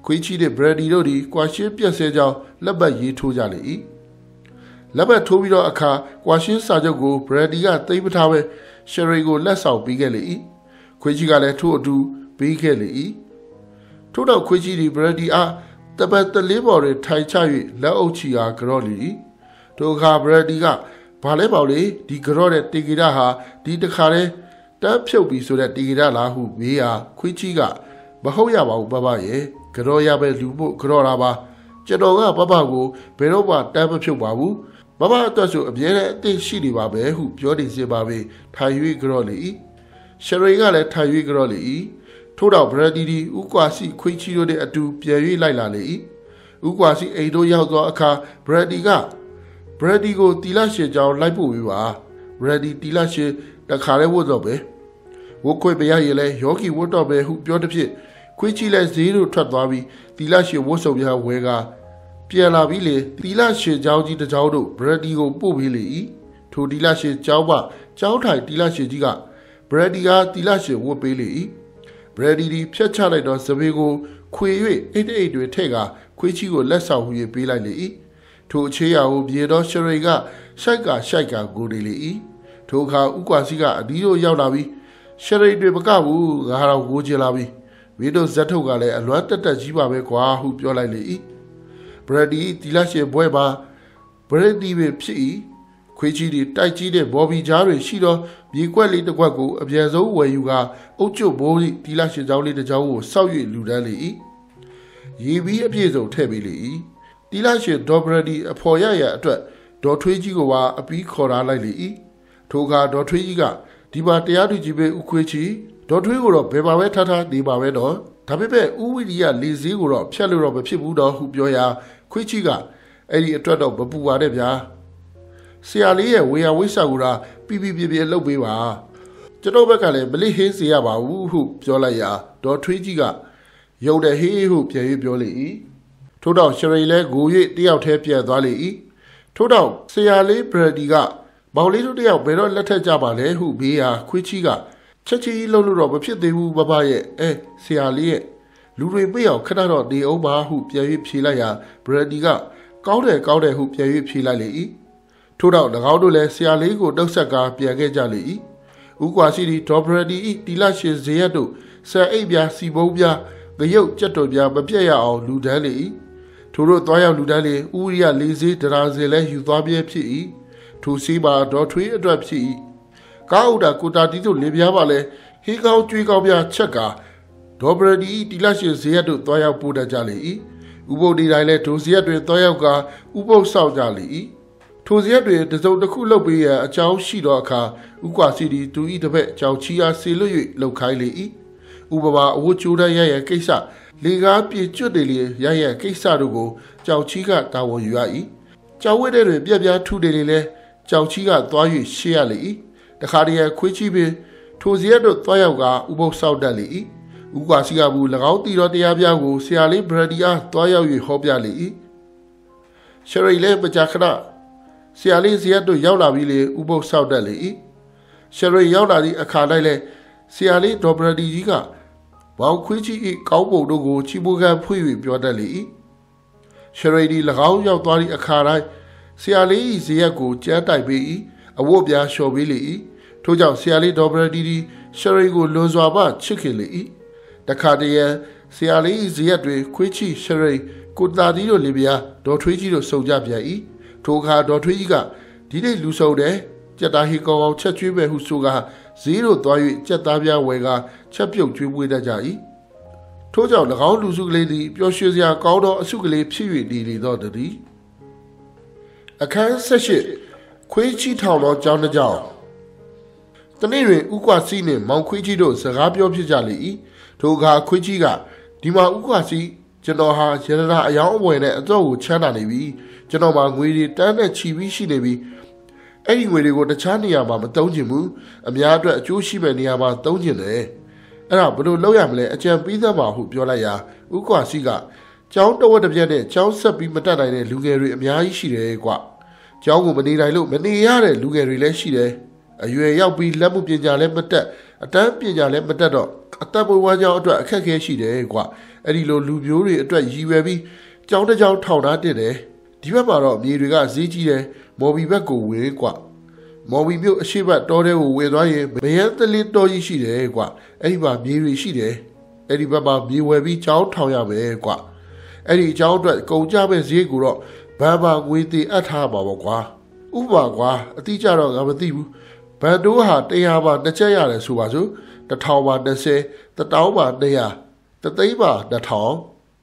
ခွေးချီတဲ့ Brady တို့ဒီကွာရှင်းပြက်ဆဲကြောင်းလက်ပတ်ရေးထိုးကြလေ၏လက်ပတ်ထိုးပြီးတော့အခါကွာရှင်းစာချုပ်ကို Brady ကသိမ်းမထားပဲ Sherry ကိုလက်ဆောင်ပေးခဲ့လေ၏ခွေးချီကလည်းထို့အတူပေးခဲ့လေ၏ထို့တော့ခွေးချီဒီ Brady အားတပတ်တလေးပေါ်တွင်ထိုင်ချ၍လက်အုပ်ချီအားကြော့လေ၏ထိုအခါ Brady ကဘာလဲပေါ့လေဒီကြော့တဲ့တေဂီတာဟာဒီတခါလဲတန်းဖြုတ်ပြီးဆိုတဲ့တေဂီတာလားဟုမေးရာခွေးချီကမဟုတ်ရပါဘူးပပရဲ့ကြော့ရပဲလူဖို့ကြော့တာပါကျွန်တော်ကပပကိုဘယ်တော့မှတန်းမဖြုတ်ပါဘူးပပအတွက်ဆိုအမြဲတမ်းအသင့်ရှိနေပါပဲဟုပြောနေစေပါပဲထိုင်၍ကြော့လေ၏ရှရီကလည်းထိုင်၍ကြော့လေ၏ထို့တော့ Brady ဒီဥကွာစီခွေးချီတို့တဲ့အတူပြန်၍လိုက်လာလေ၏ဥကွာစီအိမ်တို့ရောက်သောအခါ Brady ကိုတီလာရှေကြောင်းလိုက်ပို့ပြီးပါ Brady တီလာရှေတခါလဲဝတ်တော့ပဲဝတ်ခွေပြရရင်လဲယောဂီဝတ်တော့ပဲဟုပြောတဲ့ဖြစ်ခွေးချီလဲဈေးတို့ထွက်သွားပြီးတီလာရှေဝတ်စုံပြဝဲကပြန်လာပြီးလေတီလာရှေကြောင်းကြီးတစ်ကြောင်းတို့ Brady ကိုပို့ပြီးလေ၏ထိုတီလာရှေကြောင်းမှကြောင်းထိုင်တီလာရှေကြီးက Brady ကတီလာရှေဝတ်ပေးလေ၏Brady ဒီဖြတ်ချလိုက်တော့စပင်းကိုခွေ၍အိတ်အိတ်တွေထည့်ကခွေးချီကိုလက်ဆောင်ဟူ၍ပေးလိုက်လေ၏ထိုအခြေရာကိုပြေတော့ရှရီကရှိုက်ကကိုနေလေ၏ထိုအခါဥကွာစီကအဒီတို့ရောက်လာပြီးရှရီတွေမကဘူးငါတော့ကိုချင်လာပြီမင်းတို့ဇက်ထုတ်ကလည်းအလွမ်းတက်ကြီးပါပဲကွာဟုပြောလိုက်လေ၏Brady တီလာရှေဘွဲမှာ Brady ပဲဖြစ်၏ခွေးချီတွေတိုက်ကြီးတဲ့ဘော်ဘီကြားတွေရှိတော့မြေကွက်လေးတစ်ကွက်ကိုအပြန်ဆုံးဝယ်ယူကအုတ်ကျွတ်ဘိုးတီလာရှေကြောင်းလေးတစ်ကြောင်းကိုစောက်၍လူတန်းလေ၏ရေပြီးအပြည့်စုံထည့်ပေးလေ၏တီလာရှေဒေါ် Brady အဖော်ရရအတွက်ဒေါ်ထွေးကြီးကိုပါအပီးခေါ်ထားလိုက်လေ၏ထိုအခါဒေါ်ထွေးကြီးကဒီမှာတရားသူကြီးပဲဥခွေးချီဒေါ်ထွေးကိုတော့ဘယ်မှာပဲထားနေပါပဲတော့ဒါပေမဲ့ဥဝီရီကလေစည်းကိုတော့ဖြတ်လို့တော့မဖြစ်ဘူးတော့ဟုပြောရာခွေးချီကအဲ့ဒီအတွက်တော့မပူပါနဲ့ဗျာဆရာလေးရဲ့ဝေယဝိစာကူတာပြပြလှုပ်ပေးပါကျွန်တော်ဘက်ကလည်းမလေးဟင်းစေရပါဘူးဟုပြောလိုက်ရာဒေါ်ထွေးကြီးကရုံတဲ့ဟေးဟုပြန်၍ပြောလေ၏ထို့တော့ရှရီလဲဂို၍တယောက်တည်းပြန်သွားလေ၏ထို့တော့ဆရာလေး Brady ကမောင်လေးတို့တယောက်ဘယ်တော့လက်ထက်ကြပါလဲဟုမေးရာခွေးချီကချက်ချီလှုပ်လို့တော့မဖြစ်သေးဘူးပပရဲ့ဆရာလေးရဲ့လူတွေပြည့်အောင်ခဏတော့နေအောင်ပါဟုပြန်၍ဖြေလိုက်ရာ Brady ကကောင်းတယ်ဟုပြန်၍ဖြေလိုက်လေ၏ထို့တော့၎င်းတို့လည်းဆရာလေးကိုတုတ်ဆက်ကားပြန်ခဲ့ကြလေ၏ဥကွာစီဒီဒေါ် Brady တီလာရှေဇေယျတို့ဆယ်အိပ်ပြားစီပုံးပြားငရုတ်ကြက်တော်ပြားမပြတ်ရအောင်လူတန်းလေ၏ထို့တို့သွားရောက်လူတန်းလေဥရိယလေးစေးဒရာစင်လဲယူသွားပြဲဖြစ်၏ထိုစီးမှာဒေါ်ထွေးအတွက်ဖြစ်၏ကားဥတာကိုတာတီတို့လေပြားပါလဲဟေးကောင်းကျွေးကောင်းပြချက်ကဒေါ် Brady တီလာရှေဇေယျတို့သွားရောက်ပို့တတ်ကြလေ၏ဥပုပ်ဒီတိုင်းလဲဒိုဇေယျတွင်သွားရောက်ကဥပုပ်ဆောက်ကြလေ၏ထိုဇေယျတွင်တစုံတစ်ခုလှုပ်ပေးရန်အကြောင်းရှိသောအခါဥကွာစီဒီသူ၏တပည့်ကြောင်ချီအားဆေလွတ်၍လှုပ်ခိုင်းလေ၏ဥပမာအဝတ်ကျိုးတန်းရရကိစ္စလေကားပြေကျွတ်တယ်လေရရကိစ္စတို့ကိုကြောင်ချီကတာဝန်ယူရ၏ကြောင်ဝဲတဲ့တွင်ပြက်ပြားထူတယ်လေကြောင်ချီကသွား၍ရှေ့ရလေ၏တခါတည်းခွေးချီပင်ထိုဇေယျတို့သွားရောက်ကဥပုပ်ဆောက်တတ်လေ၏ဥကွာစီကဘူး၎င်းတီတော်တရားပြကိုဆရာလေး Brady အားသွားရောက်၍ဟောပြလေ၏ရှရီလည်းမကြာခဏဆရာလေးဇေယျတို့ရောက်လာပြီးလေဥပုပ်ဆောက်တတ်လေ၏ရှရီရောက်လာသည့်အခါတိုင်းလဲဆရာလေးဒေါ် Brady ကြီးကဘောင်ခွေးကြီး၏ကောင်းပုံတို့ကိုချီပိုးကန်ဖွင့်၍ပြောတတ်လေ၏ရှရီဒီ၎င်းရောက်သွားသည့်အခါတိုင်းဆရာလေး၏ဇေယျကိုကြမ်းတိုက်ပေး၏အဝတ်ပြားလျှော်ပေးလေ၏ထို့ကြောင့်ဆရာလေးဒေါ် Brady ဒီရှရီကိုလွန်စွာမှချစ်ခင်လေ၏တခါတည်းဆရာလေး၏ဇေယျတွေခွေးချီရှရီကိုတာတီတို့လေပြားဒေါ်ထွေးကြီးတို့စုံကြပြန်၏ထိုအခါဒေါ်ထွေးကြီးကဒီနေ့လူစုံတယ်ကြက်သားဟီကောင်အောင်ချက်ကျွေးပဲဟုဆိုကဈေးတို့သွား၍ကြက်သားပြားဝယ်ကချက်ပြုတ်ကျွေးပွေးတတ်ကြ၏ထို့ကြောင့်၎င်းလူစုကလေးသည်ပျော်ရွှင်စရာကောင်းသောအစုကလေးဖြစ်၍နေလေသောတည်းအခန်း18ခွေးချီထောင်သောကြောင်းတစ်ကြောင်းတနေ့တွင်ဥကွာစီနှင့်မောင်ခွေးကြီးတို့စကားပြောဖြစ်ကြလေ၏ထိုအခါခွေးကြီးကဒီမှာဥကွာစီကျွန်တော်ဟာရတနာအယောင်အဝယ်နဲ့အတော့ကိုချမ်းသာနေပြီကျွန်တော်မှာငွေတွေတန်းနဲ့ချီပြီးရှိနေပြီအဲ့ဒီငွေတွေကိုတခြားနေရာမှာမသုံးချင်ဘူးအများအတွက်အကျိုးရှိမဲ့နေရာမှာသုံးချင်တယ်အဲ့ဒါဘယ်လိုလုပ်ရမလဲအကြံပေးသမှာဟုပြောလိုက်ရာဥကွာစီကကျောင်းတဝက်တစ်ပြက်နဲ့ကျောင်းဆက်ပြီးမတက်နိုင်တဲ့လူငယ်တွေအများကြီးရှိတယ်ကွကျောင်းကိုမနေနိုင်လို့မနေရတဲ့လူငယ်တွေလည်းရှိတယ်အရွယ်ရောက်ပြီးလက်မှုပညာလည်းမတက်အတန်းပညာလည်းမတက်တော့အသက်မွေးဝမ်းကြောင်းအတွက်အခက်အခဲရှိတယ်ကွာအဲ့ဒီလိုလူမျိုးတွေအတွက်ရည်ရွယ်ပြီးကြောင်းတစ်ကြောင်းထောင်ထားတင်တယ်ဒီဘက်မှာတော့မြေတွေကဈေးကြီးတယ်မော်ဘီဘက်ကိုဝေးကွာမော်ဘီမြို့အရှိတ်တောထဲကိုဝေသွားရင်မယန်းတလင်းတော်ကြီးရှိတယ်ကွာအဲ့ဒီမှာမြေတွေရှိတယ်အဲ့ဒီဘက်မှာမြေဝယ်ပြီးကြောင်းထောင်ရမယ်ကွာအဲ့ဒီအကြောင်းအတွက်ကုန်ကြမဲ့ဈေးကိုတော့ဘန်ဘာငွေသေးအပ်ထားပါပေါ့ကွာဥပမာကွာအတိအကျတော့ငါမသိဘူးဘန်တိုးဟာ100ပါတစ်ချက်ရတယ်ဆိုပါစို့1000ပါ20 1000ပါ200 3သိန်းပါ2000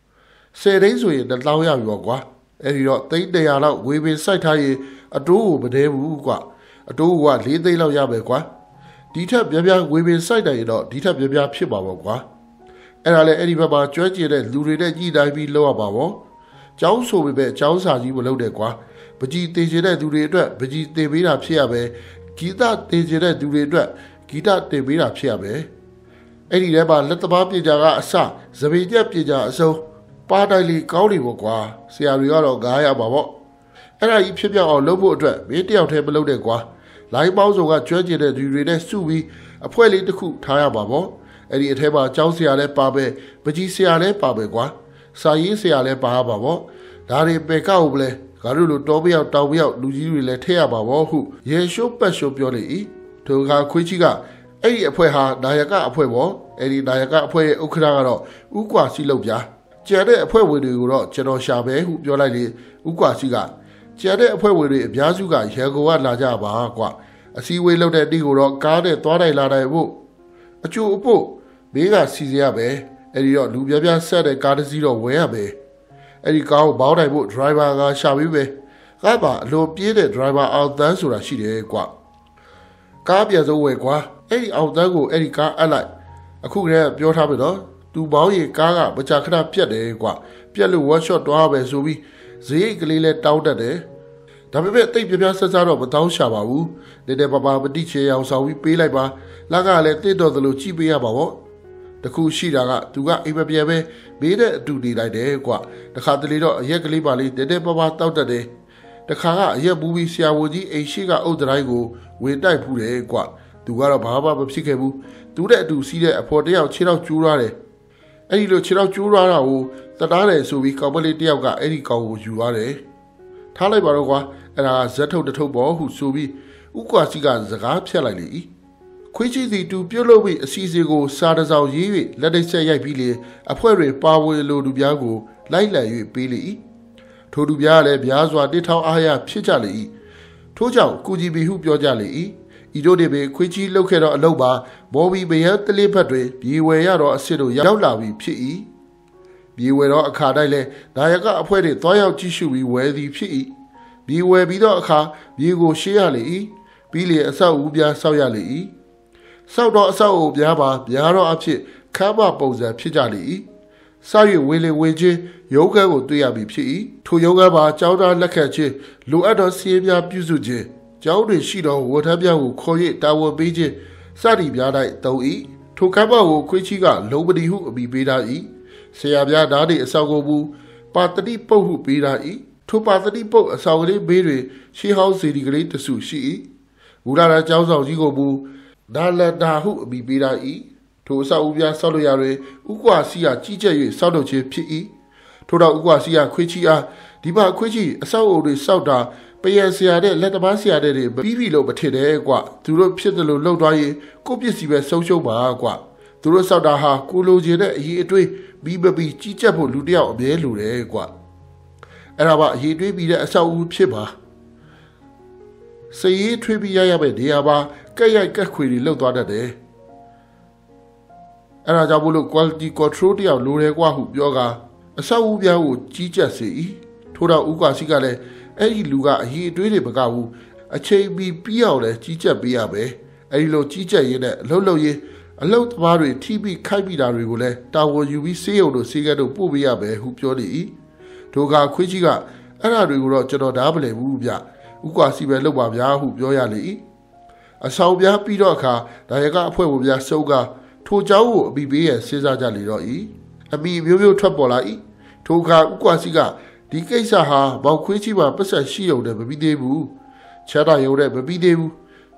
10သိန်းဆိုရင်1000ရပြီပေါ့ကွာအဲ့ဒီတော့သိန်း100လောက်ငွေပင်စိုက်ထားရင်အတိုးကိုမတည်းဘူးကွာအတိုးက4သိန်းလောက်ရမယ်ကွာဒီထက်ပြပြငွေပင်စိုက်တယ်ရင်တော့ဒီထက်ပြပြဖြစ်ပါပေါ့ကွာအဲ့ဒါလည်းအဲ့ဒီဘက်မှာကျွမ်းကျင်တဲ့လူတွေနဲ့ညှိနှိုင်းပြီးလုပ်ရပါပေါ့ကျောင်းဆိုပေမဲ့ကျောင်းစာကြီးမလုပ်တဲ့ကွာပကြီးတည်ကျတဲ့သူတွေအတွက်ပကြီးတည်ပေးတာဖြစ်ရမယ်ဂီတတည်ကျတဲ့သူတွေအတွက်ဂီတတည်ပေးတာဖြစ်ရမယ်အဲ့ဒီထဲမှာလက်သမားပညာကအစသပင်ကျက်ပညာအစုံပါတိုင်းလေးကောင်းနေပေါ့ကွာဆရာတွေကတော့900ပါပေါ့အဲ့ဒါကြီးဖြစ်ပြောင်းအောင်လုပ်ဖို့အတွက်မင်းတယောက်တည်းမလုပ်တဲ့ကွာလိုင်းပေါင်းစုံကကျွမ်းကျင်တဲ့သူတွေနဲ့စုပြီးအဖွဲ့လေးတစ်ခုထားရပါပေါ့အဲ့ဒီအထက်မှာကျောင်းဆရာလည်းပါပဲပကြီးဆရာလည်းပါပဲကွာစာရေးဆရာလည်းပါပါပေါ့ဒါတွေပေကောက်လဲငါတို့လိုတောပြောက်တောင်ပြောက်လူကြီးတွေလည်းထည့်ရပါပေါ့ဟုရေရှိုးပတ်ရှိုးပြောလေ၏ထိုအခါခွေးကြီးကအဲ့ဒီအဖွဲ့ဟာနာယကအဖွဲ့ပေါ့အဲ့ဒီနာယကအဖွဲ့ရဲ့ဥက္ကဋ္ဌကတော့ဥကွာစီလောက်ပြကျန်တဲ့အဖွဲ့ဝင်တွေကိုတော့ကျွန်တော်ရှာပဲဟုပြောလိုက်လေဥကွာစီကကျန်တဲ့အဖွဲ့ဝင်တွေအများစုကရန်ကုန်ကလာကြပါကွာအစည်းအဝေးလုပ်တဲ့နေ့ကိုတော့ကားနဲ့သွားတိုင်းလာတိုင်းဖို့အကျိုးအဖို့ဘေးကစီစဉ်ရပဲအဲ့ဒီတော့လူပြပြဆက်တဲ့ကားတစ်စီးတော့ဝယ်ရမယ်အဲ့ဒီကားကိုဘောင်းတိုင်းဖို့ driver ကရှာပြီးပဲကားပါအလိုပြေးတဲ့ driver အောင်တန်းဆိုတာရှိတယ်ကွာကားပြန်စိုးဝယ်ကွာအဲ့ဒီအောင်တန်းကိုအဲ့ဒီကားအပ်လိုက်အခုကလည်းပြောထားပြီနော်သူဘောင်းရီကားကမကြာခဏပြတ်တယ်ကွာပြတ်လို့ workshop တွားပဲဆိုပြီးဈေးကလေးလဲတောင်းတတ်တယ်ဒါပေမဲ့တိတ်ပြပြဆက်ဆက်တော့မတောင်းရှာပါဘူးနေနေပါပါပတိချေအောင်ဆောင်ပြီးပေးလိုက်ပါလက်ကလည်းတင့်တော်သလိုကြည့်ပေးရပါပေါ့တခုရှိတာကသူကအိမ်မပြေပဲဘေးတဲ့အတူနေလိုက်တယ်ကွာတခါတလေတော့အရက်ကလေးပါလေးတဲတဲပါပါတောက်တတ်တယ်တခါကအရက်ပူပြီးဆရာဝန်ကြီးအိမ်ရှိကအုတ်တိုင်းကိုဝင်တိုက်ဖူးတယ်ကွာသူကတော့ဘာမှမဖြစ်ခဲ့ဘူးသူတဲ့အတူစီးတဲ့အဖော်တယောက်ခြေထောက်ကျိုးထားတယ်အဲ့ဒီလိုခြေထောက်ကျိုးထားတာကိုတတားတယ်ဆိုပြီးကောင်မလေးတယောက်ကအဲ့ဒီကောင်ကိုယူသွားတယ်ထားလိုက်ပါတော့ကွာအဲ့ဒါဇက်ထုတ်တထုတ်ပေါ်ဟုဆိုပြီးဥကွာစီကစကားဖြတ်လိုက်လေခွေးကြီးစီတူပြုတ်လို့ပြီးအစီအစီကိုစာတစောင်ရေး၍လက်တိတ်ဆက်ရိုက်ပြီးလေအဖွဲ့တွေပါဝင်လိုလူပြားကိုလိုက်လံ၍ပေးလေထိုလူပြားလည်းများစွာတစ်ထောင်အားရဖြစ်ကြလေထို့ကြောင့်ကုကြီးဘီဟုပြောကြလေဤတို့တွေပဲခွေးကြီးလှုပ်ခဲ့တော့အလုပ်ပါမော်ဘီဘယံတလေးဖက်တွင်ပြေဝယ်ရတော့အစ်စ်တို့ရောက်လာပြီးဖြစ်၏ပြေဝယ်တော့အခါတိုင်းလဲနာယကအဖွဲ့တွေတွားရောက်ကြည့်ရှုပြီးဝယ်သည်ဖြစ်၏ပြေဝယ်ပြီးတော့အခါပြေကိုရှေးရလေပြီးလေအဆောက်အဦပြားဆောက်ရလေဆောက်တော့အဆောက်အဦပြားပါပြားတော့အဖြစ်ခမ်းမပုံစံဖြစ်ကြလေစာရွေဝေလေဝေချင်းရုံးခန်းကိုတွေ့ရပြီဖြစ်၏ထိုရုံးခန်းမှာကျောင်းသားလက်ခတ်ချင်းလိုအပ်သောစီးပြားပြုစုခြင်းကျောင်းတွင်ရှိသောဝန်ထမ်းများကိုခေါ်၍တာဝန်ပေးခြင်းစသည်ပြား၌တုံး၏ထိုကမ်းပါကိုခွေးချီကလုံပတိဟုအမိပေးထား၏ဆရာပြားဓာတ်၏အဆောက်ကိုမူပါတတိပုတ်ဟုပေးထား၏ထိုပါတတိပုတ်အဆောက်ကလေးဘေးတွင်ရှေးဟောင်းစီဒီကလေးတစုရှိ၏မူလာရာကျောင်းဆောင်ကြီးကိုမူဒါလန်ဒါဟုအမိပေးထား၏ထိုအဆောက်အဦပြားဆောက်လို့ရတွင်ဥကွာစီကကြီးကျက်၍ဆောက်လုပ်ခြင်းဖြစ်၏ထို့တော့ဥကွာစီကခွေးချီအားဒီမှာခွေးချီအဆောက်အဦတွေဆောက်တာပယံဆရာတဲ့လက်သမားဆရာတဲ့တွေပြီးပြီလို့မထင်တယ်ကွာသူတို့ဖြစ်တယ်လို့လှုပ်သွားရင်ကိုယ့်ပစ္စည်းပဲဆုံးရှုံးပါကွာသူတို့ဆောက်တာဟာကိုလိုချင်တဲ့အရေးအတွေးပြီးမပြီးကြီးကျက်ဖို့လူတယောက်အမြဲလိုတယ်ကွာအဲ့ဒါပါအရေးတွေးပြီးတဲ့အဆောက်အဦဖြစ်ပါစရေးထွေးပြီးရမယ်နေရာပါကက်ရိုက်ကက်ခွေတွေလှုပ်သွားတတ်တယ်အဲ့ဒါကြောင့်မို့လို့ quality control တယောက်လိုတယ်ကွာဟုပြောကအဆောက်အဦပြားကိုကြီးကျက်စေ၏ထို့တော့ဥက္ကာစီကလည်းအဲ့ဒီလူကအရေးအတွေးတွေမကဘူးအချိန်ပြီးအောင်လဲကြီးကျက်ပေးရမယ်အဲ့ဒီလိုကြီးကျက်ရင်းနဲ့အလုပ်လုပ်ရင်းအလုပ်သမားတွေထိပြီးခိုက်ပြီးတာတွေကိုလည်းတာဝန်ယူပြီးစေးရုံတို့စေးကဲတို့ပို့ပေးရမယ်ဟုပြောလေ၏ထိုကခွေးကြီးကအဲ့ဒါတွေကိုတော့ကျွန်တော်ဓာတ်မလဲဘူးဗျဥကွာစီပဲလုပ်ပါဗျာဟုပြောရလေ၏အဆောင်ပြားပြီးတော့အခါဒါရကအဖွဲ့ဝင်ပြားစုံကထိုเจ้าကိုအမိပေးရစဉ်းစားကြလေတော့၏အမိမျိုးမျိုးထွက်ပေါ်လာ၏ထိုကဥကွာစီကဒီကိစ္စဟာဘောက်ခွေးကြီးမှာပတ်ဆက်ရှိုံနဲ့မပြီးသေးဘူးချမ်းသာရုံနဲ့မပြီးသေးဘူး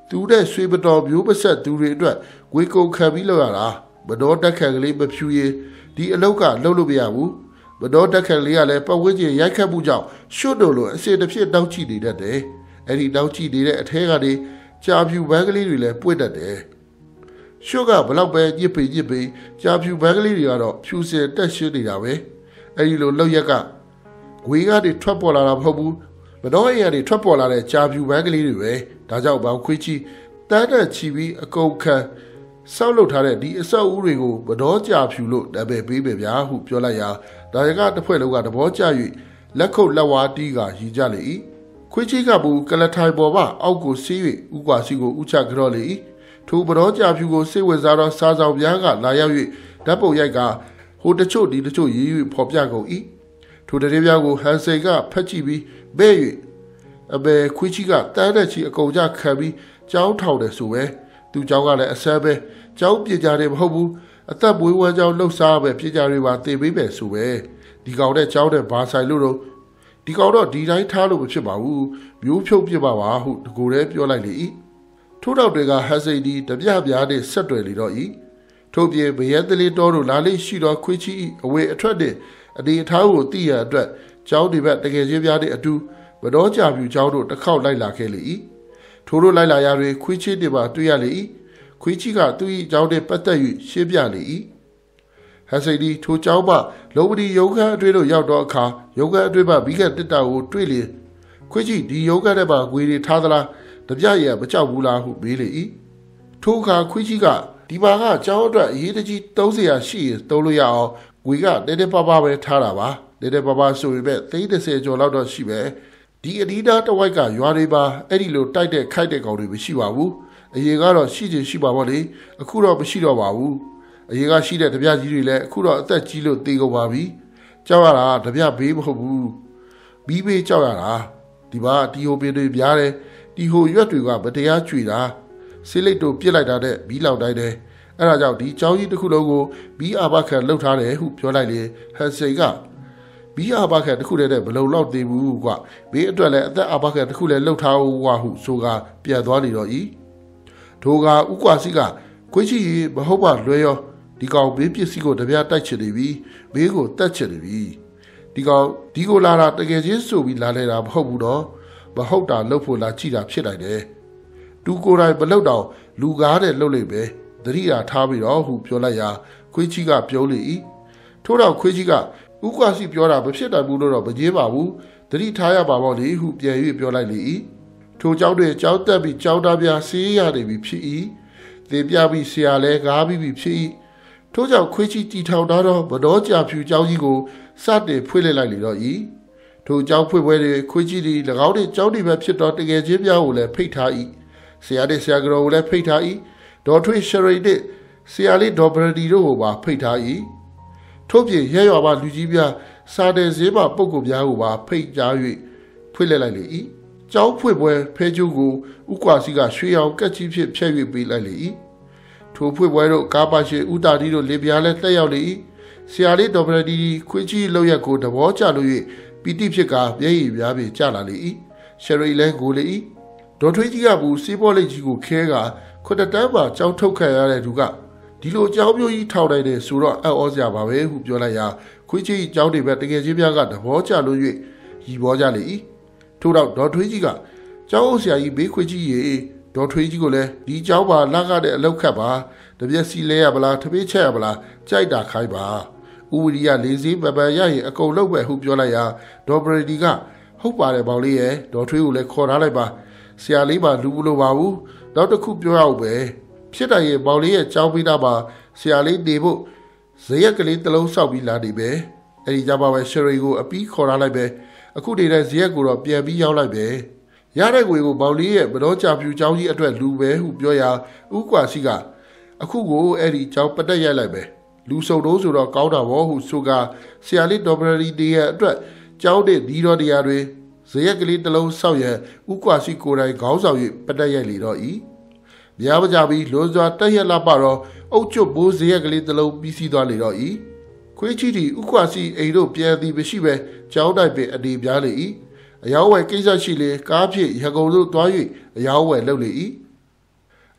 သူတဲ့ဆွေပတော်မျိုးပဆက်သူတွေအတွက်ဝေကုံခံပြီးလောက်ရတာဘတော်တက်ခန့်ကလေးမဖြူရင်ဒီအလောက်ကလှုပ်လို့မရဘူးဘတော်တက်ခန့်လေးကလည်းပတ်ဝန်းကျင်ရိုက်ခတ်မှုကြောင့်ရှွတ်တို့လိုအစစ်တစ်ဖြစ်တောက်ချနေတတ်တယ်အဲ့ဒီတောက်ချနေတဲ့အထဲကနေကြာဖြူဘန်းကလေးတွေလည်းပွင့်တတ်တယ်ရှုကဘလောက်ပဲညစ်ပေကြာဖြူဘန်းကလေးတွေကတော့ဖြူစင်တက်ရှင်းနေတာပဲအဲ့ဒီလိုလောက်ရက်ကဝေးကနေထွက်ပေါ်လာတာမဟုတ်ဘူးမတော်အိမ်ကနေထွက်ပေါ်လာတဲ့ကြာဖြူဘန်းကလေးတွေပဲဒါကြောင့်ဘောင်ခွေးကြီးတန်းတက်ချီပြီးအကုန်ခံဆောက်လုပ်ထားတဲ့ဒီအဆောက်အဦတွေကိုမတော်ကြာဖြူလို့နာမည်ပေးပဲဗျာဟုပြောလိုက်ရာဒါရကတစ်ဖွဲ့လုံးကသဘောကျ၍လက်ခုပ်လက်ဝါးတီးကရည်ကြလေ၏ခွေးကြီးကဘူးကလထိုင်ပေါ်မှအောက်ကိုဆေး၍ဥကွာစီကိုဥချကြော့လေ၏ထိုမတော်ကြာဖြူကိုစိတ်ဝင်စားသောစားဆောင်များကလာရောက်၍ဓာတ်ပုံရိုက်ကဟိုတချို့ဒီတချို့ရေး၍ဖော်ပြကုန်၏ထိုတရေပြားကိုဟန်စိန်ကဖက်ကြည့်ပြီးဘဲ့၍အဘယ်ခွေးကြီးကတန်းတဲ့ချီအကုန်ကြခံပြီးကြောင်းထောင်တယ်ဆိုပဲသူเจ้าကလည်းအဆန်းပဲကြောင်းပြကြတယ်မဟုတ်ဘူးအသက်မွေးဝမ်းကြောင်းလှုပ်ရှားပဲပြကြတွေပါတင်ပေးပဲဆိုပဲဒီကောင်တဲ့ကြောင်းတဲ့ဘာဆိုင်လို့တော့ဒီကောင်တော့ဒီတိုင်းထားလို့မဖြစ်ပါဘူးမျိုးဖြုတ်ပြပါပါဟုတကူရဲပြောလိုက်လေ၏ထို့တော့တွေကဟန်စိန်ဒီတပြပြားနဲ့ဆက်တွယ်လေတော့၏ထို့ပြင်ဘရဲတလေးတော်တို့လာလေးရှိတော်ခွေးချီအဝေအထွက်တဲ့အနေအထားကိုသိရအတွက်ကျောင်းဒီဘက်တကယ်ချင်းပြားတဲ့အတူမတော်ကြပြူကျောင်းတို့တစ်ခေါက်လိုက်လာခဲ့လေ၏ထို့တို့လိုက်လာရတွင်ခွေးချီတွေပါတွေ့ရလေ၏ခွေးချီကသူ၏ကျောင်းတွေပတ်သက်၍ရှင်းပြလေ၏ဟန်စိန်ဒီထိုကျောင်းမှလုံးဝဒီရုံခန်းအတွင်းတို့ရောက်တော့အခါရုံခန်းအတွင်းမှမိခက်တစ်တာကိုတွေ့လေခွေးချီဒီရုံခန်းထဲမှာငွေတွေထားသလားတပြရမကြောက်ဘူးလားဟုမေးလေ၏ထိုအခါခွေးကြီးကဒီမှာကကျောင်းအတွက်အရေးတကြီး30ရာရှိရင်သုံးလို့ရအောင်ငွေကတဲတဲပါပါပဲထားတာပါတဲတဲပါပါဆိုရင်ပဲ30ကျော်လောက်တော့ရှိပဲဒီအဒီတာတဝိုက်ကရွာတွေပါအဲ့ဒီလိုတိုက်တဲ့ခိုက်တဲ့ကောင်တွေမရှိပါဘူးအရင်ကတော့ရှိချင်ရှိပါဗောလေအခုတော့မရှိတော့ပါဘူးအရင်ကရှိတဲ့တပြကြီးတွေလည်းအခုတော့အသက်ကြီးလို့တေကုန်ပါပြီကြောက်ရတာတပြဘေးမဟုတ်ဘူးဘီးဘေးကြောက်ရတာဒီပါတီဟိုပင်တွေပြားတယ်ဒီဟိုရွက်တွေကမတရားကျွေတာဆေးလိတ်တို့ပြစ်လိုက်တာတဲ့ဘီးလောက်တိုင်းတယ်အဲ့ဒါကြောင့်ဒီเจ้าကြီးတစ်ခုလုံးကိုဘီးအာဘခံလှုပ်ထားတယ်ဟုပြောလိုက်လေဟန်စိန်ကဘီးအာဘခံတစ်ခုတည်းနဲ့ဘလုံလောက်သေးဘူးကွာဘေးအတွက်လည်းအသက်အာဘခံတစ်ခုလည်းလှုပ်ထားဝါဟုဆိုကပြန်သွားနေတော့ဤထိုကဥကွာစီကခွေးကြီးမဟုတ်ပါလွဲရောဒီကောင်ဘေးပစ္စည်းကိုတပြားတိုက်ချင်နေပြီဘေးကိုတက်ချင်နေပြီဒီကောင်ဒီကိုလာတာတကယ်ချင်းဆိုပြီးလာလဲတာမဟုတ်ဘူးတော့မဟုတ်တာလှုပ်ဖို့လာကြည့်တာဖြစ်နိုင်တယ်သူကိုယ်တိုင်မလှုပ်တော့လူကားတဲ့လှုပ်လိုက်ပဲသတိအားထားပြီးတော့ဟုပြောလိုက်ရာခွေးကြီးကပြောလေ၏ထို့တော့ခွေးကြီးကဥကွာစီပြောတာမဖြစ်နိုင်ဘူးလို့တော့မကြေးပါဘူးသတိထားရပါပေါ့လေဟုပြန်၍ပြောလိုက်လေ၏ထိုเจ้าတွေเจ้าတက်ပြီးเจ้าသားပြားဆေးရနေပြီဖြစ်၏သင်ပြပြီးဆရာလဲကားပြီးပြီဖြစ်၏ထို့ကြောင့်ခွေးကြီးတီထောင်တော့မတော်ကြာဖြူเจ้าကြီးကိုစတင်ဖွင့်လိုက်လေတော့၏ထိုเจ้าဖွင့်ပွဲတွေခွေးကြီးသည်၎င်းတို့เจ้าတွေပဲဖြစ်တော့တကယ်ချင်းပြားကိုလည်းဖိတ်ထား၏ဆရာတဲ့ဆရာကြောကိုလည်းဖိတ်ထား၏ဒေါ်ထွေးရှရီတဲ့ဆရာလေးဒေါ်ဘရဒီတို့ကိုပါဖိတ်ထား၏ထို့ပြင်ရဲရွာပါလူကြီးပြစာတဲ့ဈေးပါပုဂ္ဂိုလ်များကိုပါဖိတ်ကြား၍ဖွင့်လိုက်လေ၏ကျောင်းဖွင့်ပွဲဖဲကျိုးကိုဥကွာစီကရွှေရောင်ကက်ကြီးဖြစ်ဖြဲ့၍ပေးလိုက်လေ၏ထိုဖွင့်ပွဲတို့ကားပါရှိဥတာတီတို့လေပြားလဲတက်ရောက်လေ၏ဆရာလေးဒေါ်ဘရဒီခွေးကြီးလောက်ရက်ကိုသဘောကျလို့၍ပီတိဖြစ်ကမျက်ရည်ပြားပြေကျလာလေ၏ရှရီလဲကိုလေ၏ဒေါ်ထွေးကြီးကဘူးစေးပေါ်လိတ်ကြီးကိုခဲကခွတ်တန်းပါကြောင်းထုတ်ခံရတဲ့သူကဒီလိုအကြောင်းမျိုးကြီးထောက်လိုက်တယ်ဆိုတော့အော်စရာပါပဲဟုပြောလိုက်ရာခွေးကြီးအကြောင်းတွေပဲတကယ်ချင်းပြားကသဘောကျလို့၍ရီပေါ်ကြလေ၏ထို့တော့ဒေါ်ထွေးကြီးကကျောင်းအုပ်ဆရာကြီးဘေးခွေးကြီးရေဒေါ်ထွေးကြီးကိုလည်းဒီကျောင်းပါလာကတဲ့အလောက်ခတ်ပါတပြက်စီလဲရပလားတပည့်ချက်ရပလားကြိုက်တာခိုင်းပါဥဝရိယလေးစည်းပပရရင်အကုန်လောက်ပဲဟုပြောလိုက်ရာဒေါ်ဘရဒီကဟုတ်ပါတယ်ပေါင်လေးရဲ့ဒေါ်ထွေးကိုလည်းခေါ်ထားလိုက်ပါဆရာလေးပါလူမလို့ပါဘူးနောက်တစ်ခုပြောရအောင်ပဲဖြစ်တယ်ရဲ့ပေါင်လေးရဲ့ကြောင်းပေးတာပါဆရာလေးနေဖို့ဇရက်ကလေးတစ်လုံးဆောက်ပြီးလာနေပဲအဲ့ဒီကြပါပဲရှရီကိုအပီးခေါ်ထားလိုက်ပဲအခုတည်းတဲ့ဇရက်ကိုတော့ပြန်ပြီးရောက်လိုက်ပဲရတဲ့ငွေကိုပေါင်လေးရဲ့ဘတော်ချပြူချောင်းကြီးအတွက်လူပဲဟုပြောရာဥကွာစီကအခုကိုအဲ့ဒီချောင်းပတ်တက်ရိုက်လိုက်ပဲလူစုံတော့ဆိုတော့ကောင်းတာဘောဟုဆိုကဆရာလေးဒေါ်ဘရဒီရဲ့အတွက်ကျောင်းတဲ့ဒီတော်တရားတွေဇရက်ကလေးတစ်လုံးဆောက်ရန်ဥကွာစီကိုယ်တိုင်ခေါင်းဆောင်၍ပတ်တက်ရိုက်လေတော့ဤများပကြပြီးလွန်စွာတက်ရက်လာပါတော့အုတ်ကျွတ်ဘိုးဇရက်ကလေးတစ်လုံးပြီးစီးသွားလေတော့ဤခွေးချီတီဥကွာစီအိမ်တို့ပြန်သည်မရှိပဲကျောင်းတိုက်ပင်အနေပြားလေ၏အယောင်းဝယ်ကိစ္စရှိလေကားဖြင့်ရကုံတို့သွား၍အယောင်းဝယ်လုပ်လေ၏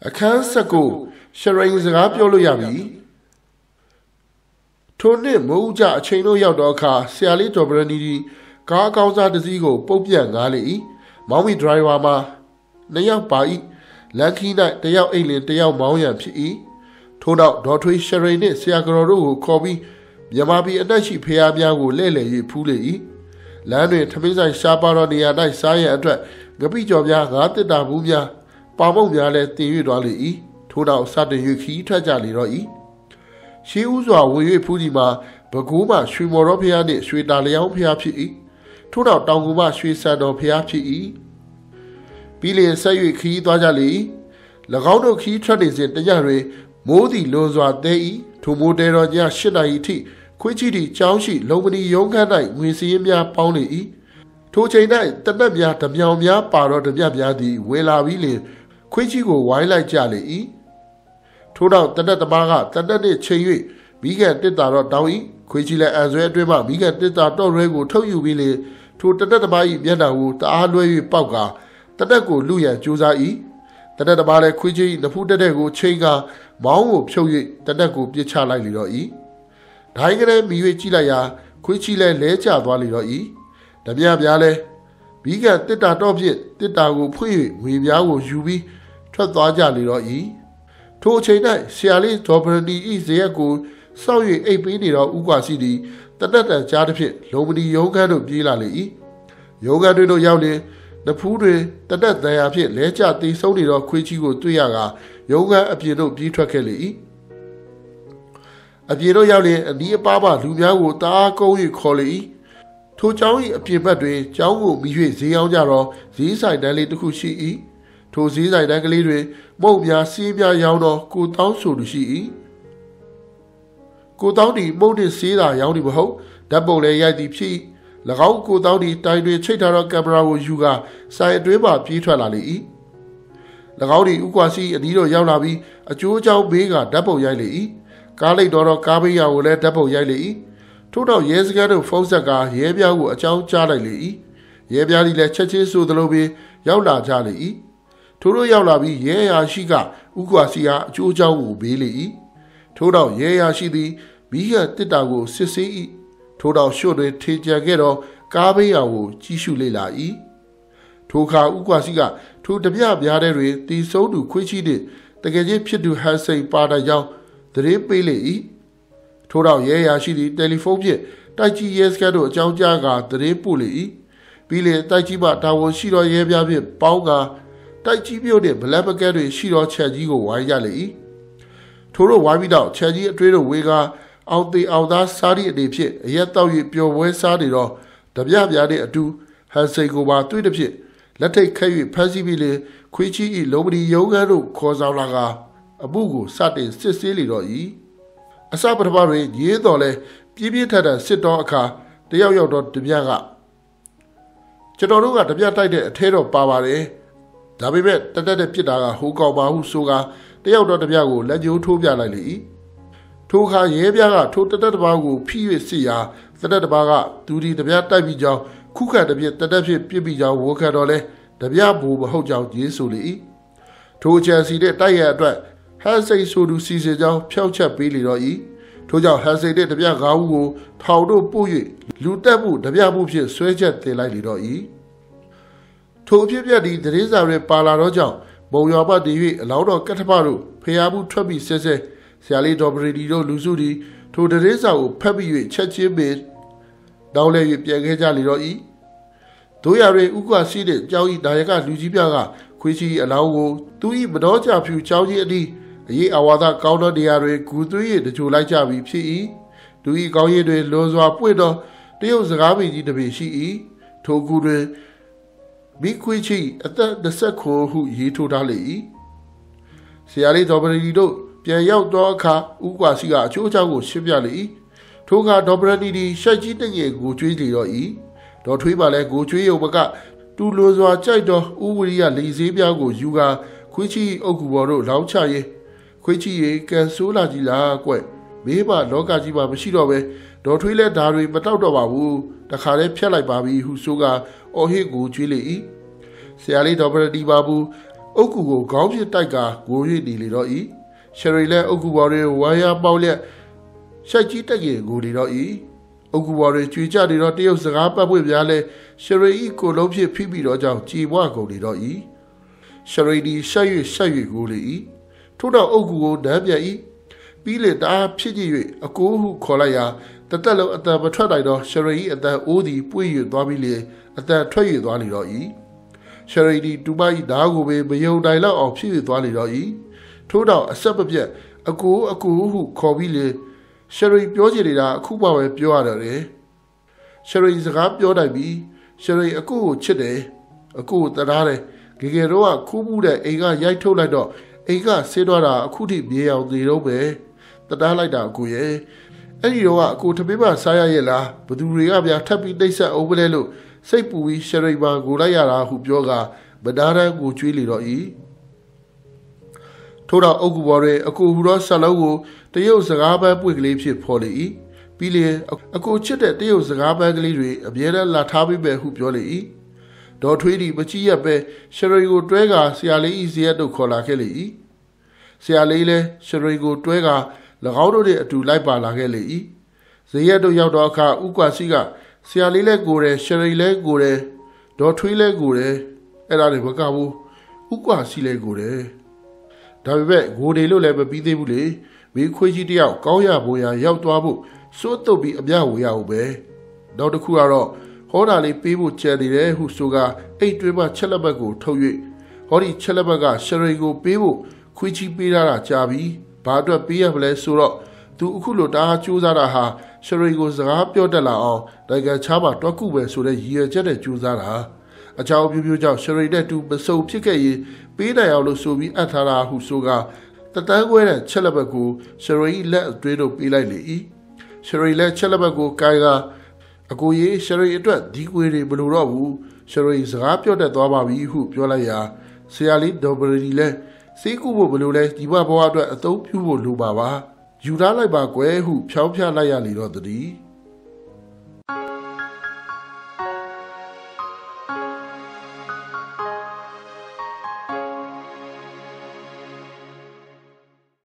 အခန်းဆက်ကိုရှရိန်စကားပြောလို့ရပြီထိုနှစ်မိုးဦးကြအချိန်တို့ရောက်တော့အခါဆရာလေးဒေါ်ဘရနီဒီကားအကောင်းစားတစ်စီးကိုပုတ်ပြန့်ငားလေ၏မောင်မီဒရိုင်ဝါမှာနှစ်ယောက်ပါ၏လန်ခီ၌တယောက်အိတ်လင်တယောက်မောင်းရန်ဖြစ်၏ထို့နောက်ဒေါ်ထွေးရှရိန်နှင့်ဆရာကတော်တို့ကိုခေါ်ပြီးမြန်မာပြည်အနှံ့ရှိဖျားများကိုလှည့်လည်၍ဖူးလေ၏လမ်းတွင်ထမင်းဆိုင်ရှားပါတော့နေရာ၌စားရန်အတွက်ငပိကျော်များငါးတစ်တာဘူးများပါမုံများလည်းတင်၍သွားလေ၏ထို့နောက်စတင်၍ခီးထွက်ကြလေတော့၏ရှေးဦးစွာဝင်၍ဖူးဒီမှာဘကိုးမှရွှေမော်တော်ဖျားနှင့်ရွှေတာလျောင်းဖျားဖြစ်၏ထို့နောက်တောင်ကူမှရွှေစံတော်ဖျားဖြစ်၏ပြီးလျင်ဆက်၍ခီးသွားကြလေ၏၎င်းတို့ခီးထွက်နေစဉ်တညတွင်မိုးသည်လွန်စွာတဲ၏ထိုမိုးတဲတော်ည8 နာရီထိခွေးကြီးသည်ကျောင်းရှိလုံမနီရုံးခန်း၌ငွေစည်းများပေါင်းလေ၏ထိုချိန်၌တနက်များဓမြောင်များပါတော့ဓမြများသည်ဝင်လာပြီးလျင်ခွေးကြီးကိုဝိုင်းလိုက်ကြလေ၏ထို့နောက်တနက်သမားကတနက်နှင့်ချိန်၍မိခင်တစ်တာတော့တောင်း၏ခွေးကြီးလည်းအံဆွဲအတွင်းမှမိခင်တစ်တာတော့ရဲကိုထုတ်ယူပြီးလျင်ထိုတနက်သမား၏မျက်နှာကိုတအားလွှဲ၍ပေါက်ကတနက်ကိုလူရန်ကြိုးစား၏တနက်သမားလည်းခွေးကြီးနဖူးတက်တဲ့ကိုချိန်ကမောင်းကိုဖြုတ်၍တနက်ကိုပြစ်ချလိုက်လေတော့၏ဒိုင်းကလေးမိ၍ကြည့်လိုက်ရာခွေးကြီးလည်းလဲကျသွားလေတော့၏ဓမြများလည်းမိခင်တစ်တာတော့ဖြင့်တစ်တာကိုဖွင့်၍ငွေများကိုယူပြီးထွက်သွားကြလေတော့၏ထိုအချိန်၌ဆရာလေးဒေါ်ဘရနီ၏ဇရက်ကိုစောင့်၍အိပ်ပေးနေတော့ဥကွာစီသည်တနက်တန်ကြားတစ်ဖြင့်လုံမနီရုံးခန်းတို့ပြေးလာလေ၏ရုံးခန်းတွင်တို့ရောက်လျင်နဖူးတွင်တနက်တန်ရာဖြင့်လဲကျตีဆုံးနေတော့ခွေးကြီးကိုတွေ့ရကရုံးခန်းအပြင်တို့ပြေးထွက်ခဲ့လေ၏အပြင်တို့ရောက်လျင်အနီးအပါးမှလူများကိုတအားကုန်း၍ခေါ်လေ၏ထိုကျောင်း၏အပြင်ဘက်တွင်ကျောင်းကိုမိ၍ဈေးအောင်ကြတော့ဈေးဆိုင်တန်းလေးတစ်ခုရှိ၏ထိုဈေးဆိုင်တန်းကလေးတွင်မုံများစီးများရောင်းတော့ကိုတောင်းဆိုသူရှိ၏ကိုတောင်းဒီမုံနှင့်စေးသာရောင်းသည်မဟုတ်ဓာတ်ပုံလည်းရိုက်သည်ဖြစ်၎င်းကိုတောင်းဒီတိုင်တွင်ချိတ်ထားသောကင်မရာကိုယူကာဆိုင်အတွင်းမှပြေးထွက်လာလေ၏၎င်းဒီဥကွာစီအနီးတို့ရောက်လာပြီးအကျိုးအကြောင်းဘေးကဓာတ်ပုံရိုက်လေ၏ကားလိုက်တော့ကားဘေးရကိုလည်းဓာတ်ပုံရိုက်လေ၏ထို့နောက်ရဲစခန်းတို့ဖုန်းဆက်ကရဲပြားကိုအကြောင်းကြားလိုက်လေ၏ရဲပြားသည်လည်းချက်ချင်းဆိုသလိုပင်ရောက်လာကြလေ၏ထို့တို့ရောက်လာပြီးရဲရာရှိကဥကွာစီအားအကျိုးအကြောင်းကိုဘေးလေ၏ထို့နောက်ရဲရာရှိသည်မိဟတစ်တာကိုစစ်ဆေး၏ထို့နောက်ရှုပ်တွင်ထေကြံခဲ့တော့ကားဘေးရကိုကြီးရှုလေလာ၏ထိုအခါဥကွာစီကထိုတပြပြားတဲ့တွင်တီဆုံးသူခွေးချီနှင့်တကယ်ချင်းဖြစ်သူဟန်စိန်ပါတိုင်ကြောင်းသတင်းပေးလေ၏ထို့နောက်ရဲရာရှိသည်တယ်လီဖုန်းဖြင့်တိုက်ကြီးရဲစခန်းတို့အကြောင်းကြားကသတင်းပို့လေ၏ပြီးလျှင်တိုက်ကြီးမှတာဝန်ရှိသောရဲပြားဖြင့်ပေါင်းကတိုက်ကြီးမြို့နှင့်ဗလက်ပကဲတွင်ရှိသောခြံကြီးကိုဝိုင်းကြလေ၏ထို့တို့ဝိုင်းပြီးတော့ခြံကြီးအတွင်းတို့ဝေကအောင်သေးအောင်သားစားသည့်အနေဖြင့်အရက်တောက်၍ပျော်ပွဲစားနေတော့တပြပြားနှင့်အတူဟန်စိန်ကိုပါတွေ့သည်ဖြင့်လက်ထိတ်ခဲ၍ဖမ်းဆီးပြီးလျှင်ခွေးချီ၏လုံးမဒီရုံးခန်းတို့ခေါ်ဆောင်လာကအမှုကိုစတင်စစ်ဆေးလေတော့၏အစပထမတွင်ရေးတော်လဲပြင်းပြထန်ထန်စစ်တော်အခါတယောက်ယောက်တော့တပြကကျွန်တော်တို့ကတပြတိုက်တဲ့အထဲတော့ပါပါတယ်ဒါပေမဲ့တက်တဲ့ပြစ်တာကဟိုကောင်ပါဟုဆိုကတယောက်တော့တပြကိုလက်ကျိုးထိုးပြလိုက်လေ၏ထိုအခါရဲပြားကထိုတက်တပါးကိုဖိ၍စစ်ရာတက်တပါးကသူဒီတပြတိုက်ပြီးကြောင်းခုခံတပြတက်ဖြစ်ပြစ်ပြီးကြောင်းဝေခံတော်လဲတပြဘူမဟုတ်ကြောင်းရေးဆိုလေ၏ထိုချန်စီတဲ့တိုက်ရအတွက်ဟန်စိန်ဆိုသူစီစဉ်ကြောင်းဖျောက်ချက်ပေးလေတော့၏ထို့ကြောင့်ဟန်စိန်တဲ့တပြ9ဦးကိုထောင်တို့ပို့၍လူတက်မှုတပြမှုဖြင့်ဆွဲချက်တင်လိုက်လေတော့၏ထိုအဖြစ်ပြက်သည့်သတင်းစာတွေပါလာတော့ကြောင့်မုံရွာပတည်၍အလောင်းတော်ကတ္ထပတို့ဖျားမှုထွက်ပြီးဆဲဆရာလေးဒေါ်ဘရီဒီတို့လူစုသည်ထိုသတင်းစာကိုဖတ်ပြီး၍ချက်ချင်းပင်တောင်းလဲ၍ပြန်ခဲ့ကြလေတော့၏တို့ရတွင်ဥက္ကစီးတဲ့ကျောင်း၏နာယကလူကြီးပြကခွေးချီအလောင်းကိုသူ၏မတော်ကြဖြူကျောင်းကြီးအနီးအရေးအဝါဒကောင်းသောနေရာတွင်ဂူသွေး၍တကြိုလိုက်ကြပြီးဖြစ်၏သူ၏ကောင်းရည်တွင်လွန်စွာပွင့်သောတရုတ်စကားပင်ကြီးတစ်ပေရှိ၏ထိုဂူတွင်မိခွေးချီအသက်29ဟုရေးထိုးထားလေ၏ဆရာလေးဒေါ်ဘရီတို့ပြန်ရောက်သောအခါဥကွာစီကအချိုးအချောင်းကိုရှင်းပြလေ၏ထိုအခါဒေါ်ဘရီဒီရှိုက်ကြီးတငယ်ကိုကျွေးလေတော့၏ဒေါ်ထွေးမှလည်းကိုကျွေးရုံမကတူလွန်စွာကြိုက်သောဥဝရိယလီစည်းပြားကိုယူကာခွေးချီအုပ်ကူပေါ်တို့လောင်းချရေးခွေးချီရေကန်ဆိုးလာကြီးလားကွမေးမှလောကကြီးမှာမရှိတော့ပဲဒေါ်ထွေးလည်းဓာတွေမတောက်တော့ပါဘူးတခါလဲဖြတ်လိုက်ပါပြီဟုဆိုကအော်ဟစ်ကိုကျွေးလေ၏ဆရာလေးဒေါ်ဘရတီပါဘူးအုတ်ကူကိုခေါင်းဖြစ်တိုက်ကကို၍နေလေတော့၏ရှရီလည်းအုတ်ကူပေါ်တွင်ဝါယာပေါက်လျက်ရှိုက်ကြီးတက်ကြီးကိုနေတော့၏အုတ်ကူပေါ်တွင်ကြွေကြနေတော့တရုတ်စကားပတ်ပွင့်များလဲရှရီ၏ကိုလုံးဖြစ်ဖိပြီးတော့ကြောင့်ကြည်ပွားကုန်နေတော့၏ရှရီဒီဆက်၍ကိုလေ၏ထို့တော့အုတ်ကူကိုနမ်းပြန်၏ပြီးလေတအားဖြစ်ကြည့်၍အကိုဟုခေါ်လိုက်ရာတသက်လုံးအတန်မထွက်နိုင်တော့ရှရီ၏အတန်အိုးသည်ပွေ့၍သွားပြီးလေအတန်ထွက်၍သွားလေတော့၏ရှရီဒီတူမ၏ဓာကိုပဲမယုံနိုင်လောက်အောင်ဖြစ်၍သွားလေတော့၏ထို့တော့အဆက်မပြတ်အကိုဟုခေါ်ပြီးလေရှရီပြောချင်နေတာအခုမှပဲပြောရတယ်ရှရီစကားပြောနိုင်ပြီရှရီအကိုကိုချစ်တယ်အကိုကိုတရားတယ်ငယ်တော့ခူးမှုတဲ့အိမ်ကရိုက်ထုတ်လိုက်တော့အိမ်ကဆေးသွားတာအခုထိမြေအောင်သေးတော့ပဲတရားလိုက်တာအကိုရဲ့အဲ့ဒီတော့အကိုတပိမစားရရဲ့လားဘသူတွေကဗျာထပ်ပြီးနှိမ့်ဆက်အောင်ပဲလေလို့စိတ်ပူပြီးရှရီပါကိုလိုက်ရတာဟုပြောကဗဒါရန်ကိုကျွေးလေတော့၏ထို့တော့အုတ်ကူပေါ်တွင်အကိုဟူသောဆက်လုံးကိုတရုတ်စကားပန်းပွင့်ကလေးဖြစ်ဖော်လေ၏ပြီးလျှင်အကိုချစ်တဲ့တရုတ်စကားပန်းကလေးတွေအမြဲတမ်းလာထားပြီးပဲဟုပြောလေ၏ဒေါ်ထွေးသည်မကြည့်ရပဲရှရီကိုတွဲကဆရာလေး၏ဇရက်တို့ခေါ်လာခဲ့လေ၏ဆရာလေးလည်းရှရီကိုတွဲက၎င်းတို့နှင့်အတူလိုက်ပါလာခဲ့လေ၏ဇရက်တို့ရောက်တော့အခါဥကွာစီကဆရာလေးလည်းကိုယ်တယ်ရှရီလည်းကိုယ်တယ်ဒေါ်ထွေးလည်းကိုယ်တယ်အဲ့ဒါတွေမကဘူးဥကွာစီလည်းကိုယ်တယ်ဒါပေမဲ့ဂိုဒေလို့လည်းမပြီးသေးဘူးလေမိခွေးကြီးတယောက်ကောင်းရဘိုးရရောက်သွားဖို့စိုးတုပ်ပြီးအပြဝေရအောင်ပဲနောက်တစ်ခုကတော့ဟောတာလေးပေးဖို့ကြံနေတယ်ဟုဆိုကအိတ်တွင်းမှချက်လက်ဘက်ကိုထုတ်၍ဟောဒီချက်လက်ဘက်ကရှရီကိုပေးဖို့ခွေးကြီးပေးတာကြာပြီဘာအတွက်ပေးရမလဲဆိုတော့သူအခုလိုတအားကြိုးစားတာဟာရှရီကိုစကားပြောတတ်လာအောင်နိုင်ငံခြားမှာတွက်ခုပဲဆိုတဲ့ရည်ရွယ်ချက်နဲ့ကြိုးစားတာအချောင်းပြပြကြောင့်ရှရီနဲ့တူမစုံဖြစ်ခဲ့ရင်ပေးနိုင်အောင်လို့ဆိုပြီးအပ်ထားတာဟုဆိုကတတန်းခွဲတဲ့ချက်လက်ဘက်ကိုရှရီလက်အတွင်းတို့ပေးလိုက်လေ၏ရှရီလက်ချက်လက်ဘက်ကိုကိုင်ကအကိုကြီးရှရီအတွက်ဒီကွေတွေမလိုတော့ဘူးရှရီစကားပြောတတ်သွားပါပြီဟုပြောလိုက်ရာဆရာလေးဒေါ်ဘရီလည်းစေးကူဖို့ဘလို့လဲဒီဘဝအတွက်အသုံးပြုဖို့လိုပါယူထားလိုက်ပါကွယ်ဟုဖြောင်းပြလိုက်ရလေတော့တည်း